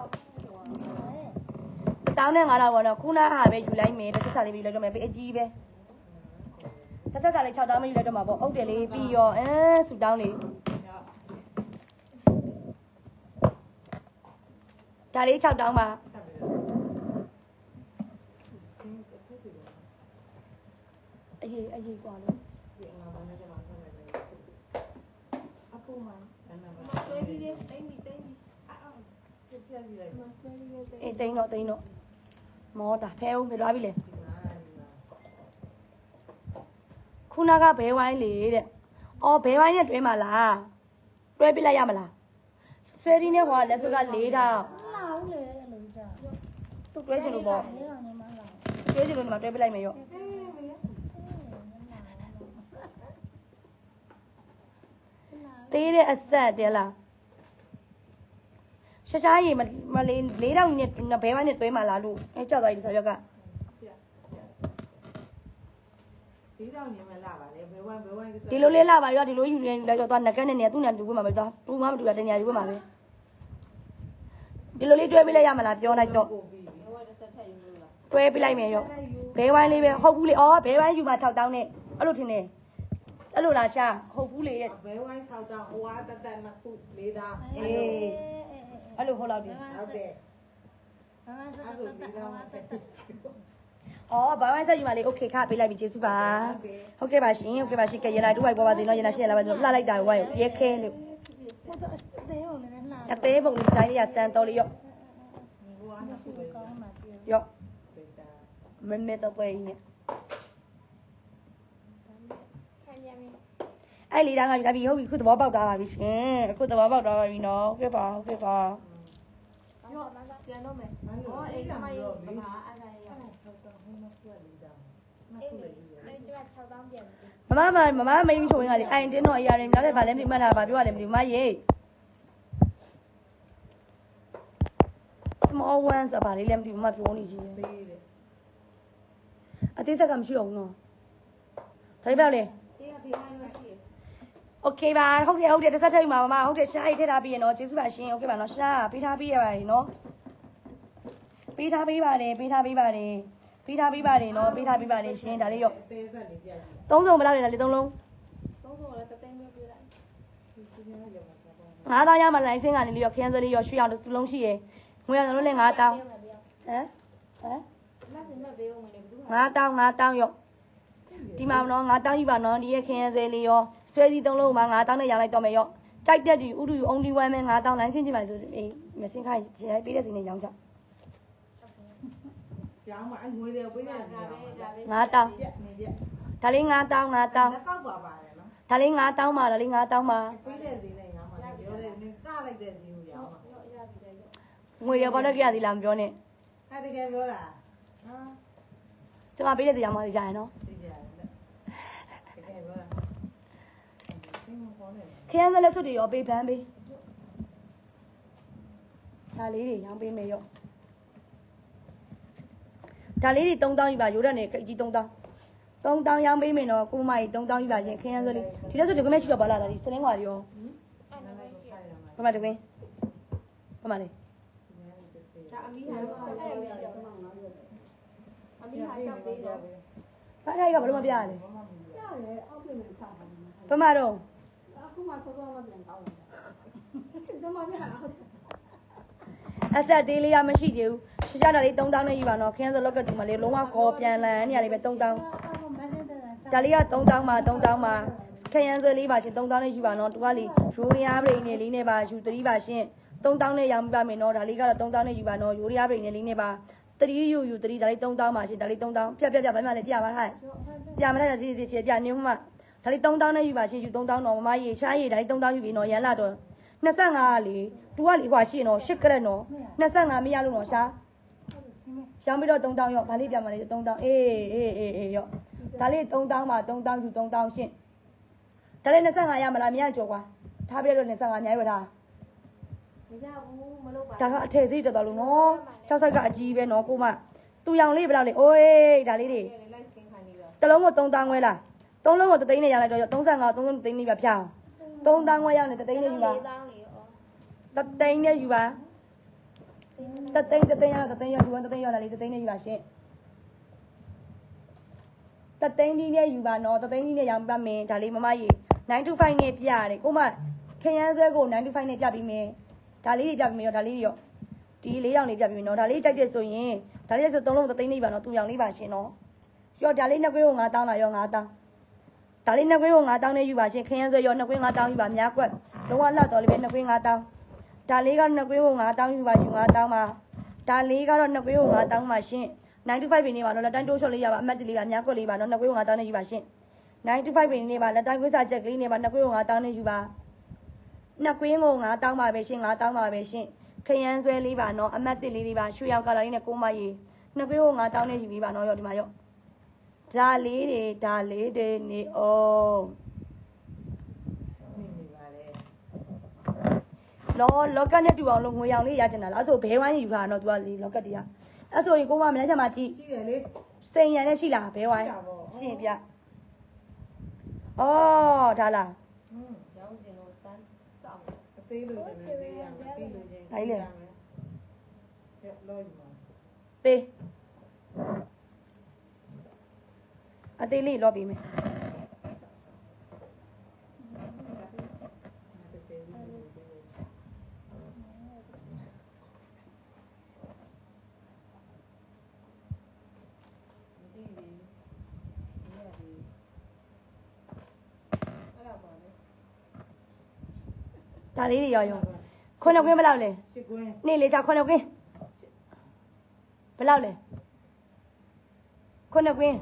တသားနဲ့ငါတော့ဘောတော့ခုနဟာပဲယူလိုက်မယ်တစ်ဆက်စားလေးပြီးလိုက်တော့မယ်ပေးအကြီးပဲတစ်ဆက်စားလေး6တောင်းမယူလိုက်တော့မှာပေါ့အုတ်တယ်လေးပြီးရောအဲဆူတောင်းလေးဒါလေး6တောင်းပါအရေးအရေးกว่าလို့အပူမှာဆွဲကြီးလေးတိမ့်ပြီတိမ့်ပြီအောင်ပြပြကြီးလိုက်မဆွဲကြီးလေးအေးတိမ့်တော့တိမ့်တော့မောတာဖဲဦးပြသွားပြီလေခုနကဘဲဝိုင်းလေတဲ့အော်ဘဲဝိုင်းနဲ့တွဲမှာလားတွဲပြလိုက်ရမလားဆွဲကြီးနဲ့ဟိုကလက်စွပ်က၄ထောင်လာဦးလေအဲ့လိုကြာသူတွဲချင်လို့ပေါ့လေးတော့နေမှလာတွဲချင်လို့ဒီမှာတွဲပြလိုက်မယ်ရောသေးတဲ့အဆက်တဲလားရှာရှာရေမလေး၄တောင်နဲ့ဘဲဝိုင်းနဲ့တွဲမှာလားလို့အဲကြောက်သွားပြီစာရွက်ကဒီတော့ညမလာပါလေဘယ်ဝိုင်းဘယ်ဝိုင်းကဒီလိုလေးလာပါရောဒီလိုယူနေလိုက်တော့သွားငကက်နဲ့နေသူ့ညာသူ့ဝဲမှာပဲသွားတူမှမတူတာတညာယူဝဲမှာပဲဒီလိုလေးတွဲပြလိုက်ရမလားပြောလိုက်တော့တွဲပြလိုက်မယ်ရောဘဲဝိုင်းလေးပဲဟုတ်ဘူးလေဩဘဲဝိုင်းယူမှာ6တောင်းနဲ့အဲ့လိုထင်တယ်အဲ့လိုလားရှာဟုတ်ဘူးလေဘယ်ဝိုင်း၆တောင်းဟိုကတတန်နှစ်ခု၄တောင်းအေးအဲ့လိုဟုတ်လောက်တယ်ဟုတ်တယ်အဲ့ဒါဆိုတော့ဘာတက်တက်အော်ဘာဝိုင်းဆက်ယူပါလေโอเคခပေးလိုက်ပြီကျေးဇူးပါဟုတ်ကဲ့ပါရှင်ဟုတ်ကဲ့ပါရှင်ကရလာတူဝိုက်ပေါ်ပါစေနော်ရလာရှင်းလာပါစေလှလိုက်တာဝိုင်းရဲခဲလို့ဟုတ်တော့အသေးအောင်လည်းလှအသေးပုံဒီဇိုင်းလေးကစမ်းတော်လေးရော့ရော့မင်းမဲ့တော့ပွဲကြီးနဲ့အဲ့လီတန်းကပြပြီးဟုတ်ပြီခုသဘောပေါက်သွားပါပြီရှင်အခုသဘောပေါက်သွားပါပြီနော်ဟုတ်ကဲ့ပါဟုတ်ကဲ့ပါရော့ပြန်တော့မယ်ဟောအေးမရေဘာအဲ့ဒါရဟုတ်တော့ဟိုမှာဆွဲလေးတာမခုလေအဲ့ဒီက6တောင်းပြန်ပြီမမမမမမင်းချိုးရင်ကလေအိုင်တင်းတော့အရာတွေနောက်တဲ့ဗာလဲမသိမှတ်တာဗာပြောရတယ်မသိဘူးမရေ small ones ဗာလေးလည်းမသိဘူးမပြောနေကြီးပဲအသေးစက်ကမရှိတော့ဘူးနော်ဒါပြလေတေးကဘေးဝိုင်းမရှိရโอเคပါဟုတ်တယ်ဟုတ်တယ်တစ်ဆက်ထည့်ယူပါမမဟုတ်တယ်ရှားရေးထည့်ထားပြီးရနော်ကျေးဇူးပါရှင်โอเคပါနော်ရှားပေးထားပြီးရပါတယ်နော်ပေးထားပေးပါတယ်ပေးထားပေးပါတယ်ပေးထားပေးပါတယ်နော်ပေးထားပေးပါတယ်ရှင်ဒါလေးရောသေးဆက်လေးပြတ်သုံးစုံဘယ်လောက်လဲဒါလေးသုံးလုံးသုံးစုံလည်းတသိန်းပဲပေးလိုက်ငါးတောင်းရမှာလိုင်စင်းကနေလေးရောခရမ်းစလေးရောရွှေအောင်တစ်လုံးရှိရယ်ငွေရလုံးလည်းငါးတောင်းဟမ်ဟမ်မစင်မဲ့ဘေးဦးမနေဘူးငါးတောင်းငါးတောင်းရောဒီမှာနော်ငါးတောင်းယူပါနော်ဒီရဲ့ခရမ်းစလေးရောဆွဲစီသုံးလုံးမှာငါးတောင်းနဲ့ရောင်းလိုက်တော့မယ်ရောကြိုက်တဲ့ဒီဥဒူ only one မဲ့ငါးတောင်းလိုင်စင်းကြည့်ပါဆိုအေးမစင်းခိုင်းပေးတဲ့စီနဲ့ရောင်းကြရောင်းမှာအငွေတွေပေးနေတယ်ငါးတောင်းဒါလေးငါးတောင်းငါးတောင်းတော့ပါပါတယ်နော်ဒါလေးငါးတောင်းပါဒါလေးငါးတောင်းပါပေးတဲ့စီနဲ့ရောင်းမှာပြောတယ်နင်ကလိုက်တဲ့စီကိုရောင်းမှာငွေရပါတော့ကြရသေးလားမပြောနဲ့အဲ့တကယ်ပြောတာဟာကျွန်မပေးတဲ့စီရောင်းမှာကြရနော်ခရမ်းစလက်စွပ်တွေရောပေးပန်းပေးဒါလေးတွေရောင်းပေးမယ်ရောဒါလေးတွေသုံးတောင်းယူပါရိုးတဲ့နေခကြီးသုံးတောင်းသုံးတောင်းရောင်းပေးမယ်နော်ကိုမကြီးသုံးတောင်းယူပါရှင်ခရမ်းစလေးဒီလက်စွပ်ဒီကမဲ့ရှိတော့ပါလားဒါဒီစလင်းကွာတွေရောဘာမှတကွင်းဘာမှလေဒါအမီးဟာတော့အဲ့ဒါမရှိတော့အမီးဟာကြောက်သေးတော့ဘာထိုက်ကဘလို့မပြရလဲရတယ်အောက်ပြင်မှာစားတယ်ဘာမှတော့အခုမှစောစောမှပြန်တောင်းတယ်ကျွန်မပြန်အောင်အဆက်သေးလေးရမရှိသေးဘူးရှာရှာတာလေးသုံးတောင်းနဲ့ယူပါနော်ခရမ်းစလောက်ကတူမလေးလုံးဝခေါ်ပြန်လန်နေရလေးပဲသုံးတောင်းဒါလေးကသုံးတောင်းမှာသုံးတောင်းမှာခရမ်းစလေးပါရှင်သုံးတောင်းနဲ့ယူပါနော်တူကလေးရိုးရီယားပရိနေလေးနဲ့ပါယူသတိပါရှင်သုံးတောင်းနဲ့ရောင်းပြပါမယ်နော်ဒါလေးကတော့သုံးတောင်းနဲ့ယူပါနော်ရိုးရီယားပရိနေလေးနဲ့ပါသတိယူယူသတိဒါလေးသုံးတောင်းပါရှင်ဒါလေးသုံးတောင်းပြပြပြဘာမှလည်းပြပါထားပြမထားတဲ့စီစီချေပြနေမှဒါလေးသုံးတောင်းနဲ့ယူပါရှင်ယူသုံးတောင်းတော့မမရေရှားရေဒါလေးသုံးတောင်းယူပြီးနော်ရန်လာတော့နှစ်ဆယ့်ငါးကလေတူကလေဟွာရှိနော်ရှစ်ကရက်နော်နှစ်ဆယ့်ငါးမရလို့နော်ရှားရောင်းပြီးတော့သုံးတောင်းရောဒါလေးပြမလေးသုံးတောင်းအေးအေးအေးအေးရောဒါလေးသုံးတောင်းပါသုံးတောင်းယူသုံးတောင်းရှင်းဒါလေးနှစ်ဆယ့်ငါးရမလားမရကြော်ကွာထားပြတော့နေဆက်ကအများကြီးပဲထားမရဘူးမလုပ်ပါဒါကအထည်စိတ်တော်တော်လို့နော်၆ဆိုင်ကအကြီးပဲနော်ကိုမသူရောင်လေးဘယ်လောက်လဲအိုးဒါလေးတွေလိုက်စင်ခံနေတော့တလုံးကိုသုံးတောင်းခွဲလားသုံးလုံးကိုတသိန်းနဲ့ရောင်းလိုက်တော့၃၅ ၃သိန်းနဲ့ပြဖြောင်းသုံးတောင်းခွဲရောက်နေတသိန်းနဲ့ယူပါတောင်းလေဩတသိန်းနဲ့ယူပါတသိန်းတသိန်းရောက်တသိန်းရောက်ယူပါတသိန်းရောက်လာလေတသိန်းနဲ့ယူပါရှင်တသိန်းဒီနဲ့ယူပါနော်တသိန်းဒီနဲ့ရောင်းပါမယ်ဒါလေးမမကြီးnine to fiveနဲ့ပြရတယ်ကိုမခရမ်းဆွဲကိုnine to fiveနဲ့ပြပြီးမယ်ဒါလေးတွေပြပြီးမယ်ရောဒါလေးတွေရောဒီလေးရောင်လေးပြပြီးမယ်နော်ဒါလေးကြိုက်တဲ့ဆိုရင်ဒါလေးဆိုသုံးလုံးတသိန်းနဲ့ယူပါနော်သူရောင်လေးပါရှင်နော်ရောဒါလေးနှစ်ကွင်းကိုငါတောင်းလာရောငါတောင်းဒါလေးနှစ်ကွင်းကိုငါတောင်းနဲ့ယူပါရှင်ခရမ်းဆွဲရောနှစ်ကွင်းငါတောင်းယူပါများကွက်လုံးဝလှတော်လေးပဲနှစ်ကွင်းငါတောင်းဒါလေးကနှစ်ကွင်းကိုငါတောင်းယူပါယူငါတောင်းပါဒါလေးကတော့နှစ်ကွင်းကိုငါတောင်းပါရှင်nine to five ပင်နေပါနော်လက်တိုင်းတိုးချော့လေးရပါအမတ်လေးပါများကွက်လေးပါနော်နှစ်ကွင်းကိုငါတောင်းနဲ့ယူပါရှင်nine to five ပင်နေပါလက်တိုင်းကွင်းစာချက်ကလေးနေပါနှစ်ကွင်းကိုငါတောင်းနဲ့ယူပါနှစ်ကွင်းကိုငါတောင်းပါပဲရှင်ငါတောင်းပါပဲရှင်ခရမ်းဆွဲလေးပါနော်အမတ်တစ်လေးလေးပါရွှေရောင်ကလာလေးနဲ့ကိုမကြီးနှစ်ကွင်းကိုငါတောင်းနဲ့ယူပြီးပါနော်ရောဒီမှာရောဒါလေးတွေဒါလေးတွေနေအောင်လောလောကတ်နဲ့တူအောင်လို့ငွေရောင်လေးရချင်တာလားအဲ့ဆိုဘဲဝိုင်းယူပါတော့ तू ကလေလောကတ်တရားအဲ့ဆိုရင်ကိုမမနေ့ကမှကြည့်ရှိတယ်လေစိန်ရံနဲ့ရှိလားဘဲဝိုင်းရှင်းပြအော်ဒါလားရောင်းကျင်လို့စမ်းစောင့်အသေးလို့လည်းသေးရမယ်သေးလို့ချင်းရမယ်လောယူပါပေးအသေးလေးလောပြီးမယ်ဒါလေးတွေရောရောခုနှစ်ကွင်းဘယ်လောက်လဲရှစ်ကွင်းနေ့လေးချခုနှစ်ကွင်းဘယ်လောက်လဲခုနှစ်ကွင်း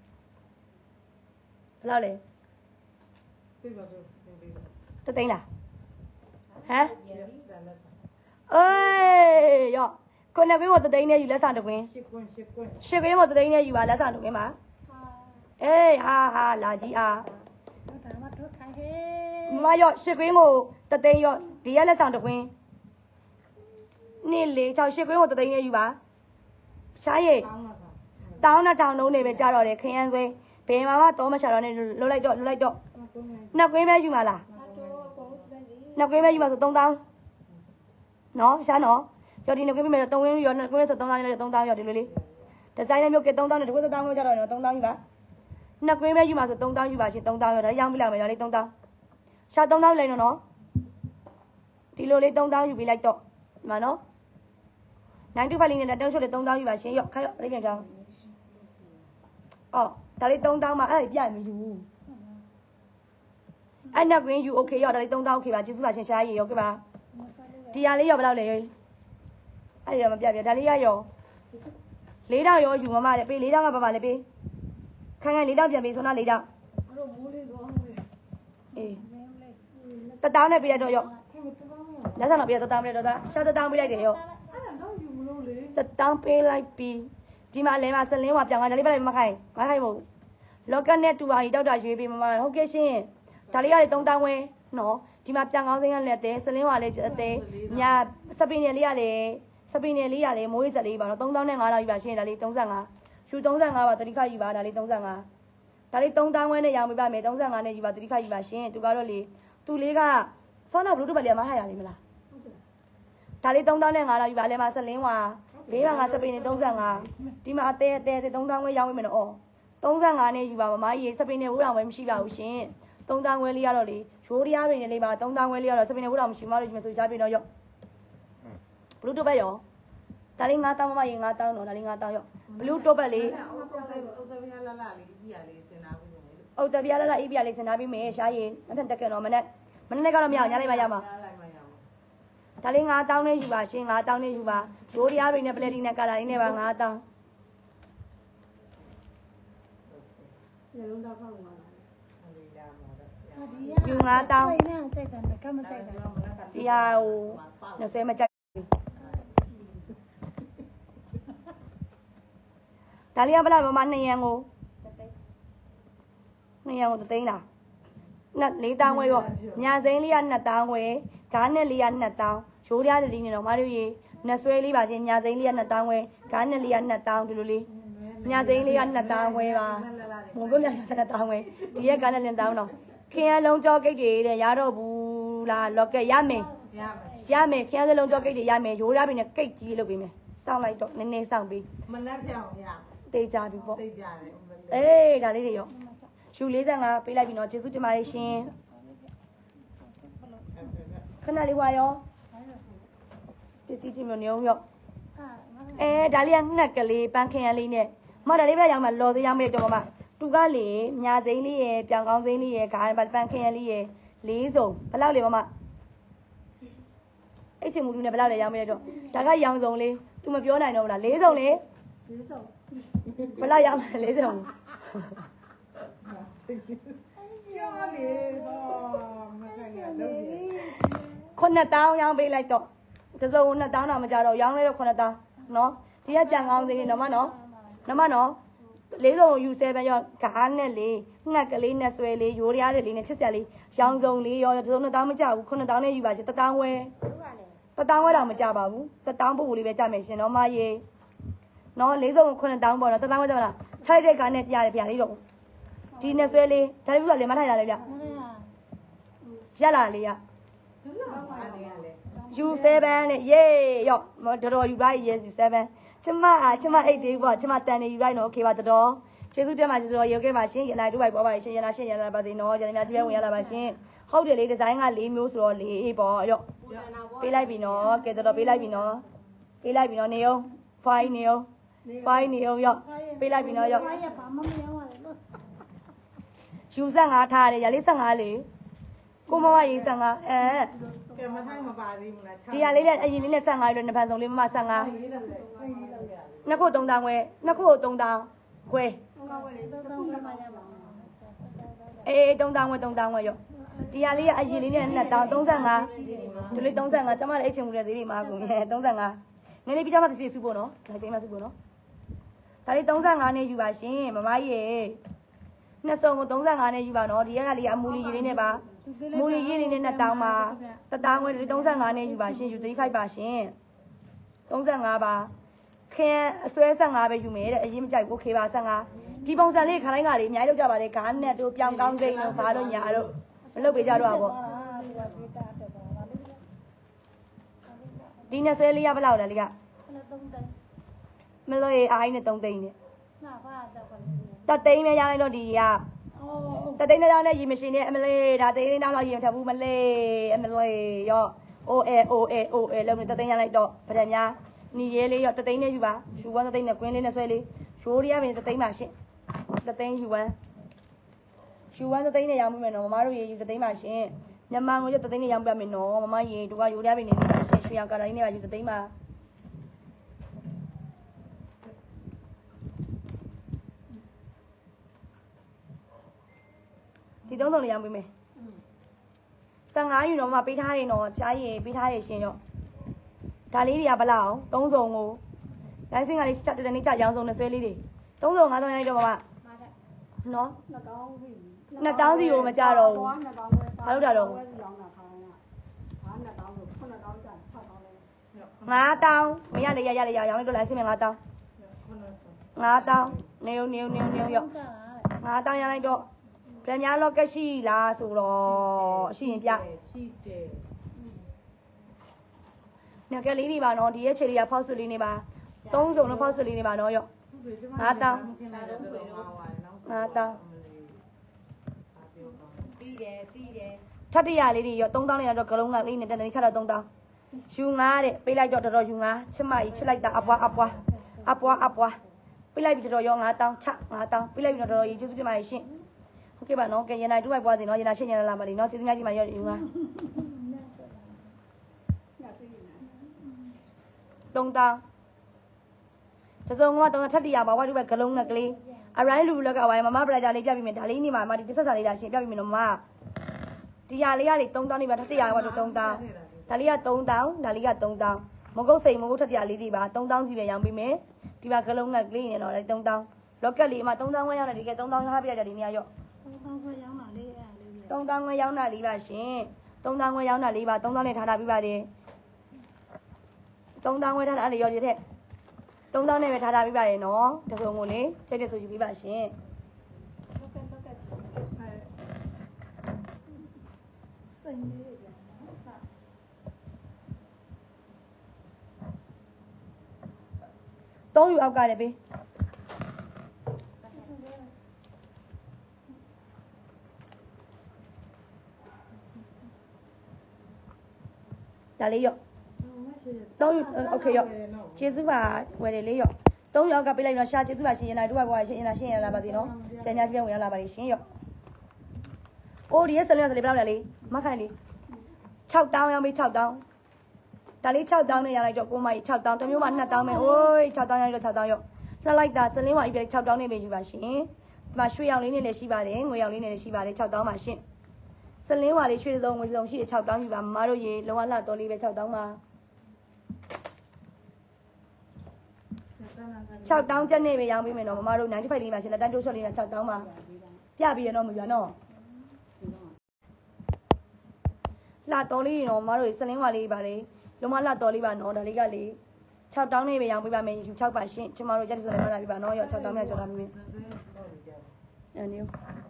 ဘယ်လောက်လဲပြပါပြပြပြတသိန်းလားဟမ်ဒါလက်အေးရောခုနှစ်ကွင်းကိုတသိန်းနဲ့ယူလက်ဆောင်တစ်ကွင်းရှစ်ကွင်းရှစ်ကွင်းရှစ်ကွင်းကိုတသိန်းနဲ့ယူပါလက်ဆောင်တစ်ကွင်းပါအေးဟာဟာလာကြီးအားဒါမှတို့ခိုင်ဟေမမရောရှစ်ကွင်းကိုတသိန်းရောဒီရက်လက်ဆောင်တစ်ကွင်းနေ့လေးချောက်ရှစ်ကွင်းကိုတသိန်းနဲ့ယူပါရှားရည်တောင်းလာတာတောင်းနဲ့တောင်းလုံးနေပဲကြတော့တယ်ခရမ်းဆွဲဘယ်မှာမှတော့မချတော့နဲ့လှုပ်လိုက်တော့လှုပ်လိုက်တော့နှစ်ကွင်းပဲယူမှာလားနှစ်ကွင်းပဲယူမှာဆိုသုံးတောင်းနော်ရှားနော်ရောဒီနှစ်ကွင်းပဲသုံးကွင်းရောနှစ်ကွင်းဆိုသုံးတောင်းလေးသုံးတောင်းရောဒီလိုလေးဒီဇိုင်းနဲ့မျိုးကသုံးတောင်းနဲ့ဒီကွင်းသုံးတောင်းမျိုးကြတော့တော့သုံးတောင်းယူပါနှစ်ကွင်းပဲယူမှာဆိုသုံးတောင်းယူပါရှင်သုံးတောင်းရောဒါရောင်းပြလိုက်မယ်ဒါလေးသုံးတောင်းရှားသုံးတောင်းလိုက်နော်ဒီလိုလေးသုံးတောင်းယူပြီးလိုက်တော့ဒီမှာနော်nine to fiveလေးနဲ့တောင်းရှုလေးသုံးတောင်းယူပါရှင်ရောခါရောလေးပြန်ကြောင်းအော်ဒါလေးသုံးတောင်းမှအဲ့ဒါပြရမယူအဲ့နှစ်ကွင်းယူโอเคရောဒါလေးသုံးတောင်းโอเคပါကျေးဇူးပါရှင်ရှားရည်ရောကဲပါဒီဟာလေးရောဘယ်လောက်လဲအဲ့ဒီရောမပြပြဒါလေးရရောလေးတောင်ရောယူမမလေးပေးလေးတောင်ကပါပါလေးပေးခိုင်ခိုင်လေးတောင်ပြန်ပေးဆိုတော့လေးတောင်အဲ့တော့မိုးလေးသွားမယ်အေးတတောင်းနဲ့ပေးရတော့ရောလက်ဆောင်တော့ပေးရတတောင်းပေးတော့ဒါရှားတတောင်းပေးလိုက်တယ်ရောအဲ့ဒါတော့ယူမလို့လေတတောင်းပေးလိုက်ပြီးဒီမှာလဲမှာစလင်းဝါပြောင်းသွားဒါလေးပါလိုက်မခိုင်မခိုင်မို့လောကနဲ့တူပါကြီးတောက်တာရွေးပေးမမဟုတ်ကဲ့ရှင်ဒါလေးရတယ်သုံးတောင်းဝဲနော်ဒီမှာပြန်ကောင်းစင်းရလက်သေးစလင်းဝါလေးအသေးညာစပင်းနယ်လေးရလေစပင်းနယ်လေးရလေမိုးရိစက်လေးပါနော်သုံးတောင်းနဲ့ငါးတောင်းယူပါရှင်ဒါလေးသုံးဆယ့်ငါးယူသုံးဆယ့်ငါးပါသတိဖတ်ယူပါဒါလေးသုံးဆယ့်ငါးဒါလေးသုံးတောင်းဝဲနဲ့ရောင်းပေးပါမယ်သုံးဆယ့်ငါးနဲ့ယူပါသတိဖတ်ယူပါရှင်သူကတော့လေသူလေးကဆောင်းတော့ဘလူးတူပဲလေးမဟရလေးမလားဒါလေးသုံးတောင်းနဲ့ငါးတောင်းယူပါလဲမှာစလင်းဝါဘေးမှာငါစပင်းနဲ့သုံးဆယ့်ငါးဒီမှာအသေးအသေးသုံးတောင်းဝဲရောင်းပေးမယ်နော်အော်သုံးဆယ့်ငါးနဲ့ယူပါမမကြီးစပင်းနဲ့ဝူတောင်ဝဲမရှိပါဘူးရှင်သုံးတောင်းဝဲလေးရတော့လေရိုးရီးယားတွေနဲ့လေးပါသုံးတောင်းဝဲလေးရတော့စပင်းနဲ့ဝူတောင်မရှိမလို့ဒီမှာဆိုချပေးတော့ရော့ဘလူးတူပဲရောဒါလေးငါးတောင်းမမကြီးငါးတောင်းတော့ဒါလေးငါးတောင်းရော့ဘလူးတူပဲလေးအော်တော့တယ်အော်တော့ပြလာလာလေးပြရလေးစင်နာပြီးတယ်အုတ်တပြားလာလာအေးပြားလေးစင်ထားပြီးမယ်ရှားရည်အဖက်တက်ခဲ့တော့မနဲ့မနဲ့ကတော့မရအောင်ညလိုက်မှရမှာလိုက်မှရအောင်ဒါလေးငါးတောင်းနဲ့ယူပါရှင်ငါးတောင်းနဲ့ယူပါရိုးရီးယားတွေနဲ့ပလက်တီနဲ့ကာလာလေးနဲ့ပါငါးတောင်းရေလုံးတော့ဖောက်သွားတာလေးလာမှာတော့ယူငါးတောင်းစိတ်နဲ့ကြိုက်တယ်ကမကြိုက်တာဒီဟာဟိုနှစ်ဆယ်မကြိုက်ဒါလေးကဘလားမမနှစ်ရန်ကိုနှစ်ရန်ကိုတသိန်းလားနှစ်လေးတောင်းဝဲရောညာစိမ်းလေးကနှစ်တောင်းဝဲဂါးနဲ့လေးကနှစ်တောင်းရိုးရတဲ့လေးနေတော့မတို့ရေနှစ်ဆွဲလေးပါချင်းညာစိမ်းလေးကနှစ်တောင်းဝဲဂါးနဲ့လေးကနှစ်တောင်းဒီလိုလေးညာစိမ်းလေးကနှစ်တောင်းဝဲပါငုံကညာစိမ်းနှစ်တောင်းဝဲဒီရက်ဂါးနဲ့နှစ်တောင်းတော့ခင်ရလုံးကြောကိတ်တွေတဲ့ရတော့ဘူးလားလော့ကက်ရမယ်ရမယ်ခင်ရလုံးကြောကိတ်တွေရမယ်ရိုးရပြီနဲ့ကိတ်ကြီးလုပ်ပေးမယ်စောင့်လိုက်တော့နည်းနည်းစောင့်ပြီးမလက်ပြောင်ရတေးကြပြီပေါ့တေးကြတယ်အေးဒါလေးတွေရောယူလေးဆန်ကပေးလိုက်ပြီနော်ကျေးဇူးတင်ပါတယ်ရှင်ခဏလေးဝါရောပစ္စည်းတင်မျိုးညုံရောအဲဒါလေးကငှက်ကလေးပန်းခင်ရလေးနဲ့မဒါလေးပဲရောင်းမှာလော်သေးရောင်းမယ်တော့မမတူကလေညာစိမ်းလေးရယ်ပြောင်ကောင်းစိမ်းလေးရယ်ဂါပန်းခင်ရလေးရယ်လေးစုံဘယ်လောက်လဲမမအဲ့ချင်းမူတူနဲ့ဘယ်လောက်လဲရောင်းမယ်တော့ဒါကရောင်စုံလေး तू မပြောနိုင်တော့ဘူးလားလေးစုံလေးလေးစုံဘယ်လောက်ရောင်းလဲလေးစုံပြောလေတော့မခိုင်ရတော့ခုနှစ်တောင်းရောင်းပေးလိုက်တော့တစုံနှစ်တောင်းတော့မကြတော့ရောင်းလိုက်တော့ခုနှစ်တောင်းနော်ဒီကပြန်ကောင်းစိမ်းလေးနော်မနော်နော်မနော်လေးစုံယူဆယ်ပဲရောဂါးနဲ့လေးငှက်ကလေးနဲ့ဆွဲလေးရိုးရတဲ့လေးနဲ့ချစ်စရာလေးရောင်စုံလေးရောတစုံနှစ်တောင်းမကြဘူးခုနှစ်တောင်းနဲ့ယူပါရှင်တတောင်းဝဲတတောင်းဝဲတော့မကြပါဘူးတတောင်းပို့လေးပဲကြမယ်ရှင်နော်မရေနော်လေးစုံခုနှစ်တောင်းပေါ့နော်တတောင်းဝဲကြမလားခြိုက်တဲ့ကားနဲ့ပြရတယ်ပြလေးတော့ဒီနဲ့ဆွဲလေးဒါလေးကလည်းမထိုင်လာလေဗျရက်လာလေးရယူဆယ်နဲ့ယေးရော့တော်တော်ယူပါရေးယူဆယ်ကျမအာကျမအိတ်သေးပေါ့ကျမတန်နေယူလိုက်နော်โอเคပါတော်တော်ကျေးဇူးတင်ပါကျေးဇူးတော်ရုပ်ခဲ့ပါရှင်ရနိုင်တို့ပိုက်ပေါ်ပါရှင်ရနာရှင်ရနာပါစေနော်ကျန်များကြီးပဲဝင်ရလာပါရှင်ဟုတ်တယ်လေဒီဇိုင်းက၄မျိုးဆိုတော့၄ပေါ့ရော့ပေးလိုက်ပြီနော်ကဲတော်တော်ပေးလိုက်ပြီနော်ပေးလိုက်ပြီနော်နေအောင်ဖိုင်းနေအောင်ဖိုင်းနေအောင်ရော့ပေးလိုက်ပြီနော်ရော့ယူဆငါထားတယ်ရလေး၁၅လေကိုမမရေး၁၅အဲကဲမထိုင်မပါသေးဘူးလားဒီရလေးနဲ့အရင်လေးနဲ့၁၅လို့နှစ်ဖန်စုံလေးမမ၁၅နှစ်ခု၃တောင်းခွဲနှစ်ခု၃တောင်းခွဲအေး၃တောင်းခွဲ၃တောင်းခွဲရောဒီရလေးကအရင်လေးနဲ့နှစ်တောင်း၃၅ဒီလေး၃၅ကျမလည်းအိတ်ချင်မှုတဲ့ဈေးတွေမှာကုန်ရဲ့၃၅နည်းလေးပြကြမှာပစ္စည်းစုဖို့နော်ဒါကိန်းမစုဖို့နော်ဒါလေး၃၅နဲ့ယူပါရှင်မမကြီးရေနှစ်စုံကို၃၅နဲ့ယူပါနော်ဒီရက်ကလေးကအမူလီရေးလေးနဲ့ပါမူလီရေးလေးနဲ့နှစ်တောင်းပါတတောင်းခွဲဒီ၃၅နဲ့ယူပါရှင်ယူ၃၅ပါရှင်၃၅ပါခင်အစွဲ၁၅ပဲယူမယ်တဲ့အရင်မကြိုက်ဘူးခေပါ၁၅ဒီပုံစံလေးခါတိုင်းကလေးအများကြီးလောက်ကြပါလေဂါးနဲ့တို့ပြောင်ကောင်းစိမ့်တို့ဘာလို့ညာတို့မလုပ်ပေးကြတော့ပါဒီနဲ့ဆွဲလေးရဘယ်လောက်လဲလေးကမလို့ရအားနဲ့၃သိန်းနဲ့တသိန်းနဲ့ရလိုက်တော့ဒီကတသိန်းနဲ့ရလဲရေမရှင်နဲ့အမလေးဒါသိန်းတောင်းလောက်ရေမထဘူးမလေးအမလေးရောအိုအေအိုအေအိုအေလုံးနဲ့တသိန်းရလိုက်တော့ဗဒံများနီရဲလေးရောတသိန်းနဲ့ယူပါယူဝမ်းတသိန်းနဲ့ကွင်းလေးနဲ့ဆွဲလေးရိုးရရမယ်တသိန်းပါရှင့်တသိန်းယူဝမ်းယူဝမ်းတသိန်းနဲ့ရောင်းမယ်နော်မမတို့ရေယူတသိန်းပါရှင့်ညမငွေတသိန်းနဲ့ရောင်းပြမယ်နော်မမရေတို့ကရိုးရပြီနေနေပါရှင့်ရွှေရောင်ကာလာလေးနဲ့ပါယူတသိန်းပါဒီသုံးစုံလေးရောင်းပေးမယ်၁၅ယူတော့မှပေးထားရင်တော့ကြားရည်ပေးထားရရှင်ရောဒါလေးတွေကဘလောက်သုံးစုံကိုလိုင်းစင်ကလေးချက်တတနေ့ချက်ရောင်းစုံနဲ့ဆွဲလေးတွေသုံးစုံငါးစုံရိုက်တော့ပါမနော်နှစ်တောင်းစီနှစ်တောင်းစီကိုမကြတော့ဘူးဘာလို့တာတော့ငါးတောင်းမရလေရရလေရရောင်းလိုက်တော့လိုင်းစင်မှာငါးတောင်းငါးတောင်းနေုံနေုံနေုံနေုံရောငါးတောင်းရလိုက်တော့ဗရမ ्या လော့ကရှိလားဆိုတော့ရှိရင်ပြရှိတယ်ညကလေးတွေပါနော်ဒီရဲ့ခြေလေးကဖောက်ဆွလေးနေပါသုံးစုံတော့ဖောက်ဆွလေးနေပါနော်ရော့ငါးတောင်းငါးတောင်းတီးတယ်တီးတယ်ထပ်တရလေးတွေရောသုံးတောင်းလေးတော့ဂလုံးကလေးနဲ့တန်တန်ချတော့သုံးတောင်းယူငါတဲ့ပေးလိုက်တော့တော်တော်ယူငါချစ်မကြီးချစ်လိုက်တာအပွားအပွားအပွားအပွားပေးလိုက်ပြီတော်တော်ရောငါးတောင်းချငါးတောင်းပေးလိုက်ပြီတော်တော်ရေးကျေးဇူးတင်ပါတယ်ရှင်ဟုတ်ကဲ့ပါနော်ကဲရနိုင်တူပိုက်ပွားစီနော်ရနိုင်ရှင်းရလာပါလိမ့်နော်ကျေးဇူးများကြီးပါရောယူငါသုံးတောင်းတစုံကသုံးထပ်တရပါဝါတူပဲဂလုံးနဲ့ကလေးအရိုင်းလူလက်ကဝိုင်းမမပရိုက်တာလေးပြပြမယ်ဒါလေးနေမှာမဒီတစ်ဆက်စာလေးဒါရှင်းပြပြမယ်နော်မဒီရလေးကလေသုံးတောင်းနေပါထပ်တရဝါတူသုံးတောင်းဒါလေးကသုံးတောင်းဒါလေးကသုံးတောင်းမကုတ်စိန်မကုတ်ထပ်တရလေးတွေပါသုံးတောင်းစီပဲရောင်းပေးမယ်ဒီမှာဂလုံးနဲ့ကလေးနေတော့လေသုံးတောင်းလော့ကက်လေးမှာသုံးတောင်းဝဲရောက်တယ်ဒီကသုံးတောင်းထားပြရတယ်ဒီနေရာရော့သုံးတောင်းခွဲရောင်းပါလေအဲ့လေးပြသုံးသောင်းခွဲရောင်းတာလေးပါရှင်သုံးသောင်းခွဲရောင်းတာလေးပါသုံးသောင်းနဲ့ထားတာပြပါတယ်သုံးသောင်းခွဲထားတာအဲ့လေရောဒီထက်သုံးသောင်းနဲ့ပဲထားတာပြပါတယ်နော်တစုံကိုလေချက်ချက်ဆိုယူပြပါရှင်ဟုတ်ကဲ့ဟုတ်ကဲ့စိတ်လေးရနော်ဟာသုံးယူအောက်ကလည်းပေးဒါလေးရောသုံးယူโอเคရောကျေးဇူးပါဝယ်တယ်လေးရောသုံးရောက်ကပေးလိုက်တော့ရှာကျေးဇူးပါရှင်ရင်လာတို့ဘွားရှင်ရင်လာရှင်ရင်လာပါစေနော်ဆယ်ညာစီပဲဝင်ရလာပါလိမ့်ရှင်ရောအိုးဒီရဲ့ဆယ်ညာစလေးဘယ်လောက်လဲလေးမခိုင်လေး၆တောင်းရောင်းပြီး၆တောင်းဒါလေး၆တောင်းနဲ့ရလိုက်တော့ကိုမကြီး၆တောင်းတစ်မျိုးမှ၂တောင်းပဲအိုး၆တောင်းရလိုက်တော့၆တောင်းရောလှလိုက်တာစလင်းဝါကြီးပဲ၆တောင်းနဲ့ပဲယူပါရှင်ဒီမှာရွှေရောင်လေးနဲ့လည်းရှိပါတယ်ငွေရောင်လေးနဲ့လည်းရှိပါတယ်၆တောင်းပါရှင်စလင်းဝါလေးရွှေစုံငွေစုံရှိတယ်၆တောင်းယူပါမမတို့ရေလုံးဝလှတော်လေးပဲ၆တောင်းပါ၆တောင်းချက်နဲ့ပဲရောင်းပေးမယ်နော်မမတို့ninety fiveလေးပါရှင်လက်တန်းတိုးရှော့လေးနဲ့၆တောင်းပါပြပြီးရတော့မပြတော့လှတော်လေးနော်မမတို့စလင်းဝါလေးပါတယ်လုံးဝလှတော်လေးပါနော်ဒါလေးကလေ၆တောင်းနဲ့ပဲရောင်းပေးပါမယ်ယူ၆ပါရှင်ကျမတို့ရက်တစလည်းမလာပြပါနော်ရော၆တောင်းမြတ်ကြော်လာပြီအဲ့နည်း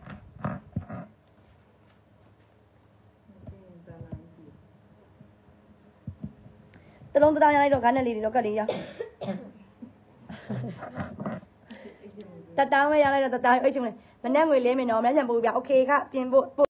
တလုံးတောင်းရလိုက်တော့ခါနဲ့လေးတွေတော့ကတ်လေးရတတောင်းပဲရလိုက်တော့တတောင်းအိတ်ချုံလေမနဲ့ငွေလဲမယ်နော်မနဲ့ချံပို့ပြโอเคခပြင်ဖို့